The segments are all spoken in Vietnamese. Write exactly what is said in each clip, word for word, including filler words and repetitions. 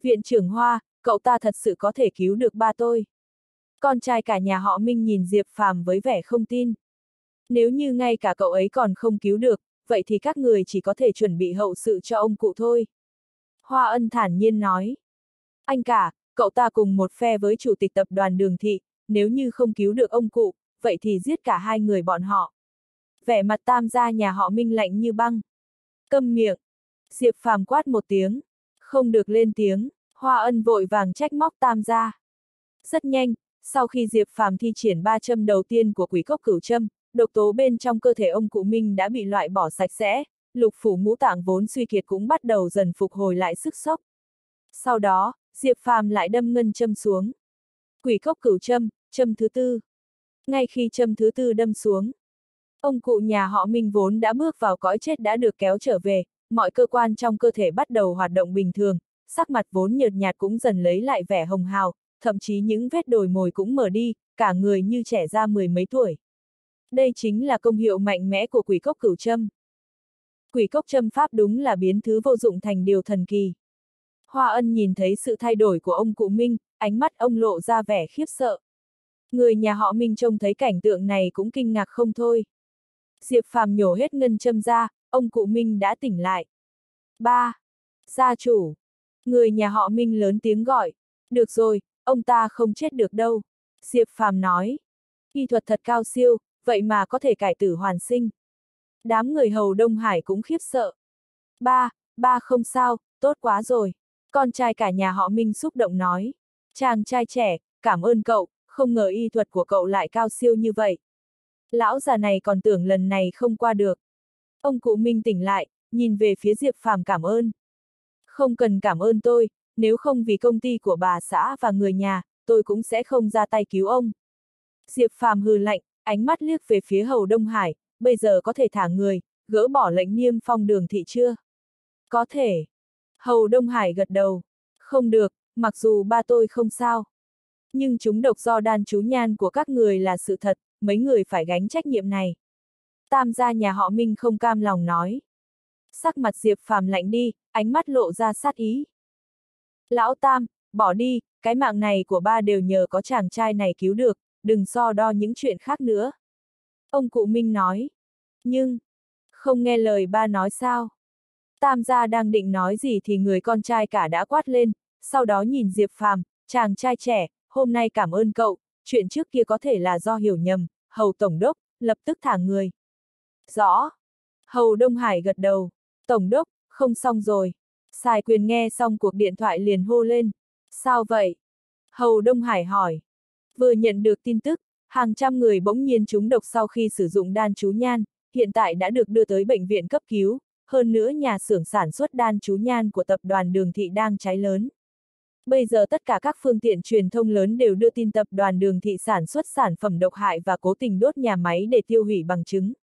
Viện trưởng Hoa, cậu ta thật sự có thể cứu được ba tôi. Con trai cả nhà họ Minh nhìn Diệp Phàm với vẻ không tin. Nếu như ngay cả cậu ấy còn không cứu được, vậy thì các người chỉ có thể chuẩn bị hậu sự cho ông cụ thôi. Hoa Ân thản nhiên nói. Anh cả, cậu ta cùng một phe với chủ tịch tập đoàn Đường Thị, nếu như không cứu được ông cụ, vậy thì giết cả hai người bọn họ. Vẻ mặt Tam gia nhà họ Minh lạnh như băng. Câm miệng. Diệp Phàm quát một tiếng. Không được lên tiếng, Hoa Ân vội vàng trách móc Tam gia. Rất nhanh, sau khi Diệp Phàm thi triển ba châm đầu tiên của quỷ cốc cửu châm, độc tố bên trong cơ thể ông cụ Minh đã bị loại bỏ sạch sẽ, lục phủ ngũ tạng vốn suy kiệt cũng bắt đầu dần phục hồi lại sức sốc. Sau đó, Diệp Phàm lại đâm ngân châm xuống. Quỷ cốc cửu châm, châm thứ tư. Ngay khi châm thứ tư đâm xuống, ông cụ nhà họ Minh vốn đã bước vào cõi chết đã được kéo trở về, mọi cơ quan trong cơ thể bắt đầu hoạt động bình thường, sắc mặt vốn nhợt nhạt cũng dần lấy lại vẻ hồng hào, thậm chí những vết đồi mồi cũng mở đi, cả người như trẻ ra mười mấy tuổi. Đây chính là công hiệu mạnh mẽ của quỷ cốc cửu châm. Quỷ cốc châm pháp đúng là biến thứ vô dụng thành điều thần kỳ. Hoa Ân nhìn thấy sự thay đổi của ông cụ Minh, ánh mắt ông lộ ra vẻ khiếp sợ. Người nhà họ Minh trông thấy cảnh tượng này cũng kinh ngạc không thôi. Diệp Phàm nhổ hết ngân châm ra, ông cụ Minh đã tỉnh lại. Ba. Gia chủ. Người nhà họ Minh lớn tiếng gọi. Được rồi, ông ta không chết được đâu. Diệp Phàm nói. Y thuật thật cao siêu, vậy mà có thể cải tử hoàn sinh. Đám người hầu Đông Hải cũng khiếp sợ. Ba, ba không sao, tốt quá rồi. Con trai cả nhà họ Minh xúc động nói. Chàng trai trẻ, cảm ơn cậu, không ngờ y thuật của cậu lại cao siêu như vậy. Lão già này còn tưởng lần này không qua được. Ông cụ Minh tỉnh lại, nhìn về phía Diệp Phàm cảm ơn. Không cần cảm ơn tôi, nếu không vì công ty của bà xã và người nhà, tôi cũng sẽ không ra tay cứu ông. Diệp Phàm hừ lạnh, ánh mắt liếc về phía hầu Đông Hải, bây giờ có thể thả người, gỡ bỏ lệnh niêm phong Đường Thị chưa? Có thể. Hầu Đông Hải gật đầu. Không được, mặc dù ba tôi không sao. Nhưng chúng độc do đan chú nhan của các người là sự thật, mấy người phải gánh trách nhiệm này. Tam gia nhà họ Minh không cam lòng nói. Sắc mặt Diệp Phàm lạnh đi, ánh mắt lộ ra sát ý. Lão Tam, bỏ đi, cái mạng này của ba đều nhờ có chàng trai này cứu được, đừng so đo những chuyện khác nữa. Ông cụ Minh nói. Nhưng, không nghe lời ba nói sao? Tam gia đang định nói gì thì người con trai cả đã quát lên, sau đó nhìn Diệp Phàm, chàng trai trẻ, hôm nay cảm ơn cậu, chuyện trước kia có thể là do hiểu nhầm, hầu tổng đốc, lập tức thả người. Rõ. Hầu Đông Hải gật đầu. Tổng đốc, không xong rồi. Sài Quyền nghe xong cuộc điện thoại liền hô lên. Sao vậy? Hầu Đông Hải hỏi. Vừa nhận được tin tức, hàng trăm người bỗng nhiên trúng độc sau khi sử dụng đan chú nhan, hiện tại đã được đưa tới bệnh viện cấp cứu, hơn nữa nhà xưởng sản xuất đan chú nhan của tập đoàn Đường Thị đang cháy lớn. Bây giờ tất cả các phương tiện truyền thông lớn đều đưa tin tập đoàn Đường Thị sản xuất sản phẩm độc hại và cố tình đốt nhà máy để tiêu hủy bằng chứng.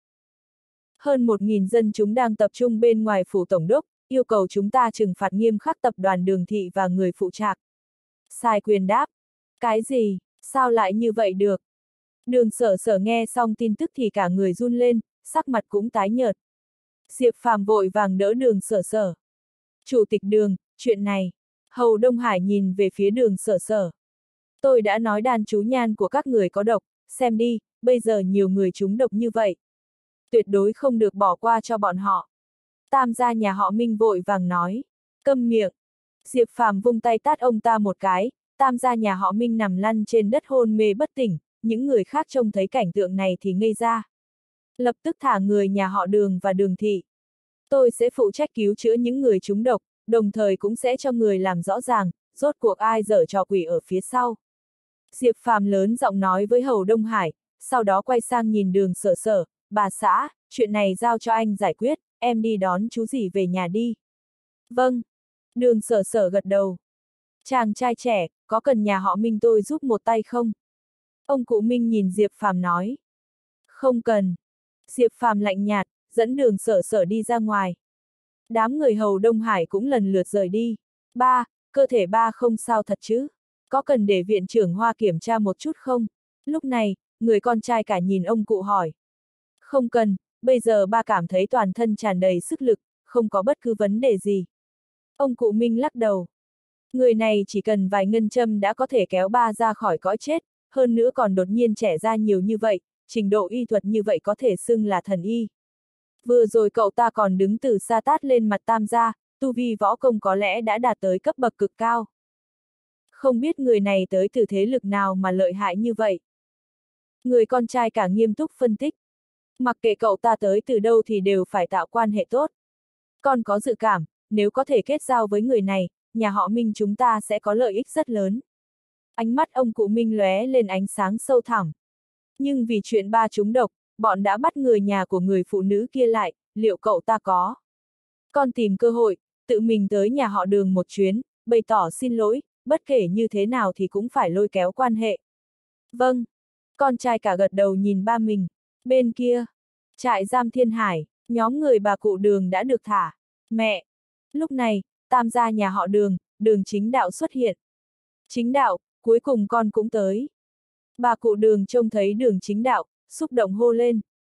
Hơn một nghìn dân chúng đang tập trung bên ngoài phủ tổng đốc, yêu cầu chúng ta trừng phạt nghiêm khắc tập đoàn Đường Thị và người phụ trách. Sài Quyền đáp. Cái gì? Sao lại như vậy được? Đường Sở Sở nghe xong tin tức thì cả người run lên, sắc mặt cũng tái nhợt. Diệp Phàm vội vàng đỡ Đường Sở Sở. Chủ tịch Đường, chuyện này. Hầu Đông Hải nhìn về phía Đường Sở Sở. Tôi đã nói đan chú nhan của các người có độc, xem đi, bây giờ nhiều người trúng độc như vậy. Tuyệt đối không được bỏ qua cho bọn họ. Tam gia nhà họ Minh vội vàng nói. Câm miệng. Diệp Phàm vung tay tát ông ta một cái, tam gia nhà họ Minh nằm lăn trên đất hôn mê bất tỉnh, những người khác trông thấy cảnh tượng này thì ngây ra. Lập tức thả người nhà họ Đường và Đường Thị. Tôi sẽ phụ trách cứu chữa những người trúng độc, đồng thời cũng sẽ cho người làm rõ ràng, rốt cuộc ai giở trò quỷ ở phía sau. Diệp Phàm lớn giọng nói với Hầu Đông Hải, sau đó quay sang nhìn Đường Sở Sở, bà xã, chuyện này giao cho anh giải quyết, em đi đón chú rể về nhà đi. Vâng. Đường Sở Sở gật đầu. Chàng trai trẻ, có cần nhà họ Minh tôi giúp một tay không? Ông cụ Minh nhìn Diệp Phàm nói. Không cần. Diệp Phàm lạnh nhạt, dẫn Đường Sở Sở đi ra ngoài. Đám người hầu Đông Hải cũng lần lượt rời đi. Ba, cơ thể ba không sao thật chứ? Có cần để viện trưởng Hoa kiểm tra một chút không? Lúc này, người con trai cả nhìn ông cụ hỏi. Không cần, bây giờ ba cảm thấy toàn thân tràn đầy sức lực, không có bất cứ vấn đề gì. Ông cụ Minh lắc đầu. Người này chỉ cần vài ngân châm đã có thể kéo ba ra khỏi cõi chết, hơn nữa còn đột nhiên trẻ ra nhiều như vậy, trình độ y thuật như vậy có thể xưng là thần y. Vừa rồi cậu ta còn đứng từ xa tát lên mặt Tam gia, tu vi võ công có lẽ đã đạt tới cấp bậc cực cao. Không biết người này tới từ thế lực nào mà lợi hại như vậy. Người con trai cả nghiêm túc phân tích. Mặc kệ cậu ta tới từ đâu thì đều phải tạo quan hệ tốt. Con có dự cảm, nếu có thể kết giao với người này, nhà họ Minh chúng ta sẽ có lợi ích rất lớn. Ánh mắt ông cụ Minh lóe lên ánh sáng sâu thẳm. Nhưng vì chuyện ba chúng độc, bọn đã bắt người nhà của người phụ nữ kia lại, liệu cậu ta có? Con tìm cơ hội, tự mình tới nhà họ Đường một chuyến, bày tỏ xin lỗi, bất kể như thế nào thì cũng phải lôi kéo quan hệ. Vâng. Con trai cả gật đầu nhìn ba mình. Bên kia, trại giam Thiên Hải, nhóm người bà cụ Đường đã được thả. Mẹ! Lúc này, Tam gia nhà họ Đường, Đường Chính Đạo xuất hiện. Chính Đạo, cuối cùng con cũng tới. Bà cụ Đường trông thấy Đường Chính Đạo, xúc động hô lên.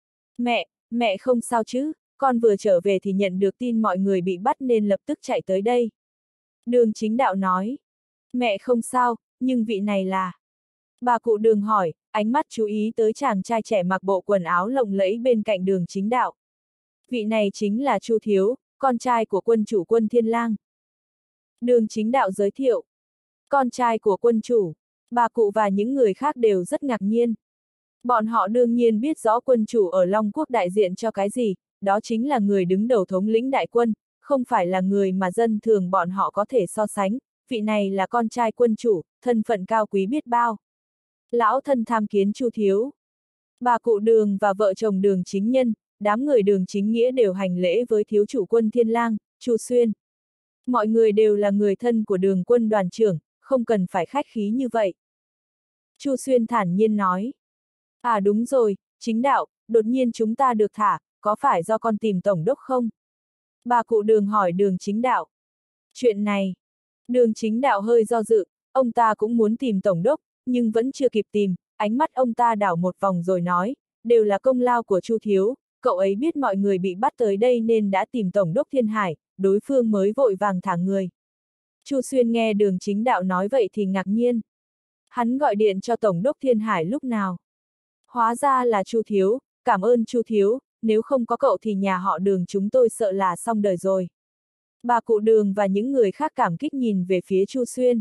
Mẹ, mẹ không sao chứ, con vừa trở về thì nhận được tin mọi người bị bắt nên lập tức chạy tới đây. Đường Chính Đạo nói. Mẹ không sao, nhưng vị này là... Bà cụ Đường hỏi, ánh mắt chú ý tới chàng trai trẻ mặc bộ quần áo lộng lẫy bên cạnh Đường Chính Đạo. Vị này chính là Chu Thiếu, con trai của quân chủ quân Thiên Lang. Đường Chính Đạo giới thiệu. Con trai của quân chủ, bà cụ và những người khác đều rất ngạc nhiên. Bọn họ đương nhiên biết rõ quân chủ ở Long Quốc đại diện cho cái gì, đó chính là người đứng đầu thống lĩnh đại quân, không phải là người mà dân thường bọn họ có thể so sánh, vị này là con trai quân chủ, thân phận cao quý biết bao. Lão thân tham kiến Chu Thiếu. Bà cụ Đường và vợ chồng Đường Chính Nhân, đám người Đường Chính Nghĩa đều hành lễ với thiếu chủ quân Thiên Lang, Chu Xuyên. Mọi người đều là người thân của Đường quân đoàn trưởng, không cần phải khách khí như vậy. Chu Xuyên thản nhiên nói. À đúng rồi, Chính Đạo, đột nhiên chúng ta được thả, có phải do con tìm tổng đốc không? Bà cụ Đường hỏi Đường Chính Đạo. Chuyện này, Đường Chính Đạo hơi do dự, ông ta cũng muốn tìm tổng đốc, nhưng vẫn chưa kịp tìm, ánh mắt ông ta đảo một vòng rồi nói, đều là công lao của Chu Thiếu, cậu ấy biết mọi người bị bắt tới đây nên đã tìm tổng đốc Thiên Hải, đối phương mới vội vàng thả người. Chu Xuyên nghe Đường Chính Đạo nói vậy thì ngạc nhiên. Hắn gọi điện cho tổng đốc Thiên Hải lúc nào? Hóa ra là Chu Thiếu, cảm ơn Chu Thiếu, nếu không có cậu thì nhà họ Đường chúng tôi sợ là xong đời rồi. Bà cụ Đường và những người khác cảm kích nhìn về phía Chu Xuyên.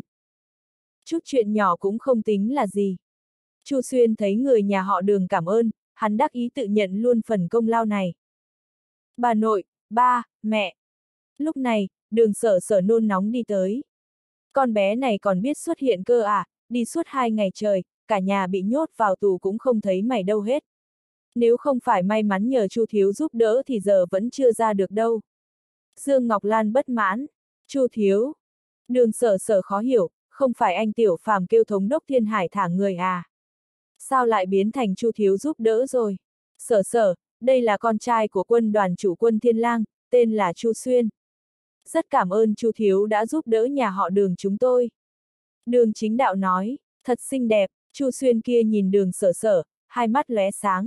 Chút chuyện nhỏ cũng không tính là gì. Chu Xuyên thấy người nhà họ Đường cảm ơn, hắn đắc ý tự nhận luôn phần công lao này. Bà nội, ba, mẹ. Lúc này, Đường Sở Sở nôn nóng đi tới. Con bé này còn biết xuất hiện cơ à, đi suốt hai ngày trời, cả nhà bị nhốt vào tù cũng không thấy mày đâu hết. Nếu không phải may mắn nhờ Chu Thiếu giúp đỡ thì giờ vẫn chưa ra được đâu. Dương Ngọc Lan bất mãn. Chu Thiếu. Đường Sở Sở khó hiểu, không phải anh Tiểu Phàm kêu thống đốc Thiên Hải thả người à? Sao lại biến thành Chu Thiếu giúp đỡ rồi? Sở Sở, đây là con trai của quân đoàn chủ quân Thiên Lang, tên là Chu Xuyên. Rất cảm ơn Chu Thiếu đã giúp đỡ nhà họ Đường chúng tôi. Đường Chính Đạo nói, thật xinh đẹp, Chu Xuyên kia nhìn Đường Sở Sở, hai mắt lóe sáng.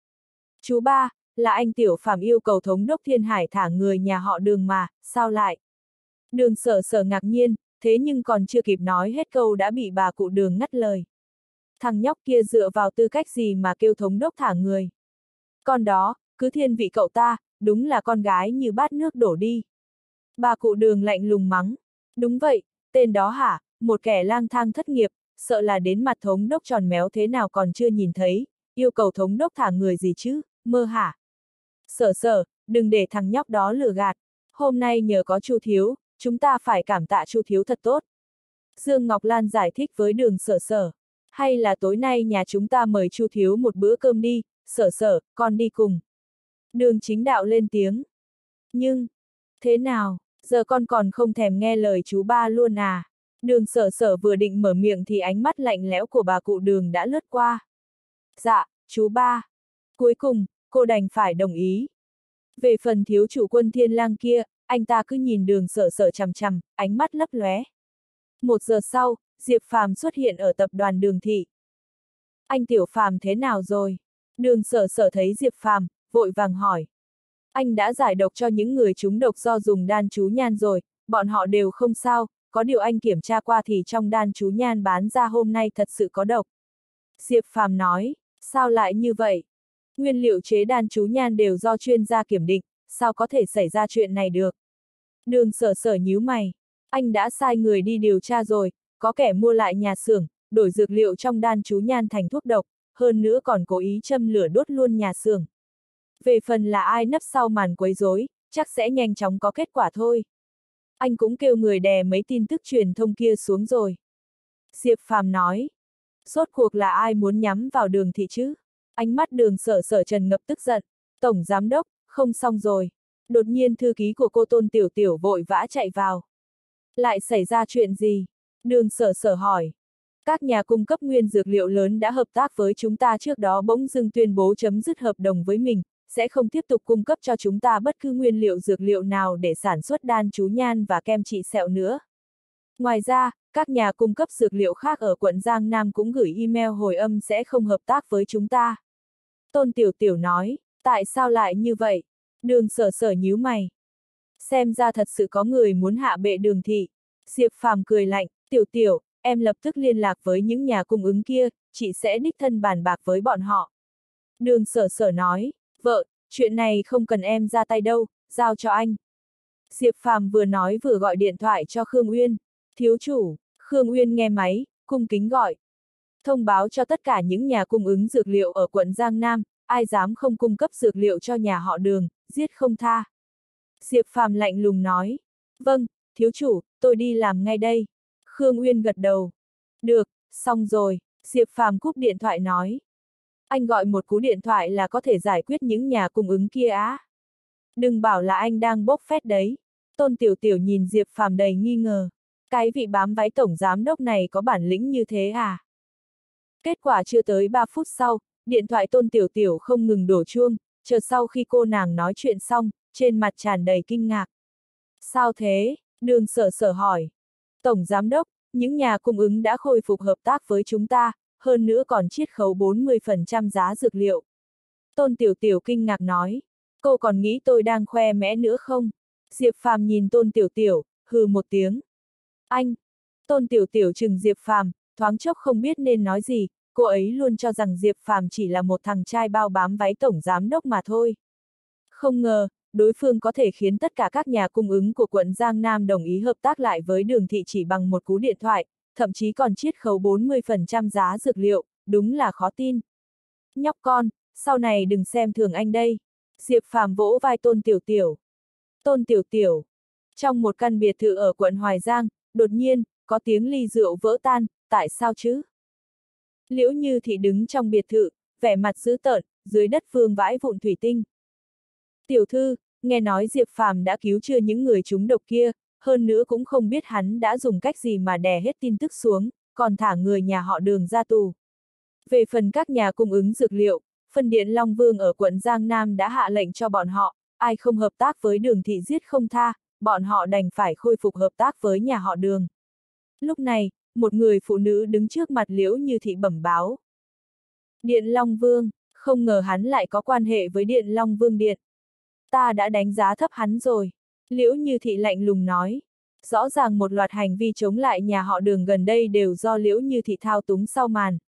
Chú ba, là anh Tiểu Phàm yêu cầu thống đốc Thiên Hải thả người nhà họ Đường mà, sao lại? Đường Sở Sở ngạc nhiên, thế nhưng còn chưa kịp nói hết câu đã bị bà cụ Đường ngắt lời. Thằng nhóc kia dựa vào tư cách gì mà kêu thống đốc thả người? Con đó, cứ thiên vị cậu ta, đúng là con gái như bát nước đổ đi. Bà cụ Đường lạnh lùng mắng. Đúng vậy, tên đó hả, một kẻ lang thang thất nghiệp, sợ là đến mặt thống đốc tròn méo thế nào còn chưa nhìn thấy, yêu cầu thống đốc thả người gì chứ, mơ hả? Sở Sở, đừng để thằng nhóc đó lừa gạt. Hôm nay nhờ có Chu Thiếu, chúng ta phải cảm tạ Chu Thiếu thật tốt. Dương Ngọc Lan giải thích với Đường Sở Sở. Hay là tối nay nhà chúng ta mời Chu Thiếu một bữa cơm đi, Sở Sở, con đi cùng. Đường Chính Đạo lên tiếng. Nhưng, thế nào, giờ con còn không thèm nghe lời chú ba luôn à? Đường Sở Sở vừa định mở miệng thì ánh mắt lạnh lẽo của bà cụ Đường đã lướt qua. Dạ, chú ba. Cuối cùng, cô đành phải đồng ý. Về phần thiếu chủ quân Thiên Lang kia, anh ta cứ nhìn Đường Sở Sở chằm chằm, ánh mắt lấp lóe. Một giờ sau, Diệp Phàm xuất hiện ở tập đoàn Đường Thị. Anh Tiểu Phàm thế nào rồi? Đường Sở Sở thấy Diệp Phàm, vội vàng hỏi. Anh đã giải độc cho những người trúng độc do dùng đan chú nhan rồi, bọn họ đều không sao, có điều anh kiểm tra qua thì trong đan chú nhan bán ra hôm nay thật sự có độc. Diệp Phàm nói, sao lại như vậy? Nguyên liệu chế đan chú nhan đều do chuyên gia kiểm định, sao có thể xảy ra chuyện này được? Đường Sở Sở nhíu mày, anh đã sai người đi điều tra rồi, có kẻ mua lại nhà xưởng, đổi dược liệu trong đan chú nhan thành thuốc độc, hơn nữa còn cố ý châm lửa đốt luôn nhà xưởng. Về phần là ai nấp sau màn quấy rối, chắc sẽ nhanh chóng có kết quả thôi. Anh cũng kêu người đè mấy tin tức truyền thông kia xuống rồi. Diệp Phàm nói, rốt cuộc là ai muốn nhắm vào Đường thị chứ? Ánh mắt Đường Sở Sở trần ngập tức giận. Tổng giám đốc, không xong rồi. Đột nhiên thư ký của cô Tôn Tiểu Tiểu vội vã chạy vào. Lại xảy ra chuyện gì? Đường Sở Sở hỏi. Các nhà cung cấp nguyên dược liệu lớn đã hợp tác với chúng ta trước đó bỗng dưng tuyên bố chấm dứt hợp đồng với mình, sẽ không tiếp tục cung cấp cho chúng ta bất cứ nguyên liệu dược liệu nào để sản xuất đan chú nhan và kem trị sẹo nữa. Ngoài ra, các nhà cung cấp dược liệu khác ở quận Giang Nam cũng gửi email hồi âm sẽ không hợp tác với chúng ta. Tôn Tiểu Tiểu nói, tại sao lại như vậy? Đường Sở Sở nhíu mày. Xem ra thật sự có người muốn hạ bệ Đường thị. Diệp Phàm cười lạnh, Tiểu Tiểu, em lập tức liên lạc với những nhà cung ứng kia, chị sẽ đích thân bàn bạc với bọn họ. Đường Sở Sở nói, vợ, chuyện này không cần em ra tay đâu, giao cho anh. Diệp Phàm vừa nói vừa gọi điện thoại cho Khương Uyên. Thiếu chủ, Khương Uyên nghe máy, cung kính gọi. Thông báo cho tất cả những nhà cung ứng dược liệu ở quận Giang Nam, ai dám không cung cấp dược liệu cho nhà họ Đường, giết không tha. Diệp Phàm lạnh lùng nói, vâng, thiếu chủ, tôi đi làm ngay đây. Khương Uyên gật đầu. Được, xong rồi, Diệp Phàm cúp điện thoại nói. Anh gọi một cú điện thoại là có thể giải quyết những nhà cung ứng kia á. Đừng bảo là anh đang bốc phét đấy. Tôn Tiểu Tiểu nhìn Diệp Phàm đầy nghi ngờ. Cái vị bám váy tổng giám đốc này có bản lĩnh như thế à? Kết quả chưa tới ba phút sau, điện thoại Tôn Tiểu Tiểu không ngừng đổ chuông, chợt sau khi cô nàng nói chuyện xong, trên mặt tràn đầy kinh ngạc. Sao thế? Đường Sở Sở hỏi. Tổng giám đốc, những nhà cung ứng đã khôi phục hợp tác với chúng ta, hơn nữa còn chiết khấu bốn mươi phần trăm giá dược liệu. Tôn Tiểu Tiểu kinh ngạc nói, cô còn nghĩ tôi đang khoe mẽ nữa không? Diệp Phàm nhìn Tôn Tiểu Tiểu, hừ một tiếng. Anh! Tôn Tiểu Tiểu trừng Diệp Phàm, thoáng chốc không biết nên nói gì, cô ấy luôn cho rằng Diệp Phàm chỉ là một thằng trai bao bám váy tổng giám đốc mà thôi. Không ngờ, đối phương có thể khiến tất cả các nhà cung ứng của quận Giang Nam đồng ý hợp tác lại với Đường thị chỉ bằng một cú điện thoại, thậm chí còn chiết khấu bốn mươi phần trăm giá dược liệu, đúng là khó tin. Nhóc con, sau này đừng xem thường anh đây. Diệp Phàm vỗ vai Tôn Tiểu Tiểu. Tôn Tiểu Tiểu. Trong một căn biệt thự ở quận Hoài Giang, đột nhiên, có tiếng ly rượu vỡ tan, tại sao chứ? Liễu Như Thị đứng trong biệt thự, vẻ mặt dữ tợn, dưới đất vương vãi vụn thủy tinh. Tiểu thư, nghe nói Diệp Phàm đã cứu chữa những người trúng độc kia, hơn nữa cũng không biết hắn đã dùng cách gì mà đè hết tin tức xuống, còn thả người nhà họ Đường ra tù. Về phần các nhà cung ứng dược liệu, phân điện Long Vương ở quận Giang Nam đã hạ lệnh cho bọn họ, ai không hợp tác với Đường thị giết không tha, bọn họ đành phải khôi phục hợp tác với nhà họ Đường. Lúc này, một người phụ nữ đứng trước mặt Liễu Như Thị bẩm báo. Điện Long Vương, không ngờ hắn lại có quan hệ với Điện Long Vương Điện. Ta đã đánh giá thấp hắn rồi. Liễu Như Thị lạnh lùng nói. Rõ ràng một loạt hành vi chống lại nhà họ Đường gần đây đều do Liễu Như Thị thao túng sau màn.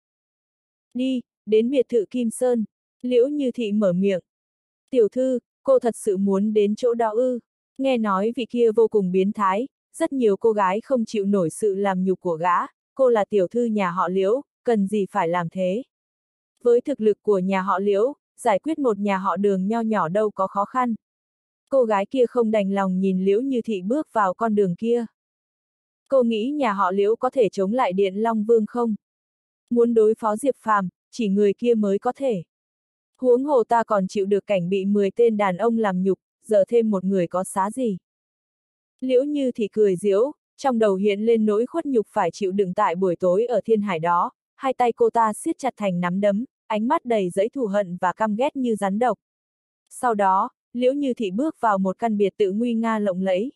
Đi, đến biệt thự Kim Sơn. Liễu Như Thị mở miệng. Tiểu thư, cô thật sự muốn đến chỗ đó ư? Nghe nói vị kia vô cùng biến thái, rất nhiều cô gái không chịu nổi sự làm nhục của gã, cô là tiểu thư nhà họ Liễu, cần gì phải làm thế? Với thực lực của nhà họ Liễu, giải quyết một nhà họ Đường nho nhỏ đâu có khó khăn. Cô gái kia không đành lòng nhìn Liễu Như Thị bước vào con đường kia. Cô nghĩ nhà họ Liễu có thể chống lại Điện Long Vương không? Muốn đối phó Diệp Phàm, chỉ người kia mới có thể. Huống hồ ta còn chịu được cảnh bị mười tên đàn ông làm nhục, giờ thêm một người có xá gì. Liễu Như Thị cười giễu, trong đầu hiện lên nỗi khuất nhục phải chịu đựng tại buổi tối ở thiên hải đó, hai tay cô ta siết chặt thành nắm đấm, ánh mắt đầy dẫy thù hận và căm ghét như rắn độc. Sau đó, Liễu Như Thị bước vào một căn biệt thự nguy nga lộng lẫy.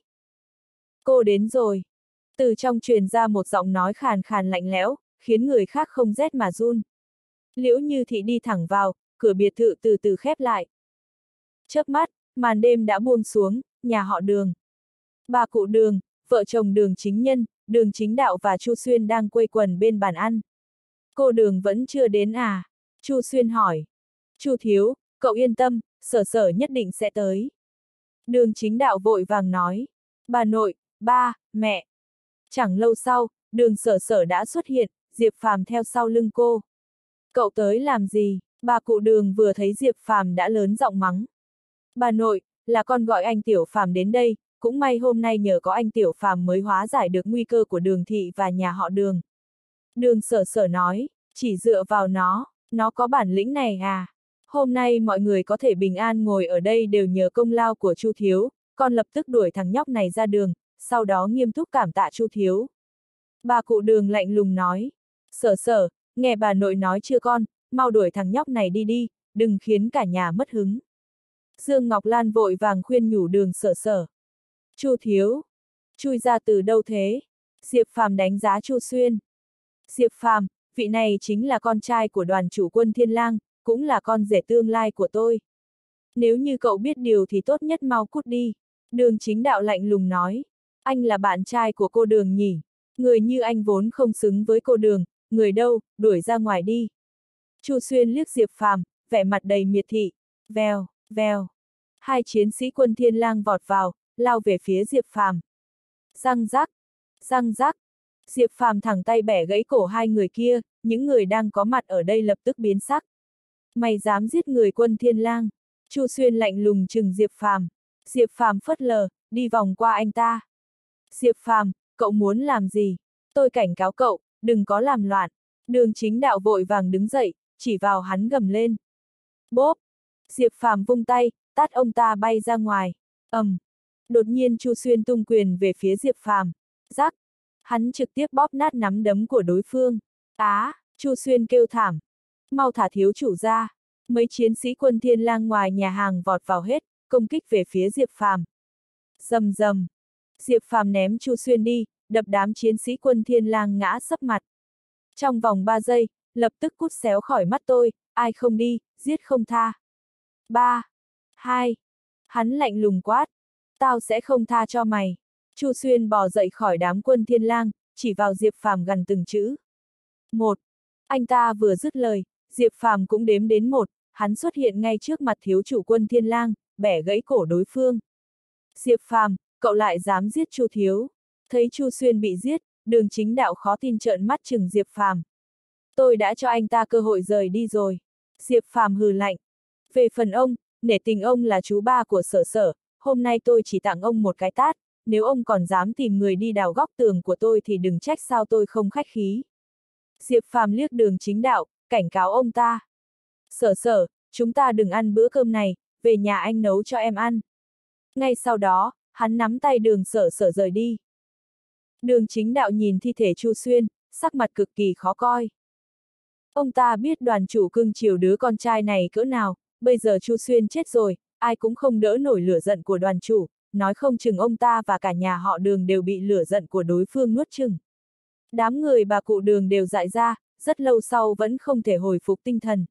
Cô đến rồi. Từ trong truyền ra một giọng nói khàn khàn lạnh lẽo, khiến người khác không rét mà run. Liễu Như Thị đi thẳng vào, cửa biệt thự từ từ khép lại. Chớp mắt, màn đêm đã buông xuống, nhà họ Đường. Bà cụ Đường, vợ chồng Đường Chính Nhân, Đường Chính Đạo và Chu Xuyên đang quây quần bên bàn ăn. Cô Đường vẫn chưa đến à? Chu Xuyên hỏi. Chu thiếu, cậu yên tâm, Sở Sở nhất định sẽ tới. Đường Chính Đạo vội vàng nói. Bà nội, ba, mẹ. Chẳng lâu sau, Đường Sở Sở đã xuất hiện, Diệp Phàm theo sau lưng cô. Cậu tới làm gì? Bà cụ Đường vừa thấy Diệp Phàm đã lớn giọng mắng. Bà nội, là con gọi anh Tiểu Phàm đến đây, cũng may hôm nay nhờ có anh Tiểu Phàm mới hóa giải được nguy cơ của Đường thị và nhà họ Đường. Đường Sở Sở nói, chỉ dựa vào nó, nó có bản lĩnh này à? Hôm nay mọi người có thể bình an ngồi ở đây đều nhờ công lao của Chu thiếu, con lập tức đuổi thằng nhóc này ra đường, sau đó nghiêm túc cảm tạ Chu thiếu. Bà cụ Đường lạnh lùng nói, Sở Sở, nghe bà nội nói chưa con, mau đuổi thằng nhóc này đi đi, đừng khiến cả nhà mất hứng. Dương Ngọc Lan vội vàng khuyên nhủ Đường Sở Sở. Chu thiếu, chui ra từ đâu thế? Diệp Phàm đánh giá Chu Xuyên. Diệp Phàm, vị này chính là con trai của đoàn chủ quân Thiên Lang, cũng là con rể tương lai của tôi. Nếu như cậu biết điều thì tốt nhất mau cút đi. Đường Chính Đạo lạnh lùng nói. Anh là bạn trai của cô Đường nhỉ? Người như anh vốn không xứng với cô Đường, người đâu, đuổi ra ngoài đi. Chu Xuyên liếc Diệp Phàm, vẻ mặt đầy miệt thị. Vèo, vèo. Hai chiến sĩ quân Thiên Lang vọt vào, lao về phía Diệp Phàm. Răng rắc, răng rắc. Diệp Phàm thẳng tay bẻ gãy cổ hai người kia, những người đang có mặt ở đây lập tức biến sắc. Mày dám giết người quân Thiên Lang? Chu Xuyên lạnh lùng trừng Diệp Phàm. Diệp Phàm phớt lờ, đi vòng qua anh ta. Diệp Phàm, cậu muốn làm gì? Tôi cảnh cáo cậu, đừng có làm loạn. Đường Chính Đạo vội vàng đứng dậy, chỉ vào hắn gầm lên. Bốp! Diệp Phàm vung tay, tát ông ta bay ra ngoài. ầm. Um. Đột nhiên Chu Xuyên tung quyền về phía Diệp Phàm. Rắc! Hắn trực tiếp bóp nát nắm đấm của đối phương. Á! Chu Xuyên kêu thảm. Mau thả thiếu chủ ra. Mấy chiến sĩ quân Thiên Lang ngoài nhà hàng vọt vào hết, công kích về phía Diệp Phàm. Rầm rầm. Diệp Phàm ném Chu Xuyên đi, đập đám chiến sĩ quân Thiên Lang ngã sấp mặt. Trong vòng ba giây, lập tức cút xéo khỏi mắt tôi, ai không đi, giết không tha. Ba, hai. Hắn lạnh lùng quát. Tao sẽ không tha cho mày. Chu Xuyên bò dậy khỏi đám quân Thiên Lang, chỉ vào Diệp Phàm gằn từng chữ. Một. Anh ta vừa dứt lời, Diệp Phàm cũng đếm đến một, hắn xuất hiện ngay trước mặt thiếu chủ quân Thiên Lang, bẻ gãy cổ đối phương. Diệp Phàm, cậu lại dám giết Chu thiếu. Thấy Chu Xuyên bị giết, Đường Chính Đạo khó tin trợn mắt chừng Diệp Phàm. Tôi đã cho anh ta cơ hội rời đi rồi. Diệp Phàm hừ lạnh. Về phần ông, nể tình ông là chú ba của Sở Sở, hôm nay tôi chỉ tặng ông một cái tát, nếu ông còn dám tìm người đi đào góc tường của tôi thì đừng trách sao tôi không khách khí. Diệp Phàm liếc Đường Chính Đạo, cảnh cáo ông ta. Sở Sở, chúng ta đừng ăn bữa cơm này, về nhà anh nấu cho em ăn. Ngay sau đó, hắn nắm tay Đường Sở Sở rời đi. Đường Chính Đạo nhìn thi thể Chu Xuyên, sắc mặt cực kỳ khó coi. Ông ta biết đoàn chủ cưng chiều đứa con trai này cỡ nào, bây giờ Chu Xuyên chết rồi, ai cũng không đỡ nổi lửa giận của đoàn chủ, nói không chừng ông ta và cả nhà họ Đường đều bị lửa giận của đối phương nuốt chửng. Đám người bà cụ Đường đều dại ra, rất lâu sau vẫn không thể hồi phục tinh thần.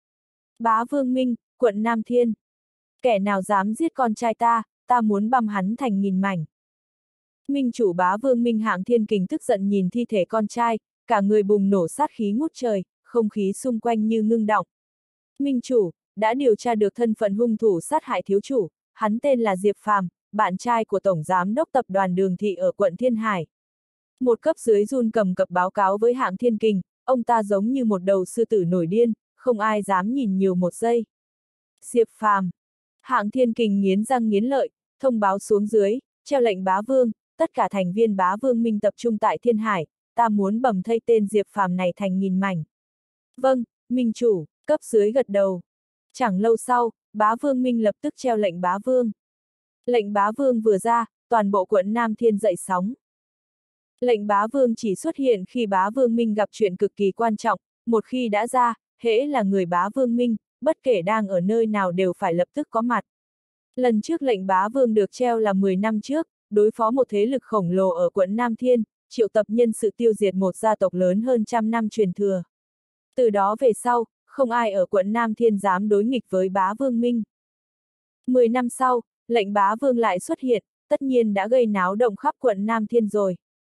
Bá Vương Minh, quận Nam Thiên. Kẻ nào dám giết con trai ta, ta muốn băm hắn thành nghìn mảnh. Minh chủ Bá Vương Minh Hạng Thiên Kình tức giận nhìn thi thể con trai, cả người bùng nổ sát khí ngút trời, không khí xung quanh như ngưng đọng. Minh chủ, đã điều tra được thân phận hung thủ sát hại thiếu chủ, hắn tên là Diệp Phàm, bạn trai của Tổng Giám đốc Tập đoàn Đường Thị ở quận Thiên Hải. Một cấp dưới run cầm cập báo cáo với Hạng Thiên Kình, ông ta giống như một đầu sư tử nổi điên, không ai dám nhìn nhiều một giây. Diệp Phàm. Hạng Thiên Kình nghiến răng nghiến lợi, thông báo xuống dưới, treo lệnh Bá Vương, tất cả thành viên Bá Vương Minh tập trung tại Thiên Hải, ta muốn bầm thây tên Diệp Phàm này thành nghìn mảnh. Vâng, Minh chủ, cấp dưới gật đầu. Chẳng lâu sau, Bá Vương Minh lập tức treo lệnh Bá Vương. Lệnh Bá Vương vừa ra, toàn bộ quận Nam Thiên dậy sóng. Lệnh Bá Vương chỉ xuất hiện khi Bá Vương Minh gặp chuyện cực kỳ quan trọng, một khi đã ra, hễ là người Bá Vương Minh, bất kể đang ở nơi nào đều phải lập tức có mặt. Lần trước lệnh Bá Vương được treo là mười năm trước, đối phó một thế lực khổng lồ ở quận Nam Thiên, triệu tập nhân sự tiêu diệt một gia tộc lớn hơn trăm năm truyền thừa. Từ đó về sau, không ai ở quận Nam Thiên dám đối nghịch với Bá Vương Minh. Mười năm sau, lệnh Bá Vương lại xuất hiện, tất nhiên đã gây náo động khắp quận Nam Thiên rồi.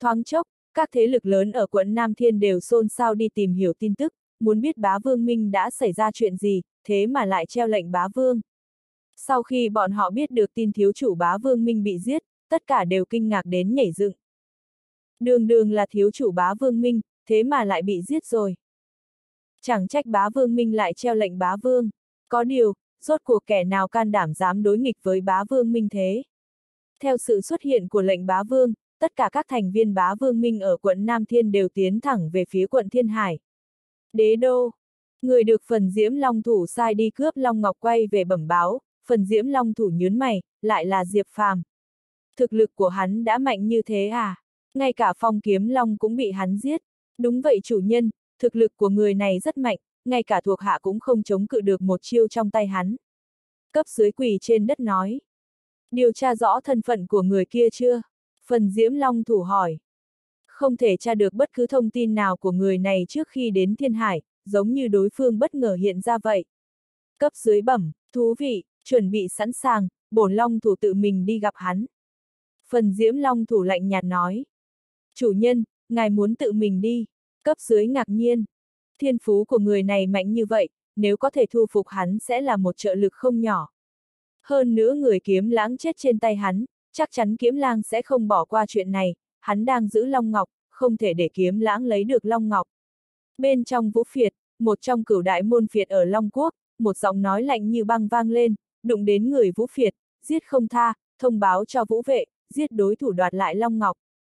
Thoáng chốc, các thế lực lớn ở quận Nam Thiên đều xôn xao đi tìm hiểu tin tức, muốn biết Bá Vương Minh đã xảy ra chuyện gì, thế mà lại treo lệnh Bá Vương. Sau khi bọn họ biết được tin thiếu chủ Bá Vương Minh bị giết, tất cả đều kinh ngạc đến nhảy dựng. Đường đường là thiếu chủ Bá Vương Minh, thế mà lại bị giết rồi. Chẳng trách Bá Vương Minh lại treo lệnh Bá Vương. Có điều, rốt cuộc kẻ nào can đảm dám đối nghịch với Bá Vương Minh thế? Theo sự xuất hiện của lệnh Bá Vương, tất cả các thành viên Bá Vương Minh ở quận Nam Thiên đều tiến thẳng về phía quận Thiên Hải. Đế đô. Người được Phần Diễm Long Thủ sai đi cướp Long Ngọc quay về bẩm báo, Phần Diễm Long Thủ nhướng mày, lại là Diệp Phàm. Thực lực của hắn đã mạnh như thế à? Ngay cả Phong Kiếm Long cũng bị hắn giết. Đúng vậy chủ nhân, thực lực của người này rất mạnh, ngay cả thuộc hạ cũng không chống cự được một chiêu trong tay hắn. Cấp dưới quỳ trên đất nói. Điều tra rõ thân phận của người kia chưa? Phần Diễm Long Thủ hỏi. Không thể tra được bất cứ thông tin nào của người này trước khi đến Thiên Hải, giống như đối phương bất ngờ hiện ra vậy. Cấp dưới bẩm, thú vị, chuẩn bị sẵn sàng, bổn Long Thủ tự mình đi gặp hắn. Phần Diễm Long Thủ lạnh nhạt nói. Chủ nhân, ngài muốn tự mình đi. Cấp dưới ngạc nhiên. Thiên phú của người này mạnh như vậy, nếu có thể thu phục hắn sẽ là một trợ lực không nhỏ. Hơn nữa người Kiếm Lãng chết trên tay hắn, chắc chắn Kiếm Lang sẽ không bỏ qua chuyện này, hắn đang giữ Long Ngọc, không thể để Kiếm Lãng lấy được Long Ngọc. Bên trong Vũ Phiệt, một trong cửu đại môn phiệt ở Long Quốc, một giọng nói lạnh như băng vang lên, đụng đến người Vũ Phiệt, giết không tha, thông báo cho Vũ Vệ, giết đối thủ đoạt lại Long Ngọc.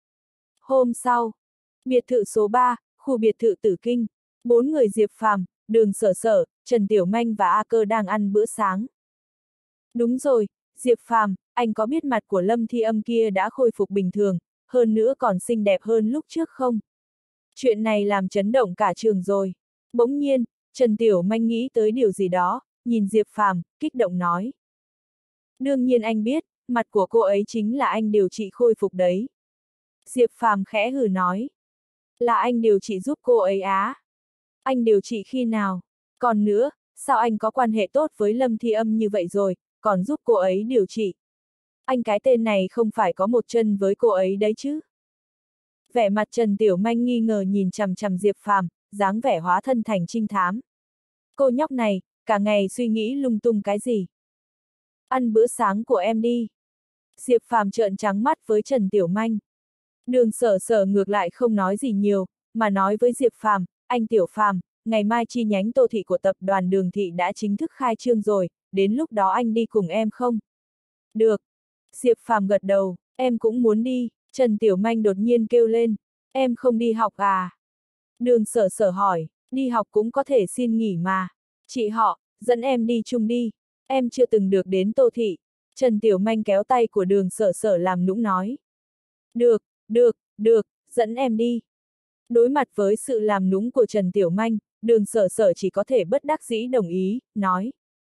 Hôm sau, biệt thự số ba, khu biệt thự Tử Kinh, bốn người Diệp Phàm, Đường Sở Sở, Trần Tiểu Manh và A Cơ đang ăn bữa sáng. Đúng rồi, Diệp Phàm, anh có biết mặt của Lâm Thi Âm kia đã khôi phục bình thường, hơn nữa còn xinh đẹp hơn lúc trước không? Chuyện này làm chấn động cả trường rồi. Bỗng nhiên, Trần Tiểu Manh nghĩ tới điều gì đó, nhìn Diệp Phàm, kích động nói. Đương nhiên anh biết, mặt của cô ấy chính là anh điều trị khôi phục đấy. Diệp Phàm khẽ hừ nói. Là anh điều trị giúp cô ấy á? Anh điều trị khi nào? Còn nữa, sao anh có quan hệ tốt với Lâm Thi Âm như vậy rồi, còn giúp cô ấy điều trị? Anh cái tên này không phải có một chân với cô ấy đấy chứ? Vẻ mặt Trần Tiểu Manh nghi ngờ nhìn chằm chằm Diệp Phàm, dáng vẻ hóa thân thành trinh thám. Cô nhóc này, cả ngày suy nghĩ lung tung cái gì? Ăn bữa sáng của em đi. Diệp Phàm trợn trắng mắt với Trần Tiểu Manh. Đường Sở Sở ngược lại không nói gì nhiều, mà nói với Diệp Phàm, anh Tiểu Phàm, ngày mai chi nhánh Tô Thị của tập đoàn Đường Thị đã chính thức khai trương rồi, đến lúc đó anh đi cùng em không? Được. Diệp Phàm gật đầu, em cũng muốn đi. Trần Tiểu Manh đột nhiên kêu lên, em không đi học à? Đường Sở Sở hỏi, đi học cũng có thể xin nghỉ mà. Chị họ, dẫn em đi chung đi, em chưa từng được đến Tô Thị. Trần Tiểu Manh kéo tay của Đường Sở Sở làm nũng nói. Được, được, được, dẫn em đi. Đối mặt với sự làm nũng của Trần Tiểu Manh, Đường Sở Sở chỉ có thể bất đắc dĩ đồng ý, nói.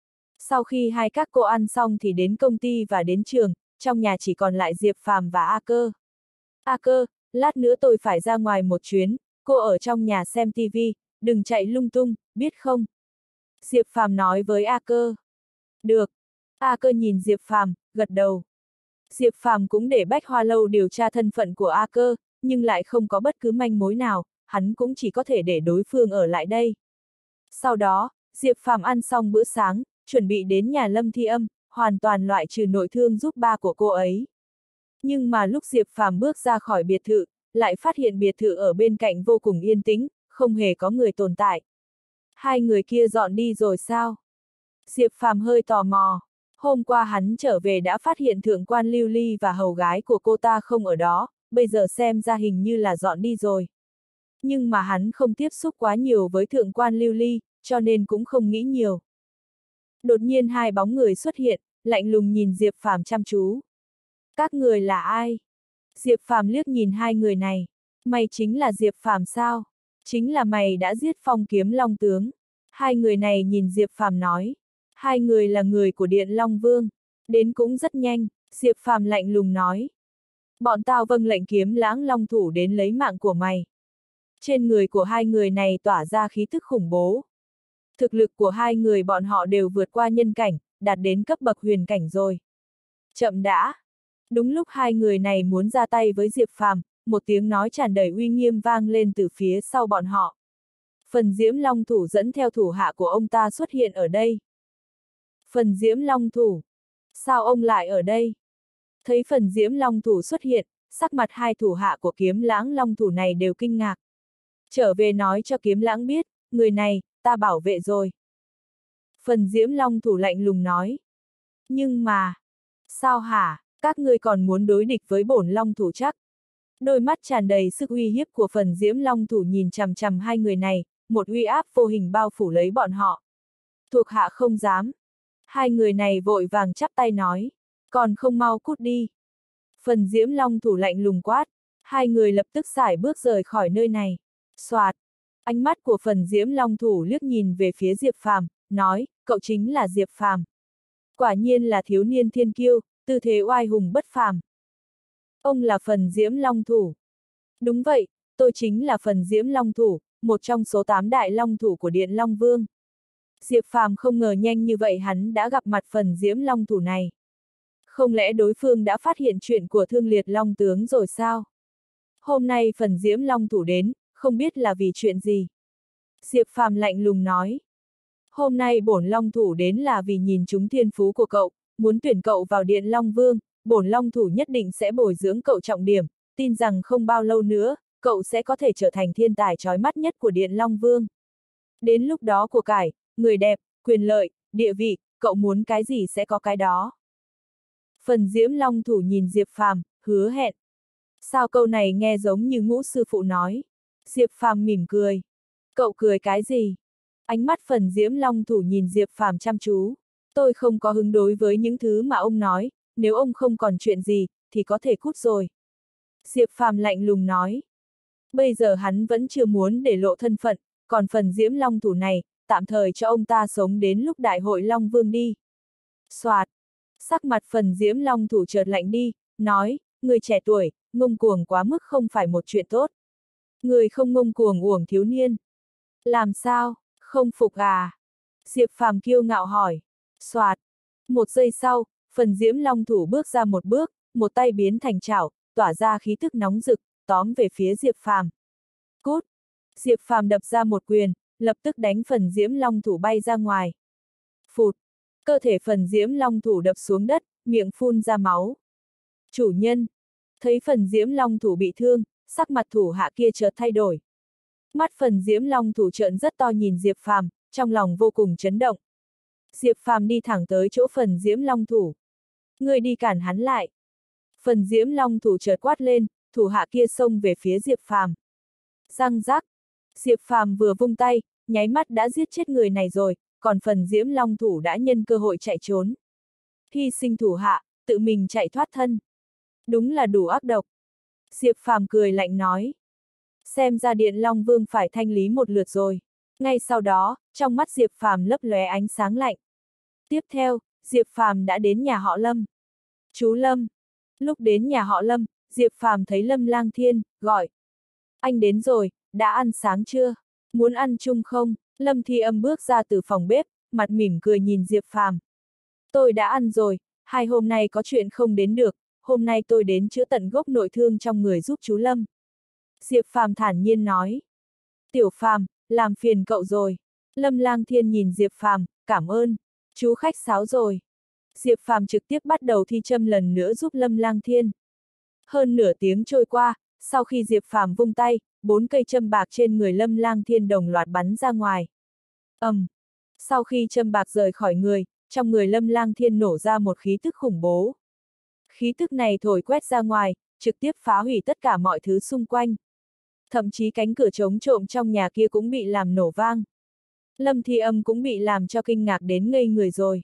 Sau khi hai các cô ăn xong thì đến công ty và đến trường, trong nhà chỉ còn lại Diệp Phàm và A Cơ. A Cơ, lát nữa tôi phải ra ngoài một chuyến, cô ở trong nhà xem tivi, đừng chạy lung tung, biết không? Diệp Phàm nói với A Cơ. Được. A Cơ nhìn Diệp Phàm, gật đầu. Diệp Phàm cũng để Bách Hoa Lâu điều tra thân phận của A Cơ, nhưng lại không có bất cứ manh mối nào, hắn cũng chỉ có thể để đối phương ở lại đây. Sau đó, Diệp Phàm ăn xong bữa sáng, chuẩn bị đến nhà Lâm Thi Âm, hoàn toàn loại trừ nội thương giúp ba của cô ấy. Nhưng mà lúc Diệp Phàm bước ra khỏi biệt thự, lại phát hiện biệt thự ở bên cạnh vô cùng yên tĩnh, không hề có người tồn tại. Hai người kia dọn đi rồi sao? Diệp Phàm hơi tò mò. Hôm qua hắn trở về đã phát hiện thượng quan Lưu Ly và hầu gái của cô ta không ở đó, bây giờ xem ra hình như là dọn đi rồi. Nhưng mà hắn không tiếp xúc quá nhiều với thượng quan Lưu Ly, cho nên cũng không nghĩ nhiều. Đột nhiên hai bóng người xuất hiện, lạnh lùng nhìn Diệp Phàm chăm chú. Các người là ai? Diệp Phàm liếc nhìn hai người này. Mày chính là Diệp Phàm sao? Chính là mày đã giết Phong Kiếm Long tướng. Hai người này nhìn Diệp Phàm nói. Hai người là người của Điện Long Vương. Đến cũng rất nhanh, Diệp Phàm lạnh lùng nói. Bọn tao vâng lệnh Kiếm Lãng Long thủ đến lấy mạng của mày. Trên người của hai người này tỏa ra khí tức khủng bố. Thực lực của hai người bọn họ đều vượt qua nhân cảnh, đạt đến cấp bậc huyền cảnh rồi. Chậm đã. Đúng lúc hai người này muốn ra tay với Diệp Phàm, một tiếng nói tràn đầy uy nghiêm vang lên từ phía sau bọn họ. Phần Diễm Long Thủ dẫn theo thủ hạ của ông ta xuất hiện ở đây. Phần Diễm Long Thủ. Sao ông lại ở đây? Thấy Phần Diễm Long Thủ xuất hiện, sắc mặt hai thủ hạ của Kiếm Lãng Long Thủ này đều kinh ngạc. Trở về nói cho Kiếm Lãng biết, người này, ta bảo vệ rồi. Phần Diễm Long Thủ lạnh lùng nói. Nhưng mà, sao hả, các ngươi còn muốn đối địch với bổn Long Thủ chắc? Đôi mắt tràn đầy sức uy hiếp của Phần Diễm Long Thủ nhìn chằm chằm hai người này, một uy áp vô hình bao phủ lấy bọn họ. Thuộc hạ không dám. Hai người này vội vàng chắp tay nói, còn không mau cút đi. Phần Diễm Long Thủ lạnh lùng quát, hai người lập tức sải bước rời khỏi nơi này. Soạt, ánh mắt của Phần Diễm Long Thủ liếc nhìn về phía Diệp Phàm, nói, cậu chính là Diệp Phàm. Quả nhiên là thiếu niên thiên kiêu, tư thế oai hùng bất phàm. Ông là Phần Diễm Long Thủ. Đúng vậy, tôi chính là Phần Diễm Long Thủ, một trong số tám đại long thủ của Điện Long Vương. Diệp Phàm không ngờ nhanh như vậy hắn đã gặp mặt Phần Diễm Long Thủ này. Không lẽ đối phương đã phát hiện chuyện của Thương Liệt Long Tướng rồi sao? Hôm nay Phần Diễm Long Thủ đến, không biết là vì chuyện gì. Diệp Phàm lạnh lùng nói. Hôm nay bổn Long Thủ đến là vì nhìn trúng thiên phú của cậu, muốn tuyển cậu vào Điện Long Vương, bổn Long Thủ nhất định sẽ bồi dưỡng cậu trọng điểm, tin rằng không bao lâu nữa, cậu sẽ có thể trở thành thiên tài chói mắt nhất của Điện Long Vương. Đến lúc đó của cải, người đẹp, quyền lợi, địa vị, cậu muốn cái gì sẽ có cái đó. Phần Diễm Long Thủ nhìn Diệp Phàm, hứa hẹn. Sao câu này nghe giống như Ngũ sư phụ nói? Diệp Phàm mỉm cười. Cậu cười cái gì? Ánh mắt Phần Diễm Long Thủ nhìn Diệp Phàm chăm chú. Tôi không có hứng đối với những thứ mà ông nói, nếu ông không còn chuyện gì, thì có thể cút rồi. Diệp Phàm lạnh lùng nói. Bây giờ hắn vẫn chưa muốn để lộ thân phận, còn Phần Diễm Long Thủ này, tạm thời cho ông ta sống đến lúc Đại hội Long Vương đi. Soạt. Sắc mặt Phần Diễm Long Thủ chợt lạnh đi, nói, người trẻ tuổi, ngông cuồng quá mức không phải một chuyện tốt. Người không ngông cuồng uổng thiếu niên. Làm sao, không phục à? Diệp Phàm kiêu ngạo hỏi. Soạt. Một giây sau, Phần Diễm Long Thủ bước ra một bước, một tay biến thành chảo, tỏa ra khí tức nóng rực, tóm về phía Diệp Phàm. Cút! Diệp Phàm đập ra một quyền, lập tức đánh Phần Diễm Long Thủ bay ra ngoài. Phụt! Cơ thể Phần Diễm Long Thủ đập xuống đất, miệng phun ra máu. Chủ nhân! Thấy Phần Diễm Long Thủ bị thương, sắc mặt thủ hạ kia chợt thay đổi. Mắt Phần Diễm Long Thủ trợn rất to nhìn Diệp Phàm, trong lòng vô cùng chấn động. Diệp Phàm đi thẳng tới chỗ Phần Diễm Long Thủ. Người đi cản hắn lại. Phần Diễm Long Thủ chợt quát lên, thủ hạ kia xông về phía Diệp Phàm. Răng rắc. Diệp Phàm vừa vung tay, nháy mắt đã giết chết người này rồi, còn Phần Diễm Long Thủ đã nhân cơ hội chạy trốn. Hy sinh thủ hạ, tự mình chạy thoát thân. Đúng là đủ ác độc. Diệp Phàm cười lạnh nói. Xem ra Điện Long Vương phải thanh lý một lượt rồi. Ngay sau đó, trong mắt Diệp Phàm lấp lóe ánh sáng lạnh. Tiếp theo, Diệp Phàm đã đến nhà họ Lâm. Chú Lâm. Lúc đến nhà họ Lâm, Diệp Phàm thấy Lâm Lang Thiên, gọi. Anh đến rồi, đã ăn sáng chưa? Muốn ăn chung không? Lâm Thi Âm bước ra từ phòng bếp, mặt mỉm cười nhìn Diệp Phàm. Tôi đã ăn rồi, hai hôm nay có chuyện không đến được, hôm nay tôi đến chữa tận gốc nội thương trong người giúp chú Lâm. Diệp Phàm thản nhiên nói. Tiểu Phàm, làm phiền cậu rồi. Lâm Lang Thiên nhìn Diệp Phàm, cảm ơn. Chú khách sáo rồi. Diệp Phàm trực tiếp bắt đầu thi châm lần nữa giúp Lâm Lang Thiên. Hơn nửa tiếng trôi qua, sau khi Diệp Phàm vung tay, bốn cây châm bạc trên người Lâm Lang Thiên đồng loạt bắn ra ngoài. ầm, um, sau khi châm bạc rời khỏi người, trong người Lâm Lang Thiên nổ ra một khí tức khủng bố. Khí tức này thổi quét ra ngoài, trực tiếp phá hủy tất cả mọi thứ xung quanh. Thậm chí cánh cửa chống trộm trong nhà kia cũng bị làm nổ vang. Lâm Thi Âm cũng bị làm cho kinh ngạc đến ngây người rồi.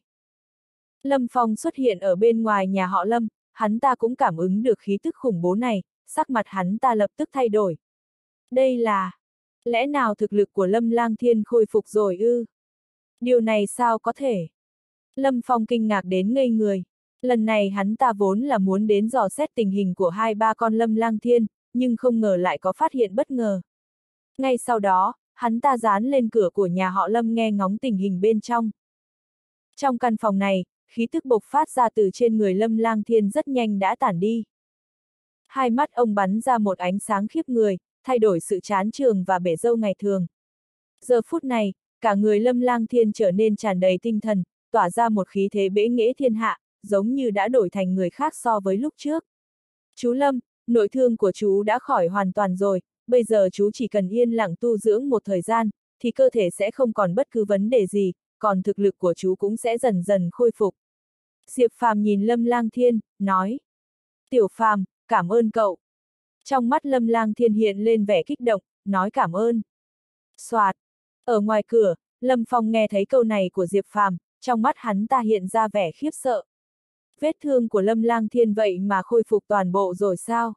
Lâm Phong xuất hiện ở bên ngoài nhà họ Lâm, hắn ta cũng cảm ứng được khí tức khủng bố này, sắc mặt hắn ta lập tức thay đổi. Đây là... lẽ nào thực lực của Lâm Lang Thiên khôi phục rồi ư? Điều này sao có thể? Lâm Phong kinh ngạc đến ngây người. Lần này hắn ta vốn là muốn đến dò xét tình hình của hai ba con Lâm Lang Thiên, nhưng không ngờ lại có phát hiện bất ngờ. Ngay sau đó, hắn ta dán lên cửa của nhà họ Lâm nghe ngóng tình hình bên trong. Trong căn phòng này, khí tức bộc phát ra từ trên người Lâm Lang Thiên rất nhanh đã tản đi. Hai mắt ông bắn ra một ánh sáng khiếp người, thay đổi sự chán chường và bể râu ngày thường. Giờ phút này, cả người Lâm Lang Thiên trở nên tràn đầy tinh thần, tỏa ra một khí thế bẽ nghễ thiên hạ, giống như đã đổi thành người khác so với lúc trước. Chú Lâm, nội thương của chú đã khỏi hoàn toàn rồi, bây giờ chú chỉ cần yên lặng tu dưỡng một thời gian, thì cơ thể sẽ không còn bất cứ vấn đề gì, còn thực lực của chú cũng sẽ dần dần khôi phục. Diệp Phàm nhìn Lâm Lang Thiên, nói. Tiểu Phàm, cảm ơn cậu. Trong mắt Lâm Lang Thiên hiện lên vẻ kích động, nói cảm ơn. Soạt. Ở ngoài cửa, Lâm Phong nghe thấy câu này của Diệp Phàm, trong mắt hắn ta hiện ra vẻ khiếp sợ. Vết thương của Lâm Lang Thiên vậy mà khôi phục toàn bộ rồi sao?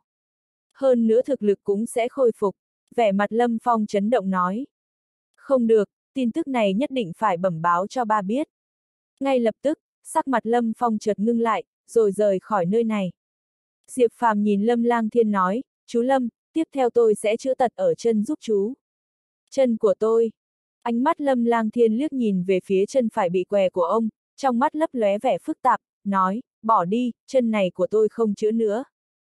Hơn nữa thực lực cũng sẽ khôi phục. Vẻ mặt Lâm Phong chấn động nói. Không được, tin tức này nhất định phải bẩm báo cho ba biết. Ngay lập tức, sắc mặt Lâm Phong chợt ngưng lại, rồi rời khỏi nơi này. Diệp Phàm nhìn Lâm Lang Thiên nói, chú Lâm, tiếp theo tôi sẽ chữa tật ở chân giúp chú. Chân của tôi. Ánh mắt Lâm Lang Thiên liếc nhìn về phía chân phải bị què của ông, trong mắt lấp lóe vẻ phức tạp, nói, bỏ đi, chân này của tôi không chữa nữa.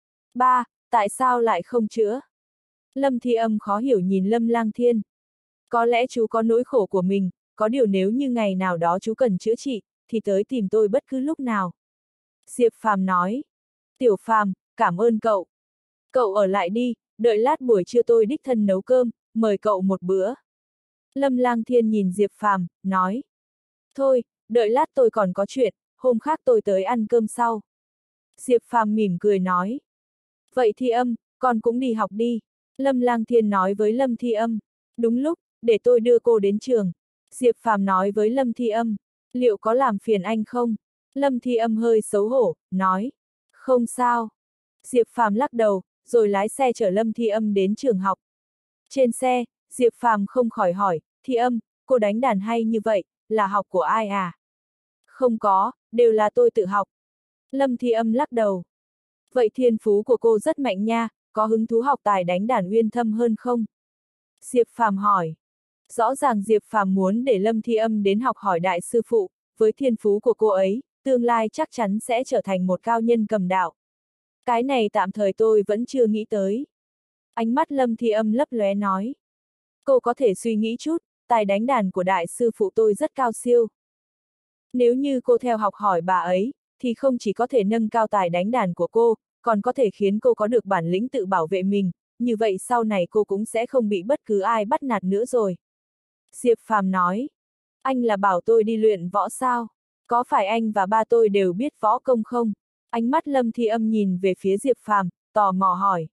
Ba, tại sao lại không chữa? Lâm Thi Âm khó hiểu nhìn Lâm Lang Thiên. Có lẽ chú có nỗi khổ của mình, có điều nếu như ngày nào đó chú cần chữa trị, thì tới tìm tôi bất cứ lúc nào. Diệp Phàm nói. Tiểu Phàm, cảm ơn cậu. Cậu ở lại đi, đợi lát buổi trưa tôi đích thân nấu cơm, mời cậu một bữa. Lâm Lang Thiên nhìn Diệp Phàm, nói. Thôi, đợi lát tôi còn có chuyện, hôm khác tôi tới ăn cơm sau. Diệp Phàm mỉm cười nói. Vậy Thi Âm, con cũng đi học đi. Lâm Lang Thiên nói với Lâm Thi Âm. Đúng lúc, để tôi đưa cô đến trường. Diệp Phàm nói với Lâm Thi Âm. Liệu có làm phiền anh không? Lâm Thi Âm hơi xấu hổ, nói. Không sao. Diệp Phàm lắc đầu, rồi lái xe chở Lâm Thi Âm đến trường học. Trên xe, Diệp Phàm không khỏi hỏi, Thi Âm, cô đánh đàn hay như vậy, là học của ai à? Không có, đều là tôi tự học. Lâm Thi Âm lắc đầu. Vậy thiên phú của cô rất mạnh nha, có hứng thú học tài đánh đàn uyên thâm hơn không? Diệp Phàm hỏi. Rõ ràng Diệp Phàm muốn để Lâm Thi Âm đến học hỏi đại sư phụ, với thiên phú của cô ấy, tương lai chắc chắn sẽ trở thành một cao nhân cầm đạo. Cái này tạm thời tôi vẫn chưa nghĩ tới. Ánh mắt Lâm Thi Âm lấp lóe nói. Cô có thể suy nghĩ chút, tài đánh đàn của đại sư phụ tôi rất cao siêu. Nếu như cô theo học hỏi bà ấy, thì không chỉ có thể nâng cao tài đánh đàn của cô, còn có thể khiến cô có được bản lĩnh tự bảo vệ mình, như vậy sau này cô cũng sẽ không bị bất cứ ai bắt nạt nữa rồi. Diệp Phàm nói. Anh là bảo tôi đi luyện võ sao? Có phải anh và ba tôi đều biết võ công không? Ánh mắt Lâm Thi Âm nhìn về phía Diệp Phàm, tò mò hỏi.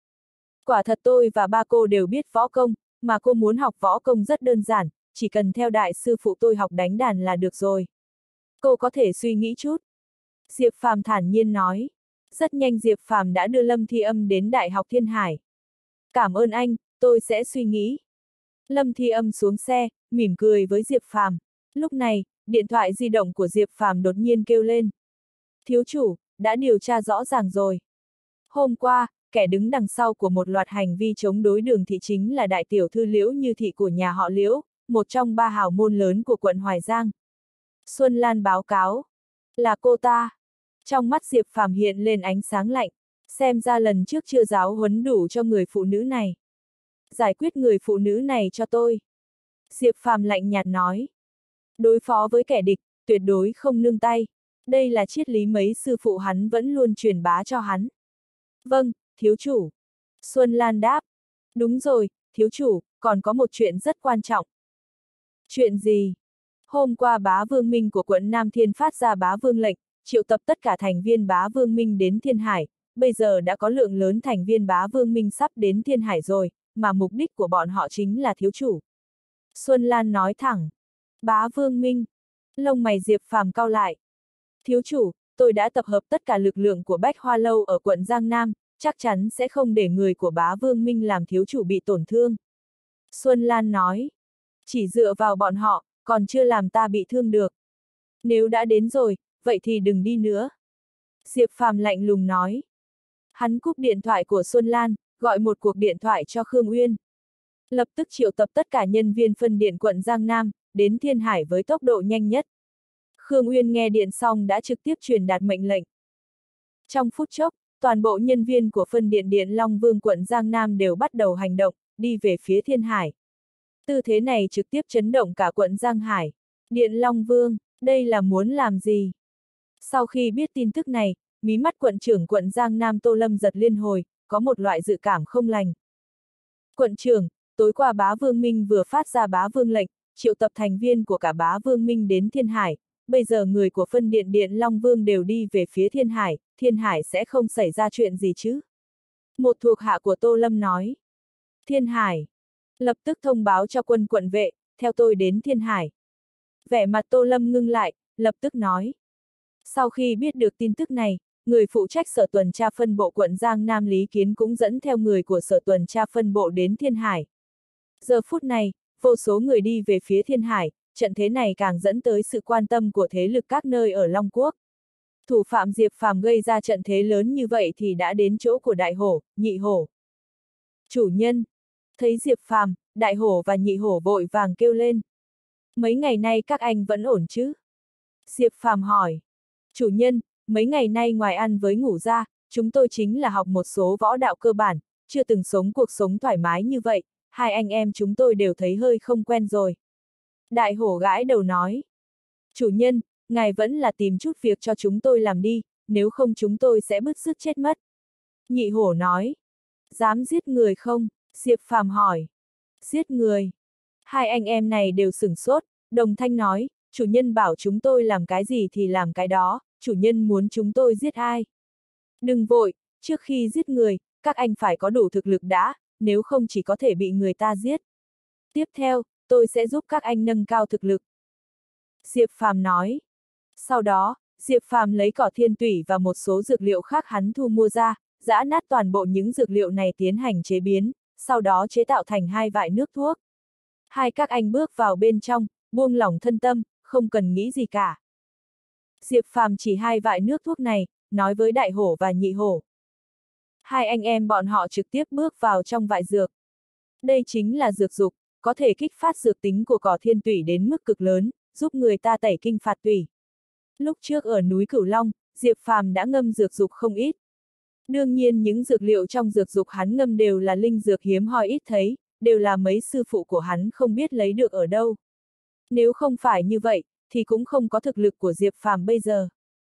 Quả thật tôi và ba cô đều biết võ công, mà cô muốn học võ công rất đơn giản, chỉ cần theo đại sư phụ tôi học đánh đàn là được rồi. Cô có thể suy nghĩ chút. Diệp Phàm thản nhiên nói. Rất nhanh Diệp Phàm đã đưa Lâm Thi Âm đến Đại học Thiên Hải. Cảm ơn anh, tôi sẽ suy nghĩ. Lâm Thi Âm xuống xe, mỉm cười với Diệp Phàm. Lúc này, điện thoại di động của Diệp Phàm đột nhiên kêu lên. Thiếu chủ, đã điều tra rõ ràng rồi. Hôm qua, kẻ đứng đằng sau của một loạt hành vi chống đối Đường Thị chính là đại tiểu thư Liễu Như Thị của nhà họ Liễu, một trong ba hào môn lớn của quận Hoài Giang. Xuân Lan báo cáo. Là cô ta. Trong mắt Diệp Phàm hiện lên ánh sáng lạnh, xem ra lần trước chưa giáo huấn đủ cho người phụ nữ này. Giải quyết người phụ nữ này cho tôi. Diệp Phàm lạnh nhạt nói. Đối phó với kẻ địch, tuyệt đối không nương tay. Đây là triết lý mấy sư phụ hắn vẫn luôn truyền bá cho hắn. Vâng, thiếu chủ. Xuân Lan đáp. Đúng rồi, thiếu chủ, còn có một chuyện rất quan trọng. Chuyện gì? Hôm qua bá vương minh của quận Nam Thiên phát ra bá vương lệnh, triệu tập tất cả thành viên bá vương minh đến Thiên Hải, bây giờ đã có lượng lớn thành viên bá vương minh sắp đến Thiên Hải rồi, mà mục đích của bọn họ chính là thiếu chủ. Xuân Lan nói thẳng. Bá vương minh. Lông mày Diệp Phàm cau lại. Thiếu chủ, tôi đã tập hợp tất cả lực lượng của Bách Hoa Lâu ở quận Giang Nam, chắc chắn sẽ không để người của bá vương minh làm thiếu chủ bị tổn thương. Xuân Lan nói. Chỉ dựa vào bọn họ, còn chưa làm ta bị thương được. Nếu đã đến rồi, vậy thì đừng đi nữa. Diệp Phàm lạnh lùng nói. Hắn cúp điện thoại của Xuân Lan, gọi một cuộc điện thoại cho Khương Uyên. Lập tức triệu tập tất cả nhân viên phân điện quận Giang Nam, đến Thiên Hải với tốc độ nhanh nhất. Khương Uyên nghe điện xong đã trực tiếp truyền đạt mệnh lệnh. Trong phút chốc, Toàn bộ nhân viên của phân điện Điện Long Vương quận Giang Nam đều bắt đầu hành động, đi về phía Thiên Hải. Tư thế này trực tiếp chấn động cả quận Giang Hải. Điện Long Vương, đây là muốn làm gì? Sau khi biết tin tức này, mí mắt quận trưởng quận Giang Nam Tô Lâm giật liên hồi, có một loại dự cảm không lành. Quận trưởng, tối qua Bá Vương Minh vừa phát ra Bá Vương lệnh, triệu tập thành viên của cả Bá Vương Minh đến Thiên Hải, bây giờ người của phân điện Điện Long Vương đều đi về phía Thiên Hải, Thiên Hải sẽ không xảy ra chuyện gì chứ? Một thuộc hạ của Tô Lâm nói. Thiên Hải. Lập tức thông báo cho quân quận vệ, theo tôi đến Thiên Hải. Vẻ mặt Tô Lâm ngưng lại, lập tức nói. Sau khi biết được tin tức này, người phụ trách sở tuần tra phân bộ quận Giang Nam Lý Kiến cũng dẫn theo người của sở tuần tra phân bộ đến Thiên Hải. Giờ phút này, vô số người đi về phía Thiên Hải, trận thế này càng dẫn tới sự quan tâm của thế lực các nơi ở Long Quốc. Thủ phạm Diệp Phàm gây ra trận thế lớn như vậy thì đã đến chỗ của Đại Hổ, Nhị Hổ. Chủ nhân, thấy Diệp Phàm, Đại Hổ và Nhị Hổ vội vàng kêu lên. Mấy ngày nay các anh vẫn ổn chứ? Diệp Phàm hỏi. Chủ nhân, mấy ngày nay ngoài ăn với ngủ ra, chúng tôi chính là học một số võ đạo cơ bản, chưa từng sống cuộc sống thoải mái như vậy, hai anh em chúng tôi đều thấy hơi không quen rồi. Đại Hổ gãi đầu nói. Chủ nhân, ngài vẫn là tìm chút việc cho chúng tôi làm đi, nếu không chúng tôi sẽ bứt rứt chết mất. Nhị Hổ nói. Dám giết người không? Diệp Phàm hỏi. Giết người. Hai anh em này đều sửng sốt, đồng thanh nói, chủ nhân bảo chúng tôi làm cái gì thì làm cái đó, chủ nhân muốn chúng tôi giết ai? Đừng vội, trước khi giết người, các anh phải có đủ thực lực đã, nếu không chỉ có thể bị người ta giết. Tiếp theo, tôi sẽ giúp các anh nâng cao thực lực. Diệp Phàm nói. Sau đó, Diệp Phàm lấy cỏ thiên tủy và một số dược liệu khác hắn thu mua ra, giã nát toàn bộ những dược liệu này tiến hành chế biến, sau đó chế tạo thành hai vại nước thuốc. Hai các anh bước vào bên trong, buông lỏng thân tâm, không cần nghĩ gì cả. Diệp Phàm chỉ hai vại nước thuốc này, nói với Đại Hổ và Nhị Hổ. Hai anh em bọn họ trực tiếp bước vào trong vại dược. Đây chính là dược dục, có thể kích phát dược tính của cỏ thiên tủy đến mức cực lớn, giúp người ta tẩy kinh phạt tủy. Lúc trước ở núi Cửu Long, Diệp Phàm đã ngâm dược dục không ít. Đương nhiên những dược liệu trong dược dục hắn ngâm đều là linh dược hiếm hoi ít thấy, đều là mấy sư phụ của hắn không biết lấy được ở đâu. Nếu không phải như vậy, thì cũng không có thực lực của Diệp Phàm bây giờ.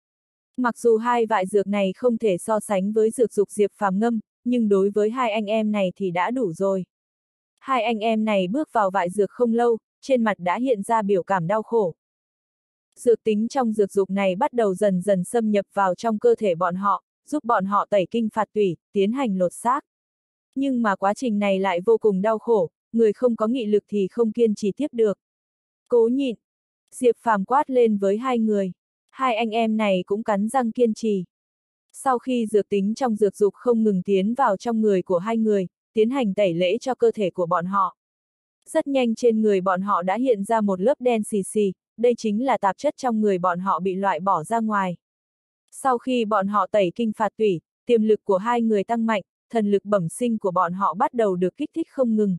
Mặc dù hai vại dược này không thể so sánh với dược dục Diệp Phàm ngâm, nhưng đối với hai anh em này thì đã đủ rồi. Hai anh em này bước vào vại dược không lâu, trên mặt đã hiện ra biểu cảm đau khổ. Dược tính trong dược dục này bắt đầu dần dần xâm nhập vào trong cơ thể bọn họ, giúp bọn họ tẩy kinh phạt tủy, tiến hành lột xác. Nhưng mà quá trình này lại vô cùng đau khổ, người không có nghị lực thì không kiên trì tiếp được. Cố nhịn. Diệp Phàm quát lên với hai người. Hai anh em này cũng cắn răng kiên trì. Sau khi dược tính trong dược dục không ngừng tiến vào trong người của hai người, tiến hành tẩy lễ cho cơ thể của bọn họ. Rất nhanh trên người bọn họ đã hiện ra một lớp đen xì xì, đây chính là tạp chất trong người bọn họ bị loại bỏ ra ngoài. Sau khi bọn họ tẩy kinh phạt tủy, tiềm lực của hai người tăng mạnh, thần lực bẩm sinh của bọn họ bắt đầu được kích thích không ngừng.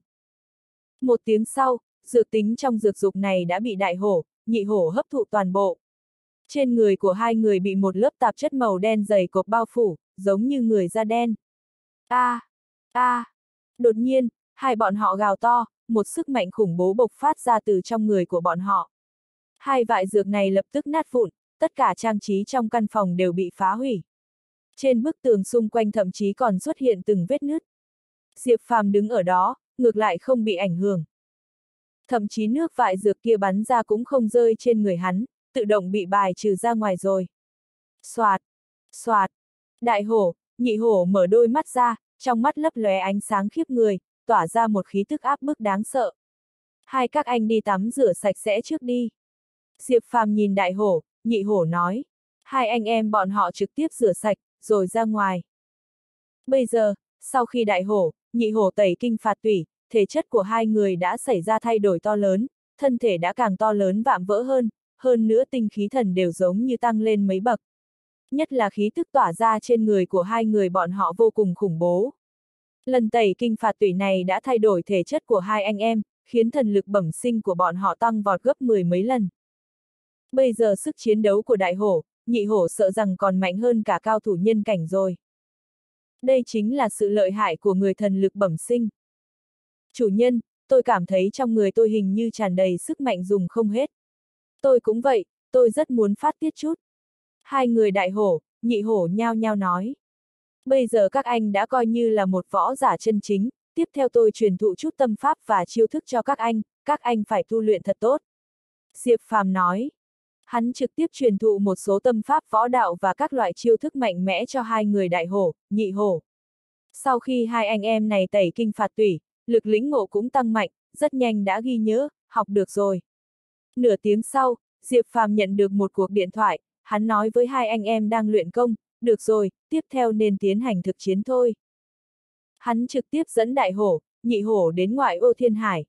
Một tiếng sau, dược tính trong dược dục này đã bị Đại Hổ, Nhị Hổ hấp thụ toàn bộ. Trên người của hai người bị một lớp tạp chất màu đen dày cộp bao phủ, giống như người da đen. A, a! À. Đột nhiên, hai bọn họ gào to, một sức mạnh khủng bố bộc phát ra từ trong người của bọn họ. Hai vại dược này lập tức nát vụn, tất cả trang trí trong căn phòng đều bị phá hủy. Trên bức tường xung quanh thậm chí còn xuất hiện từng vết nứt. Diệp Phàm đứng ở đó, ngược lại không bị ảnh hưởng. Thậm chí nước vại dược kia bắn ra cũng không rơi trên người hắn, tự động bị bài trừ ra ngoài rồi. Xoạt, xoạt, Đại Hổ, Nhị Hổ mở đôi mắt ra, trong mắt lấp lóe ánh sáng khiếp người, tỏa ra một khí tức áp bức đáng sợ. Hai các anh đi tắm rửa sạch sẽ trước đi. Diệp Phàm nhìn Đại Hổ, Nhị Hổ nói. Hai anh em bọn họ trực tiếp rửa sạch, rồi ra ngoài. Bây giờ, sau khi Đại Hổ, Nhị Hổ tẩy kinh phạt tủy, thể chất của hai người đã xảy ra thay đổi to lớn, thân thể đã càng to lớn vạm vỡ hơn, hơn nữa tinh khí thần đều giống như tăng lên mấy bậc. Nhất là khí tức tỏa ra trên người của hai người bọn họ vô cùng khủng bố. Lần tẩy kinh phạt tủy này đã thay đổi thể chất của hai anh em, khiến thần lực bẩm sinh của bọn họ tăng vọt gấp mười mấy lần. Bây giờ sức chiến đấu của Đại Hổ, Nhị Hổ sợ rằng còn mạnh hơn cả cao thủ nhân cảnh rồi. Đây chính là sự lợi hại của người thần lực bẩm sinh. Chủ nhân, tôi cảm thấy trong người tôi hình như tràn đầy sức mạnh dùng không hết. Tôi cũng vậy, tôi rất muốn phát tiết chút. Hai người đại hổ, nhị hổ nhao nhao nói. Bây giờ các anh đã coi như là một võ giả chân chính, tiếp theo tôi truyền thụ chút tâm pháp và chiêu thức cho các anh, các anh phải tu luyện thật tốt. Diệp Phàm nói. Hắn trực tiếp truyền thụ một số tâm pháp võ đạo và các loại chiêu thức mạnh mẽ cho hai người đại hổ, nhị hổ. Sau khi hai anh em này tẩy kinh phạt tủy, lực lĩnh ngộ cũng tăng mạnh, rất nhanh đã ghi nhớ, học được rồi. Nửa tiếng sau, Diệp Phàm nhận được một cuộc điện thoại, hắn nói với hai anh em đang luyện công, được rồi, tiếp theo nên tiến hành thực chiến thôi. Hắn trực tiếp dẫn đại hổ, nhị hổ đến ngoại ô Thiên Hải.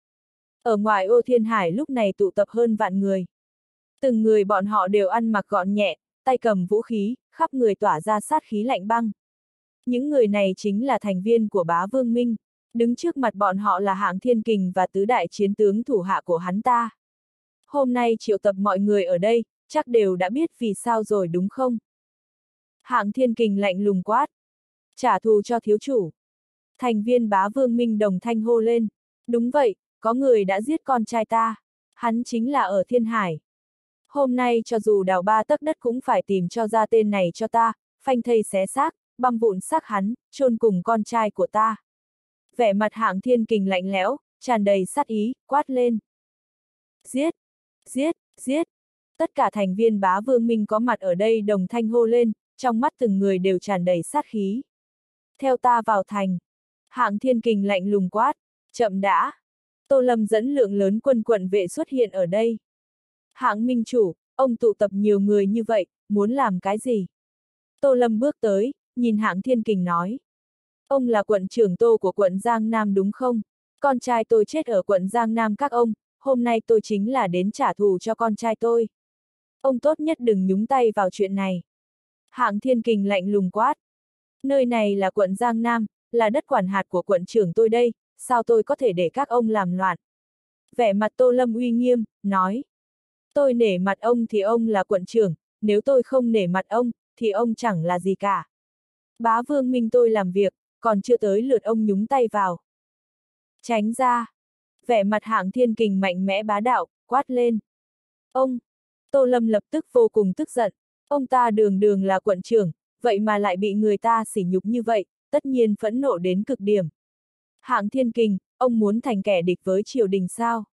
Ở ngoại ô Thiên Hải lúc này tụ tập hơn vạn người. Từng người bọn họ đều ăn mặc gọn nhẹ, tay cầm vũ khí, khắp người tỏa ra sát khí lạnh băng. Những người này chính là thành viên của Bá Vương Minh, đứng trước mặt bọn họ là Hạng Thiên Kình và tứ đại chiến tướng thủ hạ của hắn ta. Hôm nay triệu tập mọi người ở đây, chắc đều đã biết vì sao rồi đúng không? Hạng Thiên Kình lạnh lùng quát. Trả thù cho thiếu chủ. Thành viên Bá Vương Minh đồng thanh hô lên. Đúng vậy, có người đã giết con trai ta. Hắn chính là ở Thiên Hải. Hôm nay cho dù đào ba tấc đất cũng phải tìm cho ra tên này cho ta, phanh thây xé xác, băm vụn xác hắn, chôn cùng con trai của ta. Vẻ mặt Hạng Thiên Kình lạnh lẽo, tràn đầy sát ý, quát lên. Giết! Giết! Giết! Tất cả thành viên Bá Vương Minh có mặt ở đây đồng thanh hô lên, trong mắt từng người đều tràn đầy sát khí. Theo ta vào thành. Hạng Thiên Kình lạnh lùng quát. Chậm đã! Tô Lâm dẫn lượng lớn quân quận vệ xuất hiện ở đây. Hạng minh chủ, ông tụ tập nhiều người như vậy, muốn làm cái gì? Tô Lâm bước tới, nhìn Hạng Thiên Kình nói. Ông là quận trưởng Tô của quận Giang Nam đúng không? Con trai tôi chết ở quận Giang Nam các ông, hôm nay tôi chính là đến trả thù cho con trai tôi. Ông tốt nhất đừng nhúng tay vào chuyện này. Hạng Thiên Kình lạnh lùng quát. Nơi này là quận Giang Nam, là đất quản hạt của quận trưởng tôi đây, sao tôi có thể để các ông làm loạn? Vẻ mặt Tô Lâm uy nghiêm, nói. Tôi nể mặt ông thì ông là quận trưởng, nếu tôi không nể mặt ông, thì ông chẳng là gì cả. Bá Vương Minh tôi làm việc, còn chưa tới lượt ông nhúng tay vào. Tránh ra. Vẻ mặt Hạng Thiên Kình mạnh mẽ bá đạo, quát lên. Ông! Tô Lâm lập tức vô cùng tức giận. Ông ta đường đường là quận trưởng, vậy mà lại bị người ta sỉ nhục như vậy, tất nhiên phẫn nộ đến cực điểm. Hạng Thiên Kình, ông muốn thành kẻ địch với triều đình sao?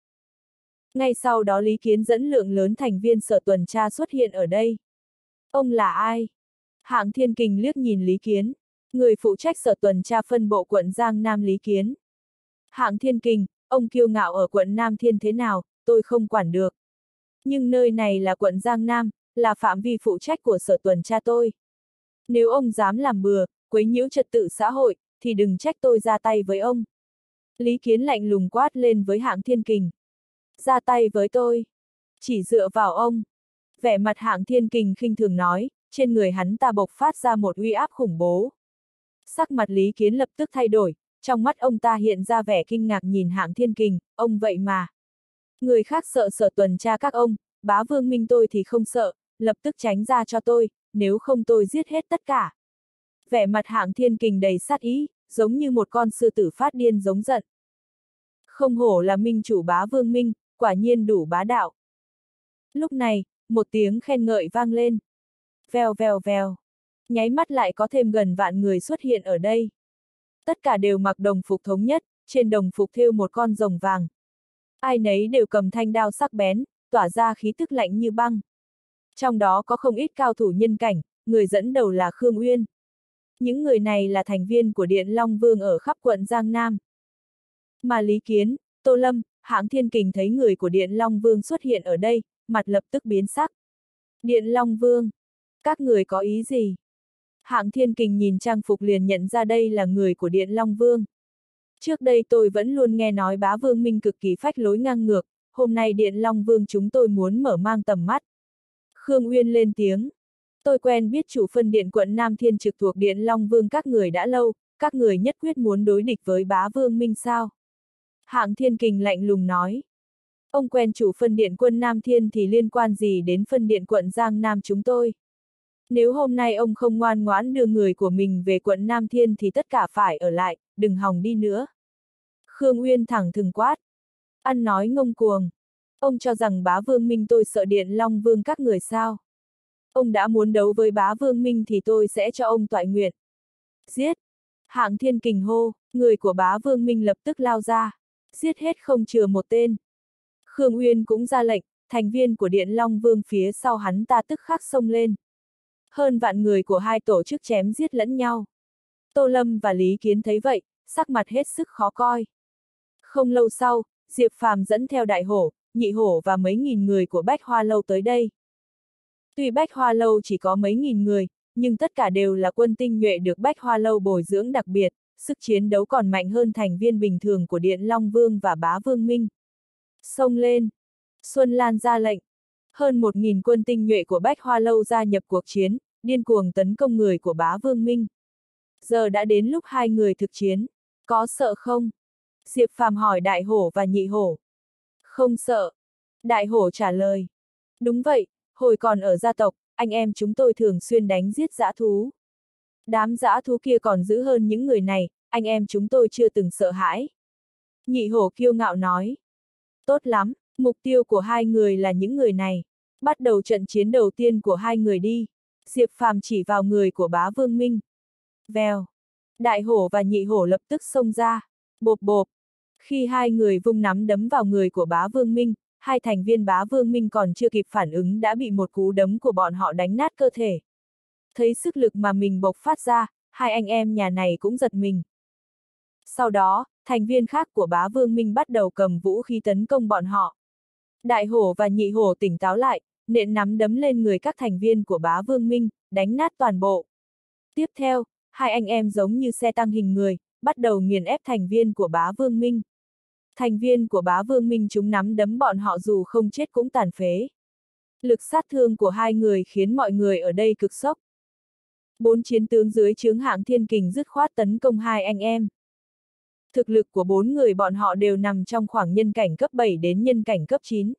Ngay sau đó Lý Kiến dẫn lượng lớn thành viên sở tuần tra xuất hiện ở đây. Ông là ai? Hạng Thiên Kình liếc nhìn Lý Kiến, người phụ trách sở tuần tra phân bộ quận Giang Nam Lý Kiến. Hạng Thiên Kình, ông kiêu ngạo ở quận Nam Thiên thế nào, tôi không quản được. Nhưng nơi này là quận Giang Nam, là phạm vi phụ trách của sở tuần tra tôi. Nếu ông dám làm bừa, quấy nhiễu trật tự xã hội, thì đừng trách tôi ra tay với ông. Lý Kiến lạnh lùng quát lên với Hạng Thiên Kình. Ra tay với tôi. Chỉ dựa vào ông. Vẻ mặt Hạng Thiên Kình khinh thường nói, trên người hắn ta bộc phát ra một uy áp khủng bố. Sắc mặt Lý Kiến lập tức thay đổi, trong mắt ông ta hiện ra vẻ kinh ngạc nhìn Hạng Thiên Kình, ông vậy mà. Người khác sợ sở tuần tra các ông, Bá Vương Minh tôi thì không sợ, lập tức tránh ra cho tôi, nếu không tôi giết hết tất cả. Vẻ mặt Hạng Thiên Kình đầy sát ý, giống như một con sư tử phát điên giống giận. Không hổ là minh chủ Bá Vương Minh, quả nhiên đủ bá đạo. Lúc này, một tiếng khen ngợi vang lên. Vèo vèo vèo. Nháy mắt lại có thêm gần vạn người xuất hiện ở đây. Tất cả đều mặc đồng phục thống nhất, trên đồng phục thêu một con rồng vàng. Ai nấy đều cầm thanh đao sắc bén, tỏa ra khí tức lạnh như băng. Trong đó có không ít cao thủ nhân cảnh, người dẫn đầu là Khương Uyên. Những người này là thành viên của Điện Long Vương ở khắp quận Giang Nam. Mà Lý Kiến, Tô Lâm, Hạng Thiên Kình thấy người của Điện Long Vương xuất hiện ở đây, mặt lập tức biến sắc. Điện Long Vương, các người có ý gì? Hạng Thiên Kình nhìn trang phục liền nhận ra đây là người của Điện Long Vương. Trước đây tôi vẫn luôn nghe nói Bá Vương Minh cực kỳ phách lối ngang ngược, hôm nay Điện Long Vương chúng tôi muốn mở mang tầm mắt. Khương Uyên lên tiếng. Tôi quen biết chủ phân điện quận Nam Thiên trực thuộc Điện Long Vương các người đã lâu, các người nhất quyết muốn đối địch với Bá Vương Minh sao? Hạng Thiên Kình lạnh lùng nói. Ông quen chủ phân điện quân Nam Thiên thì liên quan gì đến phân điện quận Giang Nam chúng tôi? Nếu hôm nay ông không ngoan ngoãn đưa người của mình về quận Nam Thiên thì tất cả phải ở lại, đừng hòng đi nữa. Khương Uyên thẳng thừng quát. Ăn nói ngông cuồng. Ông cho rằng bá Vương Minh tôi sợ Điện Long Vương các người sao? Ông đã muốn đấu với bá Vương Minh thì tôi sẽ cho ông toại nguyện. Giết! Hạng Thiên Kình hô, người của bá Vương Minh lập tức lao ra. Giết hết không chừa một tên. Khương Uyên cũng ra lệnh, thành viên của Điện Long Vương phía sau hắn ta tức khắc xông lên. Hơn vạn người của hai tổ chức chém giết lẫn nhau. Tô Lâm và Lý Kiến thấy vậy, sắc mặt hết sức khó coi. Không lâu sau, Diệp Phàm dẫn theo Đại Hổ, Nhị Hổ và mấy nghìn người của Bách Hoa Lâu tới đây. Tuy Bách Hoa Lâu chỉ có mấy nghìn người, nhưng tất cả đều là quân tinh nhuệ được Bách Hoa Lâu bồi dưỡng đặc biệt, sức chiến đấu còn mạnh hơn thành viên bình thường của Điện Long Vương và Bá Vương Minh. Xông lên! Xuân Lan ra lệnh. Hơn một nghìn quân tinh nhuệ của Bách Hoa Lâu gia nhập cuộc chiến, điên cuồng tấn công người của Bá Vương Minh. Giờ đã đến lúc hai người thực chiến. Có sợ không? Diệp Phàm hỏi Đại Hổ và Nhị Hổ. Không sợ. Đại Hổ trả lời. Đúng vậy, hồi còn ở gia tộc, anh em chúng tôi thường xuyên đánh giết dã thú. Đám dã thú kia còn dữ hơn những người này, anh em chúng tôi chưa từng sợ hãi. Nhị Hổ kiêu ngạo nói. Tốt lắm, mục tiêu của hai người là những người này. Bắt đầu trận chiến đầu tiên của hai người đi. Diệp Phàm chỉ vào người của Bá Vương Minh. Vèo. Đại Hổ và Nhị Hổ lập tức xông ra. Bộp bộp. Khi hai người vung nắm đấm vào người của Bá Vương Minh, hai thành viên Bá Vương Minh còn chưa kịp phản ứng đã bị một cú đấm của bọn họ đánh nát cơ thể. Thấy sức lực mà mình bộc phát ra, hai anh em nhà này cũng giật mình. Sau đó, thành viên khác của Bá Vương Minh bắt đầu cầm vũ khí tấn công bọn họ. Đại Hổ và Nhị Hổ tỉnh táo lại, nện nắm đấm lên người các thành viên của Bá Vương Minh, đánh nát toàn bộ. Tiếp theo, hai anh em giống như xe tăng hình người, bắt đầu nghiền ép thành viên của Bá Vương Minh. Thành viên của Bá Vương Minh chúng nắm đấm bọn họ dù không chết cũng tàn phế. Lực sát thương của hai người khiến mọi người ở đây cực sốc. Bốn chiến tướng dưới trướng Hạng Thiên Kình dứt khoát tấn công hai anh em. Thực lực của bốn người bọn họ đều nằm trong khoảng nhân cảnh cấp bảy đến nhân cảnh cấp chín.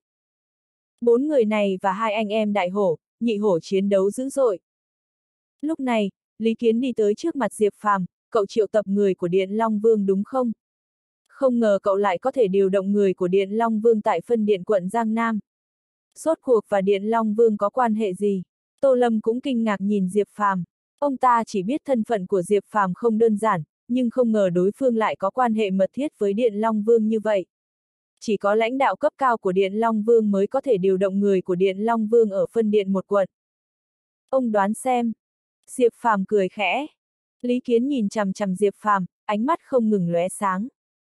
Bốn người này và hai anh em Đại Hổ, Nhị Hổ chiến đấu dữ dội. Lúc này, Lý Kiến đi tới trước mặt Diệp Phàm, cậu triệu tập người của Điện Long Vương đúng không? Không ngờ cậu lại có thể điều động người của Điện Long Vương tại phân điện quận Giang Nam. Rốt cuộc và Điện Long Vương có quan hệ gì? Tô Lâm cũng kinh ngạc nhìn Diệp Phàm. Ông ta chỉ biết thân phận của Diệp Phàm không đơn giản, nhưng không ngờ đối phương lại có quan hệ mật thiết với Điện Long Vương như vậy. Chỉ có lãnh đạo cấp cao của Điện Long Vương mới có thể điều động người của Điện Long Vương ở phân điện một quận. Ông đoán xem. Diệp Phàm cười khẽ. Lý Kiến nhìn chằm chằm Diệp Phàm, ánh mắt không ngừng lóe sáng.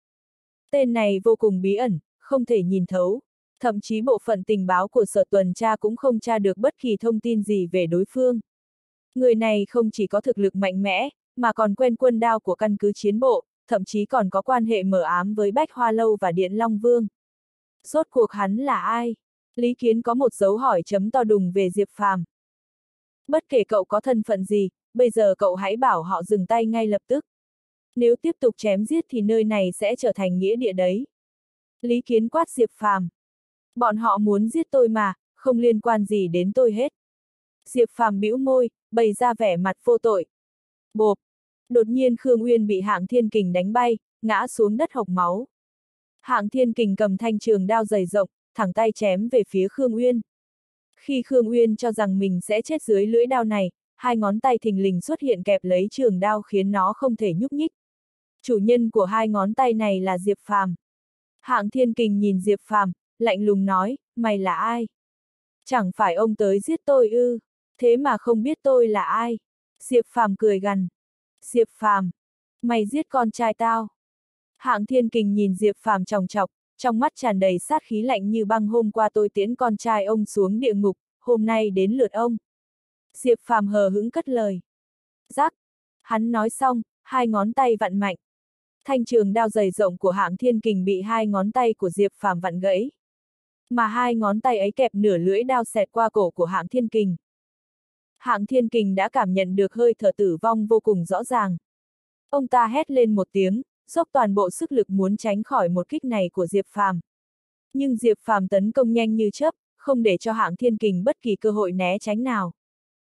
Tên này vô cùng bí ẩn, không thể nhìn thấu. Thậm chí bộ phận tình báo của sở tuần tra cũng không tra được bất kỳ thông tin gì về đối phương. Người này không chỉ có thực lực mạnh mẽ, mà còn quen quân đao của căn cứ chiến bộ, thậm chí còn có quan hệ mờ ám với Bách Hoa Lâu và Điện Long Vương. Rốt cuộc hắn là ai? Lý Kiến có một dấu hỏi chấm to đùng về Diệp Phàm. Bất kể cậu có thân phận gì, bây giờ cậu hãy bảo họ dừng tay ngay lập tức. Nếu tiếp tục chém giết thì nơi này sẽ trở thành nghĩa địa đấy. Lý Kiến quát Diệp Phàm. Bọn họ muốn giết tôi mà, không liên quan gì đến tôi hết. Diệp Phàm bĩu môi, bày ra vẻ mặt vô tội. Bộp. Đột nhiên Khương Uyên bị Hạng Thiên Kình đánh bay, ngã xuống đất hộc máu. Hạng Thiên Kình cầm thanh trường đao dày rộng, thẳng tay chém về phía Khương Uyên. Khi Khương Uyên cho rằng mình sẽ chết dưới lưỡi đao này, hai ngón tay thình lình xuất hiện kẹp lấy trường đao khiến nó không thể nhúc nhích. Chủ nhân của hai ngón tay này là Diệp Phàm. Hạng Thiên Kình nhìn Diệp Phàm, lạnh lùng nói, mày là ai? Chẳng phải ông tới giết tôi ư, thế mà không biết tôi là ai. Diệp Phàm cười gằn. Diệp Phàm, mày giết con trai tao. Hạng Thiên Kình nhìn Diệp Phàm chòng chọc, trong mắt tràn đầy sát khí lạnh như băng. Hôm qua tôi tiễn con trai ông xuống địa ngục, hôm nay đến lượt ông. Diệp Phàm hờ hững cất lời. Rắc. Hắn nói xong, hai ngón tay vặn mạnh. Thanh trường đao dày rộng của Hạng Thiên Kình bị hai ngón tay của Diệp Phàm vặn gãy. Mà hai ngón tay ấy kẹp nửa lưỡi đao xẹt qua cổ của Hạng Thiên Kình. Hạng Thiên Kình đã cảm nhận được hơi thở tử vong vô cùng rõ ràng. Ông ta hét lên một tiếng, dốc toàn bộ sức lực muốn tránh khỏi một kích này của Diệp Phàm. Nhưng Diệp Phàm tấn công nhanh như chớp, không để cho Hạng Thiên Kình bất kỳ cơ hội né tránh nào.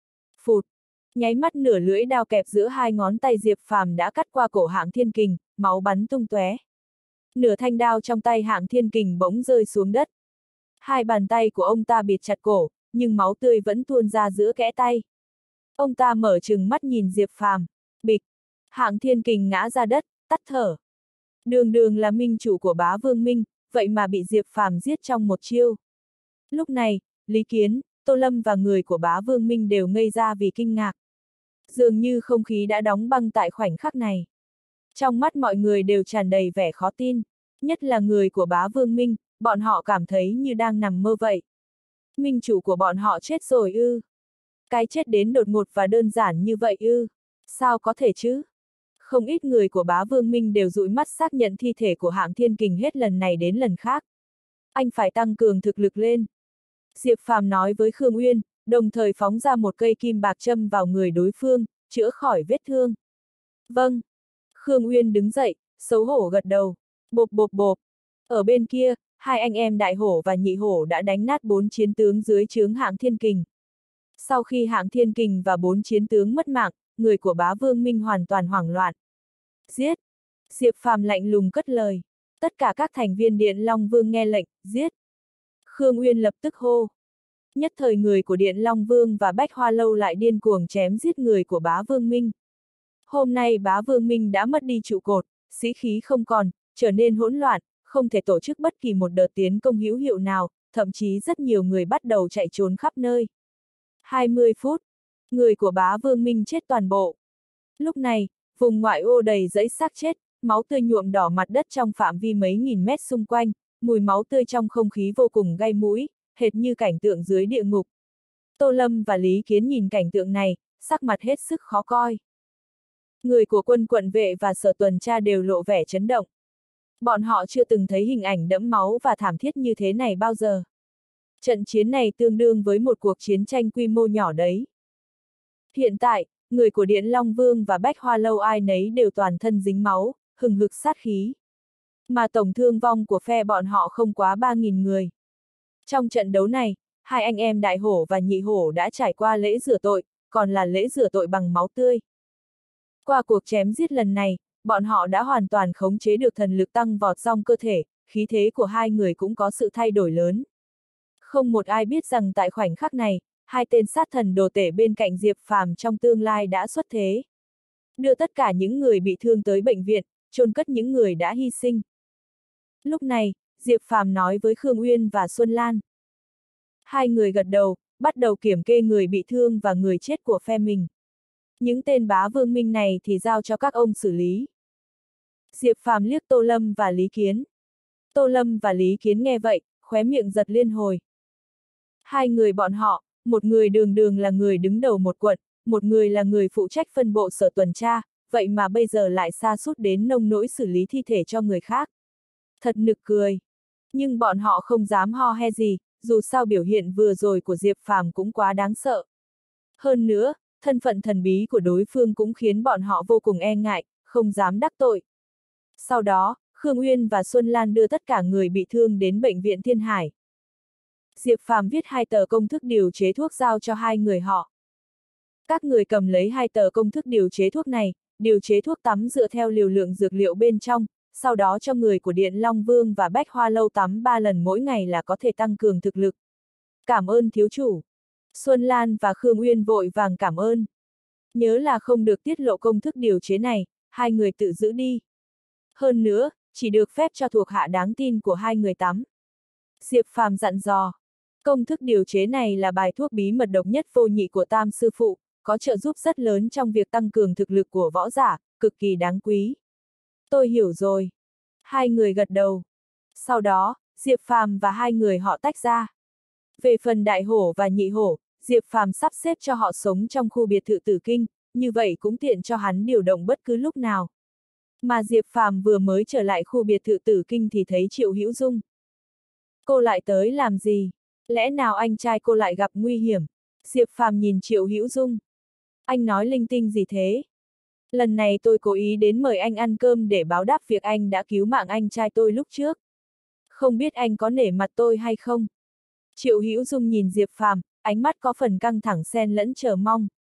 phụt. Nháy mắt nửa lưỡi đao kẹp giữa hai ngón tay Diệp Phàm đã cắt qua cổ Hạng Thiên Kình, máu bắn tung tóe. Nửa thanh đao trong tay Hạng Thiên Kình bỗng rơi xuống đất. Hai bàn tay của ông ta bịt chặt cổ, nhưng máu tươi vẫn tuôn ra giữa kẽ tay. Ông ta mở trừng mắt nhìn Diệp Phàm, bịch. Hạng Thiên Kình ngã ra đất, tắt thở. Đường đường là minh chủ của Bá Vương Minh, vậy mà bị Diệp Phàm giết trong một chiêu. Lúc này, Lý Kiến, Tô Lâm và người của Bá Vương Minh đều ngây ra vì kinh ngạc. Dường như không khí đã đóng băng tại khoảnh khắc này. Trong mắt mọi người đều tràn đầy vẻ khó tin, nhất là người của Bá Vương Minh, bọn họ cảm thấy như đang nằm mơ vậy. Minh chủ của bọn họ chết rồi ư? Cái chết đến đột ngột và đơn giản như vậy ư? Sao có thể chứ? Không ít người của Bá Vương Minh đều dụi mắt xác nhận thi thể của Hạng Thiên Kình hết lần này đến lần khác. Anh phải tăng cường thực lực lên. Diệp Phàm nói với Khương Uyên, đồng thời phóng ra một cây kim bạc châm vào người đối phương, chữa khỏi vết thương. Vâng. Khương Uyên đứng dậy, xấu hổ gật đầu. Bộp bộp bộp. Ở bên kia, hai anh em Đại Hổ và Nhị Hổ đã đánh nát bốn chiến tướng dưới trướng Hạng Thiên Kình. Sau khi Hạng Thiên Kình và bốn chiến tướng mất mạng, người của Bá Vương Minh hoàn toàn hoảng loạn. Giết! Diệp Phàm lạnh lùng cất lời. Tất cả các thành viên Điện Long Vương nghe lệnh, giết! Khương Uyên lập tức hô. Nhất thời người của Điện Long Vương và Bách Hoa Lâu lại điên cuồng chém giết người của Bá Vương Minh. Hôm nay Bá Vương Minh đã mất đi trụ cột, sĩ khí không còn, trở nên hỗn loạn, không thể tổ chức bất kỳ một đợt tiến công hữu hiệu nào, thậm chí rất nhiều người bắt đầu chạy trốn khắp nơi. hai mươi phút, người của Bá Vương Minh chết toàn bộ. Lúc này, vùng ngoại ô đầy dẫy xác chết, máu tươi nhuộm đỏ mặt đất trong phạm vi mấy nghìn mét xung quanh, mùi máu tươi trong không khí vô cùng gai mũi, hệt như cảnh tượng dưới địa ngục. Tô Lâm và Lý Kiến nhìn cảnh tượng này, sắc mặt hết sức khó coi. Người của quân quận vệ và sở tuần tra đều lộ vẻ chấn động. Bọn họ chưa từng thấy hình ảnh đẫm máu và thảm thiết như thế này bao giờ. Trận chiến này tương đương với một cuộc chiến tranh quy mô nhỏ đấy. Hiện tại, người của Điện Long Vương và Bách Hoa Lâu ai nấy đều toàn thân dính máu, hừng hực sát khí. Mà tổng thương vong của phe bọn họ không quá ba nghìn người. Trong trận đấu này, hai anh em Đại Hổ và Nhị Hổ đã trải qua lễ rửa tội, còn là lễ rửa tội bằng máu tươi. Qua cuộc chém giết lần này, bọn họ đã hoàn toàn khống chế được thần lực tăng vọt trong cơ thể, khí thế của hai người cũng có sự thay đổi lớn. Không một ai biết rằng tại khoảnh khắc này, hai tên sát thần đồ tể bên cạnh Diệp Phàm trong tương lai đã xuất thế. Đưa tất cả những người bị thương tới bệnh viện, chôn cất những người đã hy sinh. Lúc này, Diệp Phàm nói với Khương Uyên và Xuân Lan. Hai người gật đầu, bắt đầu kiểm kê người bị thương và người chết của phe mình. Những tên Bá Vương Minh này thì giao cho các ông xử lý. Diệp Phàm liếc Tô Lâm và Lý Kiến. Tô Lâm và Lý Kiến nghe vậy, khóe miệng giật liên hồi. Hai người bọn họ, một người đường đường là người đứng đầu một quận, một người là người phụ trách phân bộ sở tuần tra, vậy mà bây giờ lại sa sút đến nông nỗi xử lý thi thể cho người khác. Thật nực cười. Nhưng bọn họ không dám ho he gì, dù sao biểu hiện vừa rồi của Diệp Phàm cũng quá đáng sợ. Hơn nữa, thân phận thần bí của đối phương cũng khiến bọn họ vô cùng e ngại, không dám đắc tội. Sau đó, Khương Uyên và Xuân Lan đưa tất cả người bị thương đến bệnh viện Thiên Hải. Diệp Phàm viết hai tờ công thức điều chế thuốc giao cho hai người họ. Các người cầm lấy hai tờ công thức điều chế thuốc này, điều chế thuốc tắm dựa theo liều lượng dược liệu bên trong, sau đó cho người của Điện Long Vương và Bách Hoa Lâu tắm ba lần mỗi ngày là có thể tăng cường thực lực. Cảm ơn thiếu chủ. Xuân Lan và Khương Uyên vội vàng cảm ơn. Nhớ là không được tiết lộ công thức điều chế này, hai người tự giữ đi. Hơn nữa, chỉ được phép cho thuộc hạ đáng tin của hai người tắm. Diệp Phàm dặn dò. Công thức điều chế này là bài thuốc bí mật độc nhất vô nhị của Tam sư phụ, có trợ giúp rất lớn trong việc tăng cường thực lực của võ giả, cực kỳ đáng quý. Tôi hiểu rồi. Hai người gật đầu. Sau đó, Diệp Phàm và hai người họ tách ra. Về phần Đại Hổ và Nhị Hổ, Diệp Phàm sắp xếp cho họ sống trong khu biệt thự Tử Kinh, như vậy cũng tiện cho hắn điều động bất cứ lúc nào. Mà Diệp Phàm vừa mới trở lại khu biệt thự Tử Kinh thì thấy Triệu Hữu Dung. Cô lại tới làm gì? Lẽ nào anh trai cô lại gặp nguy hiểm? Diệp Phàm nhìn Triệu Hữu Dung. Anh nói linh tinh gì thế? Lần này tôi cố ý đến mời anh ăn cơm để báo đáp việc anh đã cứu mạng anh trai tôi lúc trước. Không biết anh có nể mặt tôi hay không? Triệu Hữu Dung nhìn Diệp Phàm, ánh mắt có phần căng thẳng xen lẫn chờ mong.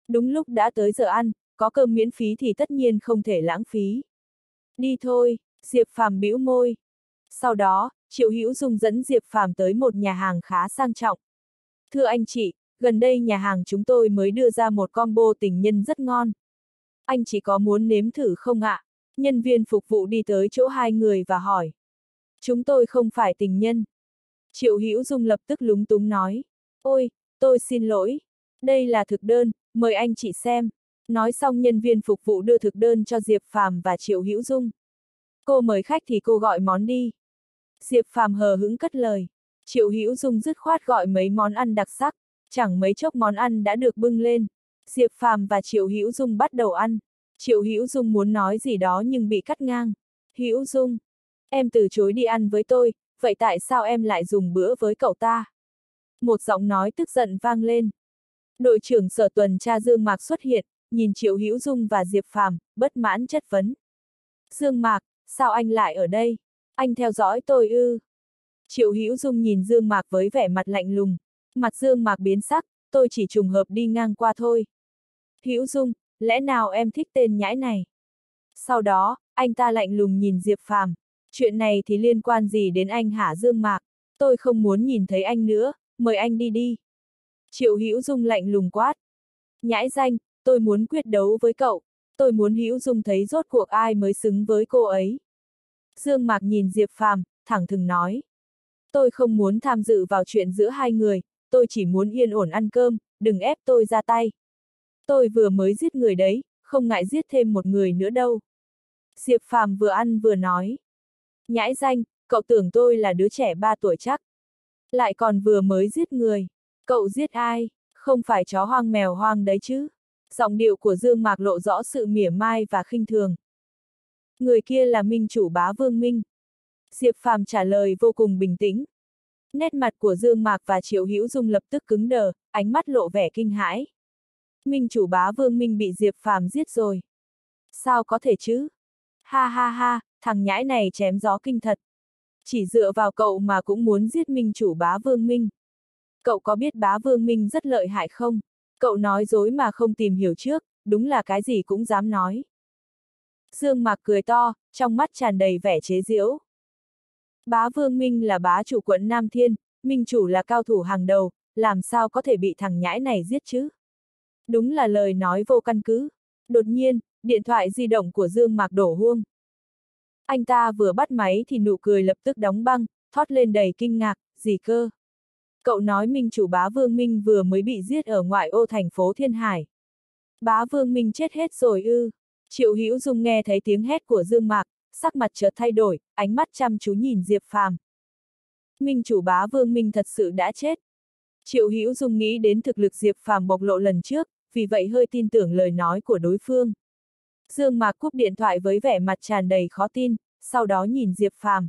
Đúng lúc đã tới giờ ăn, có cơm miễn phí thì tất nhiên không thể lãng phí. Đi thôi, Diệp Phàm bĩu môi. Sau đó, Triệu Hữu Dung dẫn Diệp Phàm tới một nhà hàng khá sang trọng. Thưa anh chị, gần đây nhà hàng chúng tôi mới đưa ra một combo tình nhân rất ngon. Anh chị có muốn nếm thử không ạ? Nhân viên phục vụ đi tới chỗ hai người và hỏi. Chúng tôi không phải tình nhân. Triệu Hữu Dung lập tức lúng túng nói. Ôi, tôi xin lỗi. Đây là thực đơn, mời anh chị xem. Nói xong nhân viên phục vụ đưa thực đơn cho Diệp Phàm và Triệu Hữu Dung. Cô mời khách thì cô gọi món đi. Diệp Phàm hờ hững cất lời. Triệu Hữu Dung dứt khoát gọi mấy món ăn đặc sắc, chẳng mấy chốc món ăn đã được bưng lên. Diệp Phàm và Triệu Hữu Dung bắt đầu ăn. Triệu Hữu Dung muốn nói gì đó nhưng bị cắt ngang. Hữu Dung, em từ chối đi ăn với tôi, vậy tại sao em lại dùng bữa với cậu ta? Một giọng nói tức giận vang lên. Đội trưởng sở tuần tra Dương Mạc xuất hiện, nhìn Triệu Hữu Dung và Diệp Phàm, bất mãn chất vấn. Dương Mạc, sao anh lại ở đây? Anh theo dõi tôi ư? Triệu Hữu Dung nhìn Dương Mạc với vẻ mặt lạnh lùng. Mặt Dương Mạc biến sắc, tôi chỉ trùng hợp đi ngang qua thôi. Hữu Dung, lẽ nào em thích tên nhãi này? Sau đó, anh ta lạnh lùng nhìn Diệp Phàm. Chuyện này thì liên quan gì đến anh hả Dương Mạc? Tôi không muốn nhìn thấy anh nữa, mời anh đi đi. Triệu Hữu Dung lạnh lùng quát. Nhãi danh, tôi muốn quyết đấu với cậu. Tôi muốn Hữu Dung thấy rốt cuộc ai mới xứng với cô ấy. Dương Mạc nhìn Diệp Phàm, thẳng thừng nói. Tôi không muốn tham dự vào chuyện giữa hai người, tôi chỉ muốn yên ổn ăn cơm, đừng ép tôi ra tay. Tôi vừa mới giết người đấy, không ngại giết thêm một người nữa đâu. Diệp Phàm vừa ăn vừa nói. Nhãi danh, cậu tưởng tôi là đứa trẻ ba tuổi chắc. Lại còn vừa mới giết người. Cậu giết ai? Không phải chó hoang mèo hoang đấy chứ? Giọng điệu của Dương Mạc lộ rõ sự mỉa mai và khinh thường. Người kia là minh chủ Bá Vương Minh. Diệp Phàm trả lời vô cùng bình tĩnh. Nét mặt của Dương Mạc và Triệu Hữu Dung lập tức cứng đờ, ánh mắt lộ vẻ kinh hãi. Minh chủ Bá Vương Minh bị Diệp Phàm giết rồi. Sao có thể chứ? Ha ha ha, thằng nhãi này chém gió kinh thật. Chỉ dựa vào cậu mà cũng muốn giết minh chủ Bá Vương Minh. Cậu có biết Bá Vương Minh rất lợi hại không? Cậu nói dối mà không tìm hiểu trước, đúng là cái gì cũng dám nói. Dương Mạc cười to, trong mắt tràn đầy vẻ chế giễu. Bá Vương Minh là bá chủ quận Nam Thiên, minh chủ là cao thủ hàng đầu, làm sao có thể bị thằng nhãi này giết chứ? Đúng là lời nói vô căn cứ. Đột nhiên, điện thoại di động của Dương Mạc đổ huông. Anh ta vừa bắt máy thì nụ cười lập tức đóng băng, thót lên đầy kinh ngạc, gì cơ? Cậu nói minh chủ Bá Vương Minh vừa mới bị giết ở ngoại ô thành phố Thiên Hải. Bá Vương Minh chết hết rồi ư? Triệu Hữu Dung nghe thấy tiếng hét của Dương Mạc, sắc mặt chợt thay đổi, ánh mắt chăm chú nhìn Diệp Phàm. Minh chủ Bá Vương Minh thật sự đã chết. Triệu Hữu Dung nghĩ đến thực lực Diệp Phàm bộc lộ lần trước, vì vậy hơi tin tưởng lời nói của đối phương. Dương Mạc cúp điện thoại với vẻ mặt tràn đầy khó tin, sau đó nhìn Diệp Phàm.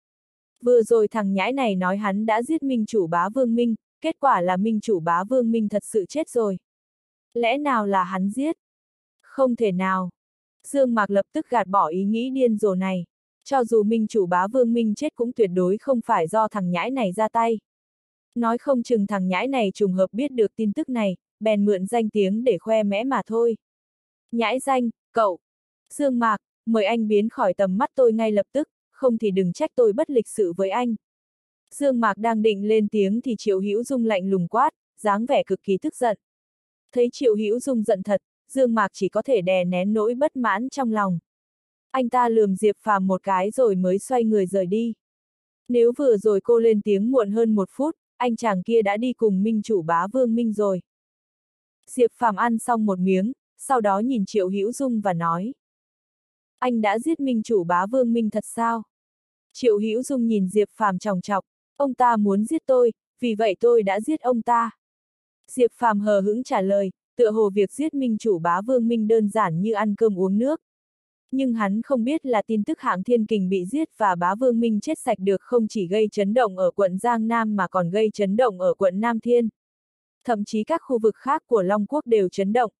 Vừa rồi thằng nhãi này nói hắn đã giết minh chủ Bá Vương Minh, kết quả là minh chủ Bá Vương Minh thật sự chết rồi. Lẽ nào là hắn giết? Không thể nào. Dương Mạc lập tức gạt bỏ ý nghĩ điên rồ này. Cho dù minh chủ Bá Vương Minh chết cũng tuyệt đối không phải do thằng nhãi này ra tay. Nói không chừng thằng nhãi này trùng hợp biết được tin tức này, bèn mượn danh tiếng để khoe mẽ mà thôi. Nhãi danh, cậu. Dương Mạc, mời anh biến khỏi tầm mắt tôi ngay lập tức, không thì đừng trách tôi bất lịch sự với anh. Dương Mạc đang định lên tiếng thì Triệu Hữu Dung lạnh lùng quát, dáng vẻ cực kỳ tức giận. Thấy Triệu Hữu Dung giận thật, Dương Mạc chỉ có thể đè nén nỗi bất mãn trong lòng. Anh ta lườm Diệp Phàm một cái rồi mới xoay người rời đi. Nếu vừa rồi cô lên tiếng muộn hơn một phút, anh chàng kia đã đi cùng minh chủ Bá Vương Minh rồi. Diệp Phàm ăn xong một miếng, sau đó nhìn Triệu Hữu Dung và nói. Anh đã giết minh chủ Bá Vương Minh thật sao? Triệu Hữu Dung nhìn Diệp Phàm chòng chọc, ông ta muốn giết tôi, vì vậy tôi đã giết ông ta. Diệp Phàm hờ hững trả lời, tựa hồ việc giết minh chủ Bá Vương Minh đơn giản như ăn cơm uống nước. Nhưng hắn không biết là tin tức Hạng Thiên Kình bị giết và Bá Vương Minh chết sạch được không chỉ gây chấn động ở quận Giang Nam mà còn gây chấn động ở quận Nam Thiên. Thậm chí các khu vực khác của Long Quốc đều chấn động.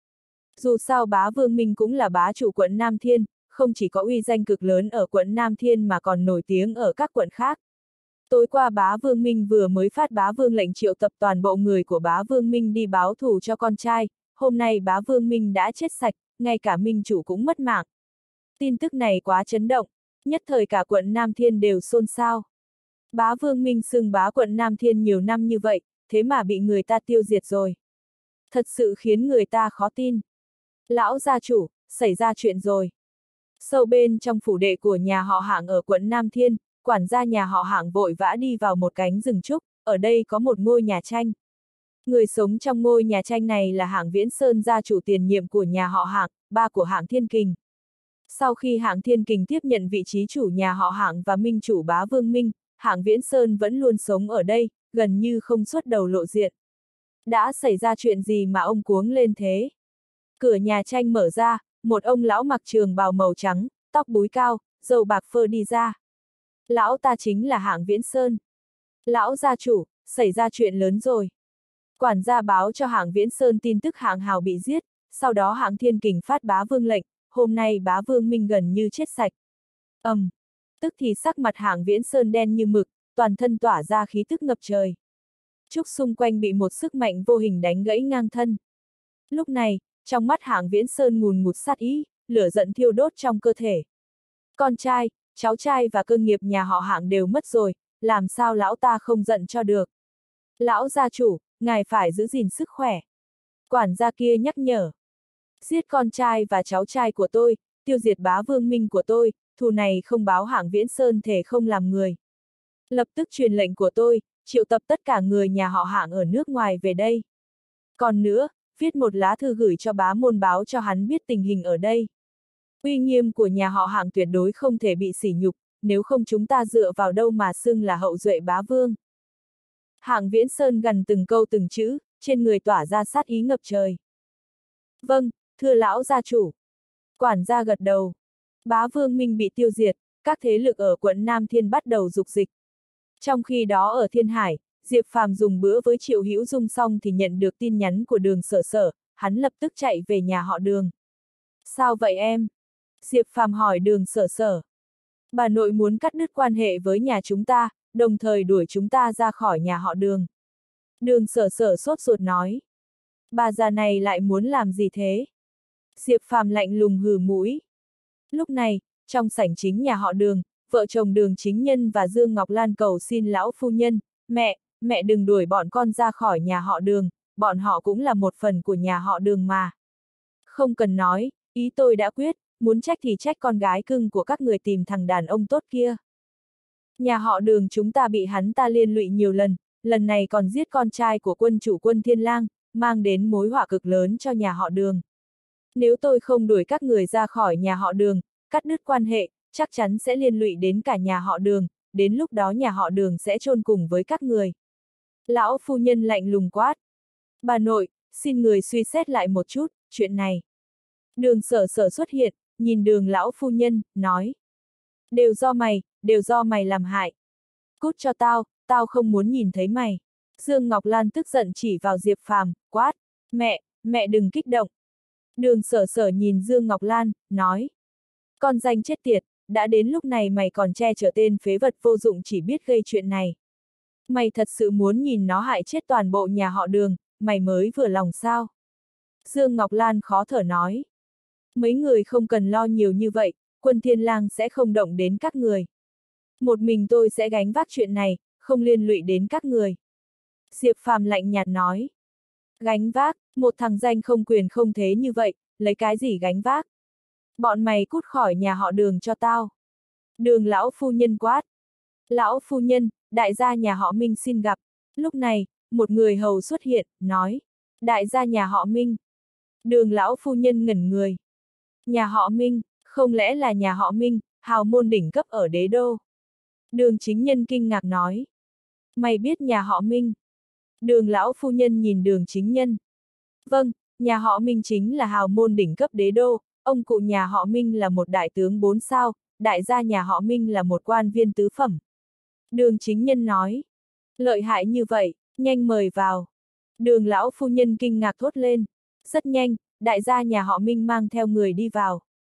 Dù sao Bá Vương Minh cũng là bá chủ quận Nam Thiên, không chỉ có uy danh cực lớn ở quận Nam Thiên mà còn nổi tiếng ở các quận khác. Tối qua Bá Vương Minh vừa mới phát Bá Vương lệnh triệu tập toàn bộ người của Bá Vương Minh đi báo thù cho con trai, hôm nay bá Vương Minh đã chết sạch, ngay cả minh chủ cũng mất mạng. Tin tức này quá chấn động, nhất thời cả quận Nam Thiên đều xôn xao. Bá Vương Minh xưng bá quận Nam Thiên nhiều năm như vậy, thế mà bị người ta tiêu diệt rồi. Thật sự khiến người ta khó tin. Lão gia chủ, xảy ra chuyện rồi. Sâu bên trong phủ đệ của nhà họ Hạng ở quận Nam Thiên, quản gia nhà họ Hạng vội vã đi vào một cánh rừng trúc, ở đây có một ngôi nhà tranh. Người sống trong ngôi nhà tranh này là Hạng Viễn Sơn, gia chủ tiền nhiệm của nhà họ Hạng, ba của Hạng Thiên Kình. Sau khi Hạng Thiên Kình tiếp nhận vị trí chủ nhà họ Hạng và minh chủ bá Vương Minh, Hạng Viễn Sơn vẫn luôn sống ở đây, gần như không xuất đầu lộ diện. Đã xảy ra chuyện gì mà ông cuống lên thế? Cửa nhà tranh mở ra, một ông lão mặc trường bào màu trắng, tóc búi cao, râu bạc phơ đi ra. Lão ta chính là Hạng Viễn Sơn. Lão gia chủ, xảy ra chuyện lớn rồi. Quản gia báo cho Hạng Viễn Sơn tin tức Hạng Hào bị giết, sau đó Hạng Thiên Kình phát bá vương lệnh, hôm nay bá Vương Minh gần như chết sạch. ầm, um, tức thì sắc mặt Hạng Viễn Sơn đen như mực, toàn thân tỏa ra khí tức ngập trời. Trúc xung quanh bị một sức mạnh vô hình đánh gãy ngang thân. Lúc này, trong mắt Hạng Viễn Sơn ngùn ngụt sát ý, lửa giận thiêu đốt trong cơ thể. Con trai, cháu trai và cơ nghiệp nhà họ Hạng đều mất rồi, làm sao lão ta không giận cho được. Lão gia chủ, ngài phải giữ gìn sức khỏe. Quản gia kia nhắc nhở. Giết con trai và cháu trai của tôi, tiêu diệt bá Vương Minh của tôi, thù này không báo, Hạng Viễn Sơn thể không làm người. Lập tức truyền lệnh của tôi, triệu tập tất cả người nhà họ Hạng ở nước ngoài về đây. Còn nữa, viết một lá thư gửi cho bá môn báo cho hắn biết tình hình ở đây. Uy nghiêm của nhà họ Hạng tuyệt đối không thể bị sỉ nhục, nếu không chúng ta dựa vào đâu mà xưng là hậu duệ bá vương. Hạng Viễn Sơn gằn từng câu từng chữ, trên người tỏa ra sát ý ngập trời. Vâng, thưa lão gia chủ. Quản gia gật đầu. Bá Vương Minh bị tiêu diệt, các thế lực ở quận Nam Thiên bắt đầu dục dịch. Trong khi đó ở Thiên Hải, Diệp Phàm dùng bữa với Triệu Hữu Dung xong thì nhận được tin nhắn của Đường Sở Sở, hắn lập tức chạy về nhà họ Đường. Sao vậy em? Diệp Phàm hỏi Đường Sở Sở. Bà nội muốn cắt đứt quan hệ với nhà chúng ta, đồng thời đuổi chúng ta ra khỏi nhà họ Đường. Đường Sở Sở sốt ruột nói. Bà già này lại muốn làm gì thế? Diệp Phàm lạnh lùng hừ mũi. Lúc này, trong sảnh chính nhà họ Đường, vợ chồng Đường Chính Nhân và Dương Ngọc Lan cầu xin lão phu nhân, mẹ, mẹ đừng đuổi bọn con ra khỏi nhà họ Đường, bọn họ cũng là một phần của nhà họ Đường mà. Không cần nói, ý tôi đã quyết, muốn trách thì trách con gái cưng của các người tìm thằng đàn ông tốt kia. Nhà họ Đường chúng ta bị hắn ta liên lụy nhiều lần, lần này còn giết con trai của quân chủ Quân Thiên Lang, mang đến mối họa cực lớn cho nhà họ Đường. Nếu tôi không đuổi các người ra khỏi nhà họ Đường, cắt đứt quan hệ, chắc chắn sẽ liên lụy đến cả nhà họ Đường, đến lúc đó nhà họ Đường sẽ chôn cùng với các người. Lão phu nhân lạnh lùng quát. Bà nội, xin người suy xét lại một chút, chuyện này. Đường Sở Sở xuất hiện, nhìn Đường lão phu nhân, nói. Đều do mày, đều do mày làm hại. Cút cho tao, tao không muốn nhìn thấy mày. Dương Ngọc Lan tức giận chỉ vào Diệp Phàm, quát. Mẹ, mẹ đừng kích động. Đường Sở Sở nhìn Dương Ngọc Lan, nói. Con danh chết tiệt, đã đến lúc này mày còn che chở tên phế vật vô dụng chỉ biết gây chuyện này. Mày thật sự muốn nhìn nó hại chết toàn bộ nhà họ Đường, mày mới vừa lòng sao? Dương Ngọc Lan khó thở nói. Mấy người không cần lo nhiều như vậy, Quân Thiên Lang sẽ không động đến các người. Một mình tôi sẽ gánh vác chuyện này, không liên lụy đến các người. Diệp Phàm lạnh nhạt nói. Gánh vác, một thằng danh không quyền không thế như vậy, lấy cái gì gánh vác? Bọn mày cút khỏi nhà họ Đường cho tao. Đường lão phu nhân quát. Lão phu nhân, đại gia nhà họ Minh xin gặp. Lúc này, một người hầu xuất hiện, nói. Đại gia nhà họ Minh. Đường lão phu nhân ngẩn người. Nhà họ Minh, không lẽ là nhà họ Minh, hào môn đỉnh cấp ở đế đô? Đường Chính Nhân kinh ngạc nói. Mày biết nhà họ Minh? Đường lão phu nhân nhìn Đường Chính Nhân. Vâng, nhà họ Minh chính là hào môn đỉnh cấp đế đô, ông cụ nhà họ Minh là một đại tướng bốn sao, đại gia nhà họ Minh là một quan viên tứ phẩm. Đường Chính Nhân nói. Lợi hại như vậy, nhanh mời vào. Đường lão phu nhân kinh ngạc thốt lên. Rất nhanh, đại gia nhà họ Minh mang theo người đi vào.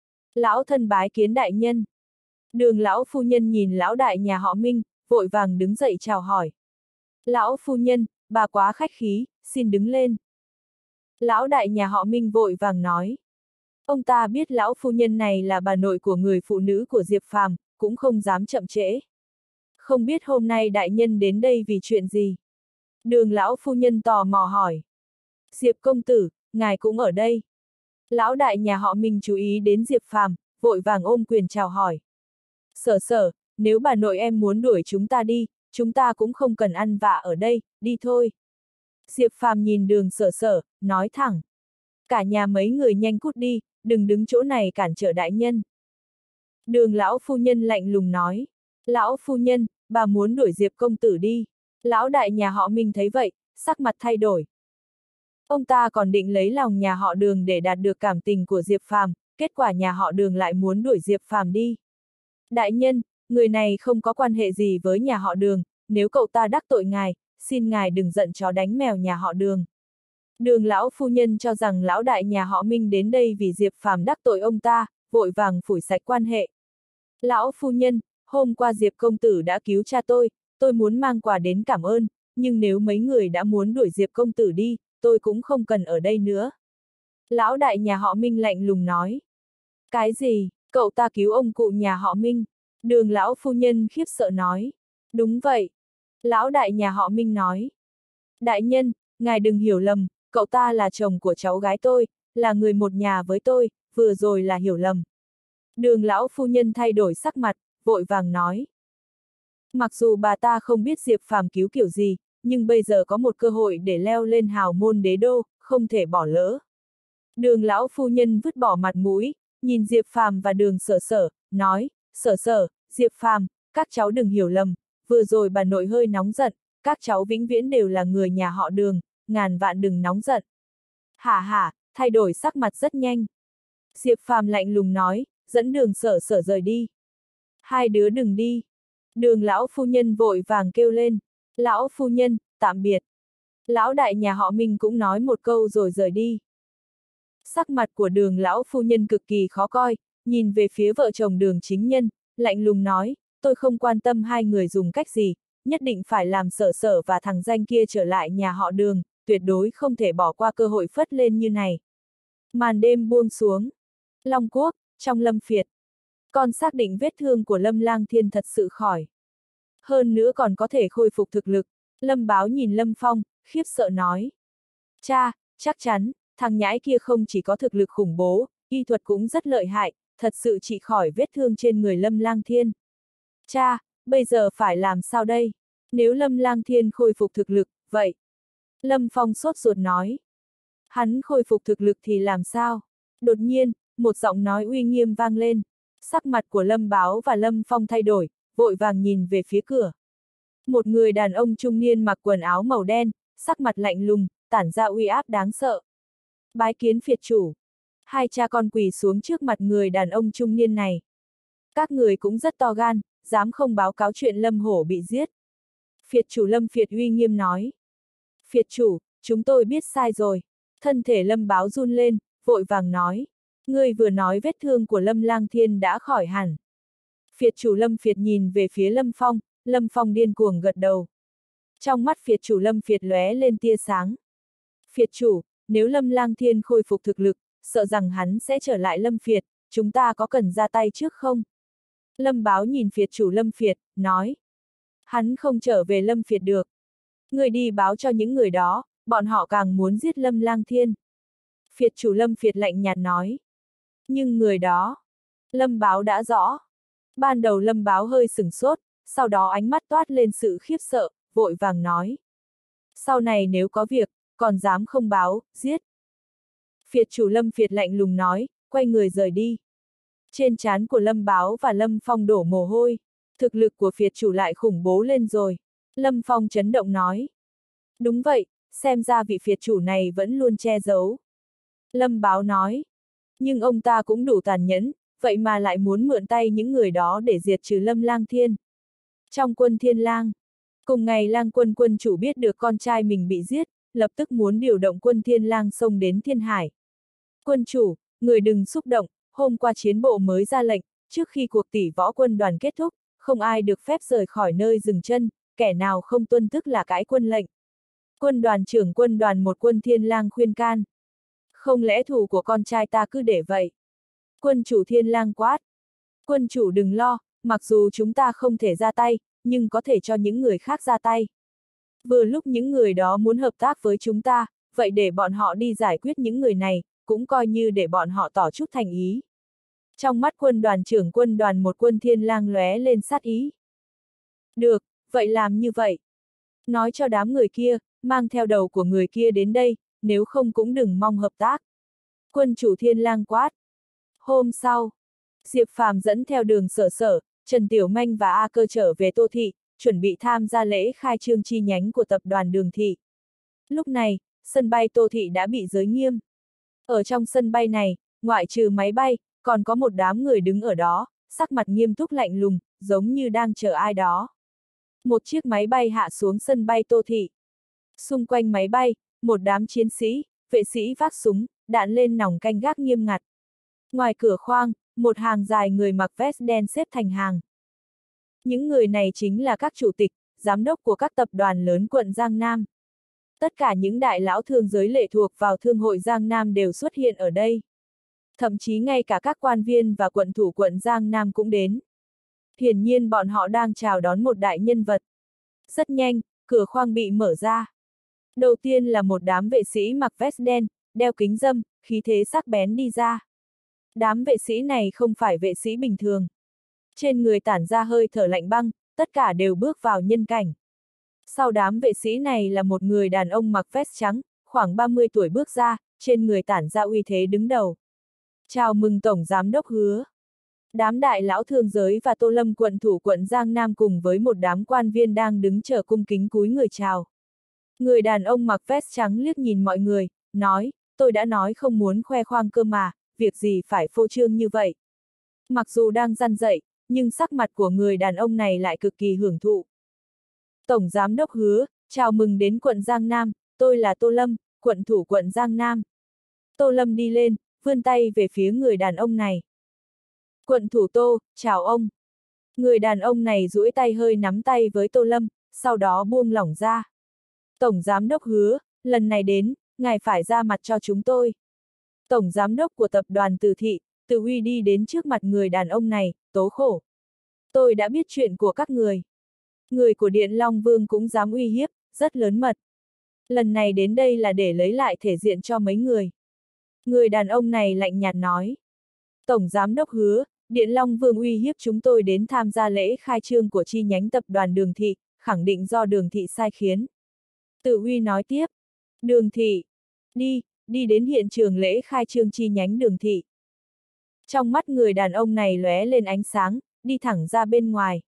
Lão thân bái kiến đại nhân. Đường lão phu nhân nhìn lão đại nhà họ Minh, vội vàng đứng dậy chào hỏi. Lão phu nhân, bà quá khách khí, xin đứng lên. Lão đại nhà họ Minh vội vàng nói. Ông ta biết lão phu nhân này là bà nội của người phụ nữ của Diệp Phàm, cũng không dám chậm trễ. Không biết hôm nay đại nhân đến đây vì chuyện gì? Đường lão phu nhân tò mò hỏi. Diệp công tử, ngài cũng ở đây. Lão đại nhà họ Minh chú ý đến Diệp Phàm, vội vàng ôm quyền chào hỏi. Sở sở, nếu bà nội em muốn đuổi chúng ta đi, chúng ta cũng không cần ăn vạ ở đây, đi thôi. Diệp Phàm nhìn đường sở sở, nói thẳng. Cả nhà mấy người nhanh cút đi, đừng đứng chỗ này cản trở đại nhân. Đường lão phu nhân lạnh lùng nói. Lão phu nhân, bà muốn đuổi Diệp công tử đi. Lão đại nhà họ Minh thấy vậy, sắc mặt thay đổi. Ông ta còn định lấy lòng nhà họ Đường để đạt được cảm tình của Diệp Phàm, kết quả nhà họ Đường lại muốn đuổi Diệp Phàm đi. Đại nhân, người này không có quan hệ gì với nhà họ Đường, nếu cậu ta đắc tội ngài, xin ngài đừng giận chó đánh mèo nhà họ Đường. Đường lão phu nhân cho rằng lão đại nhà họ Minh đến đây vì Diệp Phàm đắc tội ông ta, vội vàng phủi sạch quan hệ. Lão phu nhân, hôm qua Diệp công tử đã cứu cha tôi, tôi muốn mang quà đến cảm ơn, nhưng nếu mấy người đã muốn đuổi Diệp công tử đi, tôi cũng không cần ở đây nữa. Lão đại nhà họ Minh lạnh lùng nói. Cái gì, cậu ta cứu ông cụ nhà họ Minh? Đường lão phu nhân khiếp sợ nói. Đúng vậy. Lão đại nhà họ Minh nói. Đại nhân, ngài đừng hiểu lầm, cậu ta là chồng của cháu gái tôi, là người một nhà với tôi, vừa rồi là hiểu lầm. Đường lão phu nhân thay đổi sắc mặt, vội vàng nói. Mặc dù bà ta không biết Diệp Phàm cứu kiểu gì, nhưng bây giờ có một cơ hội để leo lên hào môn đế đô, không thể bỏ lỡ. Đường lão phu nhân vứt bỏ mặt mũi, nhìn Diệp Phàm và đường sở sở, nói, sở sở, Diệp Phàm, các cháu đừng hiểu lầm, vừa rồi bà nội hơi nóng giận, các cháu vĩnh viễn đều là người nhà họ Đường, ngàn vạn đừng nóng giận. Hả hả, thay đổi sắc mặt rất nhanh. Diệp Phàm lạnh lùng nói, dẫn đường sở sở rời đi. Hai đứa đừng đi. Đường lão phu nhân vội vàng kêu lên. Lão phu nhân, tạm biệt. Lão đại nhà họ Minh cũng nói một câu rồi rời đi. Sắc mặt của đường lão phu nhân cực kỳ khó coi, nhìn về phía vợ chồng đường chính nhân, lạnh lùng nói, tôi không quan tâm hai người dùng cách gì, nhất định phải làm sở sở và thằng danh kia trở lại nhà họ Đường, tuyệt đối không thể bỏ qua cơ hội phất lên như này. Màn đêm buông xuống. Long Quốc, trong Lâm Phiệt. Con xác định vết thương của Lâm Lang Thiên thật sự khỏi. Hơn nữa còn có thể khôi phục thực lực. Lâm Báo nhìn Lâm Phong, khiếp sợ nói. Cha, chắc chắn, thằng nhãi kia không chỉ có thực lực khủng bố, y thuật cũng rất lợi hại, thật sự trị khỏi vết thương trên người Lâm Lang Thiên. Cha, bây giờ phải làm sao đây? Nếu Lâm Lang Thiên khôi phục thực lực, vậy? Lâm Phong sốt ruột nói. Hắn khôi phục thực lực thì làm sao? Đột nhiên, một giọng nói uy nghiêm vang lên. Sắc mặt của Lâm Báo và Lâm Phong thay đổi, vội vàng nhìn về phía cửa. Một người đàn ông trung niên mặc quần áo màu đen, sắc mặt lạnh lùng, tản ra uy áp đáng sợ. Bái kiến phiệt chủ. Hai cha con quỳ xuống trước mặt người đàn ông trung niên này. Các người cũng rất to gan, dám không báo cáo chuyện Lâm Hổ bị giết. Phiệt chủ Lâm Phiệt uy nghiêm nói. Phiệt chủ, chúng tôi biết sai rồi. Thân thể Lâm Báo run lên, vội vàng nói. Ngươi vừa nói vết thương của Lâm Lang Thiên đã khỏi hẳn. Phiệt chủ Lâm Phiệt nhìn về phía Lâm Phong, Lâm Phong điên cuồng gật đầu. Trong mắt phiệt chủ Lâm Phiệt lóe lên tia sáng. Phiệt chủ, nếu Lâm Lang Thiên khôi phục thực lực, sợ rằng hắn sẽ trở lại Lâm Phiệt, chúng ta có cần ra tay trước không? Lâm Báo nhìn phiệt chủ Lâm Phiệt, nói. Hắn không trở về Lâm Phiệt được. Người đi báo cho những người đó, bọn họ càng muốn giết Lâm Lang Thiên. Phiệt chủ Lâm Phiệt lạnh nhạt nói. Nhưng người đó, Lâm Báo đã rõ. Ban đầu Lâm Báo hơi sửng sốt, sau đó ánh mắt toát lên sự khiếp sợ, vội vàng nói. Sau này nếu có việc, còn dám không báo, giết. Phiệt chủ Lâm Phiệt lạnh lùng nói, quay người rời đi. Trên trán của Lâm Báo và Lâm Phong đổ mồ hôi. Thực lực của phiệt chủ lại khủng bố lên rồi. Lâm Phong chấn động nói. Đúng vậy, xem ra vị phiệt chủ này vẫn luôn che giấu. Lâm Báo nói. Nhưng ông ta cũng đủ tàn nhẫn, vậy mà lại muốn mượn tay những người đó để diệt trừ Lâm Lang Thiên. Trong quân Thiên Lang, cùng ngày Lang quân quân chủ biết được con trai mình bị giết, lập tức muốn điều động quân Thiên Lang xông đến Thiên Hải. Quân chủ, người đừng xúc động, hôm qua chiến bộ mới ra lệnh, trước khi cuộc tỷ võ quân đoàn kết thúc, không ai được phép rời khỏi nơi dừng chân, kẻ nào không tuân tức là cãi quân lệnh. Quân đoàn trưởng quân đoàn một quân Thiên Lang khuyên can. Không lẽ thù của con trai ta cứ để vậy? Quân chủ Thiên Lang quát. Quân chủ đừng lo, mặc dù chúng ta không thể ra tay, nhưng có thể cho những người khác ra tay. Vừa lúc những người đó muốn hợp tác với chúng ta, vậy để bọn họ đi giải quyết những người này, cũng coi như để bọn họ tỏ chút thành ý. Trong mắt quân đoàn trưởng quân đoàn một quân Thiên Lang lóe lên sát ý. Được, vậy làm như vậy. Nói cho đám người kia, mang theo đầu của người kia đến đây, nếu không cũng đừng mong hợp tác. Quân chủ Thiên Lang quát. Hôm sau, Diệp Phàm dẫn theo Đường Sở Sở, Trần Tiểu Manh và A Cơ trở về Tô Thị, chuẩn bị tham gia lễ khai trương chi nhánh của tập đoàn Đường Thị. Lúc này, sân bay Tô Thị đã bị giới nghiêm. Ở trong sân bay này, ngoại trừ máy bay, còn có một đám người đứng ở đó, sắc mặt nghiêm túc lạnh lùng, giống như đang chờ ai đó. Một chiếc máy bay hạ xuống sân bay Tô Thị. Xung quanh máy bay, một đám chiến sĩ, vệ sĩ vác súng, đạn lên nòng canh gác nghiêm ngặt. Ngoài cửa khoang, một hàng dài người mặc vest đen xếp thành hàng. Những người này chính là các chủ tịch, giám đốc của các tập đoàn lớn quận Giang Nam. Tất cả những đại lão thương giới lệ thuộc vào Thương hội Giang Nam đều xuất hiện ở đây. Thậm chí ngay cả các quan viên và quận thủ quận Giang Nam cũng đến. Hiển nhiên bọn họ đang chào đón một đại nhân vật. Rất nhanh, cửa khoang bị mở ra. Đầu tiên là một đám vệ sĩ mặc vest đen, đeo kính râm, khí thế sắc bén đi ra. Đám vệ sĩ này không phải vệ sĩ bình thường. Trên người tản ra hơi thở lạnh băng, tất cả đều bước vào nhân cảnh. Sau đám vệ sĩ này là một người đàn ông mặc vest trắng, khoảng ba mươi tuổi bước ra, trên người tản ra uy thế đứng đầu. Chào mừng Tổng Giám đốc Hứa. Đám đại lão thương giới và Tô Lâm quận thủ quận Giang Nam cùng với một đám quan viên đang đứng chờ cung kính cúi người chào. Người đàn ông mặc vest trắng liếc nhìn mọi người, nói, tôi đã nói không muốn khoe khoang cơ mà, việc gì phải phô trương như vậy. Mặc dù đang răn dậy, nhưng sắc mặt của người đàn ông này lại cực kỳ hưởng thụ. Tổng Giám đốc Hứa, chào mừng đến quận Giang Nam, tôi là Tô Lâm, quận thủ quận Giang Nam. Tô Lâm đi lên, vươn tay về phía người đàn ông này. Quận thủ Tô, chào ông. Người đàn ông này duỗi tay hơi nắm tay với Tô Lâm, sau đó buông lỏng ra. Tổng Giám đốc Hứa, lần này đến, ngài phải ra mặt cho chúng tôi. Tổng Giám đốc của tập đoàn Từ Thị, Từ Uy đi đến trước mặt người đàn ông này, tố khổ. Tôi đã biết chuyện của các người. Người của Điện Long Vương cũng dám uy hiếp, rất lớn mật. Lần này đến đây là để lấy lại thể diện cho mấy người. Người đàn ông này lạnh nhạt nói. Tổng Giám đốc Hứa, Điện Long Vương uy hiếp chúng tôi đến tham gia lễ khai trương của chi nhánh tập đoàn Đường Thị, khẳng định do Đường Thị sai khiến. Từ Uy nói tiếp. Đường Thị. Đi, đi đến hiện trường lễ khai trương chi nhánh Đường Thị. Trong mắt người đàn ông này lóe lên ánh sáng, đi thẳng ra bên ngoài.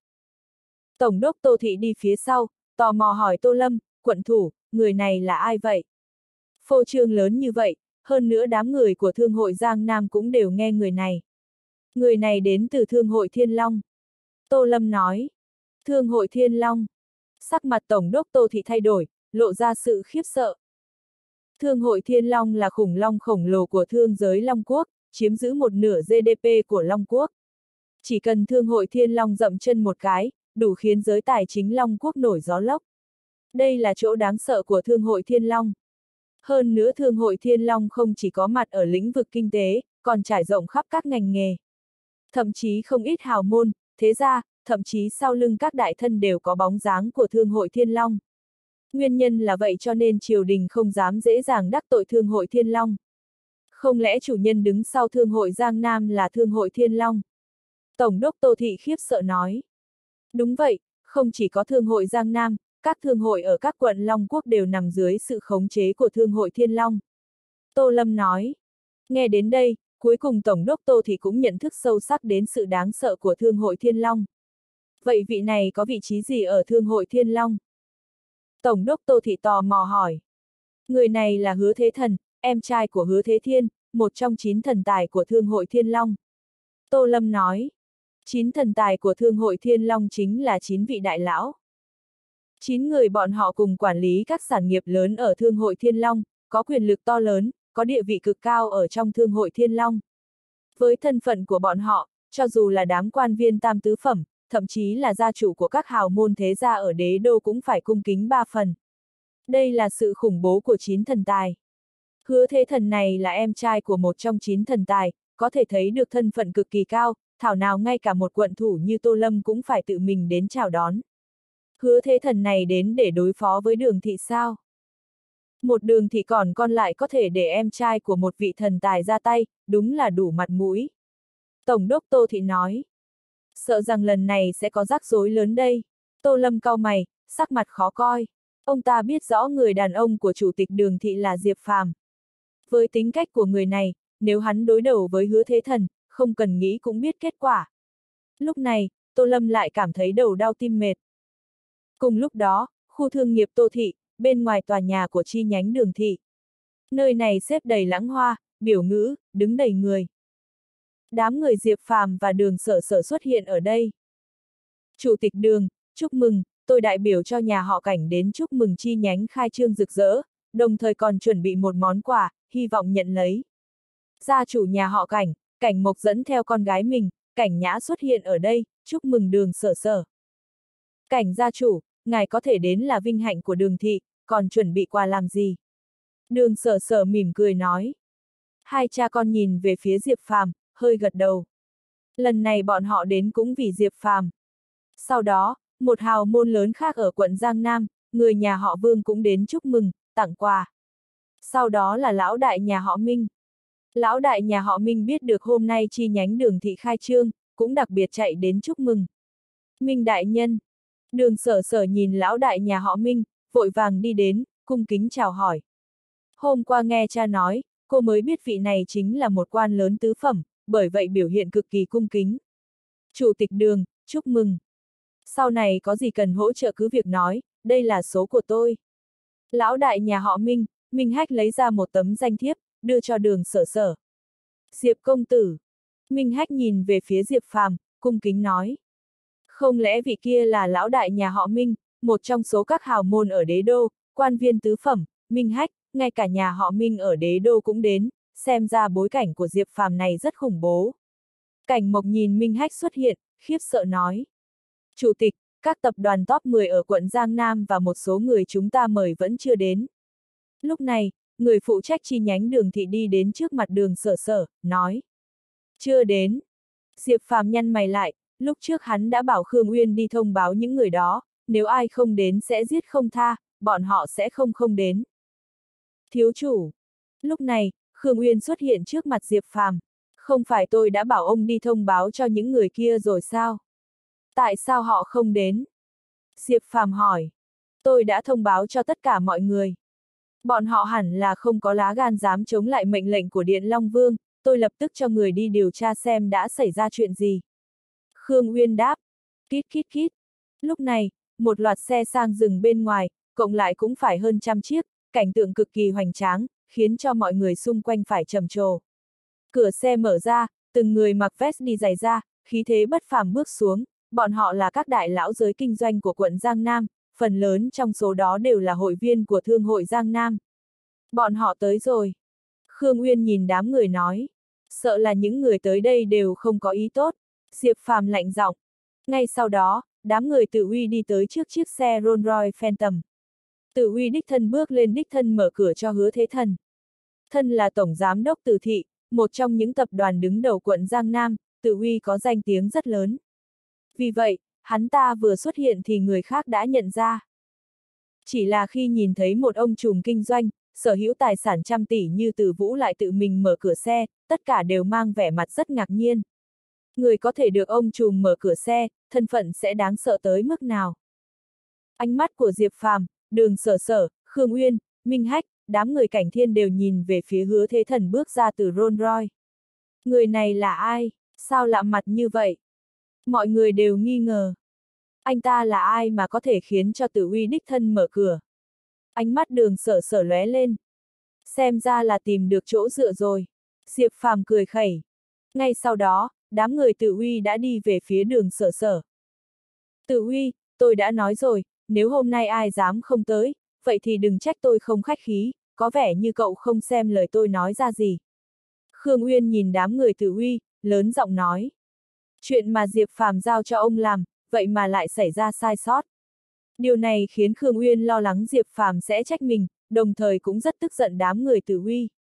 Tổng đốc Tô Thị đi phía sau, tò mò hỏi Tô Lâm, quận thủ, người này là ai vậy? Phô trương lớn như vậy, hơn nữa đám người của Thương hội Giang Nam cũng đều nghe người này. Người này đến từ Thương hội Thiên Long. Tô Lâm nói. Thương hội Thiên Long. Sắc mặt Tổng đốc Tô Thị thay đổi, lộ ra sự khiếp sợ. Thương hội Thiên Long là khủng long khổng lồ của thương giới Long Quốc, chiếm giữ một nửa giê đê pê của Long Quốc. Chỉ cần Thương hội Thiên Long dậm chân một cái, đủ khiến giới tài chính Long Quốc nổi gió lốc. Đây là chỗ đáng sợ của Thương hội Thiên Long. Hơn nữa Thương hội Thiên Long không chỉ có mặt ở lĩnh vực kinh tế, còn trải rộng khắp các ngành nghề. Thậm chí không ít hào môn, thế gia, thậm chí sau lưng các đại thân đều có bóng dáng của Thương hội Thiên Long. Nguyên nhân là vậy cho nên triều đình không dám dễ dàng đắc tội Thương hội Thiên Long. Không lẽ chủ nhân đứng sau Thương hội Giang Nam là Thương hội Thiên Long? Tổng đốc Tô Thị khiếp sợ nói. Đúng vậy, không chỉ có Thương hội Giang Nam, các thương hội ở các quận Long Quốc đều nằm dưới sự khống chế của Thương hội Thiên Long. Tô Lâm nói. Nghe đến đây, cuối cùng Tổng đốc Tô Thị cũng nhận thức sâu sắc đến sự đáng sợ của Thương hội Thiên Long. Vậy vị này có vị trí gì ở Thương hội Thiên Long? Tổng đốc Tô Thị tò mò hỏi. Người này là Hứa Thế Thần, em trai của Hứa Thế Thiên, một trong chín thần tài của Thương hội Thiên Long. Tô Lâm nói. Chín thần tài của Thương hội Thiên Long chính là chín vị đại lão. Chín người bọn họ cùng quản lý các sản nghiệp lớn ở Thương hội Thiên Long, có quyền lực to lớn, có địa vị cực cao ở trong Thương hội Thiên Long. Với thân phận của bọn họ, cho dù là đám quan viên tam tứ phẩm, thậm chí là gia chủ của các hào môn thế gia ở đế đô cũng phải cung kính ba phần. Đây là sự khủng bố của chín thần tài. Hứa Thế Thần này là em trai của một trong chín thần tài, có thể thấy được thân phận cực kỳ cao, thảo nào ngay cả một quận thủ như Tô Lâm cũng phải tự mình đến chào đón. Hứa Thế Thần này đến để đối phó với Đường Thị sao? Một Đường Thị còn con lại có thể để em trai của một vị thần tài ra tay, đúng là đủ mặt mũi. Tổng đốc Tô Thị nói. Sợ rằng lần này sẽ có rắc rối lớn đây. Tô Lâm cau mày, sắc mặt khó coi. Ông ta biết rõ người đàn ông của chủ tịch Đường Thị là Diệp Phàm. Với tính cách của người này, nếu hắn đối đầu với Hứa Thế Thần, không cần nghĩ cũng biết kết quả. Lúc này, Tô Lâm lại cảm thấy đầu đau tim mệt. Cùng lúc đó, khu thương nghiệp Tô Thị, bên ngoài tòa nhà của chi nhánh Đường Thị. Nơi này xếp đầy lãng hoa, biểu ngữ, đứng đầy người. Đám người Diệp Phàm và Đường Sở Sở xuất hiện ở đây. Chủ tịch Đường, chúc mừng, tôi đại biểu cho nhà họ Cảnh đến chúc mừng chi nhánh khai trương rực rỡ, đồng thời còn chuẩn bị một món quà, hy vọng nhận lấy. Gia chủ nhà họ Cảnh, Cảnh Mộc dẫn theo con gái mình, Cảnh Nhã xuất hiện ở đây, chúc mừng Đường Sở Sở. Cảnh gia chủ, ngài có thể đến là vinh hạnh của Đường Thị, còn chuẩn bị quà làm gì? Đường Sở Sở mỉm cười nói. Hai cha con nhìn về phía Diệp Phàm, hơi gật đầu. Lần này bọn họ đến cũng vì Diệp Phàm. Sau đó, một hào môn lớn khác ở quận Giang Nam, người nhà họ Vương cũng đến chúc mừng, tặng quà. Sau đó là lão đại nhà họ Minh. Lão đại nhà họ Minh biết được hôm nay chi nhánh Đường Thị khai trương, cũng đặc biệt chạy đến chúc mừng. Minh đại nhân. Đường Sở Sở nhìn lão đại nhà họ Minh, vội vàng đi đến, cung kính chào hỏi. Hôm qua nghe cha nói, cô mới biết vị này chính là một quan lớn tứ phẩm, bởi vậy biểu hiện cực kỳ cung kính. Chủ tịch Đường, chúc mừng. Sau này có gì cần hỗ trợ cứ việc nói, đây là số của tôi. Lão đại nhà họ Minh, Minh Hách lấy ra một tấm danh thiếp, đưa cho Đường Sở Sở. Diệp công tử. Minh Hách nhìn về phía Diệp Phàm, cung kính nói. Không lẽ vị kia là lão đại nhà họ Minh, một trong số các hào môn ở đế đô, quan viên tứ phẩm, Minh Hách, ngay cả nhà họ Minh ở đế đô cũng đến, xem ra bối cảnh của Diệp Phàm này rất khủng bố. Cảnh Mộc nhìn Minh Hách xuất hiện, khiếp sợ nói. Chủ tịch, các tập đoàn top mười ở quận Giang Nam và một số người chúng ta mời vẫn chưa đến. Lúc này, người phụ trách chi nhánh Đường Thị đi đến trước mặt Đường Sở Sở, nói. Chưa đến. Diệp Phàm nhăn mày lại, lúc trước hắn đã bảo Khương Uyên đi thông báo những người đó, nếu ai không đến sẽ giết không tha, bọn họ sẽ không không đến. Thiếu chủ. Lúc này, Khương Uyên xuất hiện trước mặt Diệp Phàm. Không phải tôi đã bảo ông đi thông báo cho những người kia rồi sao? Tại sao họ không đến? Diệp Phàm hỏi. Tôi đã thông báo cho tất cả mọi người. Bọn họ hẳn là không có lá gan dám chống lại mệnh lệnh của Điện Long Vương, tôi lập tức cho người đi điều tra xem đã xảy ra chuyện gì. Khương Uyên đáp. Kít kít kít. Lúc này, một loạt xe sang dừng bên ngoài, cộng lại cũng phải hơn trăm chiếc, cảnh tượng cực kỳ hoành tráng, khiến cho mọi người xung quanh phải trầm trồ. Cửa xe mở ra, từng người mặc vest đi giày ra, khí thế bất phàm bước xuống, bọn họ là các đại lão giới kinh doanh của quận Giang Nam, phần lớn trong số đó đều là hội viên của Thương hội Giang Nam. Bọn họ tới rồi. Khương Uyên nhìn đám người nói. Sợ là những người tới đây đều không có ý tốt. Diệp Phàm lạnh giọng. Ngay sau đó, đám người Tự Uy đi tới trước chiếc xe Rolls Royce Phantom. Tự Uy đích thân bước lên đích thân mở cửa cho Hứa Thế Thần. Thân là tổng giám đốc Từ Thị, một trong những tập đoàn đứng đầu quận Giang Nam, Tự Uy có danh tiếng rất lớn. Vì vậy, hắn ta vừa xuất hiện thì người khác đã nhận ra. Chỉ là khi nhìn thấy một ông trùm kinh doanh, sở hữu tài sản trăm tỷ như Từ Vũ lại tự mình mở cửa xe, tất cả đều mang vẻ mặt rất ngạc nhiên. Người có thể được ông trùm mở cửa xe, thân phận sẽ đáng sợ tới mức nào? Ánh mắt của Diệp Phàm, Đường Sở Sở, Khương Uyên, Minh Hách, đám người Cảnh Thiên đều nhìn về phía Hứa Thế Thần bước ra từ Rolls Royce. Người này là ai? Sao lạ mặt như vậy? Mọi người đều nghi ngờ. Anh ta là ai mà có thể khiến cho Tử Uy đích thân mở cửa? Ánh mắt Đường Sở Sở lóe lên. Xem ra là tìm được chỗ dựa rồi. Diệp Phàm cười khẩy. Ngay sau đó, đám người Tử Uy đã đi về phía Đường Sở Sở. Tử Uy, tôi đã nói rồi, nếu hôm nay ai dám không tới, vậy thì đừng trách tôi không khách khí, có vẻ như cậu không xem lời tôi nói ra gì. Khương Uyên nhìn đám người Tử Uy, lớn giọng nói. Chuyện mà Diệp Phàm giao cho ông làm, vậy mà lại xảy ra sai sót. Điều này khiến Khương Uyên lo lắng Diệp Phàm sẽ trách mình, đồng thời cũng rất tức giận đám người Tử Uy.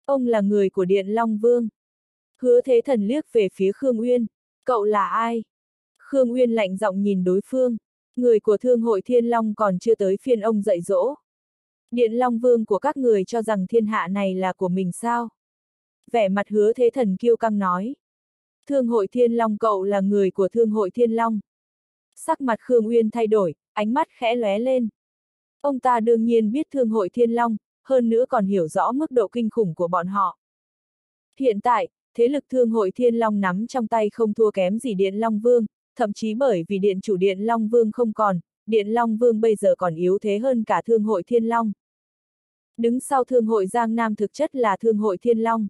Ông là người của Điện Long Vương. Hứa Thế Thần liếc về phía Khương Uyên. Cậu là ai? Khương Uyên lạnh giọng nhìn đối phương. Người của Thương hội Thiên Long còn chưa tới phiên ông dạy dỗ. Điện Long Vương của các người cho rằng thiên hạ này là của mình sao? Vẻ mặt Hứa Thế Thần kiêu căng nói. Thương hội Thiên Long, cậu là người của Thương hội Thiên Long. Sắc mặt Khương Uyên thay đổi, ánh mắt khẽ lóe lên. Ông ta đương nhiên biết Thương hội Thiên Long, hơn nữa còn hiểu rõ mức độ kinh khủng của bọn họ. Hiện tại, thế lực Thương hội Thiên Long nắm trong tay không thua kém gì Điện Long Vương, thậm chí bởi vì Điện chủ Điện Long Vương không còn, Điện Long Vương bây giờ còn yếu thế hơn cả Thương hội Thiên Long. Đứng sau Thương hội Giang Nam thực chất là Thương hội Thiên Long.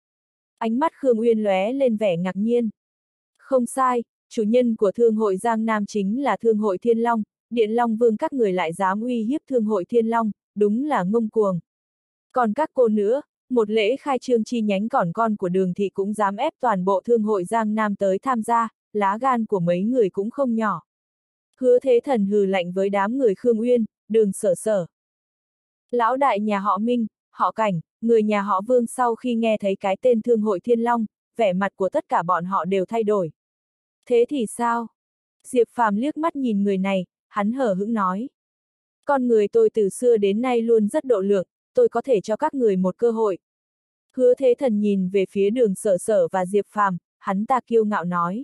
Ánh mắt Khương Uyên lóe lên vẻ ngạc nhiên. Không sai, chủ nhân của Thương hội Giang Nam chính là Thương hội Thiên Long, Điện Long Vương các người lại dám uy hiếp Thương hội Thiên Long, đúng là ngông cuồng. Còn các cô nữa, một lễ khai trương chi nhánh còn con của Đường Thị cũng dám ép toàn bộ Thương hội Giang Nam tới tham gia, lá gan của mấy người cũng không nhỏ. Hứa Thế Thần hừ lạnh với đám người Khương Uyên, Đường Sở Sở. Lão đại nhà họ Minh, họ Cảnh, người nhà họ Vương sau khi nghe thấy cái tên Thương hội Thiên Long, vẻ mặt của tất cả bọn họ đều thay đổi. Thế thì sao? Diệp Phàm liếc mắt nhìn người này, hắn hờ hững nói. Con người tôi từ xưa đến nay luôn rất độ lượng, tôi có thể cho các người một cơ hội. Hứa Thế Thần nhìn về phía Đường Sở Sở và Diệp Phàm, hắn ta kiêu ngạo nói.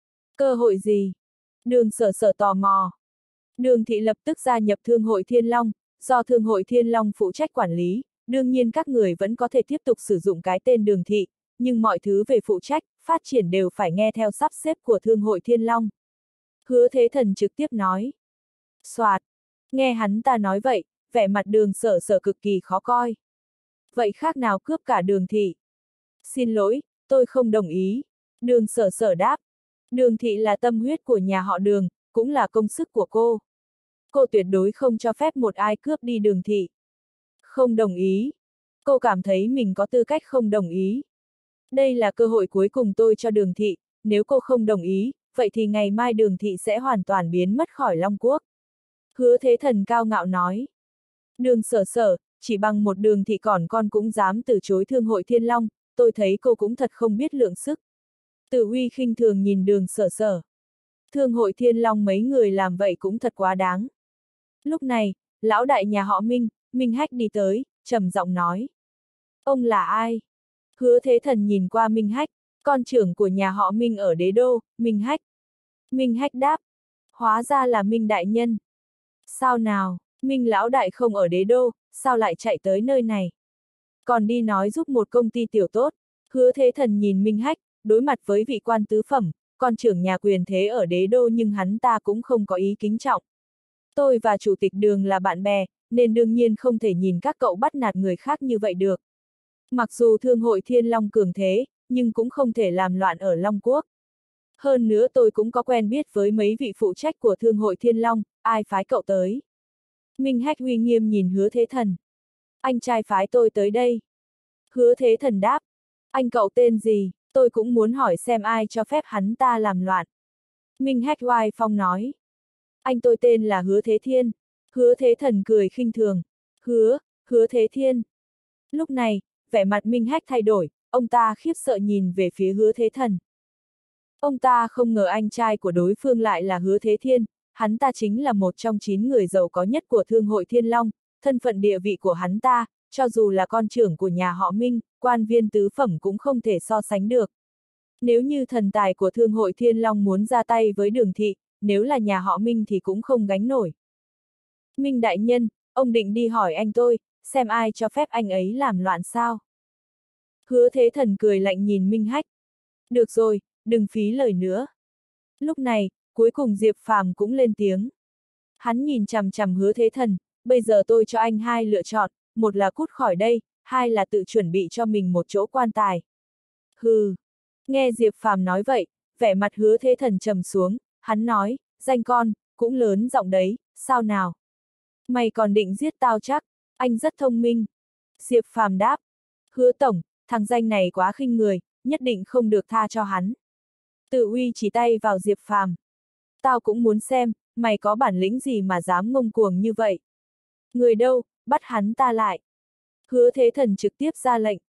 Cơ hội gì? Đường Sở Sở tò mò. Đường Thị lập tức gia nhập Thương hội Thiên Long, do Thương hội Thiên Long phụ trách quản lý, đương nhiên các người vẫn có thể tiếp tục sử dụng cái tên Đường Thị, nhưng mọi thứ về phụ trách, phát triển đều phải nghe theo sắp xếp của Thương hội Thiên Long. Hứa Thế Thần trực tiếp nói. Soạt. Nghe hắn ta nói vậy, vẻ mặt Đường Sở Sở cực kỳ khó coi. Vậy khác nào cướp cả Đường Thị? Xin lỗi, tôi không đồng ý. Đường Sở Sở đáp. Đường Thị là tâm huyết của nhà họ Đường, cũng là công sức của cô. Cô tuyệt đối không cho phép một ai cướp đi Đường Thị. Không đồng ý. Cô cảm thấy mình có tư cách không đồng ý. Đây là cơ hội cuối cùng tôi cho Đường Thị, nếu cô không đồng ý, vậy thì ngày mai Đường Thị sẽ hoàn toàn biến mất khỏi Long Quốc. Hứa Thế Thần cao ngạo nói. Đường Sở Sở, chỉ bằng một Đường Thị còn con cũng dám từ chối Thương hội Thiên Long, tôi thấy cô cũng thật không biết lượng sức. Tử Uy khinh thường nhìn Đường Sở Sở. Thương hội Thiên Long mấy người làm vậy cũng thật quá đáng. Lúc này, lão đại nhà họ Minh, Minh Hách đi tới, trầm giọng nói. Ông là ai? Hứa Thế Thần nhìn qua Minh Hách, con trưởng của nhà họ Minh ở Đế Đô, Minh Hách. Minh Hách đáp. Hóa ra là Minh đại nhân. Sao nào, Minh lão đại không ở Đế Đô, sao lại chạy tới nơi này? Còn đi nói giúp một công ty tiểu tốt. Hứa Thế Thần nhìn Minh Hách, đối mặt với vị quan tứ phẩm, con trưởng nhà quyền thế ở Đế Đô nhưng hắn ta cũng không có ý kính trọng. Tôi và chủ tịch Đường là bạn bè, nên đương nhiên không thể nhìn các cậu bắt nạt người khác như vậy được. Mặc dù Thương hội Thiên Long cường thế, nhưng cũng không thể làm loạn ở Long Quốc. Hơn nữa tôi cũng có quen biết với mấy vị phụ trách của Thương hội Thiên Long, ai phái cậu tới? Minh Hách uy nghiêm nhìn Hứa Thế Thần. Anh trai phái tôi tới đây. Hứa Thế Thần đáp. Anh cậu tên gì? Tôi cũng muốn hỏi xem ai cho phép hắn ta làm loạn. Minh Hách oai phong nói. Anh tôi tên là Hứa Thế Thiên. Hứa Thế Thần cười khinh thường. Hứa, Hứa Thế Thiên. Lúc này, vẻ mặt Minh Hách thay đổi, ông ta khiếp sợ nhìn về phía Hứa Thế Thần. Ông ta không ngờ anh trai của đối phương lại là Hứa Thế Thiên, hắn ta chính là một trong chín người giàu có nhất của Thương hội Thiên Long, thân phận địa vị của hắn ta, cho dù là con trưởng của nhà họ Minh, quan viên tứ phẩm cũng không thể so sánh được. Nếu như thần tài của Thương hội Thiên Long muốn ra tay với Đường Thị, nếu là nhà họ Minh thì cũng không gánh nổi. Minh đại nhân, ông định đi hỏi anh tôi, xem ai cho phép anh ấy làm loạn sao? Hứa Thế Thần cười lạnh nhìn Minh Hách. Được rồi, đừng phí lời nữa. Lúc này, cuối cùng Diệp Phàm cũng lên tiếng. Hắn nhìn chằm chằm Hứa Thế Thần, bây giờ tôi cho anh hai lựa chọn, một là cút khỏi đây, hai là tự chuẩn bị cho mình một chỗ quan tài. Hừ. Nghe Diệp Phàm nói vậy, vẻ mặt Hứa Thế Thần trầm xuống, hắn nói, danh con, cũng lớn giọng đấy, sao nào? Mày còn định giết tao chắc, anh rất thông minh. Diệp Phàm đáp. Hứa tổng, thằng danh này quá khinh người, nhất định không được tha cho hắn. Tự Uy chỉ tay vào Diệp Phàm. Tao cũng muốn xem, mày có bản lĩnh gì mà dám ngông cuồng như vậy. Người đâu, bắt hắn ta lại. Hứa Thế Thần trực tiếp ra lệnh.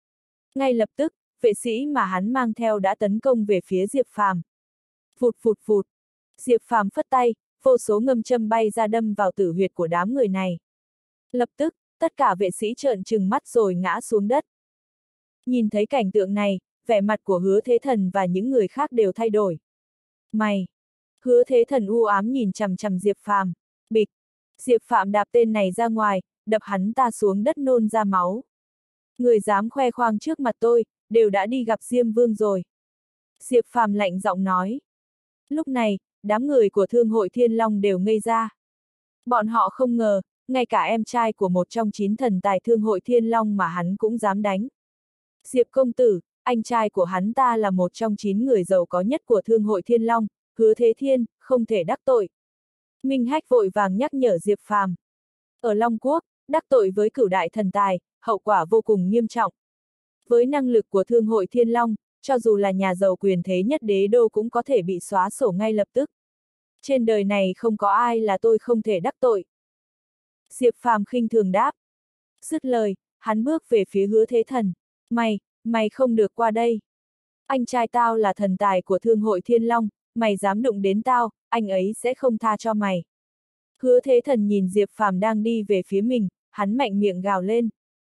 Ngay lập tức, vệ sĩ mà hắn mang theo đã tấn công về phía Diệp Phàm. Phụt phụt phụt, Diệp Phàm phất tay, vô số ngâm châm bay ra đâm vào tử huyệt của đám người này. Lập tức, tất cả vệ sĩ trợn trừng mắt rồi ngã xuống đất. Nhìn thấy cảnh tượng này, vẻ mặt của Hứa Thế Thần và những người khác đều thay đổi. Mày! Hứa Thế Thần u ám nhìn chằm chằm Diệp Phàm. Bịch! Diệp Phàm đạp tên này ra ngoài, đập hắn ta xuống đất nôn ra máu. Người dám khoe khoang trước mặt tôi, đều đã đi gặp Diêm Vương rồi. Diệp Phàm lạnh giọng nói. Lúc này, đám người của Thương hội Thiên Long đều ngây ra. Bọn họ không ngờ, ngay cả em trai của một trong chín thần tài Thương hội Thiên Long mà hắn cũng dám đánh. Diệp công tử, anh trai của hắn ta là một trong chín người giàu có nhất của Thương hội Thiên Long, Hứa Thế Thiên, không thể đắc tội. Minh Hách vội vàng nhắc nhở Diệp Phàm. Ở Long Quốc, đắc tội với cửu đại thần tài, hậu quả vô cùng nghiêm trọng. Với năng lực của Thương hội Thiên Long, cho dù là nhà giàu quyền thế nhất đế đô cũng có thể bị xóa sổ ngay lập tức. Trên đời này không có ai là tôi không thể đắc tội. Diệp Phàm khinh thường đáp. Dứt lời, hắn bước về phía Hứa Thế Thần. Mày, mày không được qua đây. Anh trai tao là thần tài của Thương hội Thiên Long, mày dám đụng đến tao, anh ấy sẽ không tha cho mày. Hứa Thế Thần nhìn Diệp Phàm đang đi về phía mình, hắn mạnh miệng gào lên.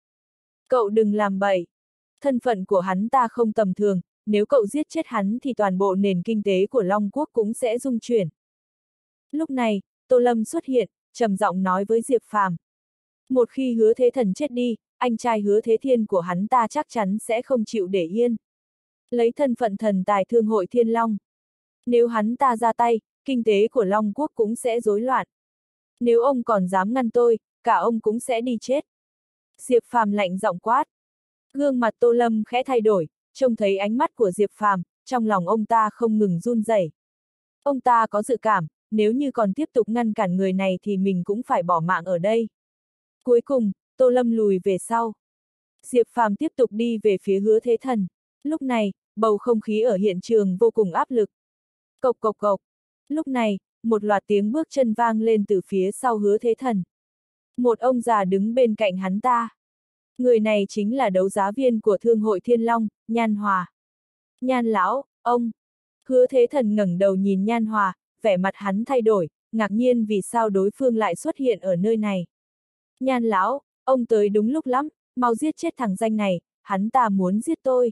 Cậu đừng làm bậy. Thân phận của hắn ta không tầm thường, nếu cậu giết chết hắn thì toàn bộ nền kinh tế của Long Quốc cũng sẽ rung chuyển. Lúc này, Tô Lâm xuất hiện, trầm giọng nói với Diệp Phàm. Một khi Hứa Thế Thần chết đi, anh trai Hứa Thế Thiên của hắn ta chắc chắn sẽ không chịu để yên. Lấy thân phận thần tài Thương hội Thiên Long. Nếu hắn ta ra tay, kinh tế của Long Quốc cũng sẽ rối loạn. Nếu ông còn dám ngăn tôi, cả ông cũng sẽ đi chết. Diệp Phàm lạnh giọng quát. Gương mặt Tô Lâm khẽ thay đổi, trông thấy ánh mắt của Diệp Phàm, trong lòng ông ta không ngừng run rẩy. Ông ta có dự cảm, nếu như còn tiếp tục ngăn cản người này thì mình cũng phải bỏ mạng ở đây. Cuối cùng, Tô Lâm lùi về sau. Diệp Phàm tiếp tục đi về phía Hứa Thế Thần. Lúc này, bầu không khí ở hiện trường vô cùng áp lực. Cộc cộc cộc. Lúc này, một loạt tiếng bước chân vang lên từ phía sau Hứa Thế Thần. Một ông già đứng bên cạnh hắn ta. Người này chính là đấu giá viên của Thương hội Thiên Long, Nhan Hòa. Nhan lão, ông. Hứa Thế Thần ngẩng đầu nhìn Nhan Hòa, vẻ mặt hắn thay đổi, ngạc nhiên vì sao đối phương lại xuất hiện ở nơi này. Nhan lão, ông tới đúng lúc lắm, mau giết chết thằng danh này, hắn ta muốn giết tôi.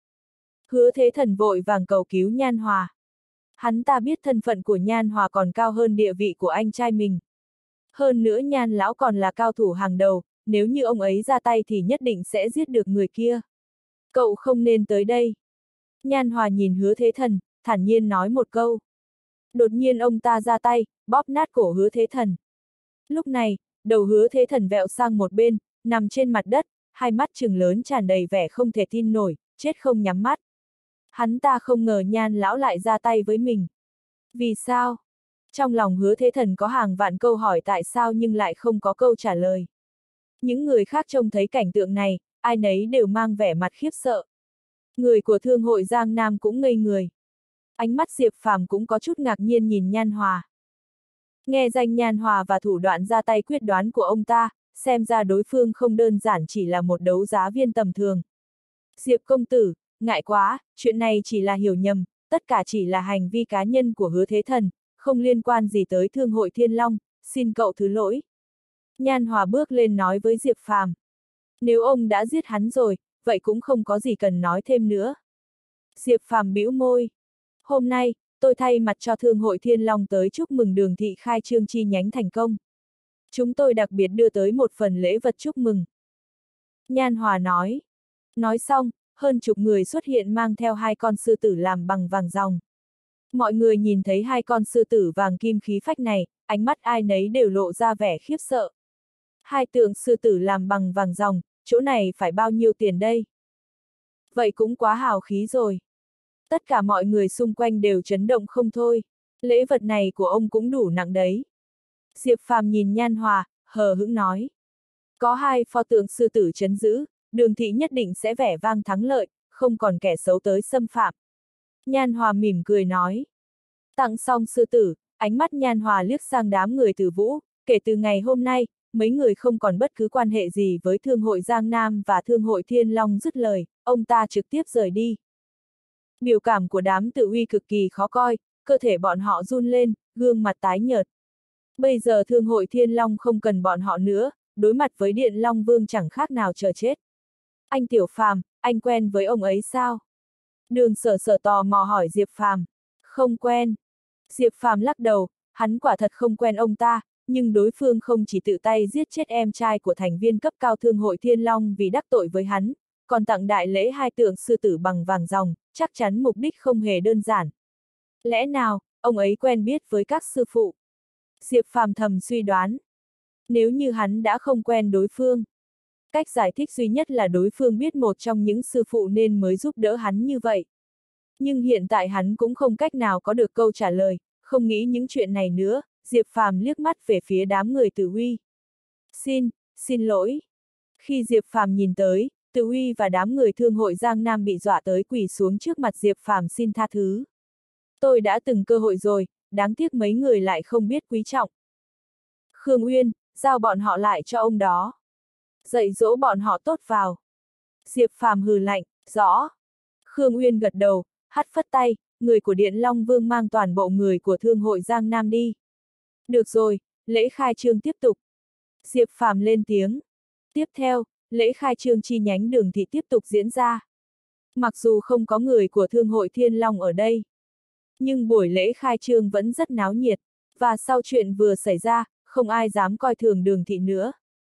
Hứa Thế Thần vội vàng cầu cứu Nhan Hòa. Hắn ta biết thân phận của Nhan Hòa còn cao hơn địa vị của anh trai mình. Hơn nữa Nhan lão còn là cao thủ hàng đầu, nếu như ông ấy ra tay thì nhất định sẽ giết được người kia. Cậu không nên tới đây. Nhan Hòa nhìn Hứa Thế Thần, thản nhiên nói một câu. Đột nhiên ông ta ra tay, bóp nát cổ Hứa Thế Thần. Lúc này, đầu Hứa Thế Thần vẹo sang một bên, nằm trên mặt đất, hai mắt trừng lớn tràn đầy vẻ không thể tin nổi, chết không nhắm mắt. Hắn ta không ngờ Nhan lão lại ra tay với mình. Vì sao? Trong lòng Hứa Thế Thần có hàng vạn câu hỏi tại sao nhưng lại không có câu trả lời. Những người khác trông thấy cảnh tượng này, ai nấy đều mang vẻ mặt khiếp sợ. Người của Thương hội Giang Nam cũng ngây người. Ánh mắt Diệp Phàm cũng có chút ngạc nhiên nhìn Nhan Hòa. Nghe danh Nhan Hòa và thủ đoạn ra tay quyết đoán của ông ta, xem ra đối phương không đơn giản chỉ là một đấu giá viên tầm thường. Diệp công tử, ngại quá, chuyện này chỉ là hiểu nhầm, tất cả chỉ là hành vi cá nhân của Hứa Thế Thần, không liên quan gì tới Thương hội Thiên Long, xin cậu thứ lỗi. Nhan Hòa bước lên nói với Diệp Phàm. Nếu ông đã giết hắn rồi, vậy cũng không có gì cần nói thêm nữa. Diệp Phàm bĩu môi. Hôm nay, tôi thay mặt cho Thương hội Thiên Long tới chúc mừng Đường thị khai trương chi nhánh thành công. Chúng tôi đặc biệt đưa tới một phần lễ vật chúc mừng. Nhan Hòa nói. Nói xong, hơn chục người xuất hiện mang theo hai con sư tử làm bằng vàng ròng. Mọi người nhìn thấy hai con sư tử vàng kim khí phách này, ánh mắt ai nấy đều lộ ra vẻ khiếp sợ. Hai tượng sư tử làm bằng vàng ròng, chỗ này phải bao nhiêu tiền đây? Vậy cũng quá hào khí rồi. Tất cả mọi người xung quanh đều chấn động không thôi. Lễ vật này của ông cũng đủ nặng đấy. Diệp Phàm nhìn Nhan Hòa, hờ hững nói. Có hai pho tượng sư tử trấn giữ, Đường thị nhất định sẽ vẻ vang thắng lợi, không còn kẻ xấu tới xâm phạm. Nhan Hòa mỉm cười nói. Tặng xong sư tử, ánh mắt Nhan Hòa liếc sang đám người Từ Vũ, kể từ ngày hôm nay, mấy người không còn bất cứ quan hệ gì với Thương hội Giang Nam và Thương hội Thiên Long, dứt lời, ông ta trực tiếp rời đi. Biểu cảm của đám tự uy cực kỳ khó coi, cơ thể bọn họ run lên, gương mặt tái nhợt. Bây giờ Thương hội Thiên Long không cần bọn họ nữa, đối mặt với Điện Long Vương chẳng khác nào chờ chết. Anh Tiểu Phàm, anh quen với ông ấy sao? Đường Sở Sở tò mò hỏi Diệp Phàm. Không quen. Diệp Phàm lắc đầu, hắn quả thật không quen ông ta, nhưng đối phương không chỉ tự tay giết chết em trai của thành viên cấp cao Thương hội Thiên Long vì đắc tội với hắn, còn tặng đại lễ hai tượng sư tử bằng vàng ròng, chắc chắn mục đích không hề đơn giản. Lẽ nào, ông ấy quen biết với các sư phụ? Diệp Phàm thầm suy đoán. Nếu như hắn đã không quen đối phương, cách giải thích duy nhất là đối phương biết một trong những sư phụ nên mới giúp đỡ hắn như vậy. Nhưng hiện tại hắn cũng không cách nào có được câu trả lời, không nghĩ những chuyện này nữa, Diệp Phàm liếc mắt về phía đám người Tử Huy. Xin, xin lỗi. Khi Diệp Phàm nhìn tới, Tử Huy và đám người Thương hội Giang Nam bị dọa tới quỳ xuống trước mặt Diệp Phàm xin tha thứ. Tôi đã từng cơ hội rồi, đáng tiếc mấy người lại không biết quý trọng. Khương Uyên, giao bọn họ lại cho ông đó. Dạy dỗ bọn họ tốt vào. Diệp Phàm hừ lạnh, rõ. Khương Uyên gật đầu, hất phất tay, người của Điện Long Vương mang toàn bộ người của Thương hội Giang Nam đi. Được rồi, lễ khai trương tiếp tục. Diệp Phàm lên tiếng. Tiếp theo, lễ khai trương chi nhánh Đường thị tiếp tục diễn ra. Mặc dù không có người của Thương hội Thiên Long ở đây, nhưng buổi lễ khai trương vẫn rất náo nhiệt, và sau chuyện vừa xảy ra, không ai dám coi thường Đường thị nữa.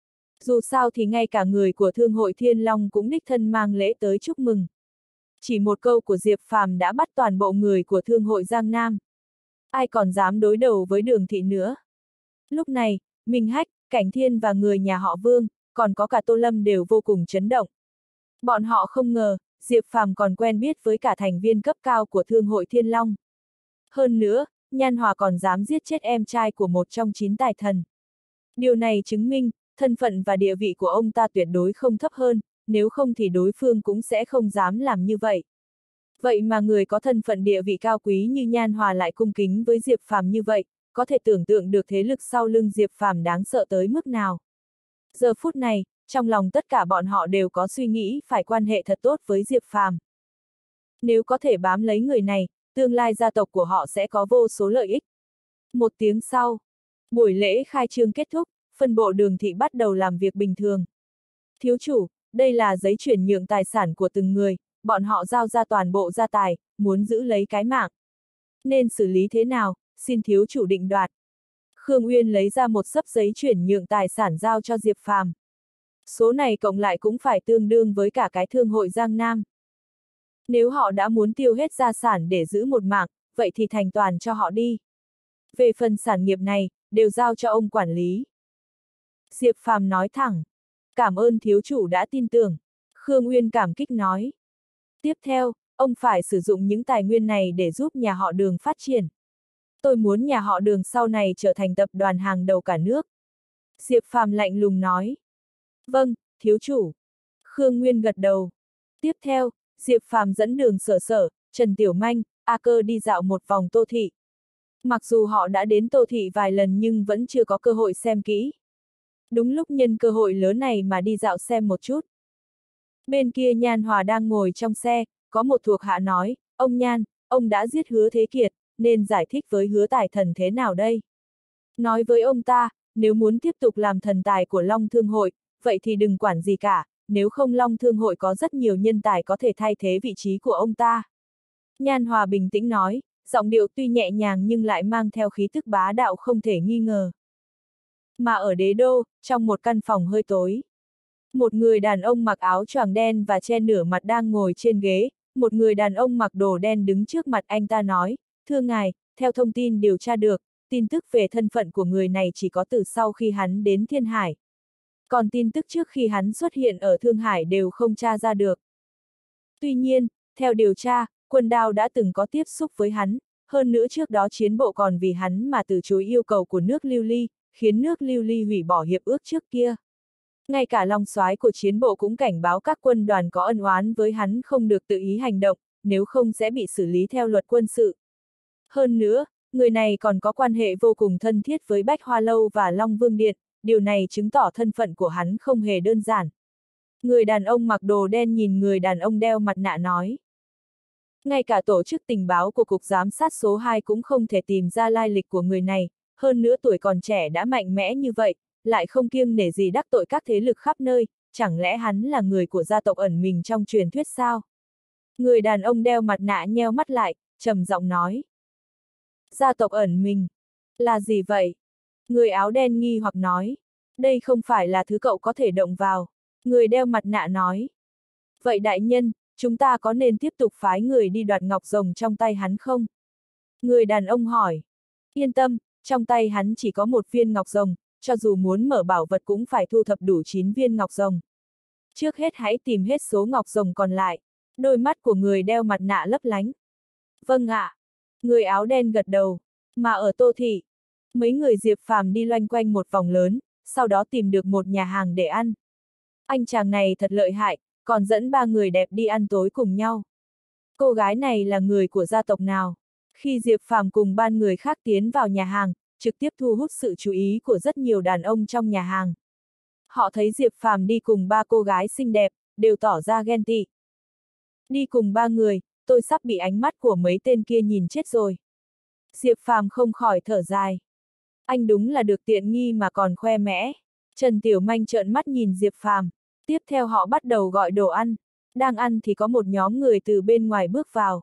Dù sao thì ngay cả người của Thương hội Thiên Long cũng đích thân mang lễ tới chúc mừng. Chỉ một câu của Diệp Phàm đã bắt toàn bộ người của Thương hội Giang Nam. Ai còn dám đối đầu với Đường thị nữa. Lúc này, Minh Hách, Cảnh Thiên và người nhà họ Vương, còn có cả Tô Lâm đều vô cùng chấn động. Bọn họ không ngờ, Diệp Phàm còn quen biết với cả thành viên cấp cao của Thương hội Thiên Long. Hơn nữa, Nhan Hòa còn dám giết chết em trai của một trong chín tài thần. Điều này chứng minh, thân phận và địa vị của ông ta tuyệt đối không thấp hơn, nếu không thì đối phương cũng sẽ không dám làm như vậy. Vậy mà người có thân phận địa vị cao quý như Nhan Hòa lại cung kính với Diệp Phàm như vậy, có thể tưởng tượng được thế lực sau lưng Diệp Phàm đáng sợ tới mức nào. Giờ phút này, trong lòng tất cả bọn họ đều có suy nghĩ phải quan hệ thật tốt với Diệp Phàm. Nếu có thể bám lấy người này, tương lai gia tộc của họ sẽ có vô số lợi ích. Một tiếng sau, buổi lễ khai trương kết thúc, phân bộ Đường thị bắt đầu làm việc bình thường. Thiếu chủ, đây là giấy chuyển nhượng tài sản của từng người, bọn họ giao ra toàn bộ gia tài, muốn giữ lấy cái mạng. Nên xử lý thế nào, xin thiếu chủ định đoạt. Khương Uyên lấy ra một xấp giấy chuyển nhượng tài sản giao cho Diệp Phàm. Số này cộng lại cũng phải tương đương với cả cái Thương hội Giang Nam. Nếu họ đã muốn tiêu hết gia sản để giữ một mạng, vậy thì thành toàn cho họ đi. Về phần sản nghiệp này, đều giao cho ông quản lý. Diệp Phàm nói thẳng. Cảm ơn thiếu chủ đã tin tưởng. Khương Uyên cảm kích nói. Tiếp theo, ông phải sử dụng những tài nguyên này để giúp nhà họ Đường phát triển. Tôi muốn nhà họ Đường sau này trở thành tập đoàn hàng đầu cả nước. Diệp Phàm lạnh lùng nói. Vâng, thiếu chủ. Khương Nguyên gật đầu. Tiếp theo, Diệp Phàm dẫn Đường Sở Sở, Trần Tiểu Manh, A Cơ đi dạo một vòng Tô Thị. Mặc dù họ đã đến Tô Thị vài lần nhưng vẫn chưa có cơ hội xem kỹ. Đúng lúc nhân cơ hội lớn này mà đi dạo xem một chút. Bên kia Nhan Hòa đang ngồi trong xe, có một thuộc hạ nói, ông Nhan, ông đã giết Hứa Thế Kiệt, nên giải thích với Hứa Tài Thần thế nào đây? Nói với ông ta, nếu muốn tiếp tục làm thần tài của Long Thương hội, vậy thì đừng quản gì cả, nếu không Long Thương hội có rất nhiều nhân tài có thể thay thế vị trí của ông ta. Nhan Hòa bình tĩnh nói, giọng điệu tuy nhẹ nhàng nhưng lại mang theo khí tức bá đạo không thể nghi ngờ. Mà ở đế đô, trong một căn phòng hơi tối, một người đàn ông mặc áo choàng đen và che nửa mặt đang ngồi trên ghế, một người đàn ông mặc đồ đen đứng trước mặt anh ta nói, thưa ngài, theo thông tin điều tra được, tin tức về thân phận của người này chỉ có từ sau khi hắn đến Thiên Hải. Còn tin tức trước khi hắn xuất hiện ở Thương Hải đều không tra ra được. Tuy nhiên, theo điều tra, Quân Đao đã từng có tiếp xúc với hắn, hơn nữa trước đó chiến bộ còn vì hắn mà từ chối yêu cầu của nước Lưu Ly, khiến nước Lưu Ly hủy bỏ hiệp ước trước kia. Ngay cả Long Soái của chiến bộ cũng cảnh báo các quân đoàn có ân oán với hắn không được tự ý hành động, nếu không sẽ bị xử lý theo luật quân sự. Hơn nữa, người này còn có quan hệ vô cùng thân thiết với Bách Hoa Lâu và Long Vương Điện, điều này chứng tỏ thân phận của hắn không hề đơn giản. Người đàn ông mặc đồ đen nhìn người đàn ông đeo mặt nạ nói. Ngay cả tổ chức tình báo của Cục Giám sát số hai cũng không thể tìm ra lai lịch của người này, hơn nữa tuổi còn trẻ đã mạnh mẽ như vậy, lại không kiêng nể gì đắc tội các thế lực khắp nơi, chẳng lẽ hắn là người của gia tộc ẩn mình trong truyền thuyết sao? Người đàn ông đeo mặt nạ nheo mắt lại, trầm giọng nói. Gia tộc ẩn mình? Là gì vậy? Người áo đen nghi hoặc nói. Đây không phải là thứ cậu có thể động vào. Người đeo mặt nạ nói. Vậy đại nhân, chúng ta có nên tiếp tục phái người đi đoạt ngọc rồng trong tay hắn không? Người đàn ông hỏi. Yên tâm, trong tay hắn chỉ có một viên ngọc rồng, cho dù muốn mở bảo vật cũng phải thu thập đủ chín viên ngọc rồng. Trước hết hãy tìm hết số ngọc rồng còn lại. Đôi mắt của người đeo mặt nạ lấp lánh. Vâng ạ. Người áo đen gật đầu. Mà ở Tô Thị, mấy người Diệp Phàm đi loanh quanh một vòng lớn, sau đó tìm được một nhà hàng để ăn. Anh chàng này thật lợi hại, còn dẫn ba người đẹp đi ăn tối cùng nhau. Cô gái này là người của gia tộc nào? Khi Diệp Phàm cùng ban người khác tiến vào nhà hàng, trực tiếp thu hút sự chú ý của rất nhiều đàn ông trong nhà hàng. Họ thấy Diệp Phàm đi cùng ba cô gái xinh đẹp, đều tỏ ra ghen tị. Đi cùng ba người, tôi sắp bị ánh mắt của mấy tên kia nhìn chết rồi. Diệp Phàm không khỏi thở dài. Anh đúng là được tiện nghi mà còn khoe mẽ. Trần Tiểu Manh trợn mắt nhìn Diệp Phàm. Tiếp theo họ bắt đầu gọi đồ ăn. Đang ăn thì có một nhóm người từ bên ngoài bước vào.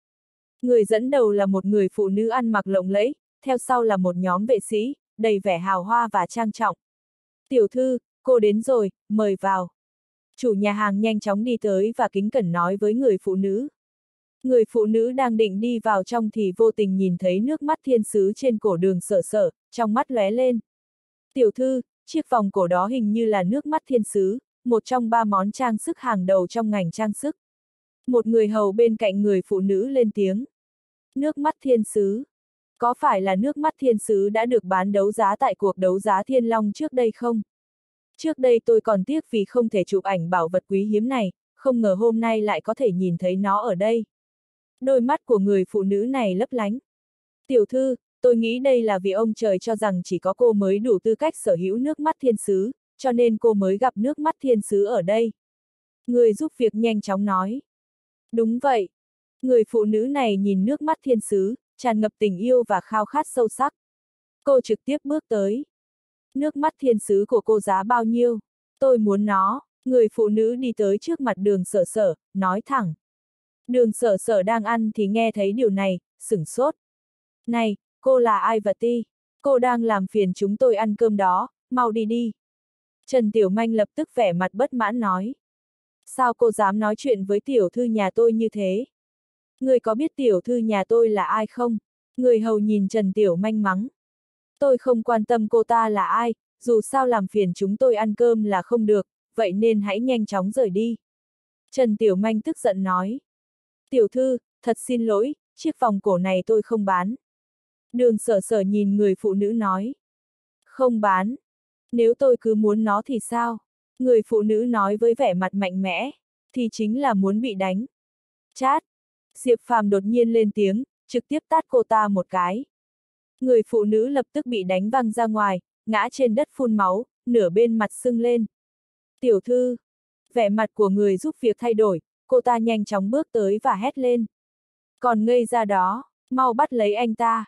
Người dẫn đầu là một người phụ nữ ăn mặc lộng lẫy, theo sau là một nhóm vệ sĩ, đầy vẻ hào hoa và trang trọng. Tiểu thư, cô đến rồi, mời vào. Chủ nhà hàng nhanh chóng đi tới và kính cẩn nói với người phụ nữ. Người phụ nữ đang định đi vào trong thì vô tình nhìn thấy nước mắt thiên sứ trên cổ Đường Sở Sở, trong mắt lóe lên. Tiểu thư, chiếc vòng cổ đó hình như là nước mắt thiên sứ, một trong ba món trang sức hàng đầu trong ngành trang sức. Một người hầu bên cạnh người phụ nữ lên tiếng. Nước mắt thiên sứ. Có phải là nước mắt thiên sứ đã được bán đấu giá tại cuộc đấu giá Thiên Long trước đây không? Trước đây tôi còn tiếc vì không thể chụp ảnh bảo vật quý hiếm này, không ngờ hôm nay lại có thể nhìn thấy nó ở đây. Đôi mắt của người phụ nữ này lấp lánh. Tiểu thư, tôi nghĩ đây là vì ông trời cho rằng chỉ có cô mới đủ tư cách sở hữu nước mắt thiên sứ, cho nên cô mới gặp nước mắt thiên sứ ở đây. Người giúp việc nhanh chóng nói. Đúng vậy. Người phụ nữ này nhìn nước mắt thiên sứ, tràn ngập tình yêu và khao khát sâu sắc. Cô trực tiếp bước tới. Nước mắt thiên sứ của cô giá bao nhiêu? Tôi muốn nó. Người phụ nữ đi tới trước mặt Đường Sở Sở, nói thẳng. Đường Sở Sở đang ăn thì nghe thấy điều này, sửng sốt. Này, cô là ai vậy ti? Cô đang làm phiền chúng tôi ăn cơm đó, mau đi đi. Trần Tiểu Manh lập tức vẻ mặt bất mãn nói. Sao cô dám nói chuyện với tiểu thư nhà tôi như thế? Người có biết tiểu thư nhà tôi là ai không? Người hầu nhìn Trần Tiểu Manh mắng. Tôi không quan tâm cô ta là ai, dù sao làm phiền chúng tôi ăn cơm là không được, vậy nên hãy nhanh chóng rời đi. Trần Tiểu Manh tức giận nói. Tiểu thư, thật xin lỗi, chiếc vòng cổ này tôi không bán. Đường Sở Sở nhìn người phụ nữ nói. Không bán. Nếu tôi cứ muốn nó thì sao? Người phụ nữ nói với vẻ mặt mạnh mẽ, thì chính là muốn bị đánh. Chát! Diệp Phàm đột nhiên lên tiếng, trực tiếp tát cô ta một cái. Người phụ nữ lập tức bị đánh văng ra ngoài, ngã trên đất phun máu, nửa bên mặt sưng lên. Tiểu thư! Vẻ mặt của người giúp việc thay đổi, cô ta nhanh chóng bước tới và hét lên. Còn ngây ra đó, mau bắt lấy anh ta.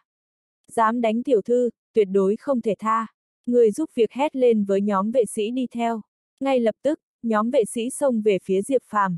Dám đánh tiểu thư, tuyệt đối không thể tha. Người giúp việc hét lên với nhóm vệ sĩ đi theo. Ngay lập tức, nhóm vệ sĩ xông về phía Diệp Phàm.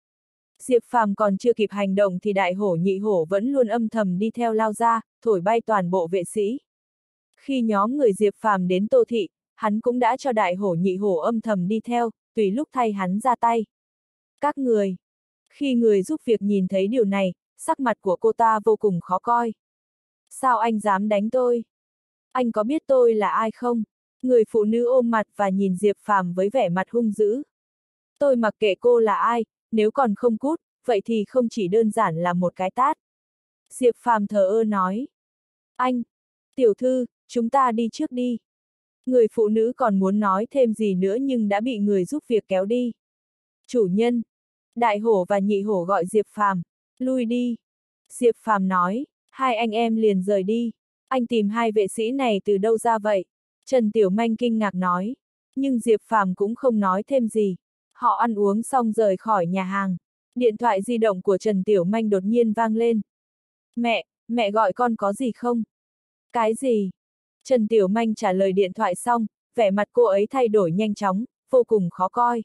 Diệp Phàm còn chưa kịp hành động thì đại hổ nhị hổ vẫn luôn âm thầm đi theo lao ra, thổi bay toàn bộ vệ sĩ. Khi nhóm người Diệp Phàm đến Tô Thị, hắn cũng đã cho đại hổ nhị hổ âm thầm đi theo, tùy lúc thay hắn ra tay. Các người. Khi người giúp việc nhìn thấy điều này, sắc mặt của cô ta vô cùng khó coi. Sao anh dám đánh tôi? Anh có biết tôi là ai không? Người phụ nữ ôm mặt và nhìn Diệp Phàm với vẻ mặt hung dữ. Tôi mặc kệ cô là ai, nếu còn không cút, vậy thì không chỉ đơn giản là một cái tát. Diệp Phàm thờ ơ nói. Anh! Tiểu thư, chúng ta đi trước đi. Người phụ nữ còn muốn nói thêm gì nữa nhưng đã bị người giúp việc kéo đi. Chủ nhân! Đại hổ và nhị hổ gọi Diệp Phàm, lui đi. Diệp Phàm nói, hai anh em liền rời đi. Anh tìm hai vệ sĩ này từ đâu ra vậy? Trần Tiểu Manh kinh ngạc nói. Nhưng Diệp Phàm cũng không nói thêm gì. Họ ăn uống xong rời khỏi nhà hàng. Điện thoại di động của Trần Tiểu Manh đột nhiên vang lên. Mẹ, mẹ gọi con có gì không? Cái gì? Trần Tiểu Manh trả lời điện thoại xong, vẻ mặt cô ấy thay đổi nhanh chóng, vô cùng khó coi.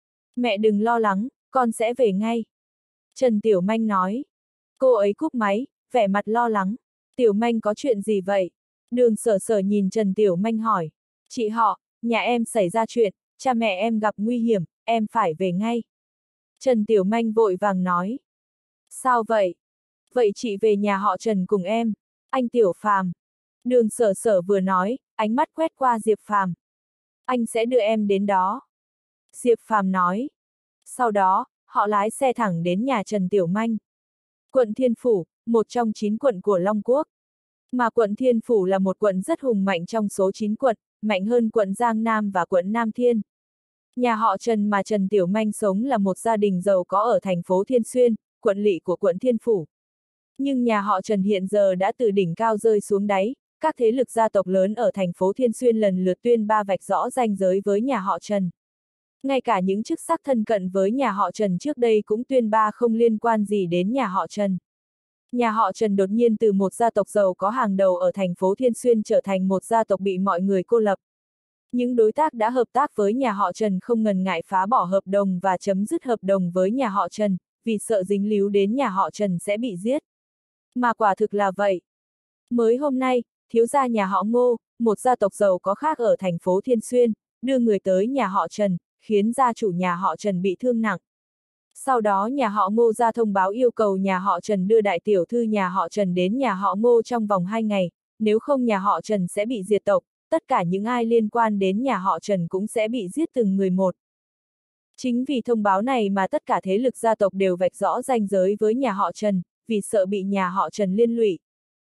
Mẹ đừng lo lắng, con sẽ về ngay. Trần Tiểu Manh nói. Cô ấy cúp máy, vẻ mặt lo lắng. Tiểu Manh có chuyện gì vậy? Đường Sở Sở nhìn Trần Tiểu Manh hỏi. Chị họ, nhà em xảy ra chuyện, cha mẹ em gặp nguy hiểm, em phải về ngay. Trần Tiểu Manh vội vàng nói. Sao vậy? Vậy chị về nhà họ Trần cùng em. Anh Tiểu Phàm. Đường Sở Sở vừa nói, ánh mắt quét qua Diệp Phàm. Anh sẽ đưa em đến đó. Diệp Phàm nói. Sau đó, họ lái xe thẳng đến nhà Trần Tiểu Manh. Quận Thiên Phủ, một trong chín quận của Long Quốc. Mà quận Thiên Phủ là một quận rất hùng mạnh trong số chín quận, mạnh hơn quận Giang Nam và quận Nam Thiên. Nhà họ Trần mà Trần Tiểu Manh sống là một gia đình giàu có ở thành phố Thiên Xuyên, quận lỵ của quận Thiên Phủ. Nhưng nhà họ Trần hiện giờ đã từ đỉnh cao rơi xuống đáy, các thế lực gia tộc lớn ở thành phố Thiên Xuyên lần lượt tuyên ba vạch rõ ranh giới với nhà họ Trần. Ngay cả những chức sắc thân cận với nhà họ Trần trước đây cũng tuyên ba không liên quan gì đến nhà họ Trần. Nhà họ Trần đột nhiên từ một gia tộc giàu có hàng đầu ở thành phố Thiên Xuyên trở thành một gia tộc bị mọi người cô lập. Những đối tác đã hợp tác với nhà họ Trần không ngần ngại phá bỏ hợp đồng và chấm dứt hợp đồng với nhà họ Trần, vì sợ dính líu đến nhà họ Trần sẽ bị giết. Mà quả thực là vậy. Mới hôm nay, thiếu gia nhà họ Ngô, một gia tộc giàu có khác ở thành phố Thiên Xuyên, đưa người tới nhà họ Trần, khiến gia chủ nhà họ Trần bị thương nặng. Sau đó nhà họ Ngô ra thông báo yêu cầu nhà họ Trần đưa đại tiểu thư nhà họ Trần đến nhà họ Ngô trong vòng hai ngày, nếu không nhà họ Trần sẽ bị diệt tộc, tất cả những ai liên quan đến nhà họ Trần cũng sẽ bị giết từng người một. Chính vì thông báo này mà tất cả thế lực gia tộc đều vạch rõ ranh giới với nhà họ Trần, vì sợ bị nhà họ Trần liên lụy.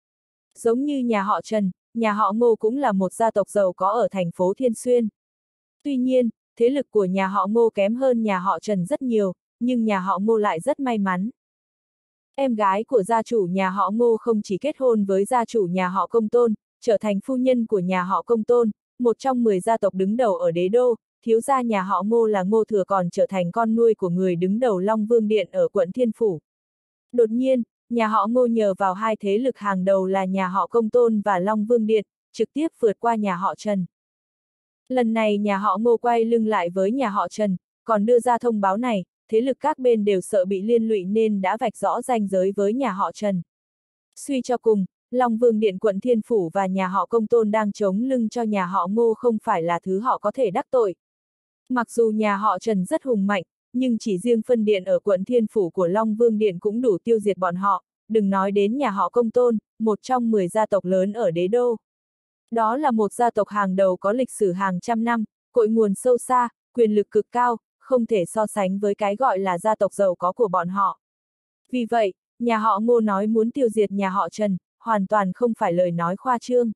Giống như nhà họ Trần, nhà họ Ngô cũng là một gia tộc giàu có ở thành phố Thiên Xuyên. Tuy nhiên, thế lực của nhà họ Ngô kém hơn nhà họ Trần rất nhiều, nhưng nhà họ Ngô lại rất may mắn. Em gái của gia chủ nhà họ Ngô không chỉ kết hôn với gia chủ nhà họ Công Tôn, trở thành phu nhân của nhà họ Công Tôn, một trong mười gia tộc đứng đầu ở đế đô, thiếu gia nhà họ Ngô là Ngô Thừa còn trở thành con nuôi của người đứng đầu Long Vương Điện ở quận Thiên Phủ. Đột nhiên, nhà họ Ngô nhờ vào hai thế lực hàng đầu là nhà họ Công Tôn và Long Vương Điện, trực tiếp vượt qua nhà họ Trần. Lần này nhà họ Ngô quay lưng lại với nhà họ Trần, còn đưa ra thông báo này, thế lực các bên đều sợ bị liên lụy nên đã vạch rõ ranh giới với nhà họ Trần. Suy cho cùng, Long Vương Điện quận Thiên Phủ và nhà họ Công Tôn đang chống lưng cho nhà họ Ngô không phải là thứ họ có thể đắc tội. Mặc dù nhà họ Trần rất hùng mạnh, nhưng chỉ riêng phân điện ở quận Thiên Phủ của Long Vương Điện cũng đủ tiêu diệt bọn họ, đừng nói đến nhà họ Công Tôn, một trong mười gia tộc lớn ở đế đô. Đó là một gia tộc hàng đầu có lịch sử hàng trăm năm, cội nguồn sâu xa, quyền lực cực cao, không thể so sánh với cái gọi là gia tộc giàu có của bọn họ. Vì vậy, nhà họ Ngô nói muốn tiêu diệt nhà họ Trần, hoàn toàn không phải lời nói khoa trương.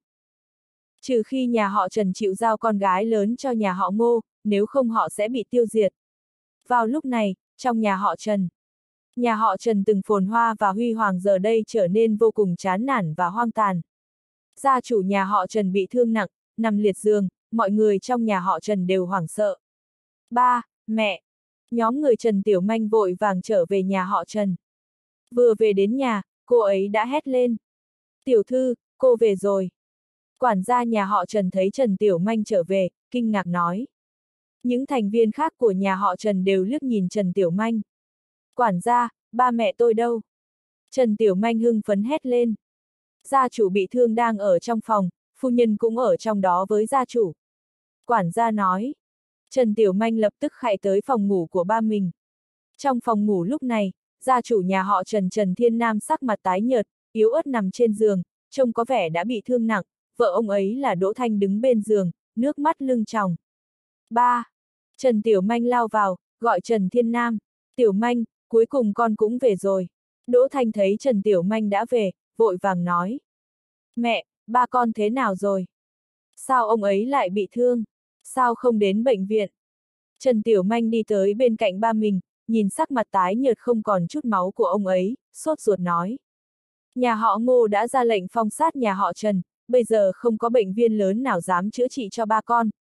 Trừ khi nhà họ Trần chịu giao con gái lớn cho nhà họ Ngô, nếu không họ sẽ bị tiêu diệt. Vào lúc này, trong nhà họ Trần, nhà họ Trần từng phồn hoa và huy hoàng giờ đây trở nên vô cùng chán nản và hoang tàn. Gia chủ nhà họ Trần bị thương nặng, nằm liệt giường, mọi người trong nhà họ Trần đều hoảng sợ. Ba, mẹ, nhóm người Trần Tiểu Manh vội vàng trở về nhà họ Trần. Vừa về đến nhà, cô ấy đã hét lên. Tiểu thư, cô về rồi. Quản gia nhà họ Trần thấy Trần Tiểu Manh trở về, kinh ngạc nói. Những thành viên khác của nhà họ Trần đều liếc nhìn Trần Tiểu Manh. Quản gia, ba mẹ tôi đâu? Trần Tiểu Manh hưng phấn hét lên. Gia chủ bị thương đang ở trong phòng, phu nhân cũng ở trong đó với gia chủ. Quản gia nói. Trần Tiểu Manh lập tức chạy tới phòng ngủ của ba mình. Trong phòng ngủ lúc này, gia chủ nhà họ Trần Trần Thiên Nam sắc mặt tái nhợt, yếu ớt nằm trên giường, trông có vẻ đã bị thương nặng, vợ ông ấy là Đỗ Thanh đứng bên giường, nước mắt lưng tròng. Ba. Trần Tiểu Manh lao vào, gọi Trần Thiên Nam. Tiểu Manh, cuối cùng con cũng về rồi. Đỗ Thanh thấy Trần Tiểu Manh đã về, vội vàng nói. Mẹ, ba con thế nào rồi? Sao ông ấy lại bị thương? Sao không đến bệnh viện? Trần Tiểu Manh đi tới bên cạnh ba mình, nhìn sắc mặt tái nhợt không còn chút máu của ông ấy, sốt ruột nói. Nhà họ Ngô đã ra lệnh phong sát nhà họ Trần, bây giờ không có bệnh viện lớn nào dám chữa trị cho ba con,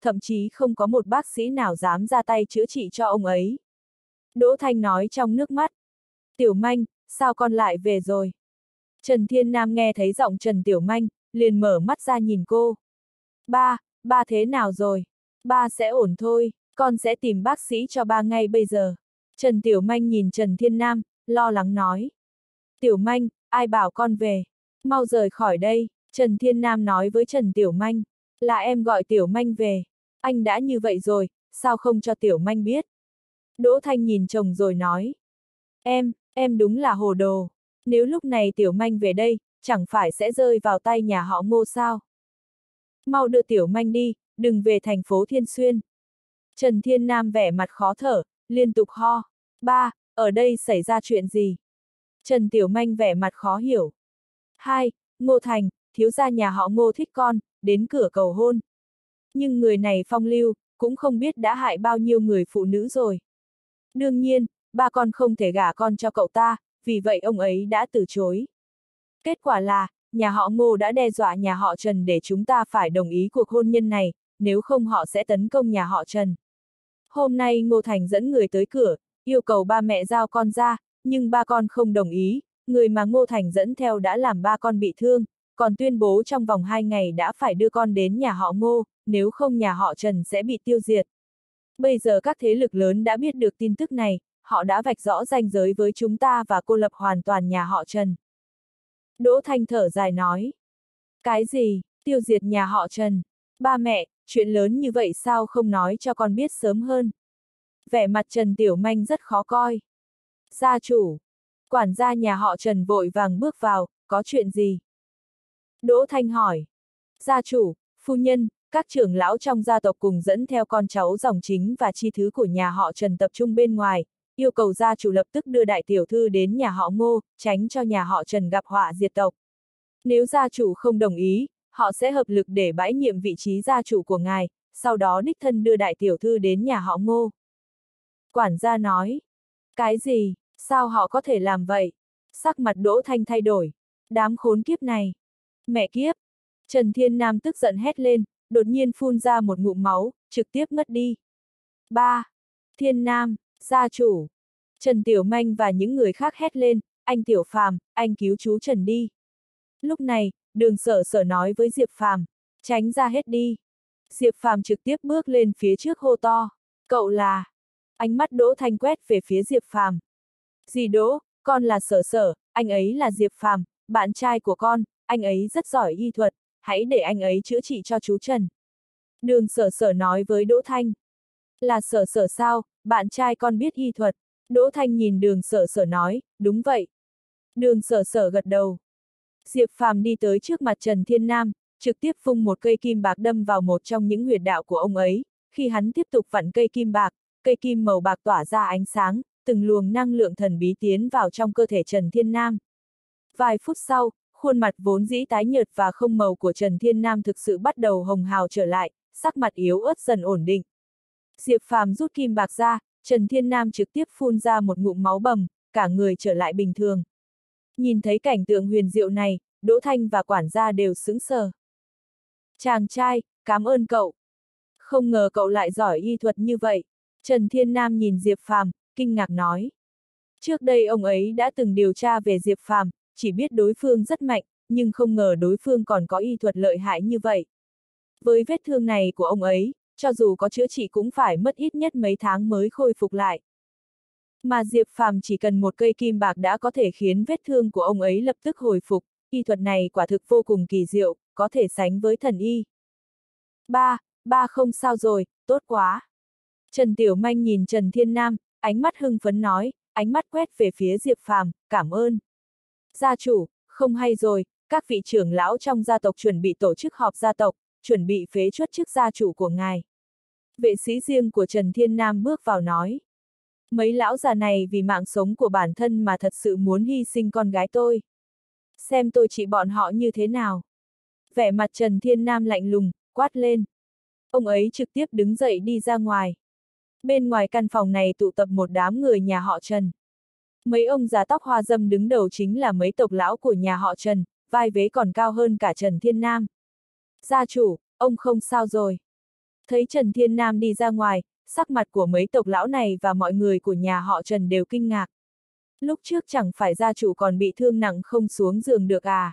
thậm chí không có một bác sĩ nào dám ra tay chữa trị cho ông ấy. Đỗ Thanh nói trong nước mắt. Tiểu Manh, sao con lại về rồi? Trần Thiên Nam nghe thấy giọng Trần Tiểu Manh, liền mở mắt ra nhìn cô. Ba, ba thế nào rồi? Ba sẽ ổn thôi, con sẽ tìm bác sĩ cho ba ngay bây giờ. Trần Tiểu Manh nhìn Trần Thiên Nam, lo lắng nói. Tiểu Manh, ai bảo con về? Mau rời khỏi đây, Trần Thiên Nam nói với Trần Tiểu Manh. Là em gọi Tiểu Manh về. Anh đã như vậy rồi, sao không cho Tiểu Manh biết? Đỗ Thanh nhìn chồng rồi nói. Em, em đúng là hồ đồ. Nếu lúc này Tiểu Manh về đây, chẳng phải sẽ rơi vào tay nhà họ Ngô sao? Mau đưa Tiểu Manh đi, đừng về thành phố Thiên Xuyên. Trần Thiên Nam vẻ mặt khó thở, liên tục ho. Ba, ở đây xảy ra chuyện gì? Trần Tiểu Manh vẻ mặt khó hiểu. Hai, Ngô Thành, thiếu gia nhà họ Ngô thích con, đến cửa cầu hôn. Nhưng người này phong lưu, cũng không biết đã hại bao nhiêu người phụ nữ rồi. Đương nhiên, ba con không thể gả con cho cậu ta, vì vậy ông ấy đã từ chối. Kết quả là, nhà họ Ngô đã đe dọa nhà họ Trần để chúng ta phải đồng ý cuộc hôn nhân này, nếu không họ sẽ tấn công nhà họ Trần. Hôm nay Ngô Thành dẫn người tới cửa, yêu cầu ba mẹ giao con ra, nhưng ba con không đồng ý, người mà Ngô Thành dẫn theo đã làm ba con bị thương, còn tuyên bố trong vòng hai ngày đã phải đưa con đến nhà họ Ngô, nếu không nhà họ Trần sẽ bị tiêu diệt. Bây giờ các thế lực lớn đã biết được tin tức này, họ đã vạch rõ ranh giới với chúng ta và cô lập hoàn toàn nhà họ Trần. Đỗ Thanh thở dài nói. Cái gì, tiêu diệt nhà họ Trần? Ba mẹ, chuyện lớn như vậy sao không nói cho con biết sớm hơn? Vẻ mặt Trần Tiểu Manh rất khó coi. Gia chủ, quản gia nhà họ Trần vội vàng bước vào, có chuyện gì? Đỗ Thanh hỏi. Gia chủ, phu nhân, các trưởng lão trong gia tộc cùng dẫn theo con cháu dòng chính và chi thứ của nhà họ Trần tập trung bên ngoài, yêu cầu gia chủ lập tức đưa đại tiểu thư đến nhà họ Ngô, tránh cho nhà họ Trần gặp họa diệt tộc. Nếu gia chủ không đồng ý, họ sẽ hợp lực để bãi nhiệm vị trí gia chủ của ngài, sau đó đích thân đưa đại tiểu thư đến nhà họ Ngô. Quản gia nói. Cái gì, sao họ có thể làm vậy? Sắc mặt Đỗ Thanh thay đổi. Đám khốn kiếp này. Mẹ kiếp. Trần Thiên Nam tức giận hét lên, đột nhiên phun ra một ngụm máu, trực tiếp ngất đi. Ba. Thiên Nam, gia chủ. Trần Tiểu Manh và những người khác hét lên, anh Tiểu Phàm, anh cứu chú Trần đi. Lúc này, Đường Sở Sở nói với Diệp Phàm, tránh ra hết đi. Diệp Phàm trực tiếp bước lên phía trước hô to, cậu là... Ánh mắt Đỗ Thanh quét về phía Diệp Phàm. Dì Đỗ, con là Sở Sở, anh ấy là Diệp Phàm, bạn trai của con, anh ấy rất giỏi y thuật, hãy để anh ấy chữa trị cho chú Trần. Đường Sở Sở nói với Đỗ Thanh. Là Sở Sở sao, bạn trai con biết y thuật. Đỗ Thanh nhìn Đường Sở Sở nói, đúng vậy. Đường Sở Sở gật đầu. Diệp Phàm đi tới trước mặt Trần Thiên Nam, trực tiếp vung một cây kim bạc đâm vào một trong những huyệt đạo của ông ấy. Khi hắn tiếp tục vặn cây kim bạc, cây kim màu bạc tỏa ra ánh sáng, từng luồng năng lượng thần bí tiến vào trong cơ thể Trần Thiên Nam. Vài phút sau, khuôn mặt vốn dĩ tái nhợt và không màu của Trần Thiên Nam thực sự bắt đầu hồng hào trở lại, sắc mặt yếu ớt dần ổn định. Diệp Phàm rút kim bạc ra, Trần Thiên Nam trực tiếp phun ra một ngụm máu bầm, cả người trở lại bình thường. Nhìn thấy cảnh tượng huyền diệu này, Đỗ Thanh và quản gia đều sững sờ. Chàng trai, cảm ơn cậu. Không ngờ cậu lại giỏi y thuật như vậy. Trần Thiên Nam nhìn Diệp Phàm, kinh ngạc nói. Trước đây ông ấy đã từng điều tra về Diệp Phàm, chỉ biết đối phương rất mạnh, nhưng không ngờ đối phương còn có y thuật lợi hại như vậy. Với vết thương này của ông ấy, cho dù có chữa trị cũng phải mất ít nhất mấy tháng mới khôi phục lại. Mà Diệp Phàm chỉ cần một cây kim bạc đã có thể khiến vết thương của ông ấy lập tức hồi phục, y thuật này quả thực vô cùng kỳ diệu, có thể sánh với thần y. Ba, ba không sao rồi, tốt quá. Trần Tiểu Manh nhìn Trần Thiên Nam, ánh mắt hưng phấn nói, ánh mắt quét về phía Diệp Phàm, cảm ơn. Gia chủ, không hay rồi, các vị trưởng lão trong gia tộc chuẩn bị tổ chức họp gia tộc, chuẩn bị phế truất chức gia chủ của ngài. Vệ sĩ riêng của Trần Thiên Nam bước vào nói. Mấy lão già này vì mạng sống của bản thân mà thật sự muốn hy sinh con gái tôi. Xem tôi trị bọn họ như thế nào. Vẻ mặt Trần Thiên Nam lạnh lùng, quát lên. Ông ấy trực tiếp đứng dậy đi ra ngoài. Bên ngoài căn phòng này tụ tập một đám người nhà họ Trần. Mấy ông già tóc hoa râm đứng đầu chính là mấy tộc lão của nhà họ Trần, vai vế còn cao hơn cả Trần Thiên Nam. Gia chủ, ông không sao rồi. Thấy Trần Thiên Nam đi ra ngoài, sắc mặt của mấy tộc lão này và mọi người của nhà họ Trần đều kinh ngạc. Lúc trước chẳng phải gia chủ còn bị thương nặng không xuống giường được à?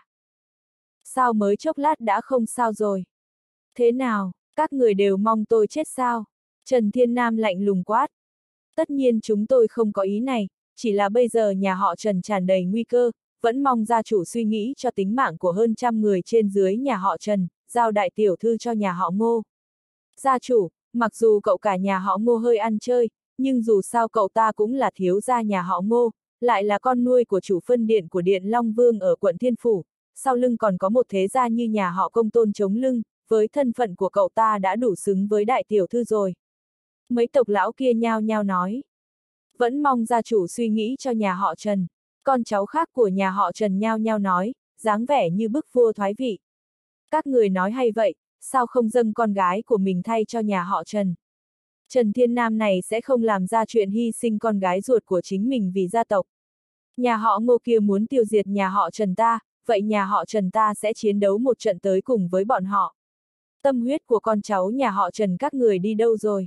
Sao mới chốc lát đã không sao rồi? Thế nào, các người đều mong tôi chết sao? Trần Thiên Nam lạnh lùng quát. Tất nhiên chúng tôi không có ý này, chỉ là bây giờ nhà họ Trần tràn đầy nguy cơ, vẫn mong gia chủ suy nghĩ cho tính mạng của hơn trăm người trên dưới nhà họ Trần, giao đại tiểu thư cho nhà họ Ngô. Gia chủ, mặc dù cậu cả nhà họ Ngô hơi ăn chơi, nhưng dù sao cậu ta cũng là thiếu gia nhà họ Ngô, lại là con nuôi của chủ phân điện của Điện Long Vương ở quận Thiên Phủ, sau lưng còn có một thế gia như nhà họ Công Tôn chống lưng, với thân phận của cậu ta đã đủ xứng với đại tiểu thư rồi. Mấy tộc lão kia nhao nhao nói. Vẫn mong gia chủ suy nghĩ cho nhà họ Trần. Con cháu khác của nhà họ Trần nhao nhao nói, dáng vẻ như bức vua thoái vị. Các người nói hay vậy, sao không dâng con gái của mình thay cho nhà họ Trần? Trần Thiên Nam này sẽ không làm ra chuyện hy sinh con gái ruột của chính mình vì gia tộc. Nhà họ Ngô kia muốn tiêu diệt nhà họ Trần ta, vậy nhà họ Trần ta sẽ chiến đấu một trận tới cùng với bọn họ. Tâm huyết của con cháu nhà họ Trần các người đi đâu rồi?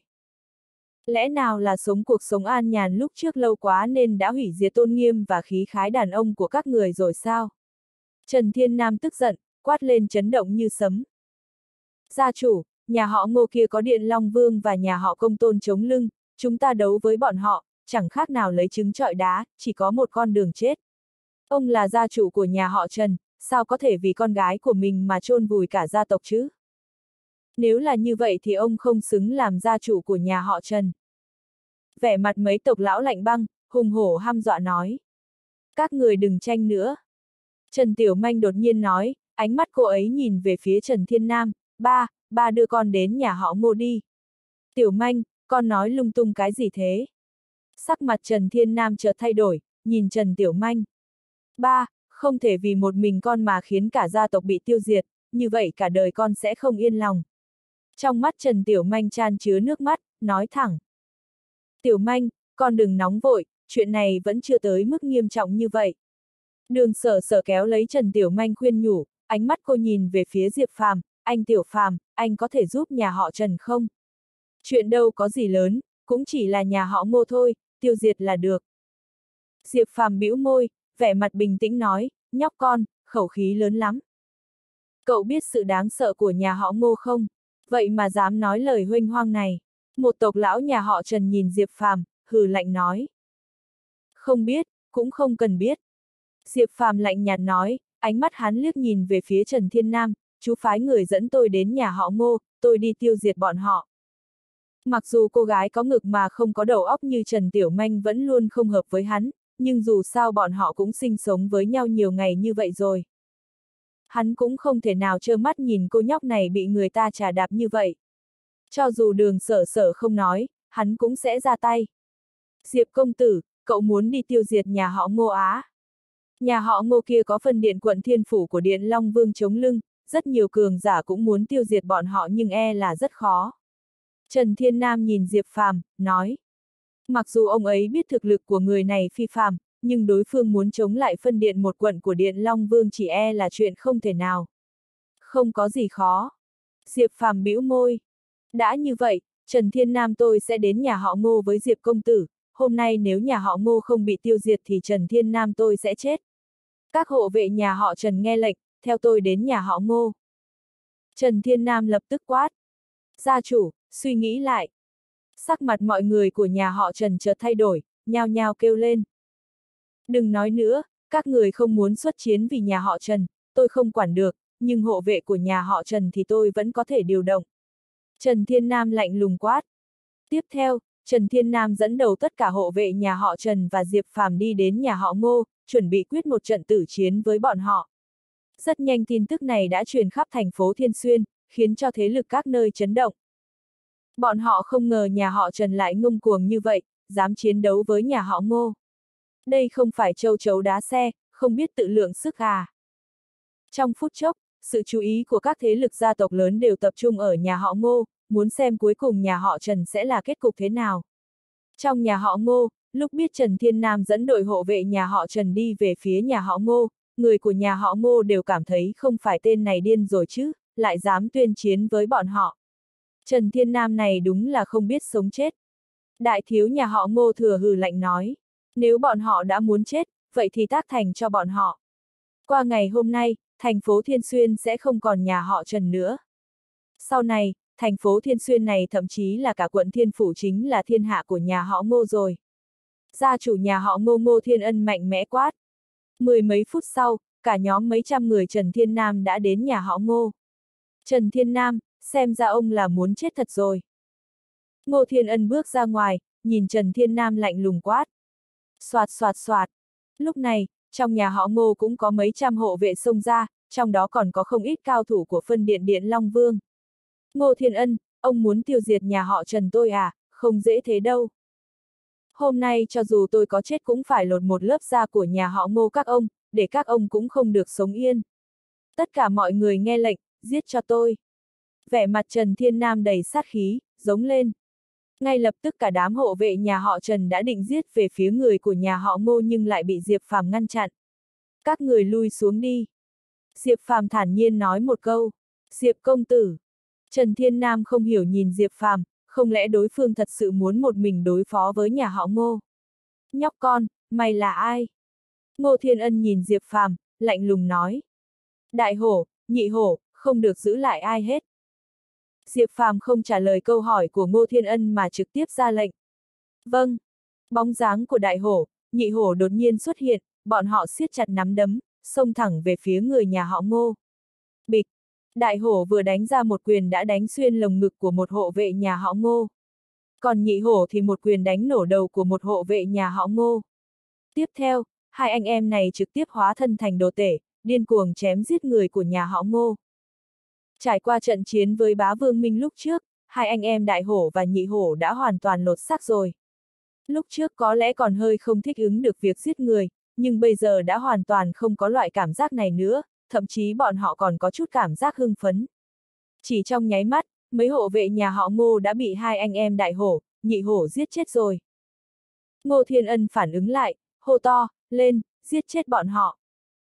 Lẽ nào là sống cuộc sống an nhàn lúc trước lâu quá nên đã hủy diệt tôn nghiêm và khí khái đàn ông của các người rồi sao? Trần Thiên Nam tức giận, quát lên chấn động như sấm. Gia chủ, nhà họ Ngô kia có Điện Long Vương và nhà họ Công Tôn chống lưng, chúng ta đấu với bọn họ, chẳng khác nào lấy trứng trọi đá, chỉ có một con đường chết. Ông là gia chủ của nhà họ Trần, sao có thể vì con gái của mình mà chôn vùi cả gia tộc chứ? Nếu là như vậy thì ông không xứng làm gia chủ của nhà họ Trần. Vẻ mặt mấy tộc lão lạnh băng, hùng hổ hăm dọa nói. Các người đừng tranh nữa. Trần Tiểu Manh đột nhiên nói, ánh mắt cô ấy nhìn về phía Trần Thiên Nam, ba, ba đưa con đến nhà họ Ngô đi. Tiểu Manh, con nói lung tung cái gì thế? Sắc mặt Trần Thiên Nam chợt thay đổi, nhìn Trần Tiểu Manh. Ba, không thể vì một mình con mà khiến cả gia tộc bị tiêu diệt, như vậy cả đời con sẽ không yên lòng. Trong mắt Trần Tiểu Manh chan chứa nước mắt, nói thẳng. Tiểu Manh, con đừng nóng vội, chuyện này vẫn chưa tới mức nghiêm trọng như vậy. Đường Sở Sở kéo lấy Trần Tiểu Manh khuyên nhủ, ánh mắt cô nhìn về phía Diệp Phàm, anh Tiểu Phàm, anh có thể giúp nhà họ Trần không? Chuyện đâu có gì lớn, cũng chỉ là nhà họ Ngô thôi, tiêu diệt là được. Diệp Phàm bĩu môi, vẻ mặt bình tĩnh nói, nhóc con, khẩu khí lớn lắm. Cậu biết sự đáng sợ của nhà họ Ngô không? Vậy mà dám nói lời huênh hoang này. Một tộc lão nhà họ Trần nhìn Diệp Phàm, hừ lạnh nói. Không biết, cũng không cần biết. Diệp Phàm lạnh nhạt nói, ánh mắt hắn liếc nhìn về phía Trần Thiên Nam, chú phái người dẫn tôi đến nhà họ Ngô, tôi đi tiêu diệt bọn họ. Mặc dù cô gái có ngực mà không có đầu óc như Trần Tiểu Manh vẫn luôn không hợp với hắn, nhưng dù sao bọn họ cũng sinh sống với nhau nhiều ngày như vậy rồi. Hắn cũng không thể nào trơ mắt nhìn cô nhóc này bị người ta trà đạp như vậy. Cho dù Đường Sở Sở không nói, hắn cũng sẽ ra tay. Diệp công tử, cậu muốn đi tiêu diệt nhà họ Ngô á. Nhà họ Ngô kia có phân điện quận Thiên Phủ của Điện Long Vương chống lưng, rất nhiều cường giả cũng muốn tiêu diệt bọn họ nhưng e là rất khó. Trần Thiên Nam nhìn Diệp Phàm, nói. Mặc dù ông ấy biết thực lực của người này phi phàm, nhưng đối phương muốn chống lại phân điện một quận của Điện Long Vương chỉ e là chuyện không thể nào. Không có gì khó. Diệp Phàm bĩu môi. Đã như vậy, Trần Thiên Nam tôi sẽ đến nhà họ Ngô với Diệp công tử, hôm nay nếu nhà họ Ngô không bị tiêu diệt thì Trần Thiên Nam tôi sẽ chết. Các hộ vệ nhà họ Trần nghe lệnh, theo tôi đến nhà họ Ngô. Trần Thiên Nam lập tức quát. Gia chủ, suy nghĩ lại. Sắc mặt mọi người của nhà họ Trần chợt thay đổi, nhao nhao kêu lên. Đừng nói nữa, các người không muốn xuất chiến vì nhà họ Trần, tôi không quản được, nhưng hộ vệ của nhà họ Trần thì tôi vẫn có thể điều động. Trần Thiên Nam lạnh lùng quát. Tiếp theo, Trần Thiên Nam dẫn đầu tất cả hộ vệ nhà họ Trần và Diệp Phàm đi đến nhà họ Ngô, chuẩn bị quyết một trận tử chiến với bọn họ. Rất nhanh tin tức này đã truyền khắp thành phố Thiên Xuyên, khiến cho thế lực các nơi chấn động. Bọn họ không ngờ nhà họ Trần lại ngông cuồng như vậy, dám chiến đấu với nhà họ Ngô. Đây không phải châu chấu đá xe, không biết tự lượng sức à. Trong phút chốc, sự chú ý của các thế lực gia tộc lớn đều tập trung ở nhà họ Ngô, muốn xem cuối cùng nhà họ Trần sẽ là kết cục thế nào. Trong nhà họ Ngô, lúc biết Trần Thiên Nam dẫn đội hộ vệ nhà họ Trần đi về phía nhà họ Ngô, người của nhà họ Ngô đều cảm thấy không phải tên này điên rồi chứ, lại dám tuyên chiến với bọn họ. Trần Thiên Nam này đúng là không biết sống chết. Đại thiếu nhà họ Ngô thừa hừ lạnh nói. Nếu bọn họ đã muốn chết, vậy thì tác thành cho bọn họ. Qua ngày hôm nay, thành phố Thiên Xuyên sẽ không còn nhà họ Trần nữa. Sau này, thành phố Thiên Xuyên này thậm chí là cả quận Thiên Phủ chính là thiên hạ của nhà họ Ngô rồi. Gia chủ nhà họ Ngô Ngô Thiên Ân mạnh mẽ quát. Mười mấy phút sau, cả nhóm mấy trăm người Trần Thiên Nam đã đến nhà họ Ngô. Trần Thiên Nam, xem ra ông là muốn chết thật rồi. Ngô Thiên Ân bước ra ngoài, nhìn Trần Thiên Nam lạnh lùng quát. Soạt soạt soạt. Lúc này, trong nhà họ Ngô cũng có mấy trăm hộ vệ xông ra, trong đó còn có không ít cao thủ của phân điện Điện Long Vương. Ngô Thiên Ân, ông muốn tiêu diệt nhà họ Trần tôi à, không dễ thế đâu. Hôm nay cho dù tôi có chết cũng phải lột một lớp da của nhà họ Ngô các ông, để các ông cũng không được sống yên. Tất cả mọi người nghe lệnh, giết cho tôi. Vẻ mặt Trần Thiên Nam đầy sát khí, giống lên. Ngay lập tức cả đám hộ vệ nhà họ Trần đã định giết về phía người của nhà họ Ngô nhưng lại bị Diệp Phàm ngăn chặn. Các người lui xuống đi. Diệp Phàm thản nhiên nói một câu. Diệp công tử. Trần Thiên Nam không hiểu nhìn Diệp Phàm, không lẽ đối phương thật sự muốn một mình đối phó với nhà họ Ngô? Nhóc con, mày là ai? Ngô Thiên Ân nhìn Diệp Phàm, lạnh lùng nói. Đại hổ, nhị hổ, không được giữ lại ai hết. Diệp Phàm không trả lời câu hỏi của Ngô Thiên Ân mà trực tiếp ra lệnh. Vâng. Bóng dáng của đại hổ, nhị hổ đột nhiên xuất hiện, bọn họ siết chặt nắm đấm, xông thẳng về phía người nhà họ Ngô. Bịch. Đại hổ vừa đánh ra một quyền đã đánh xuyên lồng ngực của một hộ vệ nhà họ Ngô. Còn nhị hổ thì một quyền đánh nổ đầu của một hộ vệ nhà họ Ngô. Tiếp theo, hai anh em này trực tiếp hóa thân thành đồ tể, điên cuồng chém giết người của nhà họ Ngô. Trải qua trận chiến với Bá Vương Minh lúc trước, hai anh em đại hổ và nhị hổ đã hoàn toàn lột xác rồi. Lúc trước có lẽ còn hơi không thích ứng được việc giết người, nhưng bây giờ đã hoàn toàn không có loại cảm giác này nữa, thậm chí bọn họ còn có chút cảm giác hưng phấn. Chỉ trong nháy mắt, mấy hộ vệ nhà họ Ngô đã bị hai anh em đại hổ, nhị hổ giết chết rồi. Ngô Thiên Ân phản ứng lại, hô to, lên, giết chết bọn họ.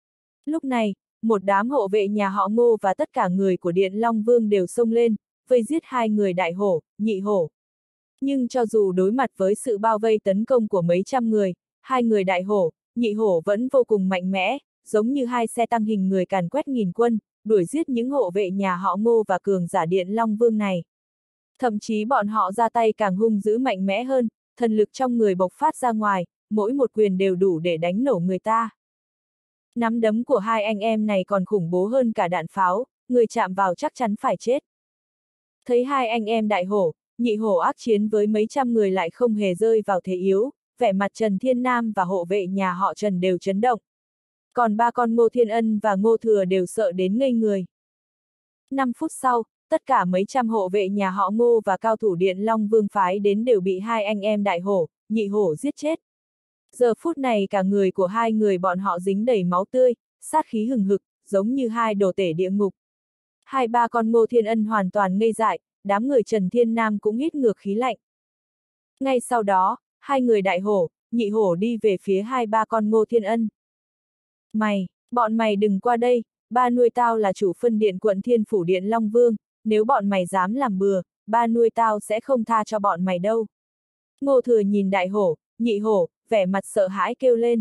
Lúc này, một đám hộ vệ nhà họ Ngô và tất cả người của Điện Long Vương đều xông lên, vây giết hai người đại hổ, nhị hổ. Nhưng cho dù đối mặt với sự bao vây tấn công của mấy trăm người, hai người đại hổ, nhị hổ vẫn vô cùng mạnh mẽ, giống như hai xe tăng hình người càn quét nghìn quân, đuổi giết những hộ vệ nhà họ Ngô và cường giả Điện Long Vương này. Thậm chí bọn họ ra tay càng hung dữ mạnh mẽ hơn, thần lực trong người bộc phát ra ngoài, mỗi một quyền đều đủ để đánh nổ người ta. Nắm đấm của hai anh em này còn khủng bố hơn cả đạn pháo, người chạm vào chắc chắn phải chết. Thấy hai anh em đại hổ, nhị hổ ác chiến với mấy trăm người lại không hề rơi vào thế yếu, vẻ mặt Trần Thiên Nam và hộ vệ nhà họ Trần đều chấn động. Còn ba con Ngô Thiên Ân và Ngô Thừa đều sợ đến ngây người. Năm phút sau, tất cả mấy trăm hộ vệ nhà họ Ngô và cao thủ Điện Long Vương phái đến đều bị hai anh em đại hổ, nhị hổ giết chết. Giờ phút này cả người của hai người bọn họ dính đầy máu tươi, sát khí hừng hực, giống như hai đồ tể địa ngục. Hai ba con Ngô Thiên Ân hoàn toàn ngây dại, đám người Trần Thiên Nam cũng hít ngược khí lạnh. Ngay sau đó, hai người đại hổ, nhị hổ đi về phía hai ba con Ngô Thiên Ân. Mày, bọn mày đừng qua đây, ba nuôi tao là chủ phân điện quận Thiên Phủ Điện Long Vương, nếu bọn mày dám làm bừa, ba nuôi tao sẽ không tha cho bọn mày đâu. Ngô Thừa nhìn đại hổ, nhị hổ, vẻ mặt sợ hãi kêu lên.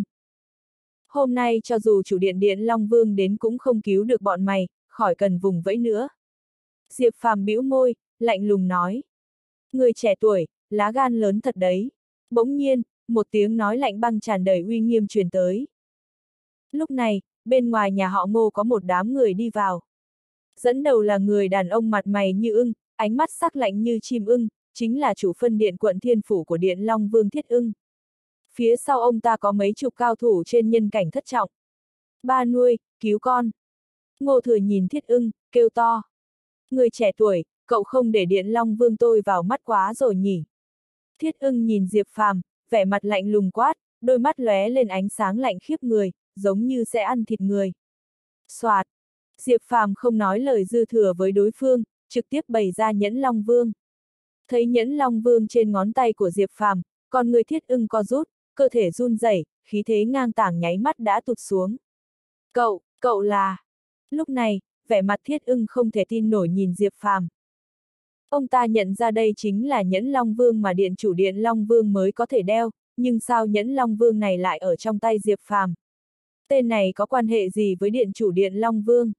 Hôm nay cho dù chủ điện Điện Long Vương đến cũng không cứu được bọn mày, khỏi cần vùng vẫy nữa. Diệp Phàm bĩu môi, lạnh lùng nói. Người trẻ tuổi, lá gan lớn thật đấy. Bỗng nhiên, một tiếng nói lạnh băng tràn đầy uy nghiêm truyền tới. Lúc này, bên ngoài nhà họ Ngô có một đám người đi vào. Dẫn đầu là người đàn ông mặt mày như ưng, ánh mắt sắc lạnh như chim ưng, chính là chủ phân điện quận Thiên Phủ của Điện Long Vương Thiết Ưng. Phía sau ông ta có mấy chục cao thủ trên nhân cảnh thất trọng. Ba nuôi, cứu con. Ngô Thừa nhìn Thiết Ưng, kêu to. Người trẻ tuổi, cậu không để Điện Long Vương tôi vào mắt quá rồi nhỉ. Thiết Ưng nhìn Diệp Phàm, vẻ mặt lạnh lùng quát, đôi mắt lóe lên ánh sáng lạnh khiếp người, giống như sẽ ăn thịt người. Soạt. Diệp Phàm không nói lời dư thừa với đối phương, trực tiếp bày ra nhẫn Long Vương. Thấy nhẫn Long Vương trên ngón tay của Diệp Phàm, con người Thiết Ưng co rút, cơ thể run rẩy, khí thế ngang tàng nháy mắt đã tụt xuống. Cậu, cậu là... Lúc này, vẻ mặt Thiết Ưng không thể tin nổi nhìn Diệp Phàm. Ông ta nhận ra đây chính là nhẫn Long Vương mà điện chủ điện Long Vương mới có thể đeo, nhưng sao nhẫn Long Vương này lại ở trong tay Diệp Phàm? Tên này có quan hệ gì với điện chủ điện Long Vương?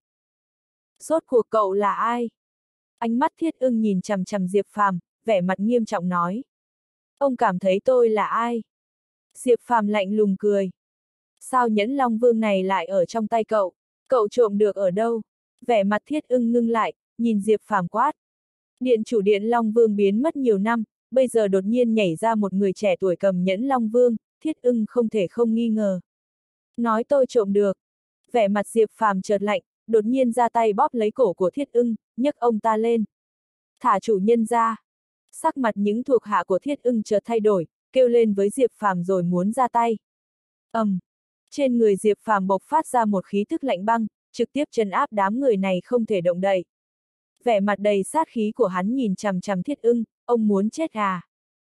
Rốt cuộc cậu là ai? Ánh mắt Thiết Ưng nhìn chằm chằm Diệp Phàm, vẻ mặt nghiêm trọng nói. Ông cảm thấy tôi là ai? Diệp Phàm lạnh lùng cười. Sao nhẫn Long Vương này lại ở trong tay cậu? Cậu trộm được ở đâu? Vẻ mặt Thiết Ưng ngưng lại, nhìn Diệp Phàm quát. Điện chủ điện Long Vương biến mất nhiều năm, bây giờ đột nhiên nhảy ra một người trẻ tuổi cầm nhẫn Long Vương, Thiết Ưng không thể không nghi ngờ. Nói tôi trộm được. Vẻ mặt Diệp Phàm chợt lạnh, đột nhiên ra tay bóp lấy cổ của Thiết Ưng, nhấc ông ta lên. Thả chủ nhân ra. Sắc mặt những thuộc hạ của Thiết Ưng chợt thay đổi, kêu lên với Diệp Phàm rồi muốn ra tay. ầm, um, trên người Diệp Phàm bộc phát ra một khí tức lạnh băng, trực tiếp trấn áp đám người này không thể động đậy. Vẻ mặt đầy sát khí của hắn nhìn chằm chằm Thiết Ưng, ông muốn chết à?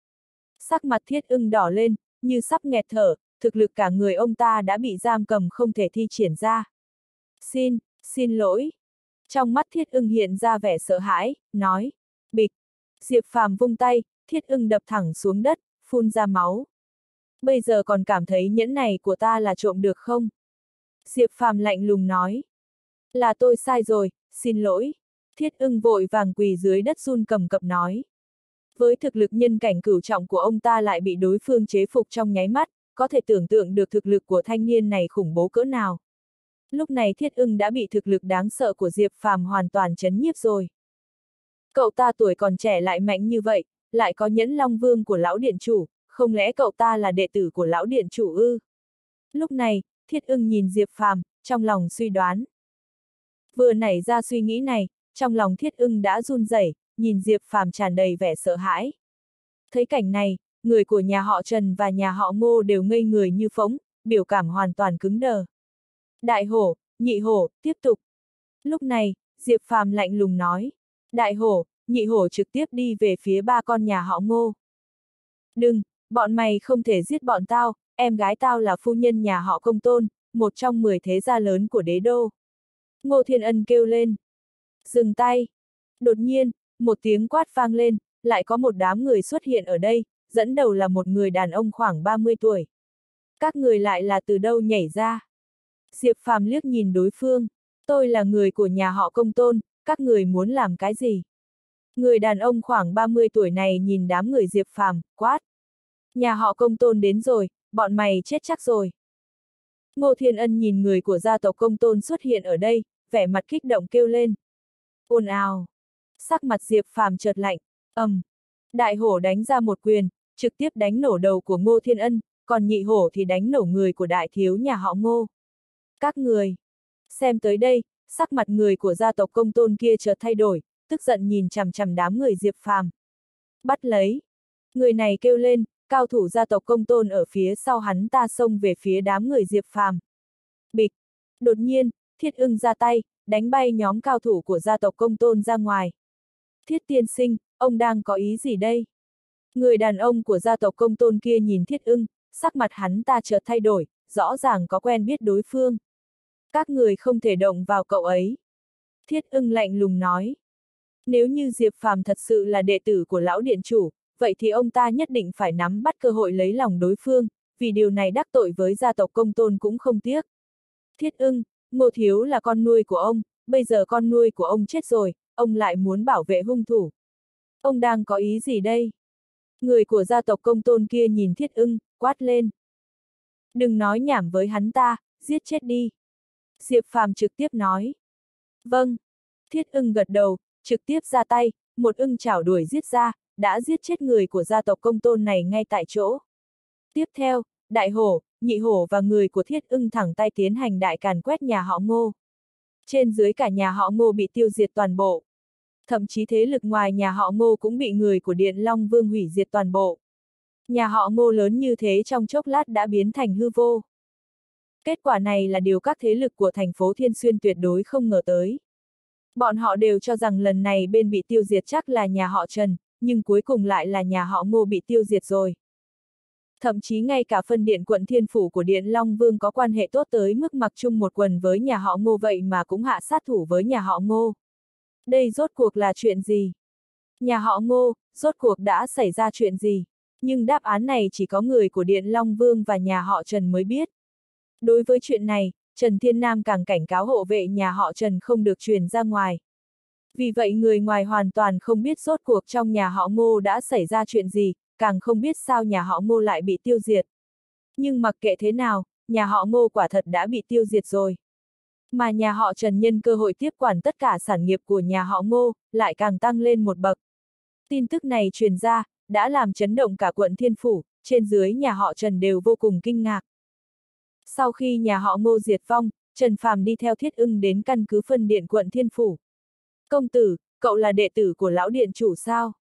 Sắc mặt Thiết Ưng đỏ lên, như sắp nghẹt thở, thực lực cả người ông ta đã bị giam cầm không thể thi triển ra. Xin, xin lỗi. Trong mắt Thiết Ưng hiện ra vẻ sợ hãi, nói, bịch. Diệp Phàm vung tay, Thiết Ưng đập thẳng xuống đất, phun ra máu. Bây giờ còn cảm thấy nhẫn này của ta là trộm được không? Diệp Phàm lạnh lùng nói. Là tôi sai rồi, xin lỗi. Thiết Ưng vội vàng quỳ dưới đất run cầm cập nói. Với thực lực nhân cảnh cửu trọng của ông ta lại bị đối phương chế phục trong nháy mắt, có thể tưởng tượng được thực lực của thanh niên này khủng bố cỡ nào. Lúc này Thiết Ưng đã bị thực lực đáng sợ của Diệp Phàm hoàn toàn chấn nhiếp rồi. Cậu ta tuổi còn trẻ lại mạnh như vậy, lại có nhẫn Long Vương của lão điện chủ, không lẽ cậu ta là đệ tử của lão điện chủ ư? Lúc này, Thiết Ưng nhìn Diệp Phàm, trong lòng suy đoán. Vừa nảy ra suy nghĩ này, trong lòng Thiết Ưng đã run rẩy, nhìn Diệp Phàm tràn đầy vẻ sợ hãi. Thấy cảnh này, người của nhà họ Trần và nhà họ Ngô đều ngây người như phỗng, biểu cảm hoàn toàn cứng đờ. Đại hổ, nhị hổ, tiếp tục. Lúc này, Diệp Phàm lạnh lùng nói. Đại hổ, nhị hổ trực tiếp đi về phía ba con nhà họ Ngô. Đừng, bọn mày không thể giết bọn tao, em gái tao là phu nhân nhà họ Công Tôn, một trong mười thế gia lớn của đế đô. Ngô Thiên Ân kêu lên. Dừng tay. Đột nhiên, một tiếng quát vang lên, lại có một đám người xuất hiện ở đây, dẫn đầu là một người đàn ông khoảng ba mươi tuổi. Các người lại là từ đâu nhảy ra? Diệp Phàm liếc nhìn đối phương. Tôi là người của nhà họ Công Tôn, các người muốn làm cái gì? Người đàn ông khoảng ba mươi tuổi này nhìn đám người Diệp Phàm, quát. Nhà họ Công Tôn đến rồi, bọn mày chết chắc rồi. Ngô Thiên Ân nhìn người của gia tộc Công Tôn xuất hiện ở đây, vẻ mặt kích động kêu lên. Ồn ào. Sắc mặt Diệp Phàm chợt lạnh, ầm. Um. Đại hổ đánh ra một quyền, trực tiếp đánh nổ đầu của Ngô Thiên Ân, còn nhị hổ thì đánh nổ người của đại thiếu nhà họ Ngô. Các người. Xem tới đây, sắc mặt người của gia tộc Công Tôn kia chợt thay đổi, tức giận nhìn chằm chằm đám người Diệp Phàm. Bắt lấy. Người này kêu lên, cao thủ gia tộc Công Tôn ở phía sau hắn ta xông về phía đám người Diệp Phàm. Bịch. Đột nhiên, Thiết Ưng ra tay, đánh bay nhóm cao thủ của gia tộc Công Tôn ra ngoài. Thiết tiên sinh, ông đang có ý gì đây? Người đàn ông của gia tộc Công Tôn kia nhìn Thiết Ưng, sắc mặt hắn ta chợt thay đổi, rõ ràng có quen biết đối phương. Các người không thể động vào cậu ấy. Thiết Ưng lạnh lùng nói. Nếu như Diệp Phàm thật sự là đệ tử của lão điện chủ, vậy thì ông ta nhất định phải nắm bắt cơ hội lấy lòng đối phương, vì điều này đắc tội với gia tộc Công Tôn cũng không tiếc. Thiết Ưng, Ngô Thiếu là con nuôi của ông, bây giờ con nuôi của ông chết rồi, ông lại muốn bảo vệ hung thủ. Ông đang có ý gì đây? Người của gia tộc Công Tôn kia nhìn Thiết Ưng, quát lên. Đừng nói nhảm với hắn ta, giết chết đi. Diệp Phàm trực tiếp nói. Vâng. Thiết Ưng gật đầu, trực tiếp ra tay, một ưng chảo đuổi giết ra, đã giết chết người của gia tộc Công Tôn này ngay tại chỗ. Tiếp theo, đại hổ, nhị hổ và người của Thiết Ưng thẳng tay tiến hành đại càn quét nhà họ Ngô. Trên dưới cả nhà họ Ngô bị tiêu diệt toàn bộ. Thậm chí thế lực ngoài nhà họ Ngô cũng bị người của Điện Long Vương hủy diệt toàn bộ. Nhà họ Ngô lớn như thế trong chốc lát đã biến thành hư vô. Kết quả này là điều các thế lực của thành phố Thiên Xuyên tuyệt đối không ngờ tới. Bọn họ đều cho rằng lần này bên bị tiêu diệt chắc là nhà họ Trần, nhưng cuối cùng lại là nhà họ Ngô bị tiêu diệt rồi. Thậm chí ngay cả phân điện quận Thiên Phủ của Điện Long Vương có quan hệ tốt tới mức mặc chung một quần với nhà họ Ngô vậy mà cũng hạ sát thủ với nhà họ Ngô. Đây rốt cuộc là chuyện gì? Nhà họ Ngô, rốt cuộc đã xảy ra chuyện gì? Nhưng đáp án này chỉ có người của Điện Long Vương và nhà họ Trần mới biết. Đối với chuyện này, Trần Thiên Nam càng cảnh cáo hộ vệ nhà họ Trần không được truyền ra ngoài. Vì vậy người ngoài hoàn toàn không biết rốt cuộc trong nhà họ Ngô đã xảy ra chuyện gì, càng không biết sao nhà họ Ngô lại bị tiêu diệt. Nhưng mặc kệ thế nào, nhà họ Ngô quả thật đã bị tiêu diệt rồi. Mà nhà họ Trần nhân cơ hội tiếp quản tất cả sản nghiệp của nhà họ Ngô, lại càng tăng lên một bậc. Tin tức này truyền ra, đã làm chấn động cả quận Thiên Phủ, trên dưới nhà họ Trần đều vô cùng kinh ngạc. Sau khi nhà họ Ngô diệt vong, Trần Phàm đi theo Thiết Ưng đến căn cứ phân điện quận Thiên Phủ. Công tử, cậu là đệ tử của lão điện chủ sao?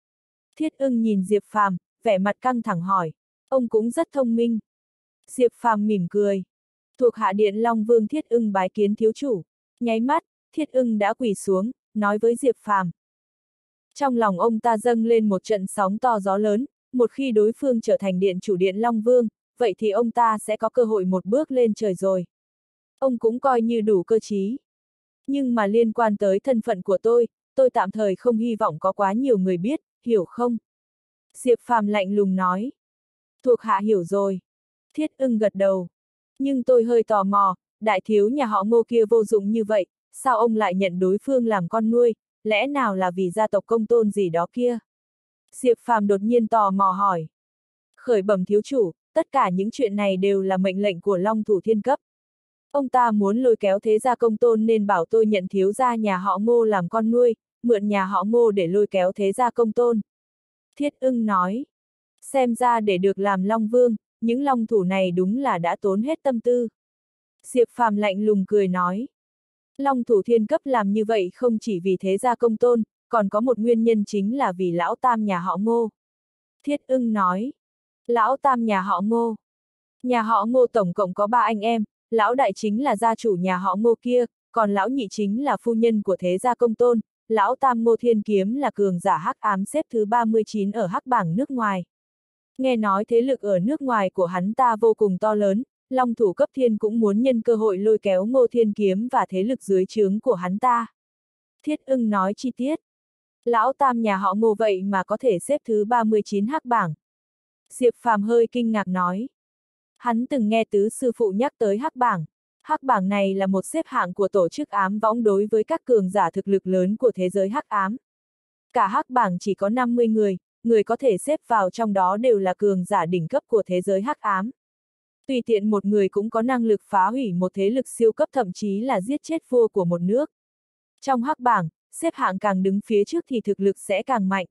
Thiết Ưng nhìn Diệp Phàm, vẻ mặt căng thẳng hỏi. Ông cũng rất thông minh. Diệp Phàm mỉm cười. Thuộc hạ Điện Long Vương Thiết Ưng bái kiến thiếu chủ. Nháy mắt, Thiết Ưng đã quỳ xuống, nói với Diệp Phàm. Trong lòng ông ta dâng lên một trận sóng to gió lớn, một khi đối phương trở thành điện chủ Điện Long Vương, vậy thì ông ta sẽ có cơ hội một bước lên trời rồi. Ông cũng coi như đủ cơ trí. Nhưng mà liên quan tới thân phận của tôi, tôi tạm thời không hy vọng có quá nhiều người biết, hiểu không? Diệp Phàm lạnh lùng nói. Thuộc hạ hiểu rồi. Thiết Ưng gật đầu. Nhưng tôi hơi tò mò, đại thiếu nhà họ Ngô kia vô dụng như vậy, sao ông lại nhận đối phương làm con nuôi, lẽ nào là vì gia tộc công tôn gì đó kia? Diệp Phàm đột nhiên tò mò hỏi. Khởi bẩm thiếu chủ, tất cả những chuyện này đều là mệnh lệnh của Long Thủ Thiên cấp. Ông ta muốn lôi kéo thế gia công tôn nên bảo tôi nhận thiếu gia nhà họ Ngô làm con nuôi, mượn nhà họ Ngô để lôi kéo thế gia công tôn. Thiết Ưng nói. Xem ra để được làm Long Vương, những long thủ này đúng là đã tốn hết tâm tư. Diệp Phàm lạnh lùng cười nói. Long Thủ Thiên cấp làm như vậy không chỉ vì thế gia công tôn, còn có một nguyên nhân chính là vì lão tam nhà họ Ngô. Thiết Ưng nói. Lão tam nhà họ Ngô. Nhà họ Ngô tổng cộng có ba anh em, lão đại chính là gia chủ nhà họ Ngô kia, còn lão nhị chính là phu nhân của thế gia công tôn, lão tam Ngô Thiên Kiếm là cường giả hắc ám xếp thứ ba mươi chín ở hắc bảng nước ngoài. Nghe nói thế lực ở nước ngoài của hắn ta vô cùng to lớn, Long Thủ cấp thiên cũng muốn nhân cơ hội lôi kéo Ngô Thiên Kiếm và thế lực dưới trướng của hắn ta. Thiết Ưng nói chi tiết. Lão tam nhà họ Ngô vậy mà có thể xếp thứ ba mươi chín hắc bảng. Diệp Phàm hơi kinh ngạc nói. Hắn từng nghe tứ sư phụ nhắc tới hắc bảng. Hắc bảng này là một xếp hạng của tổ chức ám võng đối với các cường giả thực lực lớn của thế giới hắc ám. Cả hắc bảng chỉ có năm mươi người, người có thể xếp vào trong đó đều là cường giả đỉnh cấp của thế giới hắc ám. Tùy tiện một người cũng có năng lực phá hủy một thế lực siêu cấp, thậm chí là giết chết vua của một nước. Trong hắc bảng, xếp hạng càng đứng phía trước thì thực lực sẽ càng mạnh.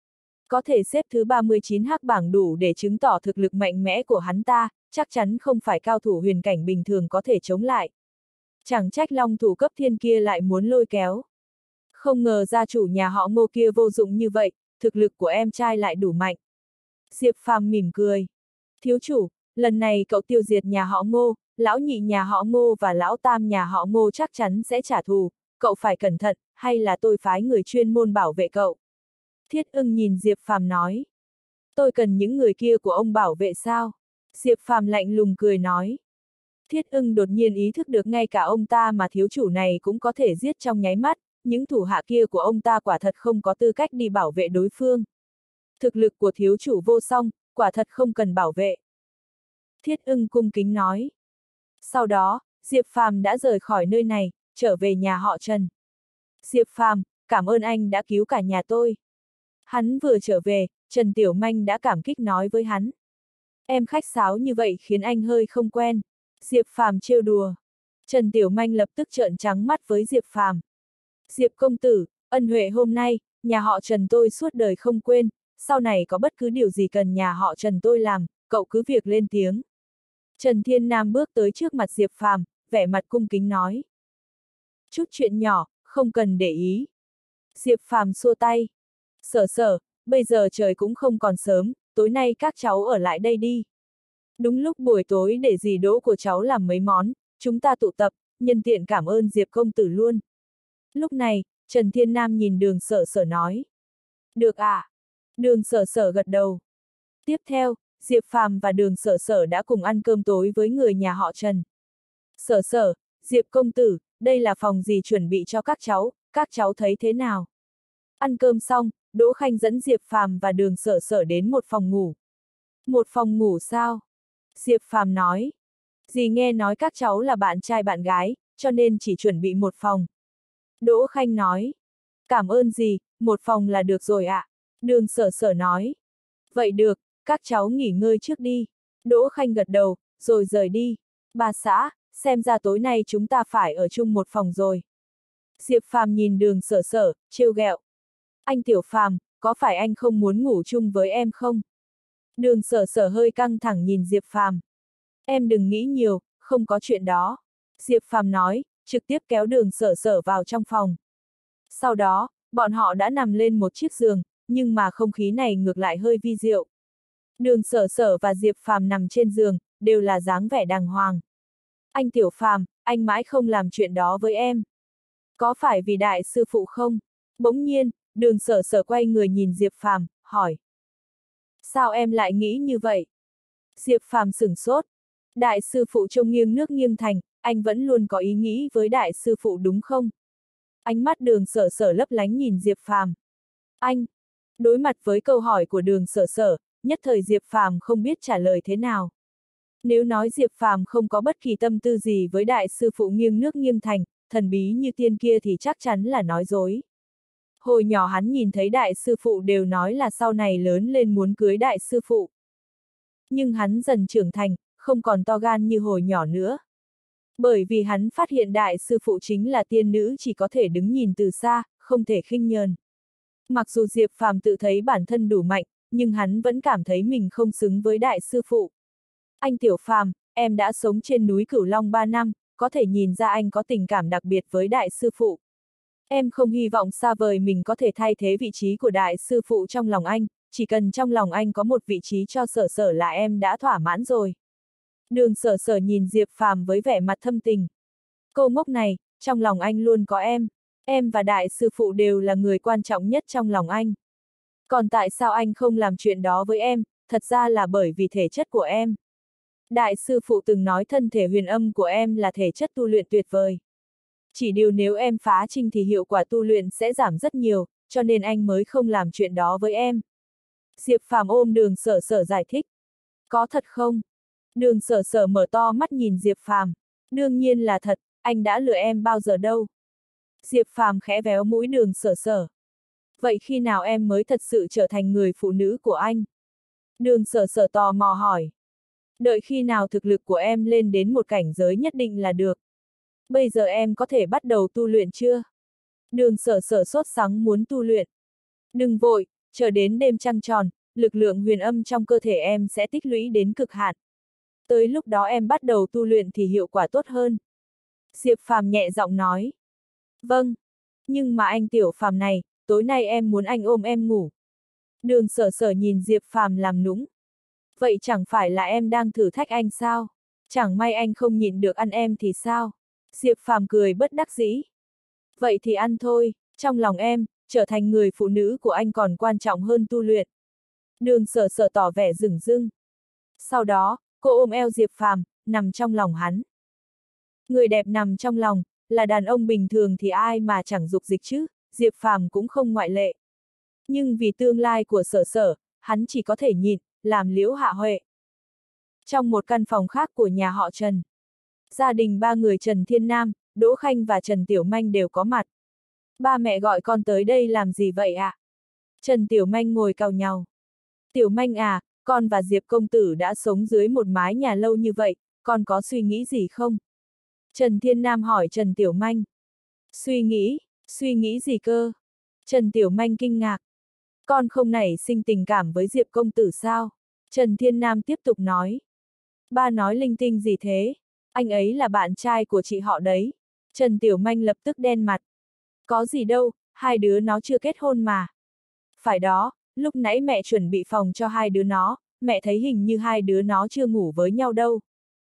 Có thể xếp thứ ba mươi chín hắc bảng đủ để chứng tỏ thực lực mạnh mẽ của hắn ta, chắc chắn không phải cao thủ huyền cảnh bình thường có thể chống lại. Chẳng trách Long Thủ cấp thiên kia lại muốn lôi kéo. Không ngờ gia chủ nhà họ Ngô kia vô dụng như vậy, thực lực của em trai lại đủ mạnh. Diệp Phàm mỉm cười. Thiếu chủ, lần này cậu tiêu diệt nhà họ Ngô, lão nhị nhà họ Ngô và lão tam nhà họ Ngô chắc chắn sẽ trả thù, cậu phải cẩn thận, hay là tôi phái người chuyên môn bảo vệ cậu? Thiết Ưng nhìn Diệp Phàm nói. Tôi cần những người kia của ông bảo vệ sao? Diệp Phàm lạnh lùng cười nói. Thiết Ưng đột nhiên ý thức được ngay cả ông ta mà thiếu chủ này cũng có thể giết trong nháy mắt, những thủ hạ kia của ông ta quả thật không có tư cách đi bảo vệ đối phương. Thực lực của thiếu chủ vô song, quả thật không cần bảo vệ. Thiết Ưng cung kính nói. Sau đó, Diệp Phàm đã rời khỏi nơi này, trở về nhà họ Trần. Diệp Phàm, cảm ơn anh đã cứu cả nhà tôi. Hắn vừa trở về, Trần Tiểu Manh đã cảm kích nói với hắn. Em khách sáo như vậy khiến anh hơi không quen. Diệp Phàm trêu đùa. Trần Tiểu Manh lập tức trợn trắng mắt với Diệp Phàm. Diệp công tử, ân huệ hôm nay, nhà họ Trần tôi suốt đời không quên, sau này có bất cứ điều gì cần nhà họ Trần tôi làm, cậu cứ việc lên tiếng. Trần Thiên Nam bước tới trước mặt Diệp Phàm, vẻ mặt cung kính nói. Chút chuyện nhỏ, không cần để ý. Diệp Phàm xua tay. Sở sở, bây giờ trời cũng không còn sớm, tối nay các cháu ở lại đây đi. Đúng lúc buổi tối để dì Đỗ của cháu làm mấy món, chúng ta tụ tập, nhân tiện cảm ơn Diệp công tử luôn. Lúc này, Trần Thiên Nam nhìn Đường Sở Sở nói. Được à? Đường Sở Sở gật đầu. Tiếp theo, Diệp Phàm và Đường Sở Sở đã cùng ăn cơm tối với người nhà họ Trần. Sở Sở, Diệp công tử, đây là phòng dì chuẩn bị cho các cháu, các cháu thấy thế nào? Ăn cơm xong, Đỗ Khanh dẫn Diệp Phàm và Đường Sở Sở đến một phòng ngủ. Một phòng ngủ sao? Diệp Phàm nói. Dì nghe nói các cháu là bạn trai bạn gái, cho nên chỉ chuẩn bị một phòng. Đỗ Khanh nói. Cảm ơn dì, một phòng là được rồi ạ. À. Đường Sở Sở nói. Vậy được, các cháu nghỉ ngơi trước đi. Đỗ Khanh gật đầu, rồi rời đi. Bà xã, xem ra tối nay chúng ta phải ở chung một phòng rồi. Diệp Phàm nhìn Đường Sở Sở, trêu ghẹo. Anh Tiểu Phàm, có phải anh không muốn ngủ chung với em không? Đường Sở Sở hơi căng thẳng nhìn Diệp Phàm. Em đừng nghĩ nhiều, không có chuyện đó. Diệp Phàm nói, trực tiếp kéo Đường Sở Sở vào trong phòng. Sau đó, bọn họ đã nằm lên một chiếc giường, nhưng mà không khí này ngược lại hơi vi diệu. Đường Sở Sở và Diệp Phàm nằm trên giường, đều là dáng vẻ đàng hoàng. Anh Tiểu Phàm, anh mãi không làm chuyện đó với em. Có phải vì đại sư phụ không? Bỗng nhiên, Đường Sở Sở quay người nhìn Diệp Phàm, hỏi. Sao em lại nghĩ như vậy? Diệp Phàm sửng sốt. Đại sư phụ trông nghiêng nước nghiêng thành, anh vẫn luôn có ý nghĩ với đại sư phụ đúng không? Ánh mắt Đường Sở Sở lấp lánh nhìn Diệp Phàm. Anh! Đối mặt với câu hỏi của Đường Sở Sở, nhất thời Diệp Phàm không biết trả lời thế nào. Nếu nói Diệp Phàm không có bất kỳ tâm tư gì với đại sư phụ nghiêng nước nghiêng thành, thần bí như tiên kia thì chắc chắn là nói dối. Hồi nhỏ hắn nhìn thấy đại sư phụ đều nói là sau này lớn lên muốn cưới đại sư phụ. Nhưng hắn dần trưởng thành, không còn to gan như hồi nhỏ nữa. Bởi vì hắn phát hiện đại sư phụ chính là tiên nữ chỉ có thể đứng nhìn từ xa, không thể khinh nhờn. Mặc dù Diệp Phàm tự thấy bản thân đủ mạnh, nhưng hắn vẫn cảm thấy mình không xứng với đại sư phụ. Anh Tiểu Phàm, em đã sống trên núi Cửu Long ba năm, có thể nhìn ra anh có tình cảm đặc biệt với đại sư phụ. Em không hy vọng xa vời mình có thể thay thế vị trí của đại sư phụ trong lòng anh, chỉ cần trong lòng anh có một vị trí cho Sở Sở là em đã thỏa mãn rồi. Đường Sở Sở nhìn Diệp Phàm với vẻ mặt thâm tình. Cô ngốc này, trong lòng anh luôn có em. Em và đại sư phụ đều là người quan trọng nhất trong lòng anh. Còn tại sao anh không làm chuyện đó với em, thật ra là bởi vì thể chất của em. Đại sư phụ từng nói thân thể huyền âm của em là thể chất tu luyện tuyệt vời. Chỉ điều nếu em phá trinh thì hiệu quả tu luyện sẽ giảm rất nhiều, cho nên anh mới không làm chuyện đó với em. Diệp Phàm ôm Đường Sở Sở giải thích. Có thật không? Đường Sở Sở mở to mắt nhìn Diệp Phàm. Đương nhiên là thật, anh đã lừa em bao giờ đâu. Diệp Phàm khẽ véo mũi Đường Sở Sở. Vậy khi nào em mới thật sự trở thành người phụ nữ của anh? Đường Sở Sở tò mò hỏi. Đợi khi nào thực lực của em lên đến một cảnh giới nhất định là được. Bây giờ em có thể bắt đầu tu luyện chưa? Đường Sở Sở sốt sắng muốn tu luyện. Đừng vội, chờ đến đêm trăng tròn, lực lượng huyền âm trong cơ thể em sẽ tích lũy đến cực hạn. Tới lúc đó em bắt đầu tu luyện thì hiệu quả tốt hơn. Diệp Phàm nhẹ giọng nói. Vâng, nhưng mà anh Tiểu Phàm này, tối nay em muốn anh ôm em ngủ. Đường Sở Sở nhìn Diệp Phàm làm nũng. Vậy chẳng phải là em đang thử thách anh sao? Chẳng may anh không nhịn được ăn em thì sao? Diệp Phàm cười bất đắc dĩ. Vậy thì ăn thôi, trong lòng em, trở thành người phụ nữ của anh còn quan trọng hơn tu luyện. Đường Sở Sở tỏ vẻ dửng dưng. Sau đó, cô ôm eo Diệp Phàm, nằm trong lòng hắn. Người đẹp nằm trong lòng, là đàn ông bình thường thì ai mà chẳng dục dịch chứ, Diệp Phàm cũng không ngoại lệ. Nhưng vì tương lai của Sở Sở, hắn chỉ có thể nhịn, làm liễu hạ huệ. Trong một căn phòng khác của nhà họ Trần, gia đình ba người Trần Thiên Nam, Đỗ Khanh và Trần Tiểu Manh đều có mặt. Ba mẹ gọi con tới đây làm gì vậy ạ? À? Trần Tiểu Manh ngồi cau nhàu. Tiểu Manh à, con và Diệp công tử đã sống dưới một mái nhà lâu như vậy, con có suy nghĩ gì không? Trần Thiên Nam hỏi Trần Tiểu Manh. Suy nghĩ, suy nghĩ gì cơ? Trần Tiểu Manh kinh ngạc. Con không nảy sinh tình cảm với Diệp công tử sao? Trần Thiên Nam tiếp tục nói. Ba nói linh tinh gì thế? Anh ấy là bạn trai của chị họ đấy. Trần Tiểu Manh lập tức đen mặt. Có gì đâu, hai đứa nó chưa kết hôn mà. Phải đó, lúc nãy mẹ chuẩn bị phòng cho hai đứa nó, mẹ thấy hình như hai đứa nó chưa ngủ với nhau đâu.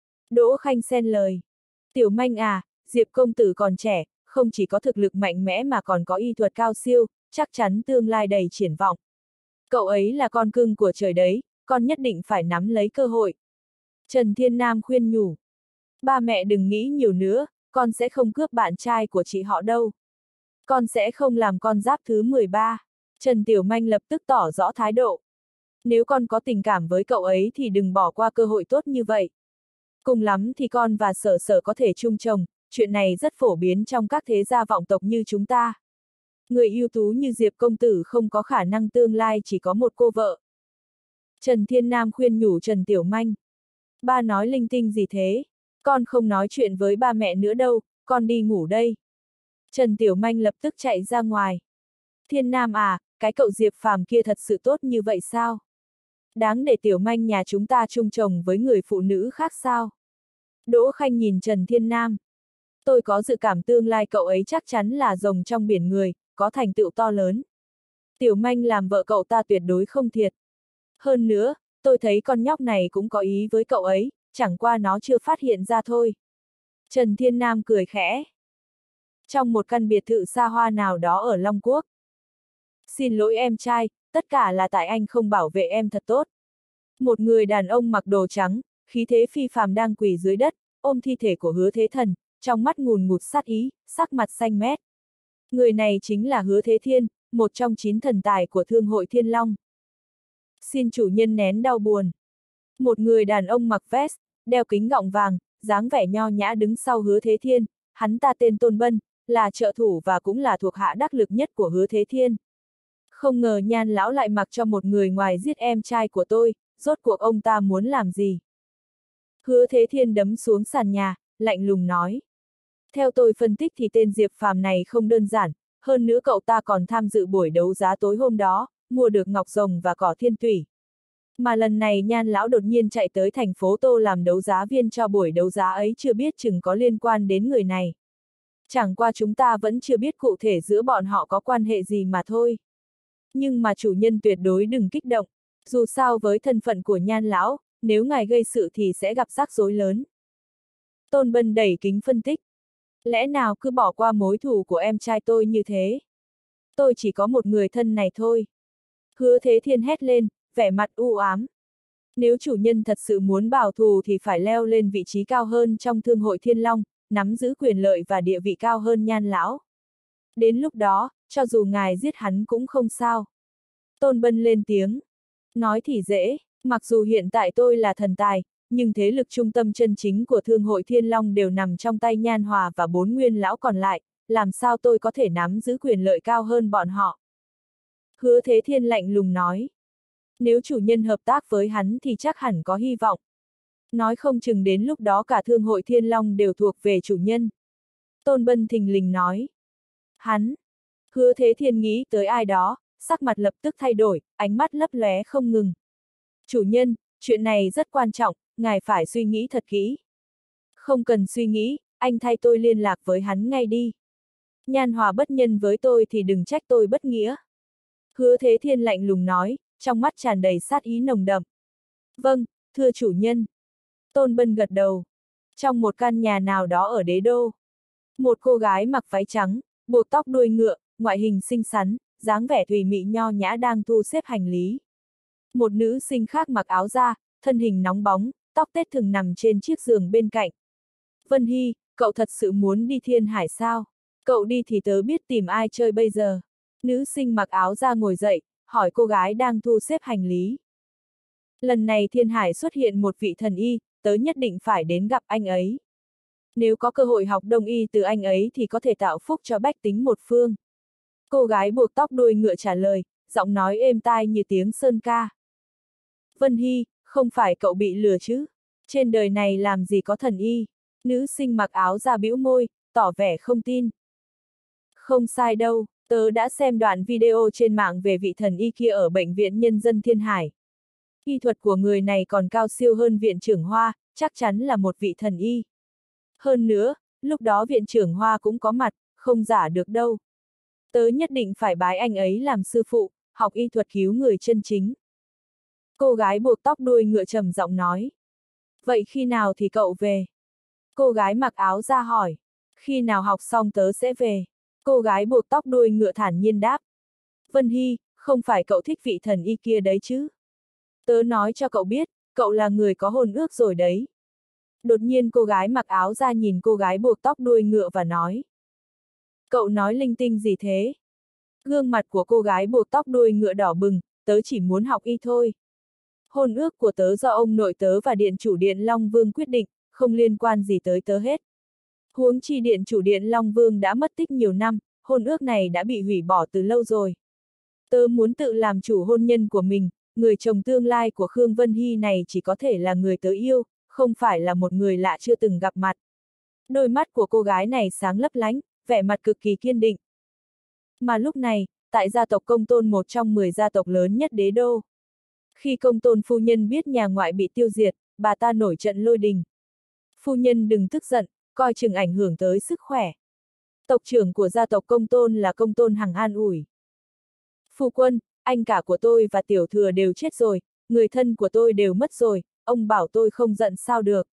Đỗ Khanh xen lời. Tiểu Manh à, Diệp công tử còn trẻ, không chỉ có thực lực mạnh mẽ mà còn có y thuật cao siêu, chắc chắn tương lai đầy triển vọng. Cậu ấy là con cưng của trời đấy, con nhất định phải nắm lấy cơ hội. Trần Thiên Nam khuyên nhủ. Ba mẹ đừng nghĩ nhiều nữa, con sẽ không cướp bạn trai của chị họ đâu. Con sẽ không làm con giáp thứ mười ba. Trần Tiểu Manh lập tức tỏ rõ thái độ. Nếu con có tình cảm với cậu ấy thì đừng bỏ qua cơ hội tốt như vậy. Cùng lắm thì con và Sở Sở có thể chung chồng, chuyện này rất phổ biến trong các thế gia vọng tộc như chúng ta. Người ưu tú như Diệp công tử không có khả năng tương lai chỉ có một cô vợ. Trần Thiên Nam khuyên nhủ Trần Tiểu Manh. Ba nói linh tinh gì thế? Con không nói chuyện với ba mẹ nữa đâu, con đi ngủ đây. Trần Tiểu Manh lập tức chạy ra ngoài. Thiên Nam à, cái cậu Diệp Phàm kia thật sự tốt như vậy sao? Đáng để Tiểu Manh nhà chúng ta chung chồng với người phụ nữ khác sao? Đỗ Khanh nhìn Trần Thiên Nam. Tôi có dự cảm tương lai cậu ấy chắc chắn là rồng trong biển người, có thành tựu to lớn. Tiểu Manh làm vợ cậu ta tuyệt đối không thiệt. Hơn nữa, tôi thấy con nhóc này cũng có ý với cậu ấy, chẳng qua nó chưa phát hiện ra thôi. Trần Thiên Nam cười khẽ. Trong một căn biệt thự xa hoa nào đó ở Long Quốc. Xin lỗi em trai, tất cả là tại anh không bảo vệ em thật tốt. Một người đàn ông mặc đồ trắng, khí thế phi phàm đang quỳ dưới đất, ôm thi thể của Hứa Thế Thần, trong mắt ngùn ngụt sát ý, sắc mặt xanh mét. Người này chính là Hứa Thế Thiên, một trong chín thần tài của Thương hội Thiên Long. Xin chủ nhân nén đau buồn. Một người đàn ông mặc vest, đeo kính gọng vàng, dáng vẻ nho nhã đứng sau Hứa Thế Thiên, hắn ta tên Tôn Bân, là trợ thủ và cũng là thuộc hạ đắc lực nhất của Hứa Thế Thiên. Không ngờ Nhan lão lại mặc cho một người ngoài giết em trai của tôi, rốt cuộc ông ta muốn làm gì? Hứa Thế Thiên đấm xuống sàn nhà, lạnh lùng nói. Theo tôi phân tích thì tên Diệp Phàm này không đơn giản, hơn nữa cậu ta còn tham dự buổi đấu giá tối hôm đó, mua được ngọc rồng và cỏ thiên tủy. Mà lần này Nhan lão đột nhiên chạy tới thành phố Tô làm đấu giá viên cho buổi đấu giá ấy chưa biết chừng có liên quan đến người này. Chẳng qua chúng ta vẫn chưa biết cụ thể giữa bọn họ có quan hệ gì mà thôi. Nhưng mà chủ nhân tuyệt đối đừng kích động, dù sao với thân phận của Nhan lão, nếu ngài gây sự thì sẽ gặp rắc rối lớn. Tôn Bân đẩy kính phân tích. Lẽ nào cứ bỏ qua mối thù của em trai tôi như thế? Tôi chỉ có một người thân này thôi. Hứa Thế Thiên hét lên, vẻ mặt u ám. Nếu chủ nhân thật sự muốn bảo thù thì phải leo lên vị trí cao hơn trong Thương hội Thiên Long, nắm giữ quyền lợi và địa vị cao hơn Nhan lão. Đến lúc đó, cho dù ngài giết hắn cũng không sao. Tôn Bân lên tiếng. Nói thì dễ, mặc dù hiện tại tôi là thần tài, nhưng thế lực trung tâm chân chính của Thương hội Thiên Long đều nằm trong tay Nhan Hòa và bốn nguyên lão còn lại, làm sao tôi có thể nắm giữ quyền lợi cao hơn bọn họ? Hứa Thế Thiên lạnh lùng nói. Nếu chủ nhân hợp tác với hắn thì chắc hẳn có hy vọng. Nói không chừng đến lúc đó cả Thương hội Thiên Long đều thuộc về chủ nhân. Tôn Bân thình lình nói. Hắn. Hứa Thế Thiên nghĩ tới ai đó, sắc mặt lập tức thay đổi, ánh mắt lấp lóe không ngừng. Chủ nhân, chuyện này rất quan trọng, ngài phải suy nghĩ thật kỹ. Không cần suy nghĩ, anh thay tôi liên lạc với hắn ngay đi. Nhan Hòa bất nhân với tôi thì đừng trách tôi bất nghĩa. Hứa Thế Thiên lạnh lùng nói, trong mắt tràn đầy sát ý nồng đậm. Vâng, thưa chủ nhân. Tôn Bân gật đầu. Trong một căn nhà nào đó ở đế đô, một cô gái mặc váy trắng, buộc tóc đuôi ngựa, ngoại hình xinh xắn, dáng vẻ thùy mị nho nhã đang thu xếp hành lý. Một nữ sinh khác mặc áo da, thân hình nóng bóng, tóc tết thường nằm trên chiếc giường bên cạnh. Vân Hy, cậu thật sự muốn đi Thiên Hải sao? Cậu đi thì tớ biết tìm ai chơi bây giờ. Nữ sinh mặc áo da ngồi dậy, hỏi cô gái đang thu xếp hành lý. Lần này Thiên Hải xuất hiện một vị thần y, tớ nhất định phải đến gặp anh ấy. Nếu có cơ hội học đông y từ anh ấy thì có thể tạo phúc cho bách tính một phương. Cô gái buộc tóc đuôi ngựa trả lời, giọng nói êm tai như tiếng sơn ca. Vân Hy, không phải cậu bị lừa chứ? Trên đời này làm gì có thần y? Nữ sinh mặc áo da bĩu môi, tỏ vẻ không tin. Không sai đâu, tớ đã xem đoạn video trên mạng về vị thần y kia ở Bệnh viện Nhân dân Thiên Hải. Y thuật của người này còn cao siêu hơn viện trưởng Hoa, chắc chắn là một vị thần y. Hơn nữa, lúc đó viện trưởng Hoa cũng có mặt, không giả được đâu. Tớ nhất định phải bái anh ấy làm sư phụ, học y thuật cứu người chân chính. Cô gái buộc tóc đuôi ngựa trầm giọng nói. Vậy khi nào thì cậu về? Cô gái mặc áo da hỏi. Khi nào học xong tớ sẽ về. Cô gái buộc tóc đuôi ngựa thản nhiên đáp. Vân Hy, không phải cậu thích vị thần y kia đấy chứ? Tớ nói cho cậu biết, cậu là người có hôn ước rồi đấy. Đột nhiên cô gái mặc áo da nhìn cô gái buộc tóc đuôi ngựa và nói. Cậu nói linh tinh gì thế? Gương mặt của cô gái buộc tóc đuôi ngựa đỏ bừng, tớ chỉ muốn học y thôi. Hôn ước của tớ do ông nội tớ và điện chủ điện Long Vương quyết định, không liên quan gì tới tớ hết. Huống chi điện chủ điện Long Vương đã mất tích nhiều năm, hôn ước này đã bị hủy bỏ từ lâu rồi. Tớ muốn tự làm chủ hôn nhân của mình, người chồng tương lai của Khương Vân Hy này chỉ có thể là người tớ yêu, không phải là một người lạ chưa từng gặp mặt. Đôi mắt của cô gái này sáng lấp lánh, vẻ mặt cực kỳ kiên định. Mà lúc này, tại gia tộc Công Tôn, một trong mười gia tộc lớn nhất đế đô. Khi Công Tôn phu nhân biết nhà ngoại bị tiêu diệt, bà ta nổi trận lôi đình. Phu nhân đừng tức giận, coi chừng ảnh hưởng tới sức khỏe. Tộc trưởng của gia tộc Công Tôn là Công Tôn Hằng an ủi. Phu quân, anh cả của tôi và tiểu thừa đều chết rồi, người thân của tôi đều mất rồi, ông bảo tôi không giận sao được.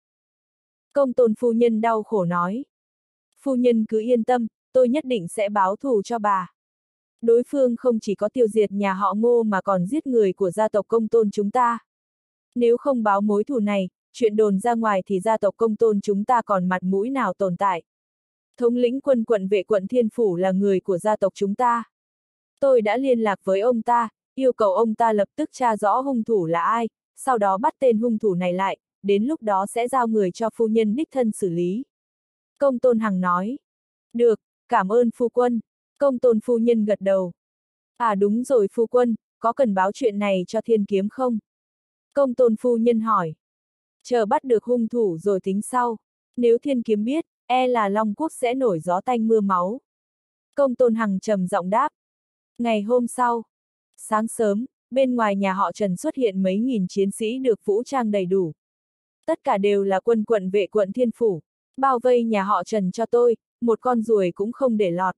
Công Tôn phu nhân đau khổ nói. Phu nhân cứ yên tâm, tôi nhất định sẽ báo thù cho bà. Đối phương không chỉ có tiêu diệt nhà họ Ngô mà còn giết người của gia tộc Công Tôn chúng ta. Nếu không báo mối thù này, chuyện đồn ra ngoài thì gia tộc Công Tôn chúng ta còn mặt mũi nào tồn tại. Thống lĩnh quân quận vệ quận Thiên Phủ là người của gia tộc chúng ta. Tôi đã liên lạc với ông ta, yêu cầu ông ta lập tức tra rõ hung thủ là ai, sau đó bắt tên hung thủ này lại, đến lúc đó sẽ giao người cho phu nhân đích thân xử lý. Công Tôn Hằng nói. Được, cảm ơn phu quân. Công Tôn phu nhân gật đầu. À đúng rồi phu quân, có cần báo chuyện này cho Thiên Kiếm không? Công Tôn phu nhân hỏi. Chờ bắt được hung thủ rồi tính sau. Nếu Thiên Kiếm biết, e là Long Quốc sẽ nổi gió tanh mưa máu. Công Tôn Hằng trầm giọng đáp. Ngày hôm sau, sáng sớm, bên ngoài nhà họ Trần xuất hiện mấy nghìn chiến sĩ được vũ trang đầy đủ. Tất cả đều là quân quận vệ quận Thiên Phủ. Bao vây nhà họ Trần cho tôi, một con ruồi cũng không để lọt.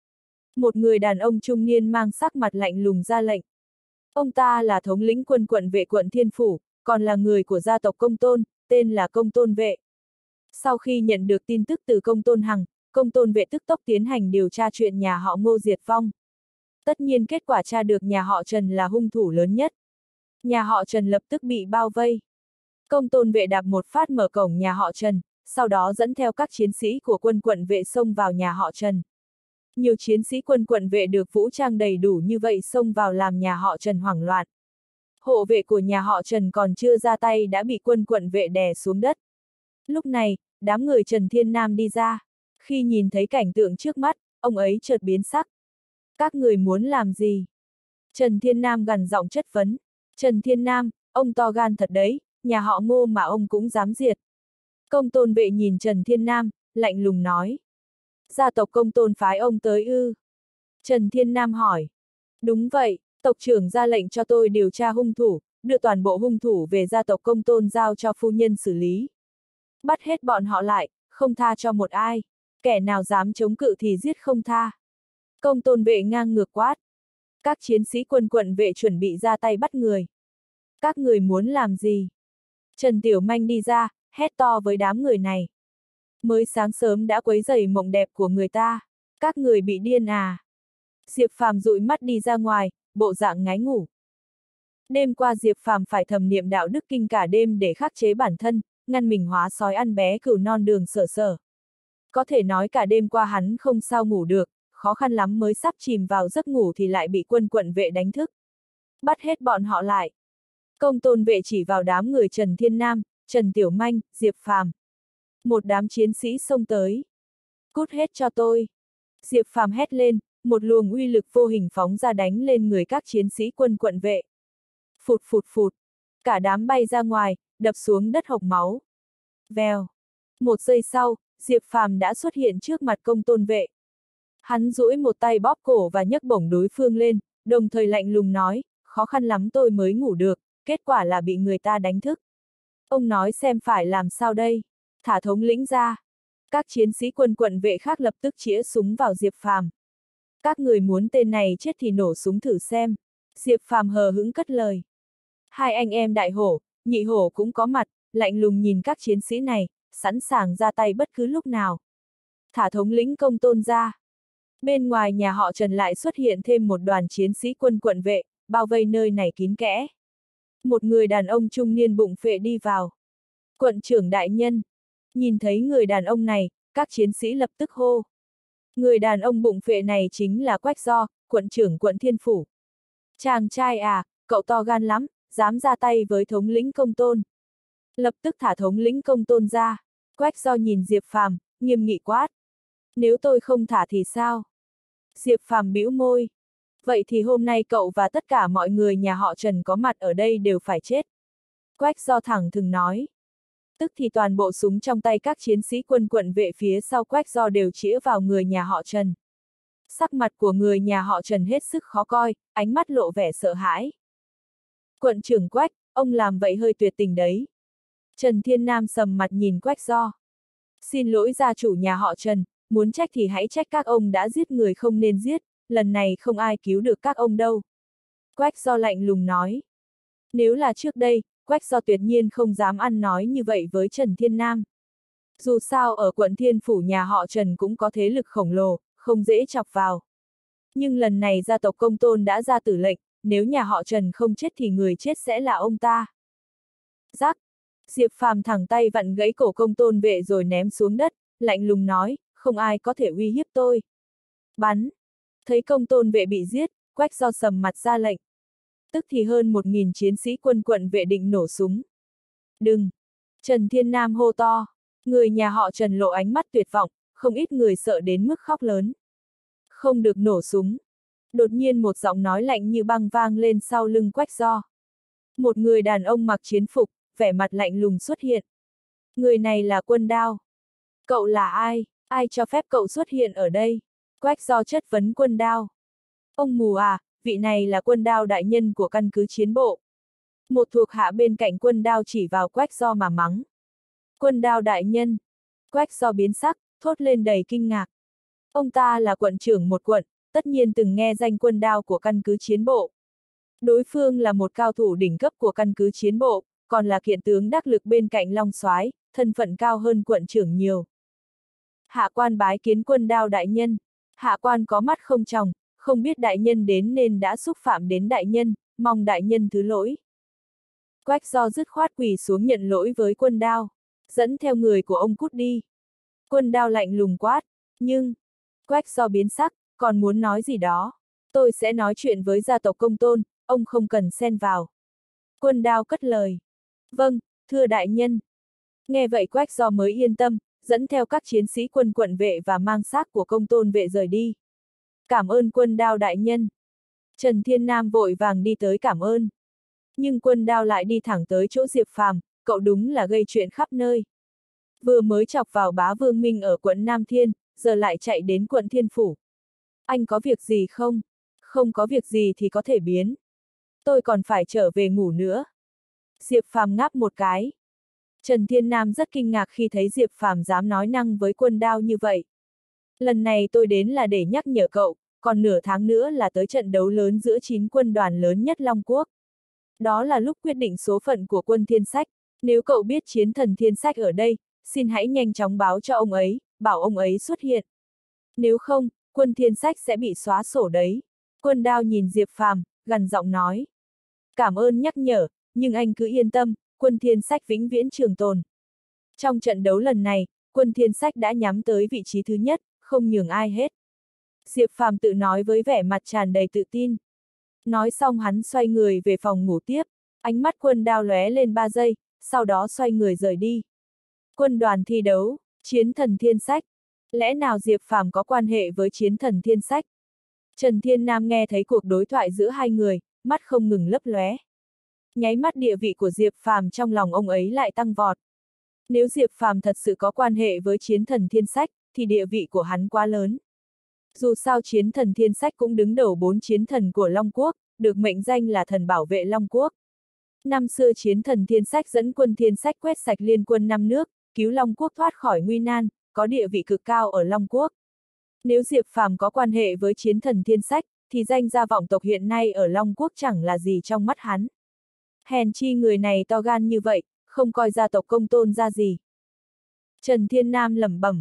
Một người đàn ông trung niên mang sắc mặt lạnh lùng ra lệnh. Ông ta là thống lĩnh quân quận vệ quận Thiên Phủ, còn là người của gia tộc Công Tôn, tên là Công Tôn Vệ. Sau khi nhận được tin tức từ Công Tôn Hằng, Công Tôn Vệ tức tốc tiến hành điều tra chuyện nhà họ Ngô diệt vong. Tất nhiên kết quả tra được nhà họ Trần là hung thủ lớn nhất. Nhà họ Trần lập tức bị bao vây. Công Tôn Vệ đạp một phát mở cổng nhà họ Trần, sau đó dẫn theo các chiến sĩ của quân quận vệ xông vào nhà họ Trần. Nhiều chiến sĩ quân quận vệ được vũ trang đầy đủ như vậy xông vào làm nhà họ Trần hoảng loạn. Hộ vệ của nhà họ Trần còn chưa ra tay đã bị quân quận vệ đè xuống đất. Lúc này, đám người Trần Thiên Nam đi ra. Khi nhìn thấy cảnh tượng trước mắt, ông ấy chợt biến sắc. Các người muốn làm gì? Trần Thiên Nam gằn giọng chất vấn. Trần Thiên Nam, ông to gan thật đấy, nhà họ Ngô mà ông cũng dám diệt. Công Tôn Vệ nhìn Trần Thiên Nam, lạnh lùng nói. Gia tộc Công Tôn phái ông tới ư? Trần Thiên Nam hỏi. Đúng vậy, tộc trưởng ra lệnh cho tôi điều tra hung thủ, đưa toàn bộ hung thủ về gia tộc Công Tôn giao cho phu nhân xử lý. Bắt hết bọn họ lại, không tha cho một ai. Kẻ nào dám chống cự thì giết không tha. Công Tôn Vệ ngang ngược quát. Các chiến sĩ quân quận vệ chuẩn bị ra tay bắt người. Các người muốn làm gì? Trần Tiểu Manh đi ra, hét to với đám người này. Mới sáng sớm đã quấy rầy mộng đẹp của người ta. Các người bị điên à? Diệp Phàm dụi mắt đi ra ngoài, bộ dạng ngái ngủ. Đêm qua Diệp Phàm phải thầm niệm đạo đức kinh cả đêm để khắc chế bản thân, ngăn mình hóa sói ăn bé cừu non đường sở sở. Có thể nói cả đêm qua hắn không sao ngủ được, khó khăn lắm mới sắp chìm vào giấc ngủ thì lại bị quân quận vệ đánh thức. Bắt hết bọn họ lại. Công Tôn Vệ chỉ vào đám người Trần Thiên Nam, Trần Tiểu Manh, Diệp Phàm. Một đám chiến sĩ xông tới. Cút hết cho tôi. Diệp Phàm hét lên, một luồng uy lực vô hình phóng ra đánh lên người các chiến sĩ quân quận vệ. Phụt phụt phụt. Cả đám bay ra ngoài, đập xuống đất hộc máu. Vèo. Một giây sau, Diệp Phàm đã xuất hiện trước mặt Công Tôn Vệ. Hắn duỗi một tay bóp cổ và nhấc bổng đối phương lên, đồng thời lạnh lùng nói, khó khăn lắm tôi mới ngủ được, kết quả là bị người ta đánh thức. Ông nói xem phải làm sao đây? Thả thống lĩnh ra. Các chiến sĩ quân quận vệ khác lập tức chĩa súng vào Diệp Phàm. Các người muốn tên này chết thì nổ súng thử xem. Diệp Phàm hờ hững cất lời. Hai anh em đại hổ, nhị hổ cũng có mặt, lạnh lùng nhìn các chiến sĩ này, sẵn sàng ra tay bất cứ lúc nào. Thả thống lĩnh Công Tôn ra. Bên ngoài nhà họ Trần lại xuất hiện thêm một đoàn chiến sĩ quân quận vệ, bao vây nơi này kín kẽ. Một người đàn ông trung niên bụng phệ đi vào. Quận trưởng đại nhân. Nhìn thấy người đàn ông này, các chiến sĩ lập tức hô. Người đàn ông bụng phệ này chính là Quách Do, quận trưởng quận Thiên Phủ. Chàng trai à, cậu to gan lắm, dám ra tay với thống lĩnh Công Tôn. Lập tức thả thống lĩnh Công Tôn ra. Quách Do nhìn Diệp Phàm, nghiêm nghị quát. Nếu tôi không thả thì sao? Diệp Phàm bĩu môi. Vậy thì hôm nay cậu và tất cả mọi người nhà họ Trần có mặt ở đây đều phải chết. Quách Do thẳng thừng nói. Tức thì toàn bộ súng trong tay các chiến sĩ quân quận vệ phía sau Quách Do đều chĩa vào người nhà họ Trần. Sắc mặt của người nhà họ Trần hết sức khó coi, ánh mắt lộ vẻ sợ hãi. Quận trưởng Quách, ông làm vậy hơi tuyệt tình đấy. Trần Thiên Nam sầm mặt nhìn Quách Do. Xin lỗi gia chủ nhà họ Trần, muốn trách thì hãy trách các ông đã giết người không nên giết, lần này không ai cứu được các ông đâu. Quách Do lạnh lùng nói. Nếu là trước đây, Quách Do tuyệt nhiên không dám ăn nói như vậy với Trần Thiên Nam. Dù sao ở quận Thiên Phủ nhà họ Trần cũng có thế lực khổng lồ, không dễ chọc vào. Nhưng lần này gia tộc Công Tôn đã ra tử lệnh, nếu nhà họ Trần không chết thì người chết sẽ là ông ta. Rắc! Diệp Phàm thẳng tay vặn gãy cổ Công Tôn vệ rồi ném xuống đất, lạnh lùng nói, không ai có thể uy hiếp tôi. Bắn! Thấy Công Tôn vệ bị giết, Quách Do sầm mặt ra lệnh. Tức thì hơn một nghìn chiến sĩ quân quận vệ định nổ súng. Đừng! Trần Thiên Nam hô to. Người nhà họ Trần lộ ánh mắt tuyệt vọng, không ít người sợ đến mức khóc lớn. Không được nổ súng. Đột nhiên một giọng nói lạnh như băng vang lên sau lưng Quách Do. Một người đàn ông mặc chiến phục, vẻ mặt lạnh lùng xuất hiện. Người này là Quân Đao. Cậu là ai? Ai cho phép cậu xuất hiện ở đây? Quách Do chất vấn Quân Đao. Ông mù à, vị này là Quân Đao đại nhân của căn cứ chiến bộ. Một thuộc hạ bên cạnh Quân Đao chỉ vào Quách Do mà mắng. Quân Đao đại nhân. Quách Do biến sắc, thốt lên đầy kinh ngạc. Ông ta là quận trưởng một quận, tất nhiên từng nghe danh Quân Đao của căn cứ chiến bộ. Đối phương là một cao thủ đỉnh cấp của căn cứ chiến bộ, còn là kiện tướng đắc lực bên cạnh Long Soái, thân phận cao hơn quận trưởng nhiều. Hạ quan bái kiến Quân Đao đại nhân. Hạ quan có mắt không tròng, không biết đại nhân đến nên đã xúc phạm đến đại nhân, mong đại nhân thứ lỗi. Quách Do dứt khoát quỳ xuống nhận lỗi với Quân Đao. Dẫn theo người của ông cút đi. Quân Đao lạnh lùng quát, nhưng... Quách Do biến sắc, còn muốn nói gì đó. Tôi sẽ nói chuyện với gia tộc Công Tôn, ông không cần xen vào. Quân Đao cất lời. Vâng, thưa đại nhân. Nghe vậy Quách Do mới yên tâm, dẫn theo các chiến sĩ quân quận vệ và mang xác của Công Tôn vệ rời đi. Cảm ơn Quân Đao đại nhân. Trần Thiên Nam vội vàng đi tới cảm ơn. Nhưng Quân Đao lại đi thẳng tới chỗ Diệp Phàm, cậu đúng là gây chuyện khắp nơi. Vừa mới chọc vào bá Vương Minh ở quận Nam Thiên, giờ lại chạy đến quận Thiên Phủ. Anh có việc gì không? Không có việc gì thì có thể biến. Tôi còn phải trở về ngủ nữa. Diệp Phàm ngáp một cái. Trần Thiên Nam rất kinh ngạc khi thấy Diệp Phàm dám nói năng với Quân Đao như vậy. Lần này tôi đến là để nhắc nhở cậu, còn nửa tháng nữa là tới trận đấu lớn giữa chín quân đoàn lớn nhất Long Quốc. Đó là lúc quyết định số phận của quân Thiên Sách. Nếu cậu biết chiến thần Thiên Sách ở đây, xin hãy nhanh chóng báo cho ông ấy, bảo ông ấy xuất hiện. Nếu không, quân Thiên Sách sẽ bị xóa sổ đấy. Quân Đao nhìn Diệp Phàm, gằn giọng nói. Cảm ơn nhắc nhở, nhưng anh cứ yên tâm, quân Thiên Sách vĩnh viễn trường tồn. Trong trận đấu lần này, quân Thiên Sách đã nhắm tới vị trí thứ nhất, không nhường ai hết. Diệp Phàm tự nói với vẻ mặt tràn đầy tự tin. Nói xong hắn xoay người về phòng ngủ tiếp, ánh mắt Quân Đao lóe lên ba giây, sau đó xoay người rời đi. Quân đoàn thi đấu, chiến thần Thiên Sách. Lẽ nào Diệp Phàm có quan hệ với chiến thần Thiên Sách? Trần Thiên Nam nghe thấy cuộc đối thoại giữa hai người, mắt không ngừng lấp lóe. Nháy mắt địa vị của Diệp Phàm trong lòng ông ấy lại tăng vọt. Nếu Diệp Phàm thật sự có quan hệ với chiến thần Thiên Sách, thì địa vị của hắn quá lớn. Dù sao chiến thần Thiên Sách cũng đứng đầu bốn chiến thần của Long Quốc, được mệnh danh là thần bảo vệ Long Quốc. Năm xưa chiến thần Thiên Sách dẫn quân Thiên Sách quét sạch liên quân năm nước, cứu Long Quốc thoát khỏi nguy nan, có địa vị cực cao ở Long Quốc. Nếu Diệp Phàm có quan hệ với chiến thần Thiên Sách, thì danh gia vọng tộc hiện nay ở Long Quốc chẳng là gì trong mắt hắn. Hèn chi người này to gan như vậy, không coi gia tộc Công Tôn ra gì. Trần Thiên Nam lẩm bẩm.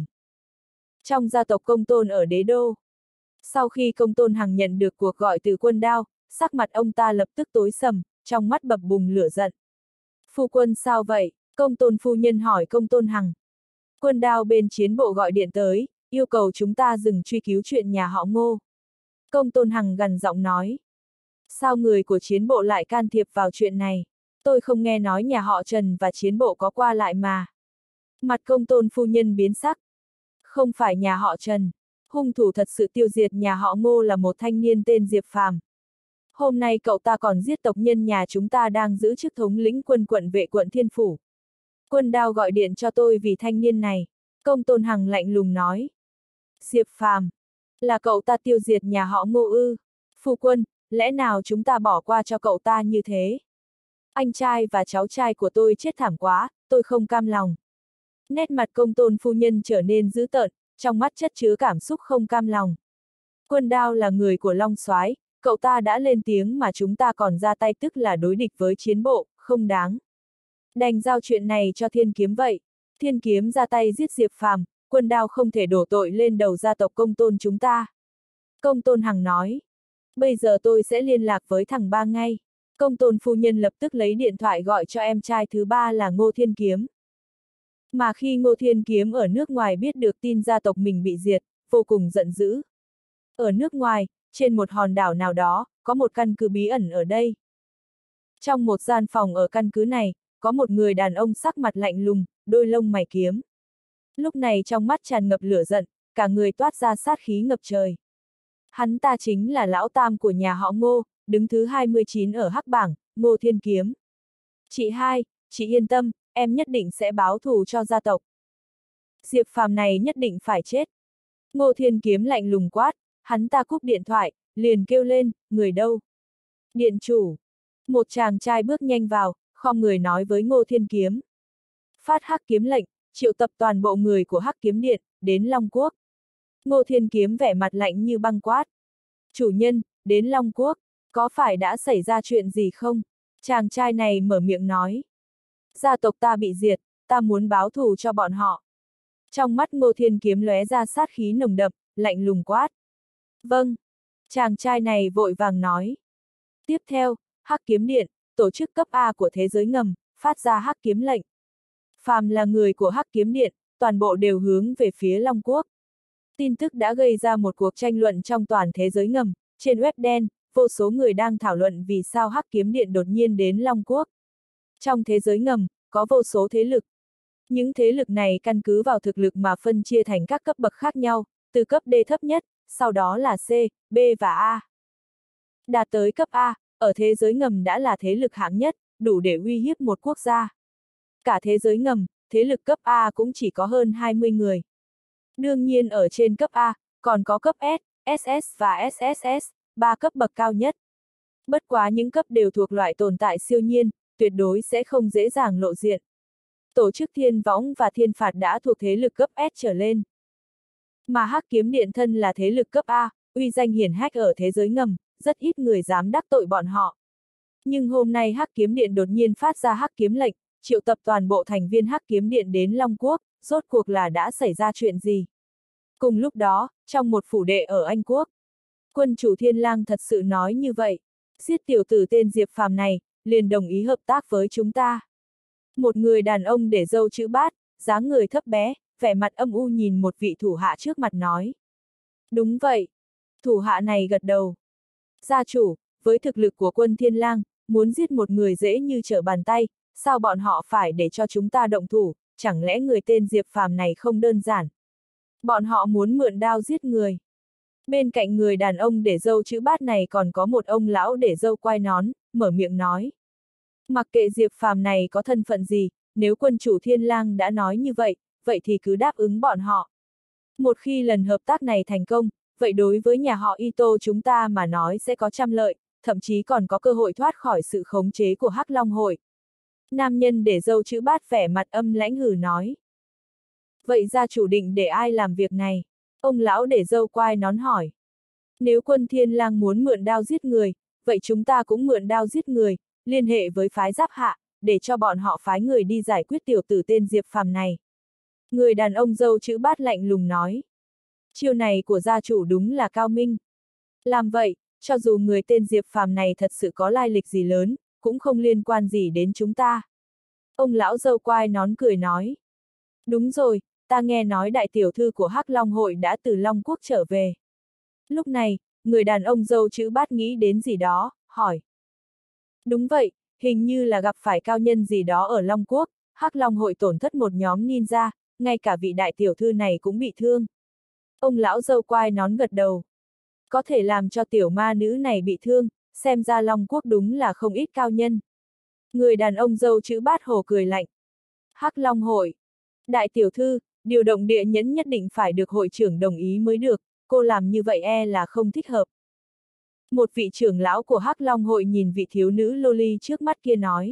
Trong gia tộc Công Tôn ở Đế Đô. Sau khi Công Tôn Hằng nhận được cuộc gọi từ Quân Đao, sắc mặt ông ta lập tức tối sầm, trong mắt bập bùng lửa giận. Phu quân sao vậy? Công Tôn phu nhân hỏi Công Tôn Hằng. Quân Đao bên chiến bộ gọi điện tới, yêu cầu chúng ta dừng truy cứu chuyện nhà họ Ngô. Công Tôn Hằng gằn giọng nói. Sao người của chiến bộ lại can thiệp vào chuyện này? Tôi không nghe nói nhà họ Trần và chiến bộ có qua lại mà. Mặt Công Tôn phu nhân biến sắc. Không phải nhà họ Trần. Hung thủ thật sự tiêu diệt nhà họ Ngô là một thanh niên tên Diệp Phàm. Hôm nay cậu ta còn giết tộc nhân nhà chúng ta đang giữ chức thống lĩnh quân quận vệ quận Thiên Phủ. Quân Đao gọi điện cho tôi vì thanh niên này. Công Tôn Hằng lạnh lùng nói. Diệp Phàm, là cậu ta tiêu diệt nhà họ Ngô ư? Phu quân, lẽ nào chúng ta bỏ qua cho cậu ta như thế? Anh trai và cháu trai của tôi chết thảm quá, tôi không cam lòng. Nét mặt Công Tôn phu nhân trở nên dữ tợn, trong mắt chất chứa cảm xúc không cam lòng. Quân Đao là người của Long Soái, cậu ta đã lên tiếng mà chúng ta còn ra tay tức là đối địch với chiến bộ, không đáng. Đành giao chuyện này cho Thiên Kiếm vậy. Thiên Kiếm ra tay giết Diệp Phàm, Quân Đao không thể đổ tội lên đầu gia tộc Công Tôn chúng ta. Công Tôn Hằng nói. Bây giờ tôi sẽ liên lạc với thằng ba ngay. Công Tôn phu nhân lập tức lấy điện thoại gọi cho em trai thứ ba là Ngô Thiên Kiếm. Mà khi Ngô Thiên Kiếm ở nước ngoài biết được tin gia tộc mình bị diệt, vô cùng giận dữ. Ở nước ngoài, trên một hòn đảo nào đó, có một căn cứ bí ẩn ở đây. Trong một gian phòng ở căn cứ này, có một người đàn ông sắc mặt lạnh lùng, đôi lông mày kiếm. Lúc này trong mắt tràn ngập lửa giận, cả người toát ra sát khí ngập trời. Hắn ta chính là lão tam của nhà họ Ngô, đứng thứ hai mươi chín ở hắc bảng, Ngô Thiên Kiếm. Chị hai, chị yên tâm, em nhất định sẽ báo thù cho gia tộc. Diệp Phàm này nhất định phải chết. Ngô Thiên Kiếm lạnh lùng quát, hắn ta cúp điện thoại, liền kêu lên, người đâu? Điện chủ. Một chàng trai bước nhanh vào, khom người nói với Ngô Thiên Kiếm. Phát hắc kiếm lệnh, triệu tập toàn bộ người của hắc kiếm điện, đến Long Quốc. Ngô Thiên Kiếm vẻ mặt lạnh như băng quát. Chủ nhân, đến Long Quốc, có phải đã xảy ra chuyện gì không? Chàng trai này mở miệng nói. Gia tộc ta bị diệt, ta muốn báo thù cho bọn họ. Trong mắt Ngô Thiên Kiếm lóe ra sát khí nồng đậm, lạnh lùng quát. Vâng. Chàng trai này vội vàng nói. Tiếp theo, Hắc Kiếm Điện, tổ chức cấp A của thế giới ngầm, phát ra Hắc Kiếm lệnh. Phàm là người của Hắc Kiếm Điện, toàn bộ đều hướng về phía Long Quốc. Tin tức đã gây ra một cuộc tranh luận trong toàn thế giới ngầm, trên web đen, vô số người đang thảo luận vì sao Hắc Kiếm Điện đột nhiên đến Long Quốc. Trong thế giới ngầm, có vô số thế lực. Những thế lực này căn cứ vào thực lực mà phân chia thành các cấp bậc khác nhau, từ cấp D thấp nhất, sau đó là C, B và A. Đạt tới cấp A, ở thế giới ngầm đã là thế lực hạng nhất, đủ để uy hiếp một quốc gia. Cả thế giới ngầm, thế lực cấp A cũng chỉ có hơn hai mươi người. Đương nhiên ở trên cấp A, còn có cấp S, ét ét và ét ét ét, ba cấp bậc cao nhất. Bất quá những cấp đều thuộc loại tồn tại siêu nhiên, tuyệt đối sẽ không dễ dàng lộ diện. Tổ chức Thiên Võng và Thiên Phạt đã thuộc thế lực cấp S trở lên. Mà Hắc Kiếm Điện thân là thế lực cấp A, uy danh hiển hách ở thế giới ngầm, rất ít người dám đắc tội bọn họ. Nhưng hôm nay Hắc Kiếm Điện đột nhiên phát ra Hắc Kiếm lệnh, triệu tập toàn bộ thành viên Hắc Kiếm Điện đến Long Quốc, rốt cuộc là đã xảy ra chuyện gì? Cùng lúc đó, trong một phủ đệ ở Anh Quốc, quân chủ Thiên Lang thật sự nói như vậy, giết tiểu tử tên Diệp Phàm này, liền đồng ý hợp tác với chúng ta. Một người đàn ông để râu chữ bát, dáng người thấp bé, vẻ mặt âm u nhìn một vị thủ hạ trước mặt nói. Đúng vậy. Thủ hạ này gật đầu. Gia chủ, với thực lực của quân Thiên Lang, muốn giết một người dễ như trở bàn tay, sao bọn họ phải để cho chúng ta động thủ, chẳng lẽ người tên Diệp Phàm này không đơn giản? Bọn họ muốn mượn đao giết người. Bên cạnh người đàn ông để râu chữ bát này còn có một ông lão để râu quai nón, mở miệng nói. Mặc kệ Diệp Phàm này có thân phận gì, nếu quân chủ Thiên Lang đã nói như vậy, vậy thì cứ đáp ứng bọn họ. Một khi lần hợp tác này thành công, vậy đối với nhà họ Ito chúng ta mà nói sẽ có trăm lợi, thậm chí còn có cơ hội thoát khỏi sự khống chế của Hắc Long Hội. Nam nhân để râu chữ bát vẻ mặt âm lãnh hừ nói. Vậy gia chủ định để ai làm việc này? Ông lão để râu quai nón hỏi. Nếu quân Thiên Lang muốn mượn đao giết người, vậy chúng ta cũng mượn đao giết người, liên hệ với phái Giáp Hạ, để cho bọn họ phái người đi giải quyết tiểu tử tên Diệp Phàm này. Người đàn ông râu chữ bát lạnh lùng nói. Chiêu này của gia chủ đúng là cao minh. Làm vậy, cho dù người tên Diệp Phàm này thật sự có lai lịch gì lớn, cũng không liên quan gì đến chúng ta. Ông lão râu quai nón cười nói. Đúng rồi, ta nghe nói đại tiểu thư của Hắc Long Hội đã từ Long Quốc trở về. Lúc này, người đàn ông râu chữ bát nghĩ đến gì đó, hỏi. Đúng vậy, hình như là gặp phải cao nhân gì đó ở Long Quốc, Hắc Long hội tổn thất một nhóm ninja, ngay cả vị đại tiểu thư này cũng bị thương. Ông lão râu quai nón gật đầu. Có thể làm cho tiểu ma nữ này bị thương, xem ra Long Quốc đúng là không ít cao nhân. Người đàn ông râu chữ bát hồ cười lạnh. Hắc Long hội. Đại tiểu thư, điều động địa nhẫn nhất định phải được hội trưởng đồng ý mới được, cô làm như vậy e là không thích hợp. Một vị trưởng lão của Hắc Long hội nhìn vị thiếu nữ loli trước mắt kia nói.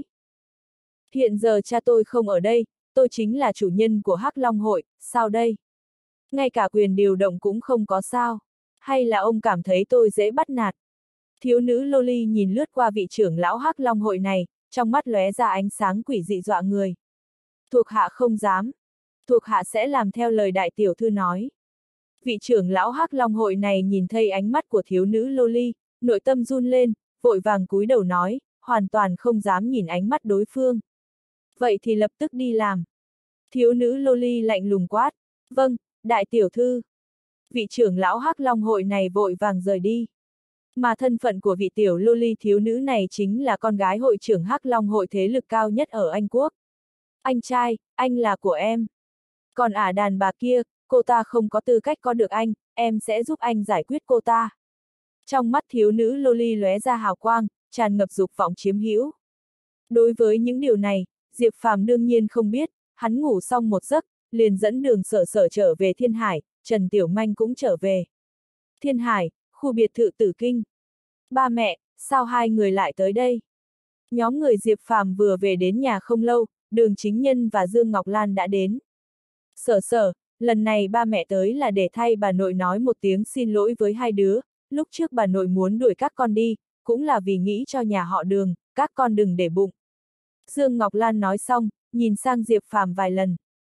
Hiện giờ cha tôi không ở đây, tôi chính là chủ nhân của Hắc Long hội, sao đây? Ngay cả quyền điều động cũng không có sao. Hay là ông cảm thấy tôi dễ bắt nạt? Thiếu nữ loli nhìn lướt qua vị trưởng lão Hắc Long hội này, trong mắt lóe ra ánh sáng quỷ dị dọa người. Thuộc hạ không dám. Thuộc hạ sẽ làm theo lời đại tiểu thư nói. Vị trưởng lão Hắc Long hội này nhìn thấy ánh mắt của thiếu nữ loli, nội tâm run lên, vội vàng cúi đầu nói, hoàn toàn không dám nhìn ánh mắt đối phương. Vậy thì lập tức đi làm. Thiếu nữ loli lạnh lùng quát. Vâng, đại tiểu thư. Vị trưởng lão Hắc Long hội này vội vàng rời đi. Mà thân phận của vị tiểu loli thiếu nữ này chính là con gái hội trưởng Hắc Long hội thế lực cao nhất ở Anh Quốc. Anh trai, anh là của em. Còn ả đàn bà kia, cô ta không có tư cách có được anh, em sẽ giúp anh giải quyết cô ta. Trong mắt thiếu nữ loli lóe ra hào quang, tràn ngập dục vọng chiếm hữu. Đối với những điều này, Diệp Phàm đương nhiên không biết, hắn ngủ xong một giấc, liền dẫn Đường Sở Sở trở về Thiên Hải, Trần Tiểu Manh cũng trở về. Thiên Hải, khu biệt thự Tử Kinh. Ba mẹ, sao hai người lại tới đây? Nhóm người Diệp Phàm vừa về đến nhà không lâu, Đường Chính Nhân và Dương Ngọc Lan đã đến. Sở Sở, lần này ba mẹ tới là để thay bà nội nói một tiếng xin lỗi với hai đứa, lúc trước bà nội muốn đuổi các con đi, cũng là vì nghĩ cho nhà họ Đường, các con đừng để bụng. Dương Ngọc Lan nói xong, nhìn sang Diệp Phàm vài lần.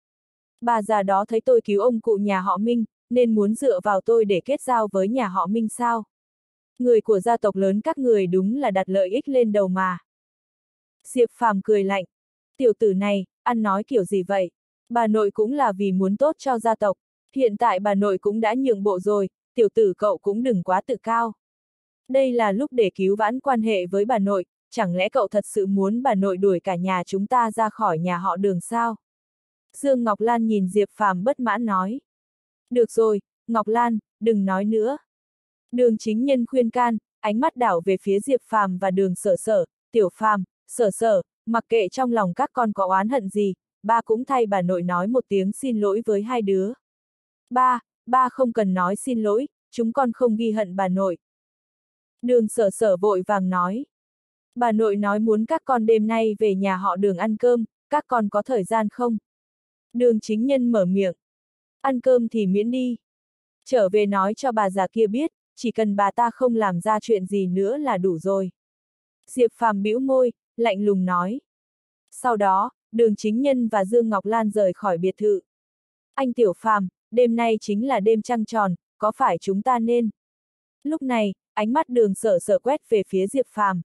Bà già đó thấy tôi cứu ông cụ nhà họ Minh, nên muốn dựa vào tôi để kết giao với nhà họ Minh sao? Người của gia tộc lớn các người đúng là đặt lợi ích lên đầu mà. Diệp Phàm cười lạnh. Tiểu tử này, ăn nói kiểu gì vậy? Bà nội cũng là vì muốn tốt cho gia tộc. Hiện tại bà nội cũng đã nhượng bộ rồi, tiểu tử cậu cũng đừng quá tự cao. Đây là lúc để cứu vãn quan hệ với bà nội, chẳng lẽ cậu thật sự muốn bà nội đuổi cả nhà chúng ta ra khỏi nhà họ Đường sao? Dương Ngọc Lan nhìn Diệp Phàm bất mãn nói. Được rồi, Ngọc Lan, đừng nói nữa. Đường Chính Nhân khuyên can, ánh mắt đảo về phía Diệp Phàm và Đường Sở Sở, Tiểu Phàm, Sở Sở, mặc kệ trong lòng các con có oán hận gì, ba cũng thay bà nội nói một tiếng xin lỗi với hai đứa. Ba, ba không cần nói xin lỗi, chúng con không ghi hận bà nội. Đường Sở Sở vội vàng nói. Bà nội nói muốn các con đêm nay về nhà họ Đường ăn cơm, các con có thời gian không? Đường Chính Nhân mở miệng. Ăn cơm thì miễn đi. Trở về nói cho bà già kia biết, chỉ cần bà ta không làm ra chuyện gì nữa là đủ rồi. Diệp Phàm bĩu môi, lạnh lùng nói. Sau đó, Đường Chính Nhân và Dương Ngọc Lan rời khỏi biệt thự. Anh Tiểu Phàm, đêm nay chính là đêm trăng tròn, có phải chúng ta nên? Lúc này, ánh mắt Đường Sở Sở quét về phía Diệp Phàm.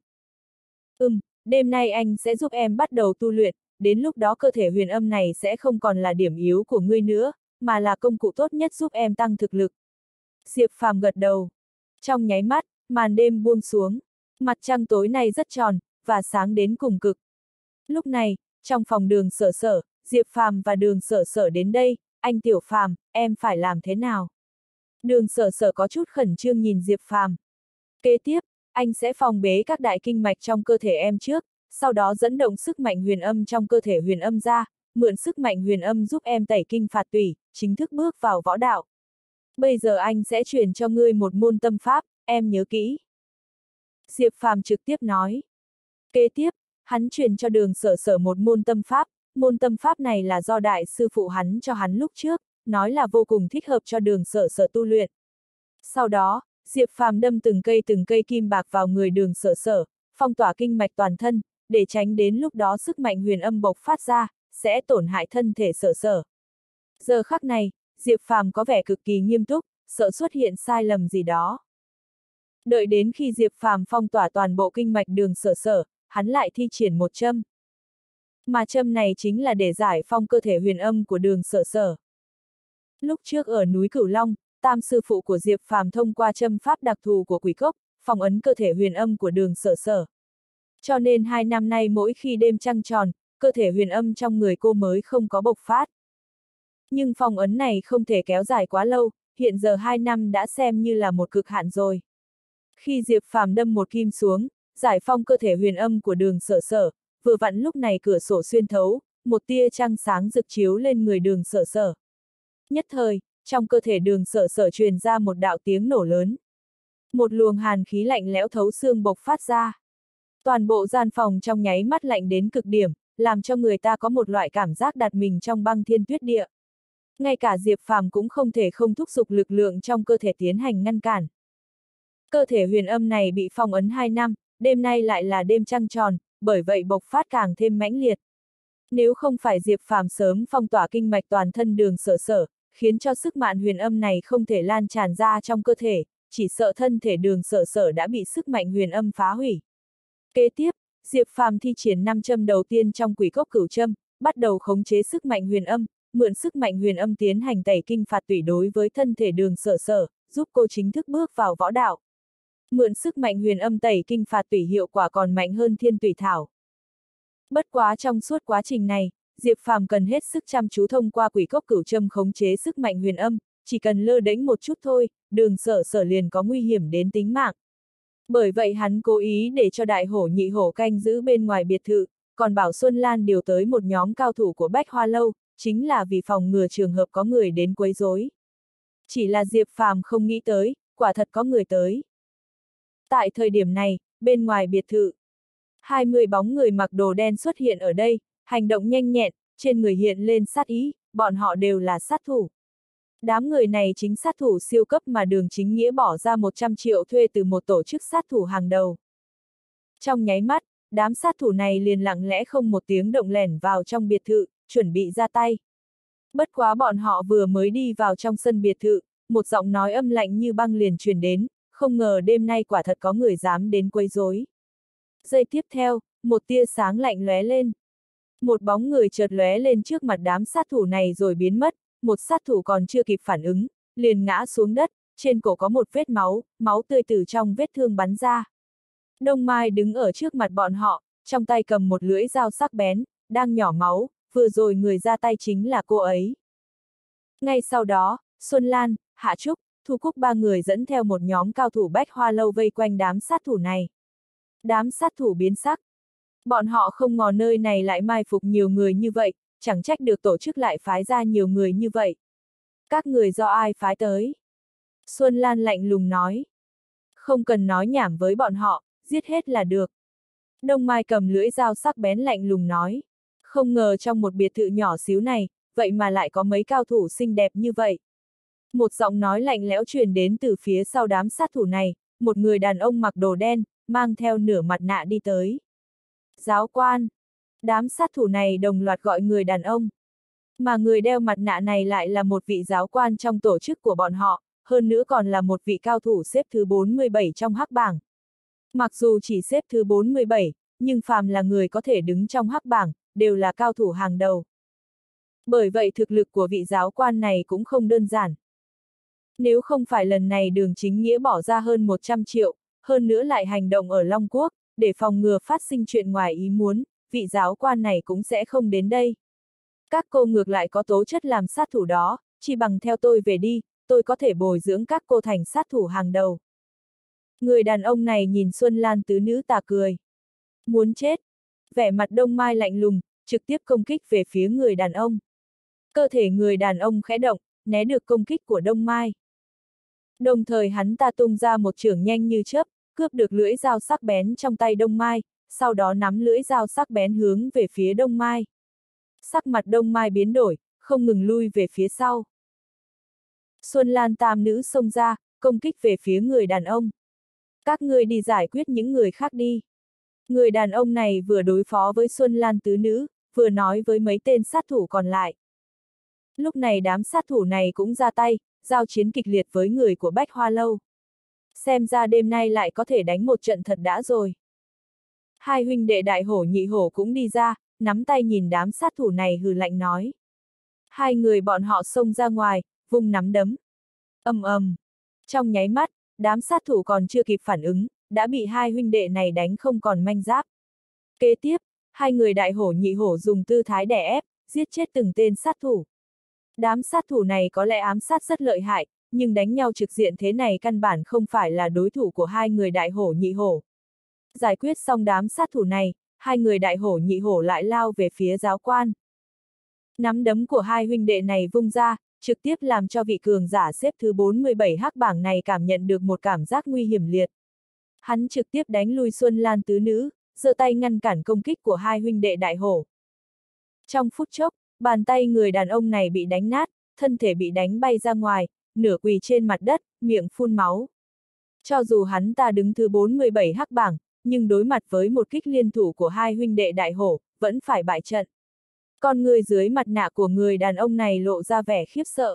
Ừm, đêm nay anh sẽ giúp em bắt đầu tu luyện, đến lúc đó cơ thể huyền âm này sẽ không còn là điểm yếu của ngươi nữa, mà là công cụ tốt nhất giúp em tăng thực lực. Diệp Phàm gật đầu. Trong nháy mắt, màn đêm buông xuống. Mặt trăng tối nay rất tròn, và sáng đến cùng cực. Lúc này, trong phòng Đường Sở Sở, Diệp Phàm và Đường Sở Sở đến đây, anh Tiểu Phàm, em phải làm thế nào? Đường Sở Sở có chút khẩn trương nhìn Diệp Phàm. Kế tiếp, anh sẽ phòng bế các đại kinh mạch trong cơ thể em trước, sau đó dẫn động sức mạnh huyền âm trong cơ thể huyền âm ra, mượn sức mạnh huyền âm giúp em tẩy kinh phạt tủy, chính thức bước vào võ đạo. Bây giờ anh sẽ truyền cho ngươi một môn tâm pháp, em nhớ kỹ. Diệp Phàm trực tiếp nói. Kế tiếp, hắn truyền cho Đường Sở Sở một môn tâm pháp, môn tâm pháp này là do đại sư phụ hắn cho hắn lúc trước, nói là vô cùng thích hợp cho Đường Sở Sở tu luyện. Sau đó, Diệp Phàm đâm từng cây từng cây kim bạc vào người Đường Sở Sở, phong tỏa kinh mạch toàn thân, để tránh đến lúc đó sức mạnh huyền âm bộc phát ra, sẽ tổn hại thân thể Sở Sở. Giờ khắc này, Diệp Phàm có vẻ cực kỳ nghiêm túc, sợ xuất hiện sai lầm gì đó. Đợi đến khi Diệp Phàm phong tỏa toàn bộ kinh mạch Đường Sở Sở, hắn lại thi triển một châm. Mà châm này chính là để giải phong cơ thể huyền âm của Đường Sở Sở. Lúc trước ở núi Cửu Long, Tam sư phụ của Diệp Phàm thông qua châm pháp đặc thù của quỷ cốc, phong ấn cơ thể huyền âm của Đường Sở Sở. Cho nên hai năm nay mỗi khi đêm trăng tròn, cơ thể huyền âm trong người cô mới không có bộc phát. Nhưng phong ấn này không thể kéo dài quá lâu, hiện giờ hai năm đã xem như là một cực hạn rồi. Khi Diệp Phàm đâm một kim xuống, giải phong cơ thể huyền âm của Đường Sở Sở, vừa vặn lúc này cửa sổ xuyên thấu, một tia trăng sáng rực chiếu lên người Đường Sở Sở. Nhất thời, trong cơ thể Đường Sở Sở truyền ra một đạo tiếng nổ lớn. Một luồng hàn khí lạnh lẽo thấu xương bộc phát ra. Toàn bộ gian phòng trong nháy mắt lạnh đến cực điểm, làm cho người ta có một loại cảm giác đặt mình trong băng thiên tuyết địa. Ngay cả Diệp Phàm cũng không thể không thúc giục lực lượng trong cơ thể tiến hành ngăn cản. Cơ thể huyền âm này bị phong ấn hai năm, đêm nay lại là đêm trăng tròn, bởi vậy bộc phát càng thêm mãnh liệt. Nếu không phải Diệp Phàm sớm phong tỏa kinh mạch toàn thân Đường Sở Sở, khiến cho sức mạnh huyền âm này không thể lan tràn ra trong cơ thể, chỉ sợ thân thể Đường Sở Sở đã bị sức mạnh huyền âm phá hủy. Kế tiếp, Diệp Phàm thi triển năm châm đầu tiên trong quỷ cốc cửu châm, bắt đầu khống chế sức mạnh huyền âm, mượn sức mạnh huyền âm tiến hành tẩy kinh phạt tủy đối với thân thể Đường Sở Sở, giúp cô chính thức bước vào võ đạo. Mượn sức mạnh huyền âm tẩy kinh phạt tủy hiệu quả còn mạnh hơn thiên tủy thảo. Bất quá trong suốt quá trình này, Diệp Phàm cần hết sức chăm chú thông qua quỷ cốc cửu châm khống chế sức mạnh huyền âm, chỉ cần lơ đễnh một chút thôi, Đường Sở Sở liền có nguy hiểm đến tính mạng. Bởi vậy hắn cố ý để cho đại hổ nhị hổ canh giữ bên ngoài biệt thự, còn bảo Xuân Lan điều tới một nhóm cao thủ của Bách Hoa Lâu, chính là vì phòng ngừa trường hợp có người đến quấy rối. Chỉ là Diệp Phàm không nghĩ tới, quả thật có người tới. Tại thời điểm này, bên ngoài biệt thự, hai mươi bóng người mặc đồ đen xuất hiện ở đây, hành động nhanh nhẹn, trên người hiện lên sát ý, bọn họ đều là sát thủ. Đám người này chính sát thủ siêu cấp mà Đường Chính Nghĩa bỏ ra một trăm triệu thuê từ một tổ chức sát thủ hàng đầu. Trong nháy mắt, đám sát thủ này liền lặng lẽ không một tiếng động lẻn vào trong biệt thự, chuẩn bị ra tay. Bất quá bọn họ vừa mới đi vào trong sân biệt thự, một giọng nói âm lạnh như băng liền truyền đến, không ngờ đêm nay quả thật có người dám đến quấy rối. Giây tiếp theo, một tia sáng lạnh lóe lên. Một bóng người chợt lóe lên trước mặt đám sát thủ này rồi biến mất, một sát thủ còn chưa kịp phản ứng, liền ngã xuống đất, trên cổ có một vết máu, máu tươi từ trong vết thương bắn ra. Đông Mai đứng ở trước mặt bọn họ, trong tay cầm một lưỡi dao sắc bén, đang nhỏ máu, vừa rồi người ra tay chính là cô ấy. Ngay sau đó, Xuân Lan, Hạ Trúc, Thu Cúc ba người dẫn theo một nhóm cao thủ Bách Hoa Lâu vây quanh đám sát thủ này. Đám sát thủ biến sắc. Bọn họ không ngờ nơi này lại mai phục nhiều người như vậy, chẳng trách được tổ chức lại phái ra nhiều người như vậy. Các người do ai phái tới? Xuân Lan lạnh lùng nói. Không cần nói nhảm với bọn họ, giết hết là được. Đông Mai cầm lưỡi dao sắc bén lạnh lùng nói. Không ngờ trong một biệt thự nhỏ xíu này, vậy mà lại có mấy cao thủ xinh đẹp như vậy. Một giọng nói lạnh lẽo truyền đến từ phía sau đám sát thủ này, một người đàn ông mặc đồ đen, mang theo nửa mặt nạ đi tới. Giáo quan. Đám sát thủ này đồng loạt gọi người đàn ông. Mà người đeo mặt nạ này lại là một vị giáo quan trong tổ chức của bọn họ, hơn nữa còn là một vị cao thủ xếp thứ bốn mươi bảy trong hắc bảng. Mặc dù chỉ xếp thứ bốn mươi bảy, nhưng phàm là người có thể đứng trong hắc bảng, đều là cao thủ hàng đầu. Bởi vậy thực lực của vị giáo quan này cũng không đơn giản. Nếu không phải lần này Đường Chính Nghĩa bỏ ra hơn một trăm triệu, hơn nữa lại hành động ở Long Quốc, để phòng ngừa phát sinh chuyện ngoài ý muốn, vị giáo quan này cũng sẽ không đến đây. Các cô ngược lại có tố chất làm sát thủ đó, chỉ bằng theo tôi về đi, tôi có thể bồi dưỡng các cô thành sát thủ hàng đầu. Người đàn ông này nhìn Xuân Lan tứ nữ tà cười. Muốn chết. Vẻ mặt Đông Mai lạnh lùng, trực tiếp công kích về phía người đàn ông. Cơ thể người đàn ông khẽ động, né được công kích của Đông Mai. Đồng thời hắn ta tung ra một chưởng nhanh như chớp, cướp được lưỡi dao sắc bén trong tay Đông Mai, sau đó nắm lưỡi dao sắc bén hướng về phía Đông Mai. Sắc mặt Đông Mai biến đổi, không ngừng lui về phía sau. Xuân Lan tam nữ xông ra, công kích về phía người đàn ông. Các ngươi đi giải quyết những người khác đi. Người đàn ông này vừa đối phó với Xuân Lan tứ nữ, vừa nói với mấy tên sát thủ còn lại. Lúc này đám sát thủ này cũng ra tay, giao chiến kịch liệt với người của Bách Hoa Lâu. Xem ra đêm nay lại có thể đánh một trận thật đã rồi. Hai huynh đệ đại hổ nhị hổ cũng đi ra, nắm tay nhìn đám sát thủ này hừ lạnh nói. Hai người bọn họ xông ra ngoài, vung nắm đấm. Ầm ầm. Trong nháy mắt, đám sát thủ còn chưa kịp phản ứng, đã bị hai huynh đệ này đánh không còn manh giáp. Kế tiếp, hai người đại hổ nhị hổ dùng tư thái đè ép, giết chết từng tên sát thủ. Đám sát thủ này có lẽ ám sát rất lợi hại, nhưng đánh nhau trực diện thế này căn bản không phải là đối thủ của hai người đại hổ nhị hổ. Giải quyết xong đám sát thủ này, hai người đại hổ nhị hổ lại lao về phía giáo quan. Nắm đấm của hai huynh đệ này vung ra, trực tiếp làm cho vị cường giả xếp thứ bốn mươi bảy hắc bảng này cảm nhận được một cảm giác nguy hiểm liệt. Hắn trực tiếp đánh lui Xuân Lan tứ nữ, giơ tay ngăn cản công kích của hai huynh đệ đại hổ. Trong phút chốc, bàn tay người đàn ông này bị đánh nát, thân thể bị đánh bay ra ngoài, nửa quỳ trên mặt đất, miệng phun máu. Cho dù hắn ta đứng thứ bốn mươi bảy hắc bảng, nhưng đối mặt với một kích liên thủ của hai huynh đệ đại hổ, vẫn phải bại trận. Con người dưới mặt nạ của người đàn ông này lộ ra vẻ khiếp sợ.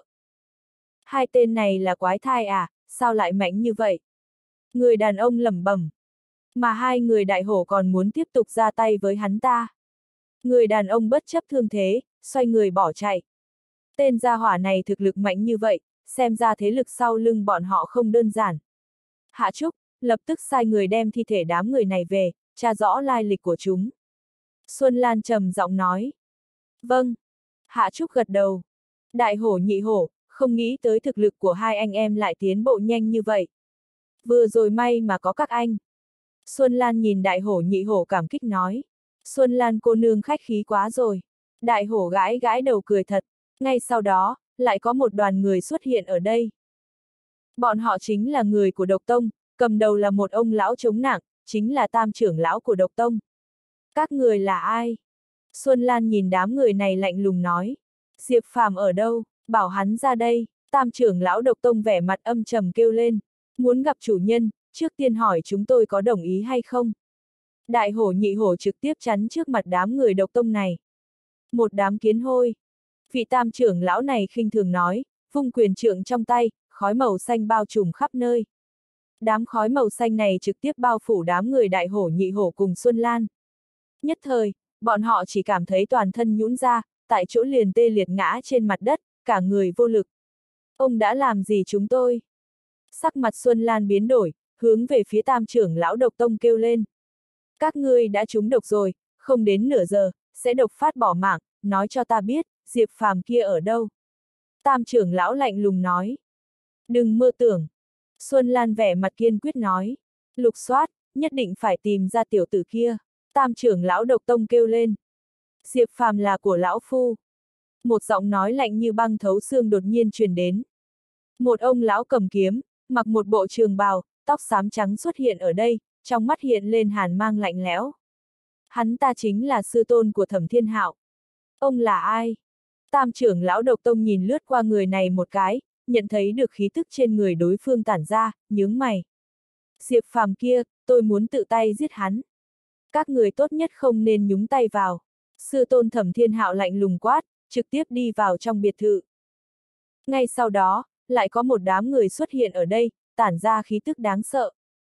Hai tên này là quái thai à, sao lại mạnh như vậy? Người đàn ông lẩm bẩm. Mà hai người đại hổ còn muốn tiếp tục ra tay với hắn ta. Người đàn ông bất chấp thương thế, xoay người bỏ chạy. Tên gia hỏa này thực lực mạnh như vậy, xem ra thế lực sau lưng bọn họ không đơn giản. Hạ Trúc lập tức sai người đem thi thể đám người này về, tra rõ lai lịch của chúng. Xuân Lan trầm giọng nói. Vâng. Hạ Trúc gật đầu. Đại hổ nhị hổ, không nghĩ tới thực lực của hai anh em lại tiến bộ nhanh như vậy. Vừa rồi may mà có các anh. Xuân Lan nhìn đại hổ nhị hổ cảm kích nói. Xuân Lan cô nương khách khí quá rồi. Đại hổ gãi gãi đầu cười thật. Ngay sau đó, lại có một đoàn người xuất hiện ở đây. Bọn họ chính là người của Độc Tông, cầm đầu là một ông lão chống nặng, chính là tam trưởng lão của Độc Tông. Các người là ai? Xuân Lan nhìn đám người này lạnh lùng nói. Diệp Phàm ở đâu? Bảo hắn ra đây. Tam trưởng lão Độc Tông vẻ mặt âm trầm kêu lên. Muốn gặp chủ nhân, trước tiên hỏi chúng tôi có đồng ý hay không? Đại hổ nhị hổ trực tiếp chắn trước mặt đám người Độc Tông này. Một đám kiến hôi. Vị tam trưởng lão này khinh thường nói, vung quyền trượng trong tay, khói màu xanh bao trùm khắp nơi. Đám khói màu xanh này trực tiếp bao phủ đám người đại hổ nhị hổ cùng Xuân Lan. Nhất thời, bọn họ chỉ cảm thấy toàn thân nhũn ra, tại chỗ liền tê liệt ngã trên mặt đất, cả người vô lực. Ông đã làm gì chúng tôi? Sắc mặt Xuân Lan biến đổi, hướng về phía tam trưởng lão Độc Tông kêu lên. Các ngươi đã trúng độc rồi, không đến nửa giờ, sẽ độc phát bỏ mạng, nói cho ta biết, Diệp Phàm kia ở đâu? Tam trưởng lão lạnh lùng nói. Đừng mơ tưởng. Xuân Lan vẻ mặt kiên quyết nói. Lục soát, nhất định phải tìm ra tiểu tử kia. Tam trưởng lão Độc Tông kêu lên. Diệp Phàm là của lão phu. Một giọng nói lạnh như băng thấu xương đột nhiên truyền đến. Một ông lão cầm kiếm, mặc một bộ trường bào, tóc xám trắng xuất hiện ở đây, trong mắt hiện lên hàn mang lạnh lẽo. Hắn ta chính là sư tôn của Thẩm Thiên Hạo. Ông là ai? Tam trưởng lão Độc Tông nhìn lướt qua người này một cái, nhận thấy được khí tức trên người đối phương tản ra, nhướng mày. Diệp Phàm kia, tôi muốn tự tay giết hắn. Các người tốt nhất không nên nhúng tay vào. Sư tôn Thẩm Thiên Hạo lạnh lùng quát, trực tiếp đi vào trong biệt thự. Ngay sau đó, lại có một đám người xuất hiện ở đây, tản ra khí tức đáng sợ.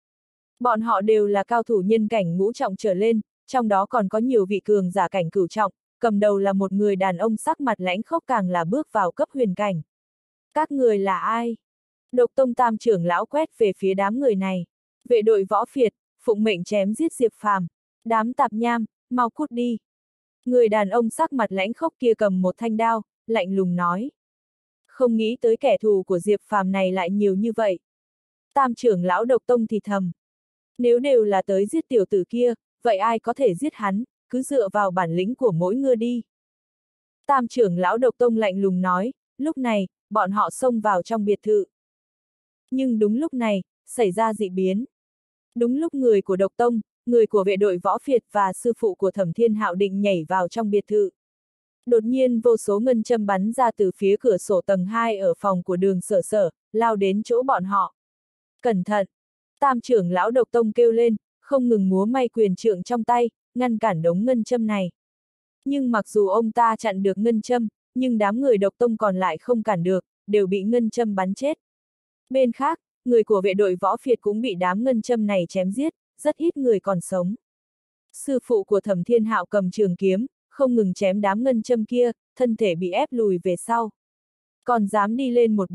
Bọn họ đều là cao thủ nhân cảnh ngũ trọng trở lên, trong đó còn có nhiều vị cường giả cảnh cửu trọng, cầm đầu là một người đàn ông sắc mặt lãnh khốc càng là bước vào cấp huyền cảnh. Các người là ai? Độc Tông tam trưởng lão quét về phía đám người này. Vệ đội võ phiệt, phụng mệnh chém giết Diệp Phàm. Đám tạp nham, mau cút đi. Người đàn ông sắc mặt lãnh khốc kia cầm một thanh đao, lạnh lùng nói. Không nghĩ tới kẻ thù của Diệp Phàm này lại nhiều như vậy. Tam trưởng lão Độc Tông thì thầm. Nếu đều là tới giết tiểu tử kia, vậy ai có thể giết hắn, cứ dựa vào bản lĩnh của mỗi người đi. Tam trưởng lão Độc Tông lạnh lùng nói, lúc này, bọn họ xông vào trong biệt thự. Nhưng đúng lúc này, xảy ra dị biến. Đúng lúc người của Độc Tông, người của vệ đội võ phiệt và sư phụ của Thẩm Thiên Hạo định nhảy vào trong biệt thự. Đột nhiên vô số ngân châm bắn ra từ phía cửa sổ tầng hai ở phòng của Đường Sở Sở, lao đến chỗ bọn họ. Cẩn thận! Tam trưởng lão Độc Tông kêu lên, không ngừng múa may quyền trượng trong tay, ngăn cản đống ngân châm này. Nhưng mặc dù ông ta chặn được ngân châm, nhưng đám người Độc Tông còn lại không cản được, đều bị ngân châm bắn chết. Bên khác, người của vệ đội võ phiệt cũng bị đám ngân châm này chém giết, rất ít người còn sống. Sư phụ của Thẩm Thiên Hạo cầm trường kiếm, không ngừng chém đám ngân châm kia, thân thể bị ép lùi về sau. Còn dám đi lên một bước,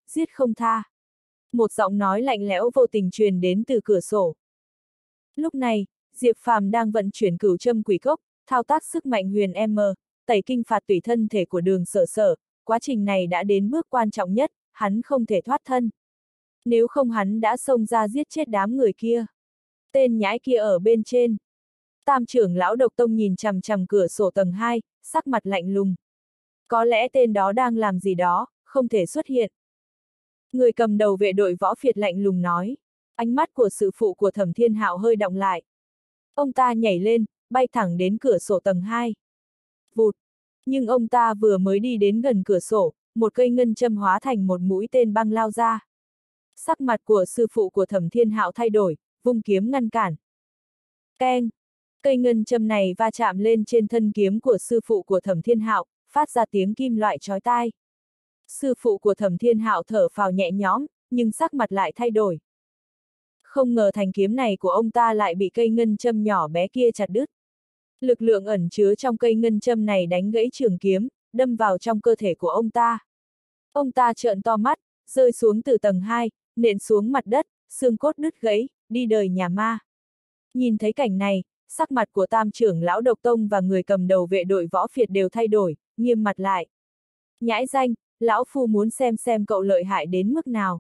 giết không tha. Một giọng nói lạnh lẽo vô tình truyền đến từ cửa sổ. Lúc này, Diệp Phàm đang vận chuyển cửu châm quỷ cốc, thao tác sức mạnh huyền M, tẩy kinh phạt tủy thân thể của Đường Sở Sở, quá trình này đã đến bước quan trọng nhất, hắn không thể thoát thân. Nếu không hắn đã xông ra giết chết đám người kia. Tên nhãi kia ở bên trên. Tam trưởng lão Độc Tông nhìn chằm chằm cửa sổ tầng hai, sắc mặt lạnh lùng. Có lẽ tên đó đang làm gì đó, không thể xuất hiện. Người cầm đầu vệ đội võ phiệt lạnh lùng nói. Ánh mắt của sư phụ của Thẩm Thiên Hạo hơi đọng lại. Ông ta nhảy lên, bay thẳng đến cửa sổ tầng hai. Vụt! Nhưng ông ta vừa mới đi đến gần cửa sổ, một cây ngân châm hóa thành một mũi tên băng lao ra. Sắc mặt của sư phụ của Thẩm Thiên Hạo thay đổi, vung kiếm ngăn cản. Keng! Cây ngân châm này va chạm lên trên thân kiếm của sư phụ của Thẩm Thiên Hạo, phát ra tiếng kim loại chói tai. Sư phụ của Thẩm Thiên Hạo thở phào nhẹ nhõm, nhưng sắc mặt lại thay đổi. Không ngờ thanh kiếm này của ông ta lại bị cây ngân châm nhỏ bé kia chặt đứt. Lực lượng ẩn chứa trong cây ngân châm này đánh gãy trường kiếm, đâm vào trong cơ thể của ông ta. Ông ta trợn to mắt, rơi xuống từ tầng hai, nện xuống mặt đất, xương cốt đứt gãy, đi đời nhà ma. Nhìn thấy cảnh này, sắc mặt của tam trưởng lão Độc Tông và người cầm đầu vệ đội võ phiệt đều thay đổi, nghiêm mặt lại. Nhãi danh, lão phu muốn xem xem cậu lợi hại đến mức nào.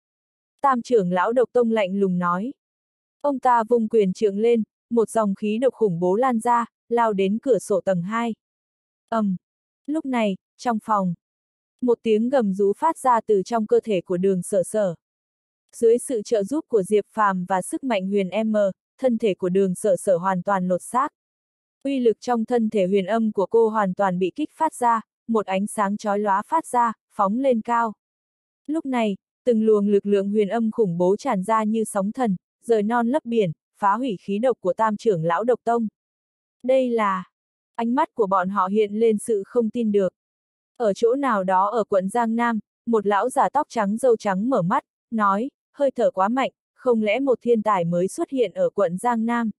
Tam trưởng lão Độc Tông lạnh lùng nói. Ông ta vung quyền trượng lên, một dòng khí độc khủng bố lan ra, lao đến cửa sổ tầng hai. Ầm! Um, lúc này, trong phòng, một tiếng gầm rú phát ra từ trong cơ thể của Đường Sở Sở. Dưới sự trợ giúp của Diệp Phàm và sức mạnh huyền M, thân thể của Đường Sở Sở hoàn toàn lột xác. Uy lực trong thân thể huyền âm của cô hoàn toàn bị kích phát ra, một ánh sáng chói lóa phát ra, phóng lên cao. Lúc này, từng luồng lực lượng huyền âm khủng bố tràn ra như sóng thần, rời non lấp biển, phá hủy khí độc của tam trưởng lão Độc Tông. Đây là... Ánh mắt của bọn họ hiện lên sự không tin được. Ở chỗ nào đó ở quận Giang Nam, một lão già tóc trắng râu trắng mở mắt, nói, hơi thở quá mạnh, không lẽ một thiên tài mới xuất hiện ở quận Giang Nam.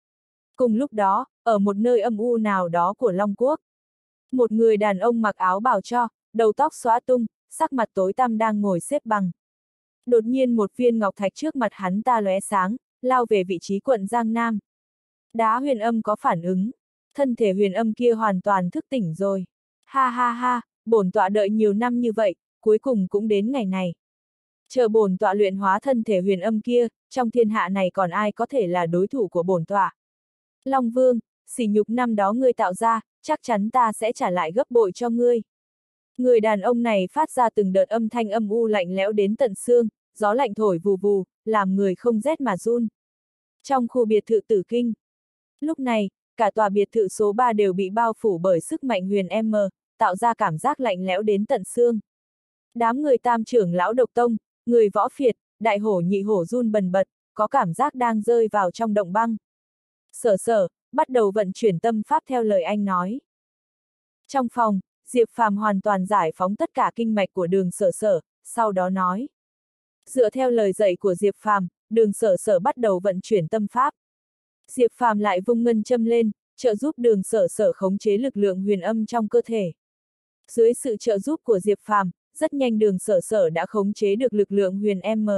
Cùng lúc đó, ở một nơi âm u nào đó của Long Quốc, một người đàn ông mặc áo bào cho, đầu tóc xõa tung, sắc mặt tối tăm đang ngồi xếp bằng. Đột nhiên một viên ngọc thạch trước mặt hắn ta lóe sáng, lao về vị trí quận Giang Nam. Đá huyền âm có phản ứng, thân thể huyền âm kia hoàn toàn thức tỉnh rồi. Ha ha ha, bổn tọa đợi nhiều năm như vậy, cuối cùng cũng đến ngày này. Chờ bổn tọa luyện hóa thân thể huyền âm kia, trong thiên hạ này còn ai có thể là đối thủ của bổn tọa. Long Vương, sỉ nhục năm đó ngươi tạo ra, chắc chắn ta sẽ trả lại gấp bội cho ngươi. Người đàn ông này phát ra từng đợt âm thanh âm u lạnh lẽo đến tận xương, gió lạnh thổi vù vù, làm người không rét mà run. Trong khu biệt thự Tử Kinh, lúc này, cả tòa biệt thự số ba đều bị bao phủ bởi sức mạnh huyền M, tạo ra cảm giác lạnh lẽo đến tận xương. Đám người tam trưởng lão Độc Tông, người võ phiệt, đại hổ nhị hổ run bần bật, có cảm giác đang rơi vào trong động băng. Sở Sở, bắt đầu vận chuyển tâm pháp theo lời anh nói. Trong phòng, Diệp Phàm hoàn toàn giải phóng tất cả kinh mạch của Đường Sở Sở, sau đó nói. Dựa theo lời dạy của Diệp Phàm, Đường Sở Sở bắt đầu vận chuyển tâm pháp. Diệp Phàm lại vung ngân châm lên, trợ giúp Đường Sở Sở khống chế lực lượng huyền âm trong cơ thể. Dưới sự trợ giúp của Diệp Phàm, rất nhanh Đường Sở Sở đã khống chế được lực lượng huyền M.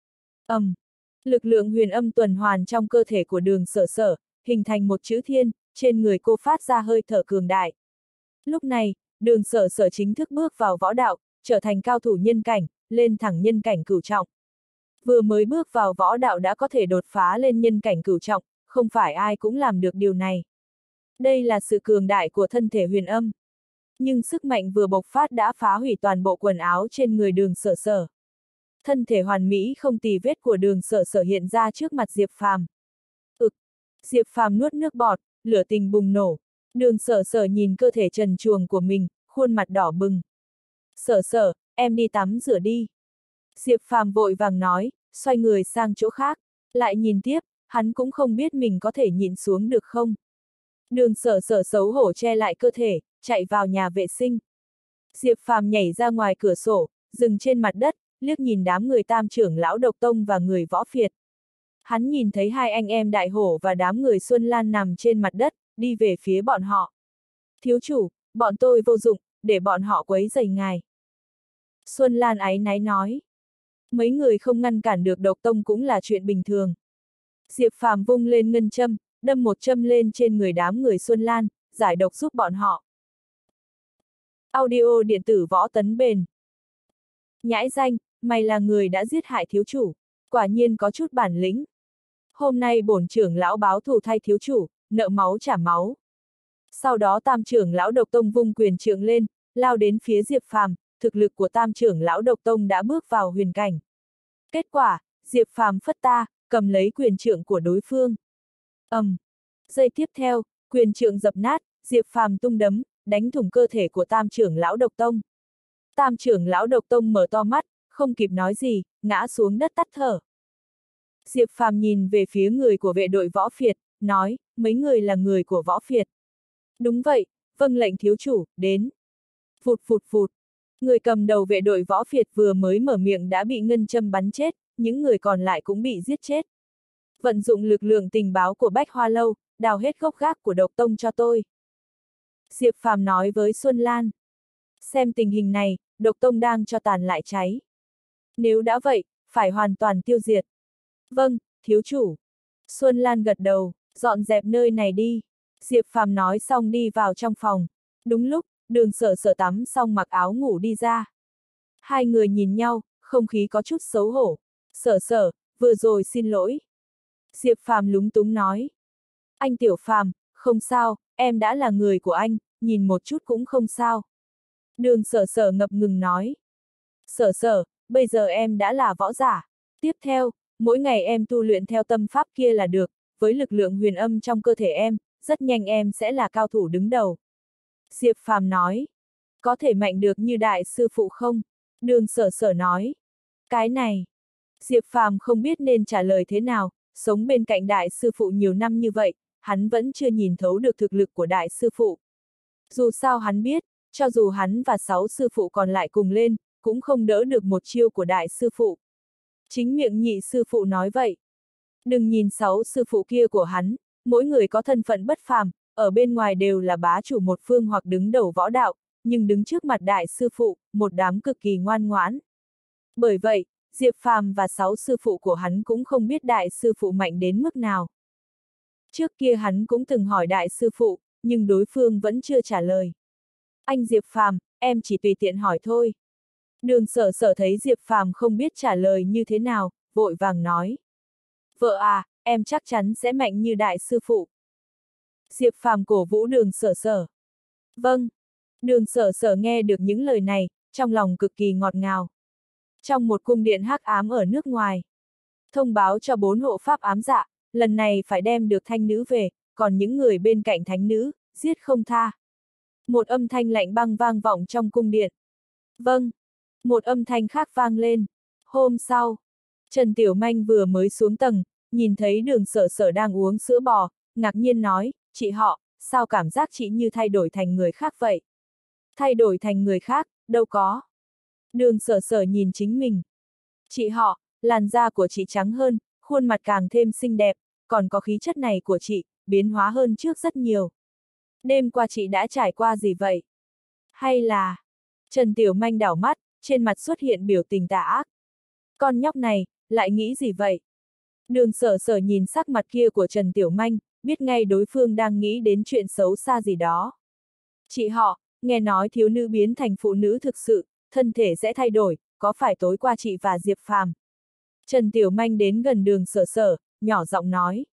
Ầm, um, lực lượng huyền âm tuần hoàn trong cơ thể của Đường Sở Sở, hình thành một chữ thiên, trên người cô phát ra hơi thở cường đại. Lúc này, Đường Sở Sở chính thức bước vào võ đạo, trở thành cao thủ nhân cảnh, lên thẳng nhân cảnh cửu trọng. Vừa mới bước vào võ đạo đã có thể đột phá lên nhân cảnh cửu trọng, không phải ai cũng làm được điều này. Đây là sự cường đại của thân thể huyền âm. Nhưng sức mạnh vừa bộc phát đã phá hủy toàn bộ quần áo trên người Đường Sở Sở. Thân thể hoàn mỹ không tì vết của Đường Sở Sở hiện ra trước mặt Diệp Phàm. Ực! Diệp Phàm nuốt nước bọt, lửa tình bùng nổ. Đường Sở Sở nhìn cơ thể trần truồng của mình, khuôn mặt đỏ bừng. Sở Sở, em đi tắm rửa đi. Diệp Phàm vội vàng nói, xoay người sang chỗ khác. Lại nhìn tiếp, hắn cũng không biết mình có thể nhịn xuống được không. Đường Sở Sở xấu hổ che lại cơ thể, chạy vào nhà vệ sinh. Diệp Phàm nhảy ra ngoài cửa sổ, dừng trên mặt đất, liếc nhìn đám người tam trưởng lão Độc Tông và người võ phiệt. Hắn nhìn thấy hai anh em Đại Hổ và đám người Xuân Lan nằm trên mặt đất, đi về phía bọn họ. Thiếu chủ, bọn tôi vô dụng, để bọn họ quấy rầy ngài. Xuân Lan áy náy nói. Mấy người không ngăn cản được độc tông cũng là chuyện bình thường. Diệp Phàm vung lên ngân châm, đâm một châm lên trên người đám người Xuân Lan, giải độc giúp bọn họ. Audio điện tử Võ Tấn Bền. Nhãi danh, mày là người đã giết hại thiếu chủ, quả nhiên có chút bản lĩnh. Hôm nay bổn trưởng lão báo thù thay thiếu chủ, nợ máu trả máu. Sau đó tam trưởng lão độc tông vung quyền trượng lên, lao đến phía Diệp Phàm, thực lực của tam trưởng lão độc tông đã bước vào huyền cảnh. Kết quả, Diệp Phàm phất ta, cầm lấy quyền trượng của đối phương. ầm, um. Giây tiếp theo, quyền trượng dập nát, Diệp Phàm tung đấm, đánh thủng cơ thể của tam trưởng lão độc tông. Tam trưởng lão độc tông mở to mắt, không kịp nói gì, ngã xuống đất tắt thở. Diệp Phàm nhìn về phía người của vệ đội Võ Phiệt, nói, mấy người là người của Võ Phiệt. Đúng vậy, vâng lệnh thiếu chủ, đến. Phụt phụt phụt. Người cầm đầu vệ đội Võ Phiệt vừa mới mở miệng đã bị ngân châm bắn chết, những người còn lại cũng bị giết chết. Vận dụng lực lượng tình báo của Bách Hoa Lâu, đào hết gốc gác của độc tông cho tôi. Diệp Phàm nói với Xuân Lan. Xem tình hình này, độc tông đang cho tàn lại cháy. Nếu đã vậy, phải hoàn toàn tiêu diệt. Vâng, thiếu chủ. Xuân Lan gật đầu, dọn dẹp nơi này đi. Diệp Phàm nói xong đi vào trong phòng. Đúng lúc, Đường Sở Sở tắm xong mặc áo ngủ đi ra. Hai người nhìn nhau, không khí có chút xấu hổ. Sở Sở, vừa rồi xin lỗi. Diệp Phàm lúng túng nói. Anh Tiểu Phàm, không sao, em đã là người của anh, nhìn một chút cũng không sao. Đường Sở Sở ngập ngừng nói. Sở Sở, bây giờ em đã là võ giả. Tiếp theo, mỗi ngày em tu luyện theo tâm pháp kia là được, với lực lượng huyền âm trong cơ thể em, rất nhanh em sẽ là cao thủ đứng đầu. Diệp Phàm nói. Có thể mạnh được như đại sư phụ không? Đường Sở Sở nói. Cái này. Diệp Phàm không biết nên trả lời thế nào, sống bên cạnh đại sư phụ nhiều năm như vậy, hắn vẫn chưa nhìn thấu được thực lực của đại sư phụ. Dù sao hắn biết, cho dù hắn và sáu sư phụ còn lại cùng lên, cũng không đỡ được một chiêu của đại sư phụ. Chính miệng nhị sư phụ nói vậy. Đừng nhìn sáu sư phụ kia của hắn, mỗi người có thân phận bất phàm, ở bên ngoài đều là bá chủ một phương hoặc đứng đầu võ đạo, nhưng đứng trước mặt đại sư phụ, một đám cực kỳ ngoan ngoãn. Bởi vậy, Diệp Phàm và sáu sư phụ của hắn cũng không biết đại sư phụ mạnh đến mức nào. Trước kia hắn cũng từng hỏi đại sư phụ, nhưng đối phương vẫn chưa trả lời. Anh Diệp Phàm, em chỉ tùy tiện hỏi thôi. Đường Sở Sở thấy Diệp Phàm không biết trả lời như thế nào, vội vàng nói. Vợ à, em chắc chắn sẽ mạnh như đại sư phụ. Diệp Phàm cổ vũ Đường Sở Sở. Vâng. Đường Sở Sở nghe được những lời này, trong lòng cực kỳ ngọt ngào. Trong một cung điện hắc ám ở nước ngoài. Thông báo cho bốn hộ pháp ám dạ, lần này phải đem được thanh nữ về, còn những người bên cạnh thánh nữ, giết không tha. Một âm thanh lạnh băng vang vọng trong cung điện. Vâng. Một âm thanh khác vang lên. Hôm sau, Trần Tiểu Manh vừa mới xuống tầng, nhìn thấy Đường Sở Sở đang uống sữa bò, ngạc nhiên nói, chị họ, sao cảm giác chị như thay đổi thành người khác vậy? Thay đổi thành người khác, đâu có. Đường Sở Sở nhìn chính mình. Chị họ, làn da của chị trắng hơn, khuôn mặt càng thêm xinh đẹp, còn có khí chất này của chị, biến hóa hơn trước rất nhiều. Đêm qua chị đã trải qua gì vậy? Hay là... Trần Tiểu Manh đảo mắt, trên mặt xuất hiện biểu tình tà ác. Con nhóc này, lại nghĩ gì vậy? Đường Sở Sở nhìn sắc mặt kia của Trần Tiểu Manh, biết ngay đối phương đang nghĩ đến chuyện xấu xa gì đó. Chị họ, nghe nói thiếu nữ biến thành phụ nữ thực sự, thân thể sẽ thay đổi, có phải tối qua chị và Diệp Phàm? Trần Tiểu Manh đến gần Đường Sở Sở, nhỏ giọng nói.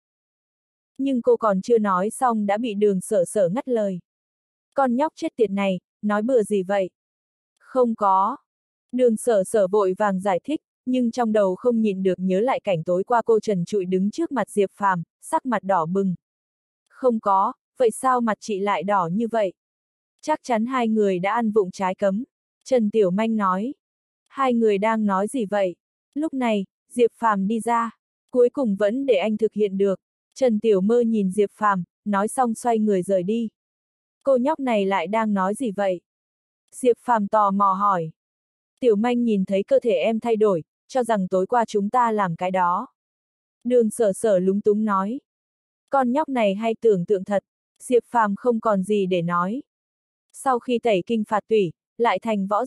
Nhưng cô còn chưa nói xong đã bị Đường Sở Sở ngắt lời. Con nhóc chết tiệt này, nói bừa gì vậy? Không có. Đường Sở Sở vội vàng giải thích, nhưng trong đầu không nhịn được nhớ lại cảnh tối qua cô trần trụi đứng trước mặt Diệp Phàm, sắc mặt đỏ bừng. Không có, vậy sao mặt chị lại đỏ như vậy? Chắc chắn hai người đã ăn vụng trái cấm. Trần Tiểu Manh nói. Hai người đang nói gì vậy? Lúc này, Diệp Phàm đi ra. Cuối cùng vẫn để anh thực hiện được. Trần Tiểu Mơ nhìn Diệp Phàm, nói xong xoay người rời đi. Cô nhóc này lại đang nói gì vậy? Diệp Phàm tò mò hỏi. Tiểu Manh nhìn thấy cơ thể em thay đổi, cho rằng tối qua chúng ta làm cái đó. Đường Sở Sở lúng túng nói. Con nhóc này hay tưởng tượng thật, Diệp Phàm không còn gì để nói. Sau khi tẩy kinh phạt tủy, lại thành võ giả,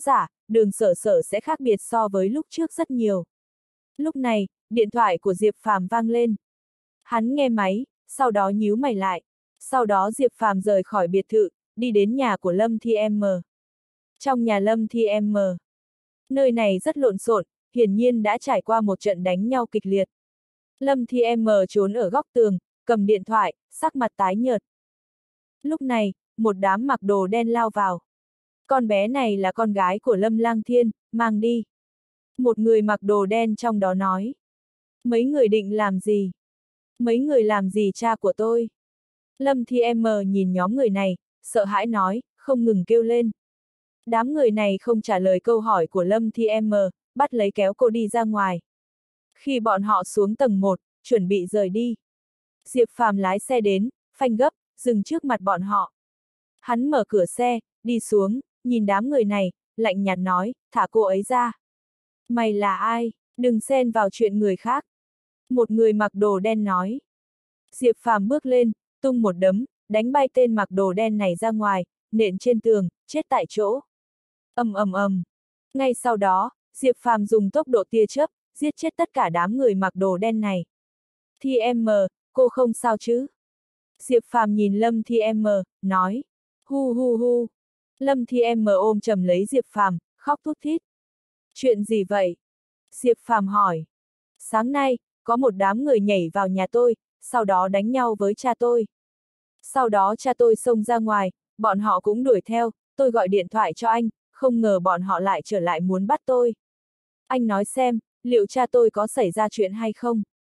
Đường Sở Sở sẽ khác biệt so với lúc trước rất nhiều. Lúc này, điện thoại của Diệp Phàm vang lên. Hắn nghe máy, sau đó nhíu mày lại. Sau đó Diệp Phàm rời khỏi biệt thự, đi đến nhà của Lâm Thi M. Trong nhà Lâm Thi M, nơi này rất lộn xộn, hiển nhiên đã trải qua một trận đánh nhau kịch liệt. Lâm Thi M trốn ở góc tường, cầm điện thoại, sắc mặt tái nhợt. Lúc này, một đám mặc đồ đen lao vào. Con bé này là con gái của Lâm Lang Thiên, mang đi. Một người mặc đồ đen trong đó nói. Mấy người định làm gì? Mấy người làm gì cha của tôi? Lâm Thi M nhìn nhóm người này, sợ hãi nói, không ngừng kêu lên. Đám người này không trả lời câu hỏi của Lâm Thi M, bắt lấy kéo cô đi ra ngoài. Khi bọn họ xuống tầng một, chuẩn bị rời đi. Diệp Phàm lái xe đến, phanh gấp, dừng trước mặt bọn họ. Hắn mở cửa xe, đi xuống, nhìn đám người này, lạnh nhạt nói, thả cô ấy ra. Mày là ai? Đừng xen vào chuyện người khác. Một người mặc đồ đen nói. Diệp Phàm bước lên, tung một đấm, đánh bay tên mặc đồ đen này ra ngoài, nện trên tường, chết tại chỗ. Ầm ầm ầm. Ngay sau đó, Diệp Phàm dùng tốc độ tia chớp, giết chết tất cả đám người mặc đồ đen này. Thi M, cô không sao chứ? Diệp Phàm nhìn Lâm Thi M, nói. Hu hu hu. Lâm Thi M ôm chầm lấy Diệp Phàm, khóc thút thít. Chuyện gì vậy? Diệp Phàm hỏi. Sáng nay, có một đám người nhảy vào nhà tôi, sau đó đánh nhau với cha tôi. Sau đó cha tôi xông ra ngoài, bọn họ cũng đuổi theo, tôi gọi điện thoại cho anh, không ngờ bọn họ lại trở lại muốn bắt tôi. Anh nói xem, liệu cha tôi có xảy ra chuyện hay không?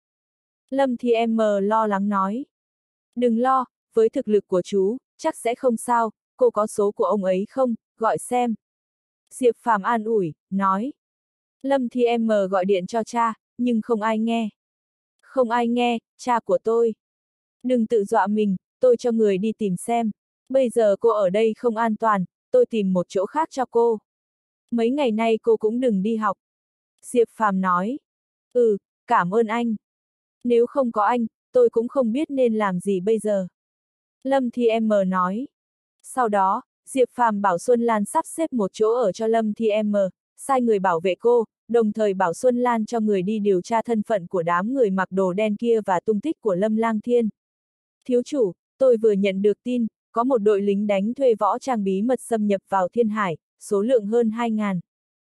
Lâm Thi M lo lắng nói. Đừng lo, với thực lực của chú, chắc sẽ không sao, cô có số của ông ấy không, gọi xem. Diệp Phàm an ủi, nói. Lâm Thi M gọi điện cho cha, nhưng không ai nghe. Không ai nghe, cha của tôi. Đừng tự dọa mình, tôi cho người đi tìm xem. Bây giờ cô ở đây không an toàn, tôi tìm một chỗ khác cho cô. Mấy ngày nay cô cũng đừng đi học. Diệp Phàm nói. Ừ, cảm ơn anh. Nếu không có anh, tôi cũng không biết nên làm gì bây giờ. Lâm Thi M nói. Sau đó, Diệp Phàm bảo Xuân Lan sắp xếp một chỗ ở cho Lâm Thi M, sai người bảo vệ cô, đồng thời bảo Xuân Lan cho người đi điều tra thân phận của đám người mặc đồ đen kia và tung tích của Lâm Lang Thiên. Thiếu chủ, tôi vừa nhận được tin, có một đội lính đánh thuê võ trang bí mật xâm nhập vào Thiên Hải, số lượng hơn hai ngàn.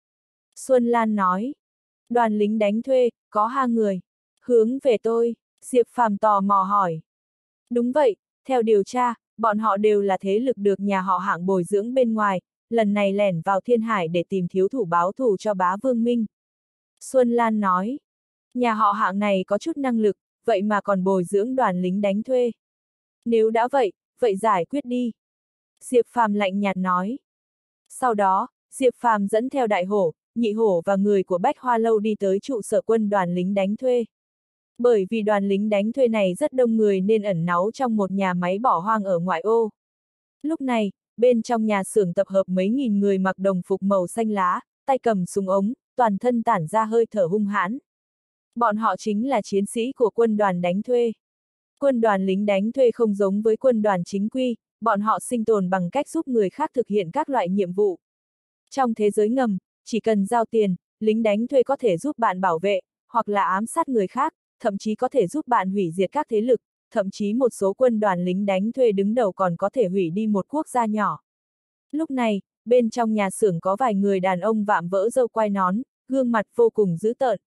Xuân Lan nói. Đoàn lính đánh thuê, có hai người. Hướng về tôi, Diệp Phàm tò mò hỏi. Đúng vậy, theo điều tra, bọn họ đều là thế lực được nhà họ Hạng bồi dưỡng bên ngoài, lần này lẻn vào Thiên Hải để tìm thiếu thủ báo thù cho bá Vương Minh. Xuân Lan nói. Nhà họ Hạng này có chút năng lực, vậy mà còn bồi dưỡng đoàn lính đánh thuê. Nếu đã vậy, vậy giải quyết đi. Diệp Phàm lạnh nhạt nói. Sau đó, Diệp Phàm dẫn theo Đại Hổ, Nhị Hổ và người của Bách Hoa Lâu đi tới trụ sở quân đoàn lính đánh thuê. Bởi vì đoàn lính đánh thuê này rất đông người nên ẩn náu trong một nhà máy bỏ hoang ở ngoại ô. Lúc này, bên trong nhà xưởng tập hợp mấy nghìn người mặc đồng phục màu xanh lá, tay cầm súng ống, toàn thân tản ra hơi thở hung hãn. Bọn họ chính là chiến sĩ của quân đoàn đánh thuê. Quân đoàn lính đánh thuê không giống với quân đoàn chính quy, bọn họ sinh tồn bằng cách giúp người khác thực hiện các loại nhiệm vụ. Trong thế giới ngầm, chỉ cần giao tiền, lính đánh thuê có thể giúp bạn bảo vệ, hoặc là ám sát người khác, thậm chí có thể giúp bạn hủy diệt các thế lực, thậm chí một số quân đoàn lính đánh thuê đứng đầu còn có thể hủy đi một quốc gia nhỏ. Lúc này, bên trong nhà xưởng có vài người đàn ông vạm vỡ râu quai nón, gương mặt vô cùng dữ tợn.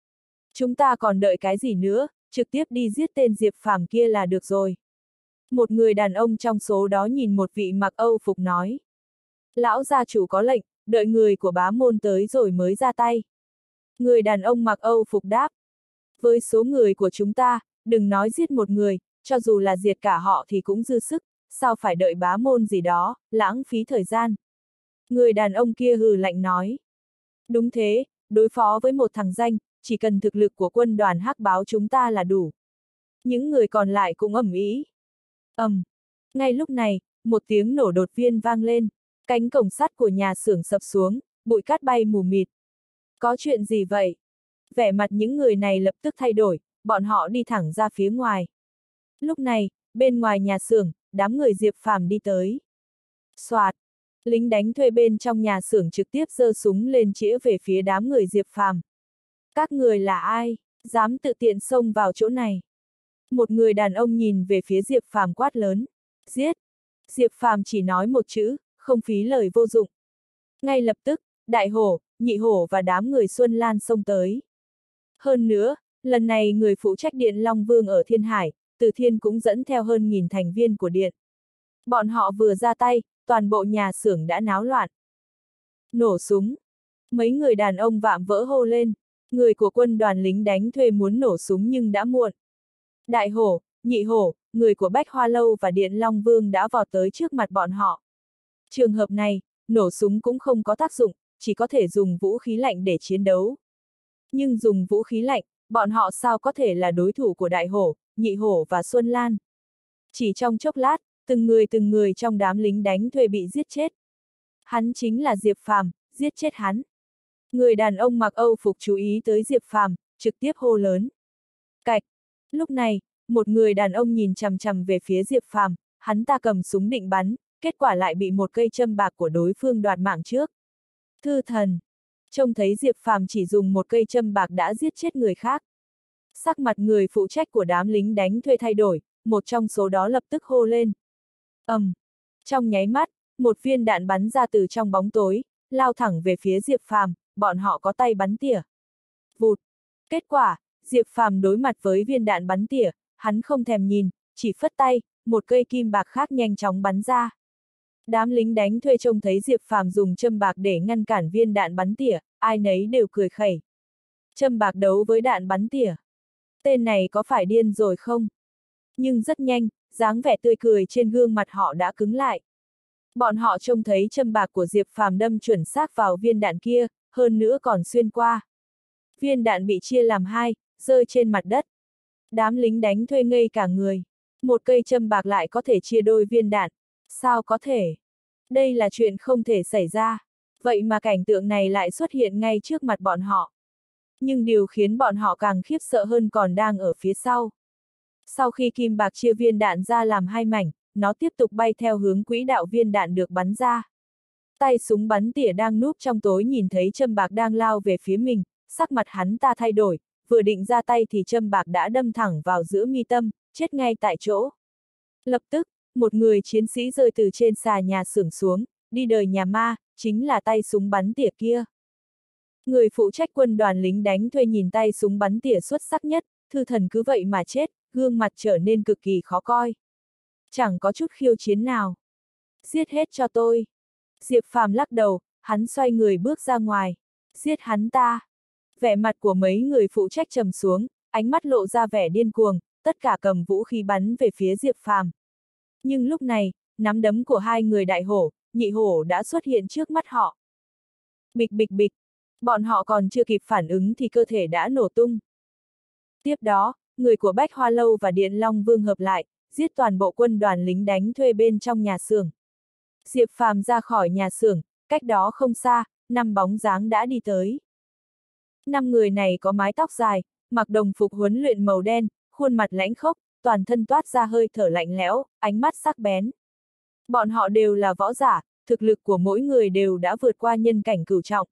Chúng ta còn đợi cái gì nữa, trực tiếp đi giết tên Diệp Phàm kia là được rồi. Một người đàn ông trong số đó nhìn một vị mặc Âu phục nói. Lão gia chủ có lệnh, đợi người của bá môn tới rồi mới ra tay. Người đàn ông mặc Âu phục đáp. Với số người của chúng ta, đừng nói giết một người, cho dù là diệt cả họ thì cũng dư sức, sao phải đợi bá môn gì đó, lãng phí thời gian. Người đàn ông kia hừ lạnh nói. Đúng thế, đối phó với một thằng danh, chỉ cần thực lực của quân đoàn hắc báo chúng ta là đủ. Những người còn lại cũng ầm ĩ. Ầm. Um. Ngay lúc này, một tiếng nổ đột viên vang lên, cánh cổng sắt của nhà xưởng sập xuống, bụi cát bay mù mịt. Có chuyện gì vậy? Vẻ mặt những người này lập tức thay đổi, bọn họ đi thẳng ra phía ngoài. Lúc này, bên ngoài nhà xưởng, đám người Diệp Phàm đi tới. Soạt. Lính đánh thuê bên trong nhà xưởng trực tiếp giơ súng lên chĩa về phía đám người Diệp Phàm. Các người là ai, dám tự tiện xông vào chỗ này? Một người đàn ông nhìn về phía Diệp Phàm quát lớn. Giết! Diệp Phàm chỉ nói một chữ, không phí lời vô dụng. Ngay lập tức, Đại Hổ, Nhị Hổ và đám người Xuân Lan xông tới. Hơn nữa, lần này người phụ trách Điện Long Vương ở Thiên Hải, Từ Thiên cũng dẫn theo hơn nghìn thành viên của Điện. Bọn họ vừa ra tay, toàn bộ nhà xưởng đã náo loạn. Nổ súng! Mấy người đàn ông vạm vỡ hô lên. Người của quân đoàn lính đánh thuê muốn nổ súng nhưng đã muộn. Đại Hổ, Nhị Hổ, người của Bách Hoa Lâu và Điện Long Vương đã vọt tới trước mặt bọn họ. Trường hợp này, nổ súng cũng không có tác dụng, chỉ có thể dùng vũ khí lạnh để chiến đấu. Nhưng dùng vũ khí lạnh, bọn họ sao có thể là đối thủ của Đại Hổ, Nhị Hổ và Xuân Lan. Chỉ trong chốc lát, từng người từng người trong đám lính đánh thuê bị giết chết. Hắn chính là Diệp Phàm, giết chết hắn. Người đàn ông mặc Âu phục chú ý tới Diệp Phàm, trực tiếp hô lớn. Cạch! Lúc này, một người đàn ông nhìn chằm chằm về phía Diệp Phàm, hắn ta cầm súng định bắn, kết quả lại bị một cây châm bạc của đối phương đoạt mạng trước. Thư thần! Trông thấy Diệp Phàm chỉ dùng một cây châm bạc đã giết chết người khác. Sắc mặt người phụ trách của đám lính đánh thuê thay đổi, một trong số đó lập tức hô lên. Ầm! Um, trong nháy mắt, một viên đạn bắn ra từ trong bóng tối, lao thẳng về phía Diệp Phàm, bọn họ có tay bắn tỉa. Vụt! Kết quả, Diệp Phàm đối mặt với viên đạn bắn tỉa, hắn không thèm nhìn, chỉ phất tay, một cây kim bạc khác nhanh chóng bắn ra. Đám lính đánh thuê trông thấy Diệp Phàm dùng châm bạc để ngăn cản viên đạn bắn tỉa, ai nấy đều cười khẩy. Châm bạc đấu với đạn bắn tỉa. Tên này có phải điên rồi không? Nhưng rất nhanh, dáng vẻ tươi cười trên gương mặt họ đã cứng lại. Bọn họ trông thấy châm bạc của Diệp Phàm đâm chuẩn xác vào viên đạn kia, hơn nữa còn xuyên qua. Viên đạn bị chia làm hai, rơi trên mặt đất. Đám lính đánh thuê ngây cả người. Một cây châm bạc lại có thể chia đôi viên đạn. Sao có thể? Đây là chuyện không thể xảy ra. Vậy mà cảnh tượng này lại xuất hiện ngay trước mặt bọn họ. Nhưng điều khiến bọn họ càng khiếp sợ hơn còn đang ở phía sau. Sau khi kim bạc chia viên đạn ra làm hai mảnh, nó tiếp tục bay theo hướng quỹ đạo viên đạn được bắn ra. Tay súng bắn tỉa đang núp trong tối nhìn thấy châm bạc đang lao về phía mình, sắc mặt hắn ta thay đổi, vừa định ra tay thì châm bạc đã đâm thẳng vào giữa mi tâm, chết ngay tại chỗ. Lập tức, một người chiến sĩ rơi từ trên xà nhà xưởng xuống, đi đời nhà ma, chính là tay súng bắn tỉa kia. Người phụ trách quân đoàn lính đánh thuê nhìn tay súng bắn tỉa xuất sắc nhất, thư thần cứ vậy mà chết, gương mặt trở nên cực kỳ khó coi. Chẳng có chút khiêu chiến nào. Giết hết cho tôi. Diệp Phàm lắc đầu, hắn xoay người bước ra ngoài. Giết hắn ta. Vẻ mặt của mấy người phụ trách trầm xuống, ánh mắt lộ ra vẻ điên cuồng, tất cả cầm vũ khí bắn về phía Diệp Phàm. Nhưng lúc này, nắm đấm của hai người Đại Hổ, Nhị Hổ đã xuất hiện trước mắt họ. Bịch bịch bịch, bọn họ còn chưa kịp phản ứng thì cơ thể đã nổ tung. Tiếp đó, người của Bách Hoa Lâu và Điện Long Vương hợp lại, giết toàn bộ quân đoàn lính đánh thuê bên trong nhà xưởng. Diệp Phàm ra khỏi nhà xưởng, cách đó không xa, năm bóng dáng đã đi tới. Năm người này có mái tóc dài, mặc đồng phục huấn luyện màu đen, khuôn mặt lãnh khốc, toàn thân toát ra hơi thở lạnh lẽo, ánh mắt sắc bén. Bọn họ đều là võ giả, thực lực của mỗi người đều đã vượt qua nhân cảnh cửu trọng.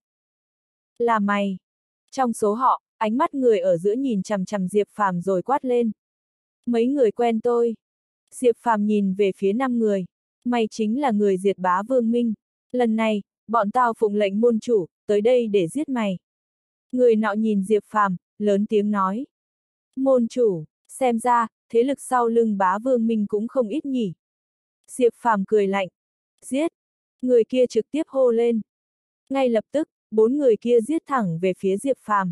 Là mày. Trong số họ, ánh mắt người ở giữa nhìn chằm chằm Diệp Phàm rồi quát lên. Mấy người quen tôi. Diệp Phàm nhìn về phía năm người. Mày chính là người diệt bá Vương Minh. Lần này, bọn tao phụng lệnh môn chủ, tới đây để giết mày. Người nọ nhìn Diệp Phàm, lớn tiếng nói. Môn chủ, xem ra, thế lực sau lưng bá Vương Minh cũng không ít nhỉ. Diệp Phàm cười lạnh. Giết! Người kia trực tiếp hô lên. Ngay lập tức, bốn người kia giết thẳng về phía Diệp Phàm.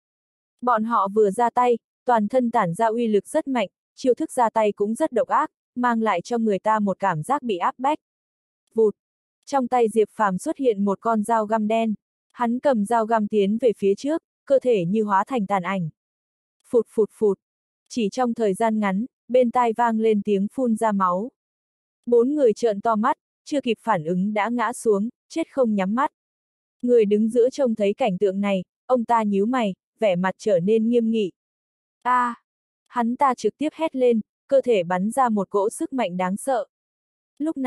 Bọn họ vừa ra tay, toàn thân tản ra uy lực rất mạnh, chiêu thức ra tay cũng rất độc ác, mang lại cho người ta một cảm giác bị áp bách. Vụt! Trong tay Diệp Phàm xuất hiện một con dao găm đen. Hắn cầm dao găm tiến về phía trước, cơ thể như hóa thành tàn ảnh. Phụt phụt phụt! Chỉ trong thời gian ngắn, bên tai vang lên tiếng phun ra máu. Bốn người trợn to mắt, chưa kịp phản ứng đã ngã xuống, chết không nhắm mắt. Người đứng giữa trông thấy cảnh tượng này, ông ta nhíu mày, vẻ mặt trở nên nghiêm nghị. A! À, hắn ta trực tiếp hét lên, cơ thể bắn ra một cỗ sức mạnh đáng sợ. Lúc này,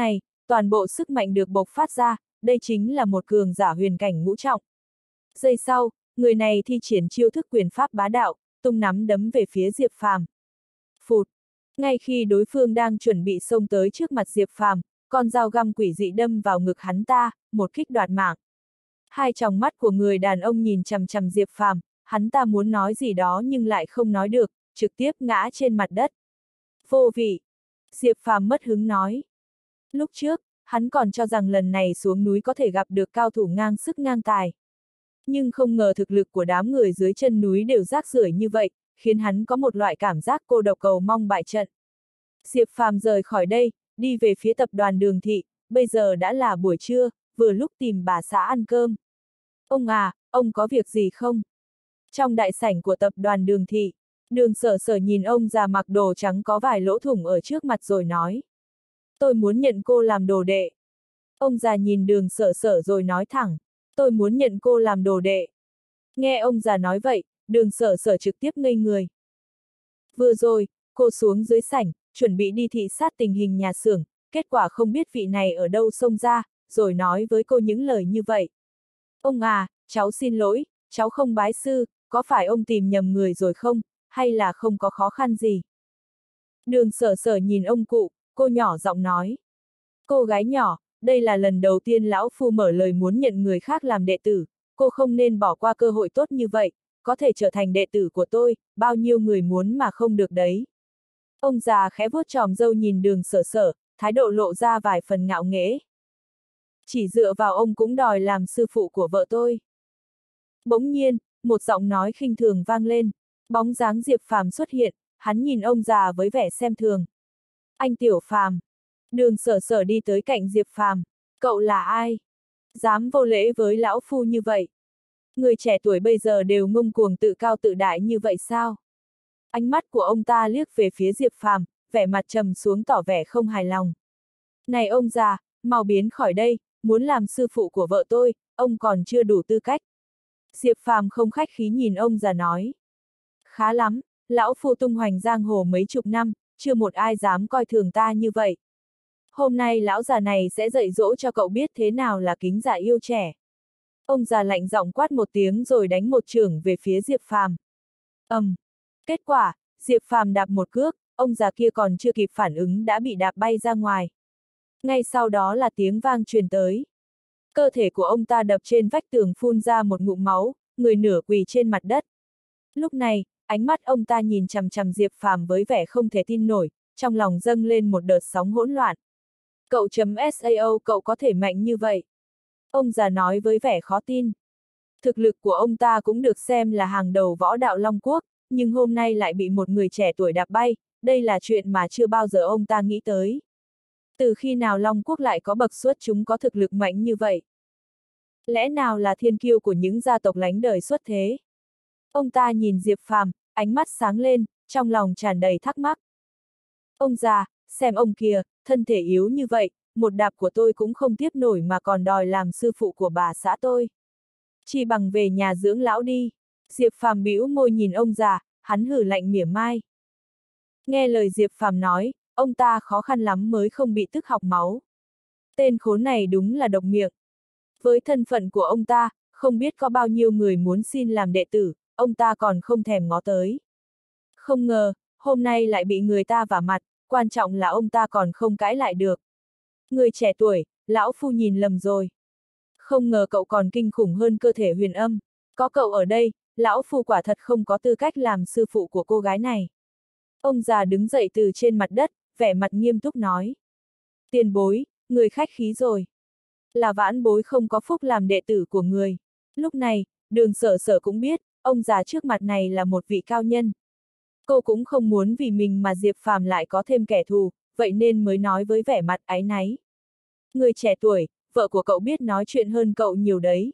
toàn bộ sức mạnh được bộc phát ra, đây chính là một cường giả huyền cảnh ngũ trọng. Giây sau, người này thi triển chiêu thức quyền pháp bá đạo, tung nắm đấm về phía Diệp Phàm. Phụt! Ngay khi đối phương đang chuẩn bị xông tới trước mặt Diệp Phàm, con dao găm quỷ dị đâm vào ngực hắn ta, một kích đoạt mạng. Hai tròng mắt của người đàn ông nhìn chằm chằm Diệp Phàm, hắn ta muốn nói gì đó nhưng lại không nói được, trực tiếp ngã trên mặt đất. Vô vị! Diệp Phàm mất hứng nói. Lúc trước, hắn còn cho rằng lần này xuống núi có thể gặp được cao thủ ngang sức ngang tài. Nhưng không ngờ thực lực của đám người dưới chân núi đều rác rưởi như vậy, khiến hắn có một loại cảm giác cô độc cầu mong bại trận. Diệp Phàm rời khỏi đây, đi về phía tập đoàn Đường Thị, bây giờ đã là buổi trưa, vừa lúc tìm bà xã ăn cơm. Ông à, ông có việc gì không? Trong đại sảnh của tập đoàn Đường Thị, Đường Sở Sở nhìn ông già mặc đồ trắng có vài lỗ thủng ở trước mặt rồi nói. Tôi muốn nhận cô làm đồ đệ. Ông già nhìn Đường Sở Sở rồi nói thẳng. Tôi muốn nhận cô làm đồ đệ. Nghe ông già nói vậy, Đường Sở Sở trực tiếp ngây người. Vừa rồi, cô xuống dưới sảnh, chuẩn bị đi thị sát tình hình nhà xưởng, kết quả không biết vị này ở đâu xông ra, rồi nói với cô những lời như vậy. Ông à, cháu xin lỗi, cháu không bái sư, có phải ông tìm nhầm người rồi không, hay là không có khó khăn gì? Đường Sở Sở nhìn ông cụ, cô nhỏ giọng nói. Cô gái nhỏ, đây là lần đầu tiên lão phu mở lời muốn nhận người khác làm đệ tử, cô không nên bỏ qua cơ hội tốt như vậy, có thể trở thành đệ tử của tôi, bao nhiêu người muốn mà không được đấy. Ông già khẽ vuốt tròm râu nhìn Đường Sở Sở, thái độ lộ ra vài phần ngạo nghễ. Chỉ dựa vào ông cũng đòi làm sư phụ của vợ tôi. Bỗng nhiên, một giọng nói khinh thường vang lên, bóng dáng Diệp Phàm xuất hiện, hắn nhìn ông già với vẻ xem thường. Anh Tiểu Phàm. Đường Sở Sở đi tới cạnh Diệp Phàm. Cậu là ai? Dám vô lễ với lão phu như vậy? Người trẻ tuổi bây giờ đều ngông cuồng tự cao tự đại như vậy sao? Ánh mắt của ông ta liếc về phía Diệp Phàm, vẻ mặt trầm xuống tỏ vẻ không hài lòng. Này ông già, mau biến khỏi đây, muốn làm sư phụ của vợ tôi, ông còn chưa đủ tư cách. Diệp Phàm không khách khí nhìn ông già nói. Khá lắm, lão phu tung hoành giang hồ mấy chục năm, chưa một ai dám coi thường ta như vậy. Hôm nay lão già này sẽ dạy dỗ cho cậu biết thế nào là kính già yêu trẻ. Ông già lạnh giọng quát một tiếng rồi đánh một chưởng về phía Diệp Phàm. Ầm. Um. Kết quả, Diệp Phàm đạp một cước, ông già kia còn chưa kịp phản ứng đã bị đạp bay ra ngoài. Ngay sau đó là tiếng vang truyền tới. Cơ thể của ông ta đập trên vách tường phun ra một ngụm máu, người nửa quỳ trên mặt đất. Lúc này, ánh mắt ông ta nhìn chằm chằm Diệp Phàm với vẻ không thể tin nổi, trong lòng dâng lên một đợt sóng hỗn loạn. Cậu chấm sao cậu có thể mạnh như vậy? Ông già nói với vẻ khó tin. Thực lực của ông ta cũng được xem là hàng đầu võ đạo Long Quốc, nhưng hôm nay lại bị một người trẻ tuổi đạp bay, đây là chuyện mà chưa bao giờ ông ta nghĩ tới. Từ khi nào Long Quốc lại có bậc xuất chúng có thực lực mạnh như vậy? Lẽ nào là thiên kiêu của những gia tộc lánh đời xuất thế? Ông ta nhìn Diệp Phàm, ánh mắt sáng lên, trong lòng tràn đầy thắc mắc. Ông già, xem ông kìa, thân thể yếu như vậy, một đạp của tôi cũng không tiếp nổi mà còn đòi làm sư phụ của bà xã tôi. Chỉ bằng về nhà dưỡng lão đi. Diệp Phàm bĩu môi nhìn ông già, hắn hử lạnh mỉa mai. Nghe lời Diệp Phàm nói, ông ta khó khăn lắm mới không bị tức học máu. Tên khốn này đúng là độc miệng. Với thân phận của ông ta, không biết có bao nhiêu người muốn xin làm đệ tử, ông ta còn không thèm ngó tới. Không ngờ, hôm nay lại bị người ta vả mặt, quan trọng là ông ta còn không cãi lại được. Người trẻ tuổi, lão phu nhìn lầm rồi. Không ngờ cậu còn kinh khủng hơn cơ thể huyền âm. Có cậu ở đây, lão phu quả thật không có tư cách làm sư phụ của cô gái này. Ông già đứng dậy từ trên mặt đất, vẻ mặt nghiêm túc nói. Tiền bối, người khách khí rồi. Là vãn bối không có phúc làm đệ tử của người. Lúc này, Đường Sở Sở cũng biết, ông già trước mặt này là một vị cao nhân. Cô cũng không muốn vì mình mà Diệp Phàm lại có thêm kẻ thù, vậy nên mới nói với vẻ mặt áy náy. Người trẻ tuổi, vợ của cậu biết nói chuyện hơn cậu nhiều đấy.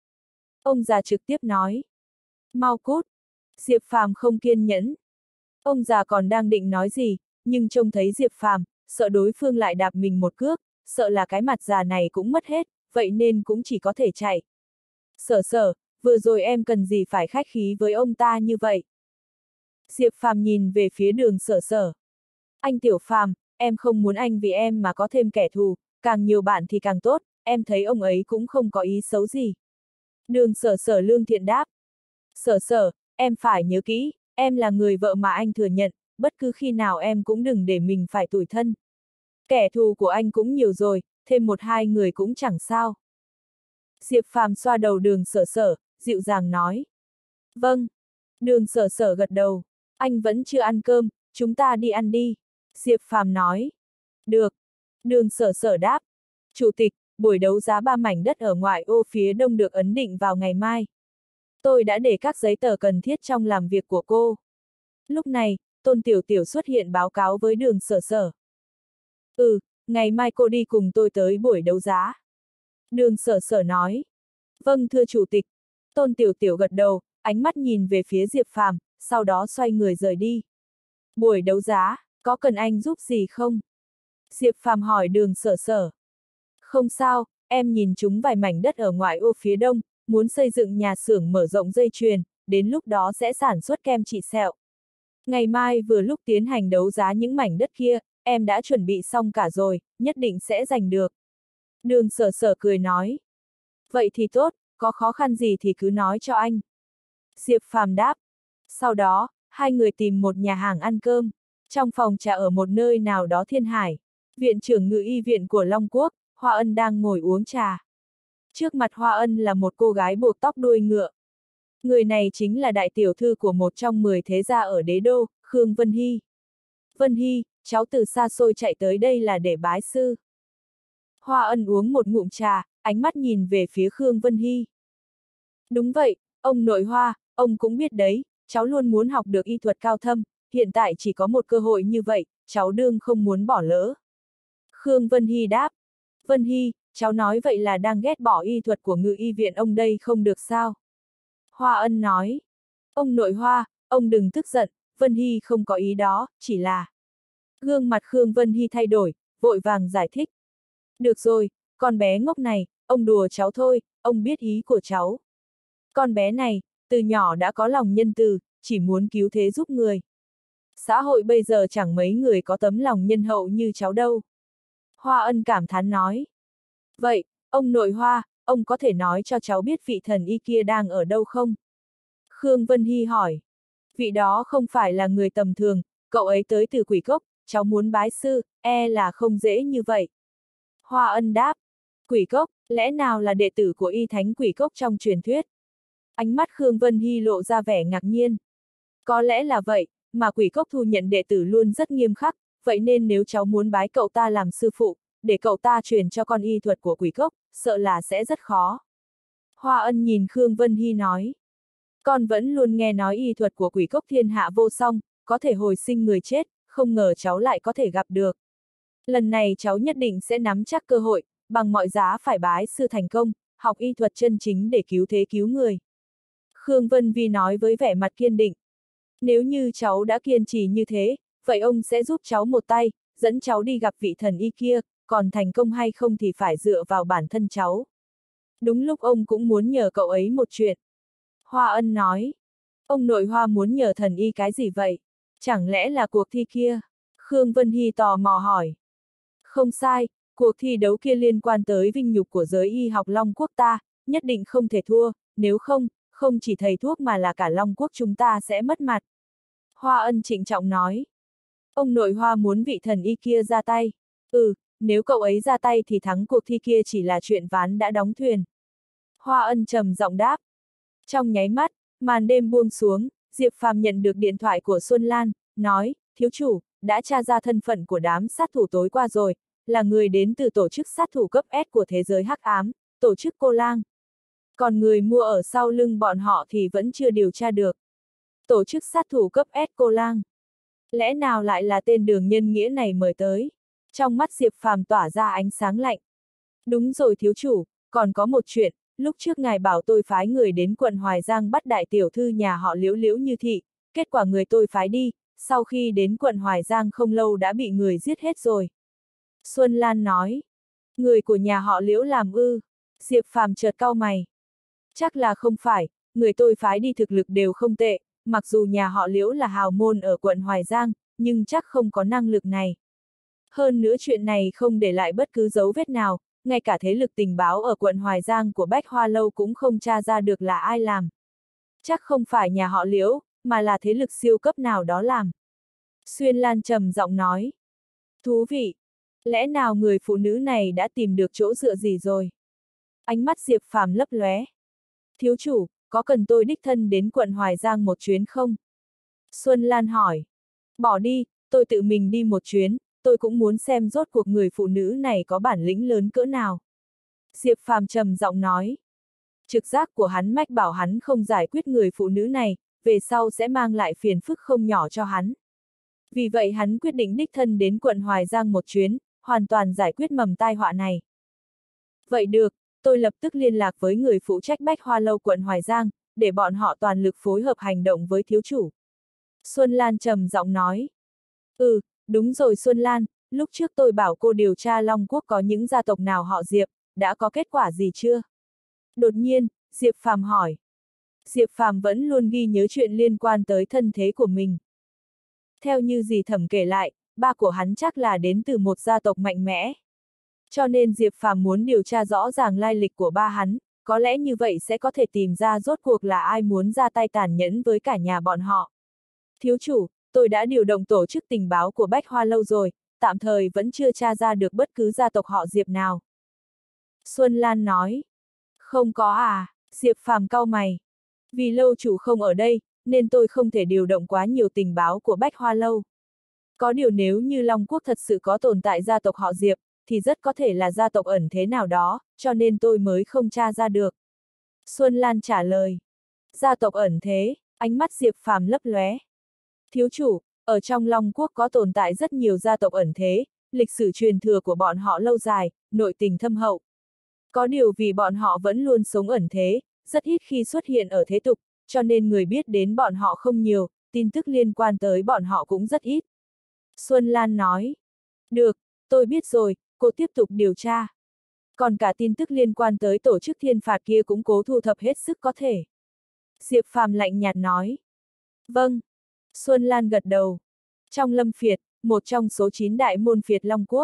Ông già trực tiếp nói. Mau cút. Diệp Phàm không kiên nhẫn. Ông già còn đang định nói gì, nhưng trông thấy Diệp Phàm, sợ đối phương lại đạp mình một cước, sợ là cái mặt già này cũng mất hết, vậy nên cũng chỉ có thể chạy. Sở Sở, vừa rồi em cần gì phải khách khí với ông ta như vậy? Diệp Phàm nhìn về phía Đường Sở Sở. Anh Tiểu Phàm, em không muốn anh vì em mà có thêm kẻ thù, càng nhiều bạn thì càng tốt, em thấy ông ấy cũng không có ý xấu gì. Đường Sở Sở lương thiện đáp. Sở Sở, em phải nhớ kỹ, em là người vợ mà anh thừa nhận, bất cứ khi nào em cũng đừng để mình phải tủi thân. Kẻ thù của anh cũng nhiều rồi, thêm một hai người cũng chẳng sao. Diệp Phàm xoa đầu Đường Sở Sở, dịu dàng nói. Vâng. Đường Sở Sở gật đầu. Anh vẫn chưa ăn cơm, chúng ta đi ăn đi. Diệp Phàm nói. Được. Đường Sở Sở đáp. Chủ tịch, buổi đấu giá ba mảnh đất ở ngoại ô phía đông được ấn định vào ngày mai. Tôi đã để các giấy tờ cần thiết trong làm việc của cô. Lúc này, Tôn Tiểu Tiểu xuất hiện báo cáo với Đường Sở Sở. Ừ, ngày mai cô đi cùng tôi tới buổi đấu giá. Đường Sở Sở nói. Vâng thưa chủ tịch. Tôn Tiểu Tiểu gật đầu, ánh mắt nhìn về phía Diệp Phàm, sau đó xoay người rời đi. Buổi đấu giá, có cần anh giúp gì không? Diệp Phàm hỏi Đường Sở Sở. Không sao, em nhìn chúng vài mảnh đất ở ngoại ô phía đông, muốn xây dựng nhà xưởng mở rộng dây chuyền, đến lúc đó sẽ sản xuất kem trị sẹo. Ngày mai vừa lúc tiến hành đấu giá những mảnh đất kia, em đã chuẩn bị xong cả rồi, nhất định sẽ giành được. Đường Sở Sở cười nói. Vậy thì tốt, có khó khăn gì thì cứ nói cho anh. Diệp Phàm đáp. Sau đó, hai người tìm một nhà hàng ăn cơm. Trong phòng trà ở một nơi nào đó Thiên Hải, viện trưởng ngự y viện của Long Quốc, Hoa Ân đang ngồi uống trà. Trước mặt Hoa Ân là một cô gái buộc tóc đuôi ngựa. Người này chính là đại tiểu thư của một trong mười thế gia ở đế đô, Khương Vân Hy. Vân Hy, cháu từ xa xôi chạy tới đây là để bái sư. Hoa Ân uống một ngụm trà, ánh mắt nhìn về phía Khương Vân Hy. Đúng vậy, ông nội Hoa, ông cũng biết đấy, cháu luôn muốn học được y thuật cao thâm, hiện tại chỉ có một cơ hội như vậy, cháu đương không muốn bỏ lỡ. Khương Vân Hy đáp. Vân Hy, cháu nói vậy là đang ghét bỏ y thuật của ngự y viện ông đây không được sao? Hoa Ân nói. Ông nội Hoa, ông đừng tức giận, Vân Hy không có ý đó, chỉ là... Gương mặt Khương Vân Hy thay đổi, vội vàng giải thích. Được rồi, con bé ngốc này, ông đùa cháu thôi, ông biết ý của cháu. Con bé này, từ nhỏ đã có lòng nhân từ, chỉ muốn cứu thế giúp người. Xã hội bây giờ chẳng mấy người có tấm lòng nhân hậu như cháu đâu. Hoa Ân cảm thán nói. Vậy, ông nội Hoa, ông có thể nói cho cháu biết vị thần y kia đang ở đâu không? Khương Vân Hy hỏi. Vị đó không phải là người tầm thường, cậu ấy tới từ Quỷ Cốc, cháu muốn bái sư, e là không dễ như vậy. Hoa Ân đáp. Quỷ Cốc, lẽ nào là đệ tử của y thánh Quỷ Cốc trong truyền thuyết? Ánh mắt Khương Vân Hy lộ ra vẻ ngạc nhiên. Có lẽ là vậy, mà Quỷ Cốc thu nhận đệ tử luôn rất nghiêm khắc, vậy nên nếu cháu muốn bái cậu ta làm sư phụ, để cậu ta truyền cho con y thuật của Quỷ Cốc, sợ là sẽ rất khó. Hoa Ân nhìn Khương Vân Hy nói. Con vẫn luôn nghe nói y thuật của Quỷ Cốc thiên hạ vô song, có thể hồi sinh người chết, không ngờ cháu lại có thể gặp được. Lần này cháu nhất định sẽ nắm chắc cơ hội, bằng mọi giá phải bái sư thành công, học y thuật chân chính để cứu thế cứu người. Khương Vân Vi nói với vẻ mặt kiên định. Nếu như cháu đã kiên trì như thế, vậy ông sẽ giúp cháu một tay, dẫn cháu đi gặp vị thần y kia, còn thành công hay không thì phải dựa vào bản thân cháu. Đúng lúc ông cũng muốn nhờ cậu ấy một chuyện. Hoa Ân nói. Ông nội Hoa muốn nhờ thần y cái gì vậy? Chẳng lẽ là cuộc thi kia? Khương Vân Hy tò mò hỏi. Không sai, cuộc thi đấu kia liên quan tới vinh nhục của giới y học Long Quốc ta, nhất định không thể thua, nếu không, không chỉ thầy thuốc mà là cả Long Quốc chúng ta sẽ mất mặt. Hoa Ân trịnh trọng nói. Ông nội Hoa muốn vị thần y kia ra tay. Ừ, nếu cậu ấy ra tay thì thắng cuộc thi kia chỉ là chuyện ván đã đóng thuyền. Hoa Ân trầm giọng đáp. Trong nháy mắt, màn đêm buông xuống, Diệp Phàm nhận được điện thoại của Xuân Lan, nói, thiếu chủ, đã tra ra thân phận của đám sát thủ tối qua rồi, là người đến từ tổ chức sát thủ cấp S của thế giới hắc ám, tổ chức Cô Lang. Còn người mua ở sau lưng bọn họ thì vẫn chưa điều tra được. Tổ chức sát thủ cấp S Cô Lang. Lẽ nào lại là tên đường nhân nghĩa này mời tới? Trong mắt Diệp Phàm tỏa ra ánh sáng lạnh. Đúng rồi thiếu chủ, còn có một chuyện, lúc trước ngài bảo tôi phái người đến quận Hoài Giang bắt đại tiểu thư nhà họ Liễu Liễu Như Thị, kết quả người tôi phái đi, sau khi đến quận Hoài Giang không lâu đã bị người giết hết rồi. Xuân Lan nói. Người của nhà họ Liễu làm ư? Diệp Phàm chợt cau mày. Chắc là không phải, người tôi phái đi thực lực đều không tệ, mặc dù nhà họ Liễu là hào môn ở quận Hoài Giang, nhưng chắc không có năng lực này. Hơn nữa chuyện này không để lại bất cứ dấu vết nào, ngay cả thế lực tình báo ở quận Hoài Giang của Bách Hoa Lâu cũng không tra ra được là ai làm. Chắc không phải nhà họ Liễu, mà là thế lực siêu cấp nào đó làm. Xuyên Lan trầm giọng nói. Thú vị. Lẽ nào người phụ nữ này đã tìm được chỗ dựa gì rồi? Ánh mắt Diệp Phàm lấp lóe. Thiếu chủ, có cần tôi đích thân đến quận Hoài Giang một chuyến không? Xuân Lan hỏi. Bỏ đi, tôi tự mình đi một chuyến, tôi cũng muốn xem rốt cuộc người phụ nữ này có bản lĩnh lớn cỡ nào. Diệp Phàm trầm giọng nói. Trực giác của hắn mách bảo hắn không giải quyết người phụ nữ này, về sau sẽ mang lại phiền phức không nhỏ cho hắn. Vì vậy hắn quyết định đích thân đến quận Hoài Giang một chuyến, hoàn toàn giải quyết mầm tai họa này. Vậy được, tôi lập tức liên lạc với người phụ trách Bách Hoa Lâu quận Hoài Giang, để bọn họ toàn lực phối hợp hành động với thiếu chủ. Xuân Lan trầm giọng nói. Ừ, đúng rồi Xuân Lan, lúc trước tôi bảo cô điều tra Long Quốc có những gia tộc nào họ Diệp, đã có kết quả gì chưa? Đột nhiên, Diệp Phàm hỏi. Diệp Phàm vẫn luôn ghi nhớ chuyện liên quan tới thân thế của mình. Theo như dì Thẩm kể lại, ba của hắn chắc là đến từ một gia tộc mạnh mẽ. Cho nên Diệp Phàm muốn điều tra rõ ràng lai lịch của ba hắn, có lẽ như vậy sẽ có thể tìm ra rốt cuộc là ai muốn ra tay tàn nhẫn với cả nhà bọn họ. Thiếu chủ, tôi đã điều động tổ chức tình báo của Bách Hoa Lâu rồi, tạm thời vẫn chưa tra ra được bất cứ gia tộc họ Diệp nào. Xuân Lan nói. Không có à, Diệp Phàm cau mày. Vì lâu chủ không ở đây, nên tôi không thể điều động quá nhiều tình báo của Bách Hoa Lâu. Có điều nếu như Long Quốc thật sự có tồn tại gia tộc họ Diệp, thì rất có thể là gia tộc ẩn thế nào đó, cho nên tôi mới không tra ra được. Xuân Lan trả lời. Gia tộc ẩn thế, ánh mắt Diệp Phàm lấp lóe. Thiếu chủ, ở trong Long Quốc có tồn tại rất nhiều gia tộc ẩn thế, lịch sử truyền thừa của bọn họ lâu dài, nội tình thâm hậu. Có điều vì bọn họ vẫn luôn sống ẩn thế, rất ít khi xuất hiện ở thế tục, cho nên người biết đến bọn họ không nhiều, tin tức liên quan tới bọn họ cũng rất ít. Xuân Lan nói. Được, tôi biết rồi, cô tiếp tục điều tra. Còn cả tin tức liên quan tới tổ chức thiên phạt kia cũng cố thu thập hết sức có thể. Diệp Phàm lạnh nhạt nói. Vâng. Xuân Lan gật đầu. Trong Lâm Phiệt, một trong số chín đại môn phiệt Long Quốc.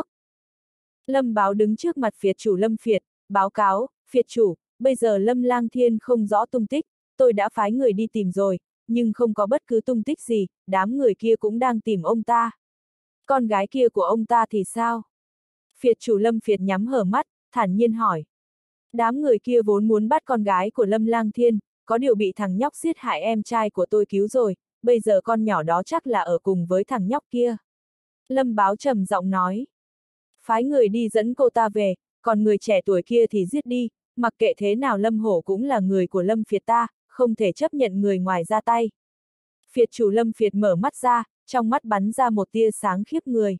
Lâm Báo đứng trước mặt phiệt chủ Lâm Phiệt, báo cáo, phiệt chủ, bây giờ Lâm Lang Thiên không rõ tung tích, tôi đã phái người đi tìm rồi, nhưng không có bất cứ tung tích gì, đám người kia cũng đang tìm ông ta. Con gái kia của ông ta thì sao? Phiệt chủ Lâm Phiệt nhắm hở mắt, thản nhiên hỏi. Đám người kia vốn muốn bắt con gái của Lâm Lang Thiên, có điều bị thằng nhóc giết hại em trai của tôi cứu rồi, bây giờ con nhỏ đó chắc là ở cùng với thằng nhóc kia. Lâm Báo trầm giọng nói. Phái người đi dẫn cô ta về, còn người trẻ tuổi kia thì giết đi, mặc kệ thế nào Lâm Hổ cũng là người của Lâm Phiệt ta, không thể chấp nhận người ngoài ra tay. Phiệt chủ Lâm Phiệt mở mắt ra, trong mắt bắn ra một tia sáng khiếp người.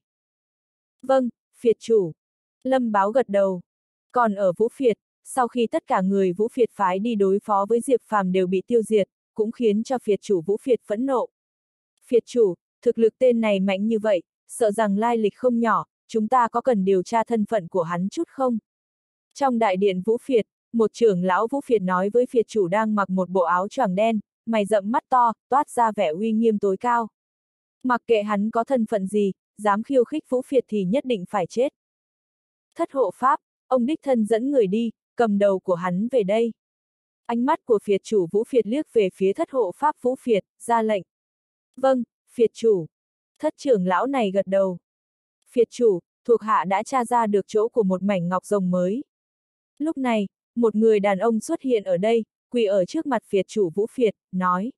Vâng, phiệt chủ. Lâm Báo gật đầu. Còn ở Vũ Phiệt, sau khi tất cả người Vũ Phiệt phái đi đối phó với Diệp Phàm đều bị tiêu diệt, cũng khiến cho phiệt chủ Vũ Phiệt phẫn nộ. Phiệt chủ, thực lực tên này mạnh như vậy, sợ rằng lai lịch không nhỏ, chúng ta có cần điều tra thân phận của hắn chút không? Trong đại điện Vũ Phiệt, một trưởng lão Vũ Phiệt nói với phiệt chủ đang mặc một bộ áo choàng đen, mày rậm mắt to, toát ra vẻ uy nghiêm tối cao. Mặc kệ hắn có thân phận gì, dám khiêu khích Vũ Phiệt thì nhất định phải chết. Thất hộ pháp, ông đích thân dẫn người đi, cầm đầu của hắn về đây. Ánh mắt của phiệt chủ Vũ Phiệt liếc về phía thất hộ pháp Vũ Phiệt, ra lệnh. Vâng, phiệt chủ. Thất trưởng lão này gật đầu. Phiệt chủ, thuộc hạ đã tra ra được chỗ của một mảnh ngọc rồng mới. Lúc này, một người đàn ông xuất hiện ở đây, quỳ ở trước mặt phiệt chủ Vũ Phiệt, nói.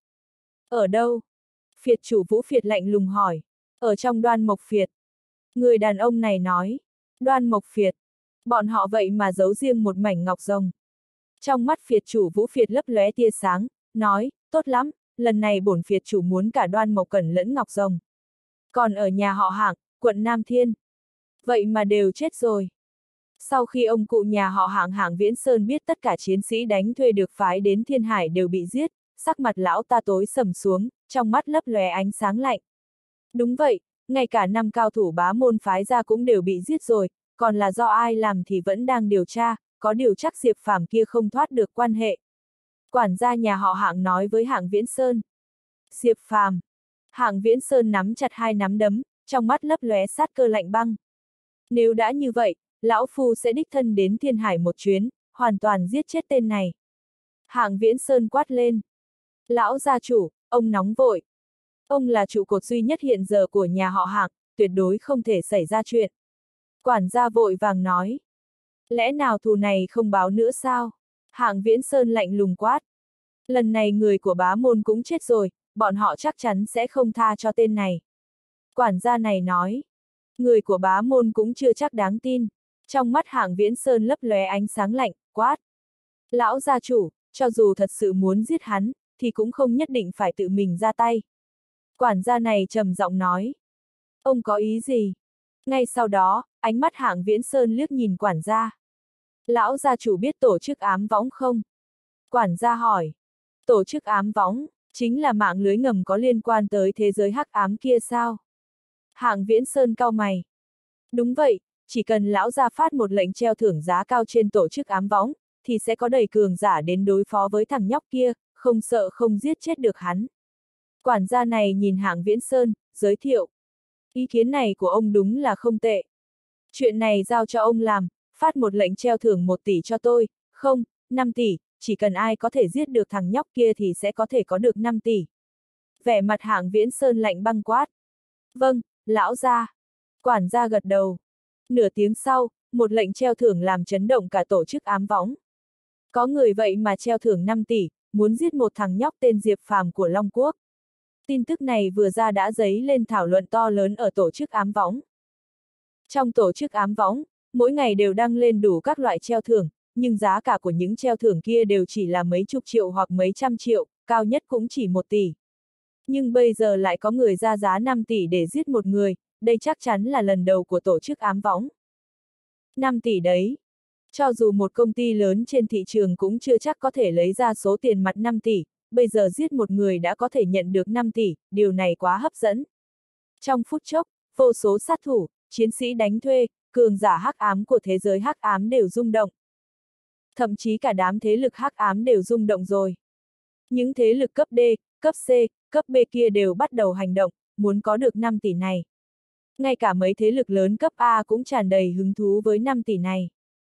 Ở đâu? Phiệt chủ Vũ Phiệt lạnh lùng hỏi. Ở trong Đoan Mộc Phiệt. Người đàn ông này nói. Đoan Mộc Phiệt. Bọn họ vậy mà giấu riêng một mảnh ngọc rồng. Trong mắt phiệt chủ Vũ Phiệt lấp lóe tia sáng, nói, tốt lắm, lần này bổn phiệt chủ muốn cả Đoan Mộc Cẩn lẫn ngọc rồng. Còn ở nhà họ Hạng, quận Nam Thiên. Vậy mà đều chết rồi. Sau khi ông cụ nhà họ Hạng Hạng Viễn Sơn biết tất cả chiến sĩ đánh thuê được phái đến Thiên Hải đều bị giết, sắc mặt lão ta tối sầm xuống, trong mắt lấp lóe ánh sáng lạnh. Đúng vậy, ngay cả năm cao thủ bá môn phái ra cũng đều bị giết rồi, còn là do ai làm thì vẫn đang điều tra, có điều chắc Diệp Phàm kia không thoát được quan hệ. Quản gia nhà họ Hạng nói với Hạng Viễn Sơn. Diệp Phàm. Hạng Viễn Sơn nắm chặt hai nắm đấm, trong mắt lấp lóe sát cơ lạnh băng. Nếu đã như vậy, lão phu sẽ đích thân đến Thiên Hải một chuyến, hoàn toàn giết chết tên này. Hạng Viễn Sơn quát lên. Lão gia chủ, ông nóng vội. Ông là trụ cột duy nhất hiện giờ của nhà họ Hạng, tuyệt đối không thể xảy ra chuyện. Quản gia vội vàng nói. Lẽ nào thù này không báo nữa sao? Hạng Viễn Sơn lạnh lùng quát. Lần này người của bá môn cũng chết rồi, bọn họ chắc chắn sẽ không tha cho tên này. Quản gia này nói. Người của bá môn cũng chưa chắc đáng tin. Trong mắt Hạng Viễn Sơn lấp lóe ánh sáng lạnh, quát. Lão gia chủ, cho dù thật sự muốn giết hắn, thì cũng không nhất định phải tự mình ra tay. Quản gia này trầm giọng nói. Ông có ý gì? Ngay sau đó, ánh mắt Hạng Viễn Sơn liếc nhìn quản gia. Lão gia chủ biết tổ chức ám võng không? Quản gia hỏi. Tổ chức ám võng, chính là mạng lưới ngầm có liên quan tới thế giới hắc ám kia sao? Hạng Viễn Sơn cau mày. Đúng vậy, chỉ cần lão gia phát một lệnh treo thưởng giá cao trên tổ chức ám võng, thì sẽ có đầy cường giả đến đối phó với thằng nhóc kia, không sợ không giết chết được hắn. Quản gia này nhìn Hạng Viễn Sơn, giới thiệu. Ý kiến này của ông đúng là không tệ. Chuyện này giao cho ông làm, phát một lệnh treo thưởng một tỷ cho tôi, không, năm tỷ, chỉ cần ai có thể giết được thằng nhóc kia thì sẽ có thể có được năm tỷ. Vẻ mặt Hạng Viễn Sơn lạnh băng quát. Vâng, lão gia. Quản gia gật đầu. Nửa tiếng sau, một lệnh treo thưởng làm chấn động cả tổ chức ám võng. Có người vậy mà treo thưởng năm tỷ, muốn giết một thằng nhóc tên Diệp Phàm của Long Quốc. Tin tức này vừa ra đã dấy lên thảo luận to lớn ở tổ chức ám võng. Trong tổ chức ám võng, mỗi ngày đều đăng lên đủ các loại treo thưởng, nhưng giá cả của những treo thưởng kia đều chỉ là mấy chục triệu hoặc mấy trăm triệu, cao nhất cũng chỉ một tỷ. Nhưng bây giờ lại có người ra giá năm tỷ để giết một người, đây chắc chắn là lần đầu của tổ chức ám võng. năm tỷ đấy. Cho dù một công ty lớn trên thị trường cũng chưa chắc có thể lấy ra số tiền mặt năm tỷ, bây giờ giết một người đã có thể nhận được năm tỷ, điều này quá hấp dẫn. Trong phút chốc, vô số sát thủ, chiến sĩ đánh thuê, cường giả hắc ám của thế giới hắc ám đều rung động. Thậm chí cả đám thế lực hắc ám đều rung động rồi. Những thế lực cấp D, cấp C, cấp B kia đều bắt đầu hành động, muốn có được năm tỷ này. Ngay cả mấy thế lực lớn cấp A cũng tràn đầy hứng thú với năm tỷ này.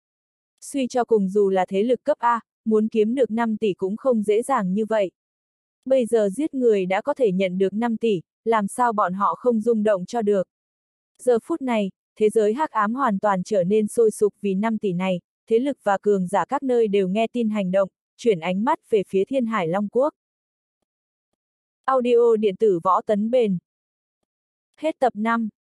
Suy cho cùng dù là thế lực cấp A, muốn kiếm được năm tỷ cũng không dễ dàng như vậy. Bây giờ giết người đã có thể nhận được năm tỷ, làm sao bọn họ không rung động cho được. Giờ phút này, thế giới hắc ám hoàn toàn trở nên sôi sục vì năm tỷ này, thế lực và cường giả các nơi đều nghe tin hành động, chuyển ánh mắt về phía Thiên Hải Long Quốc. Audio điện tử Võ Tấn Bền. Hết tập năm.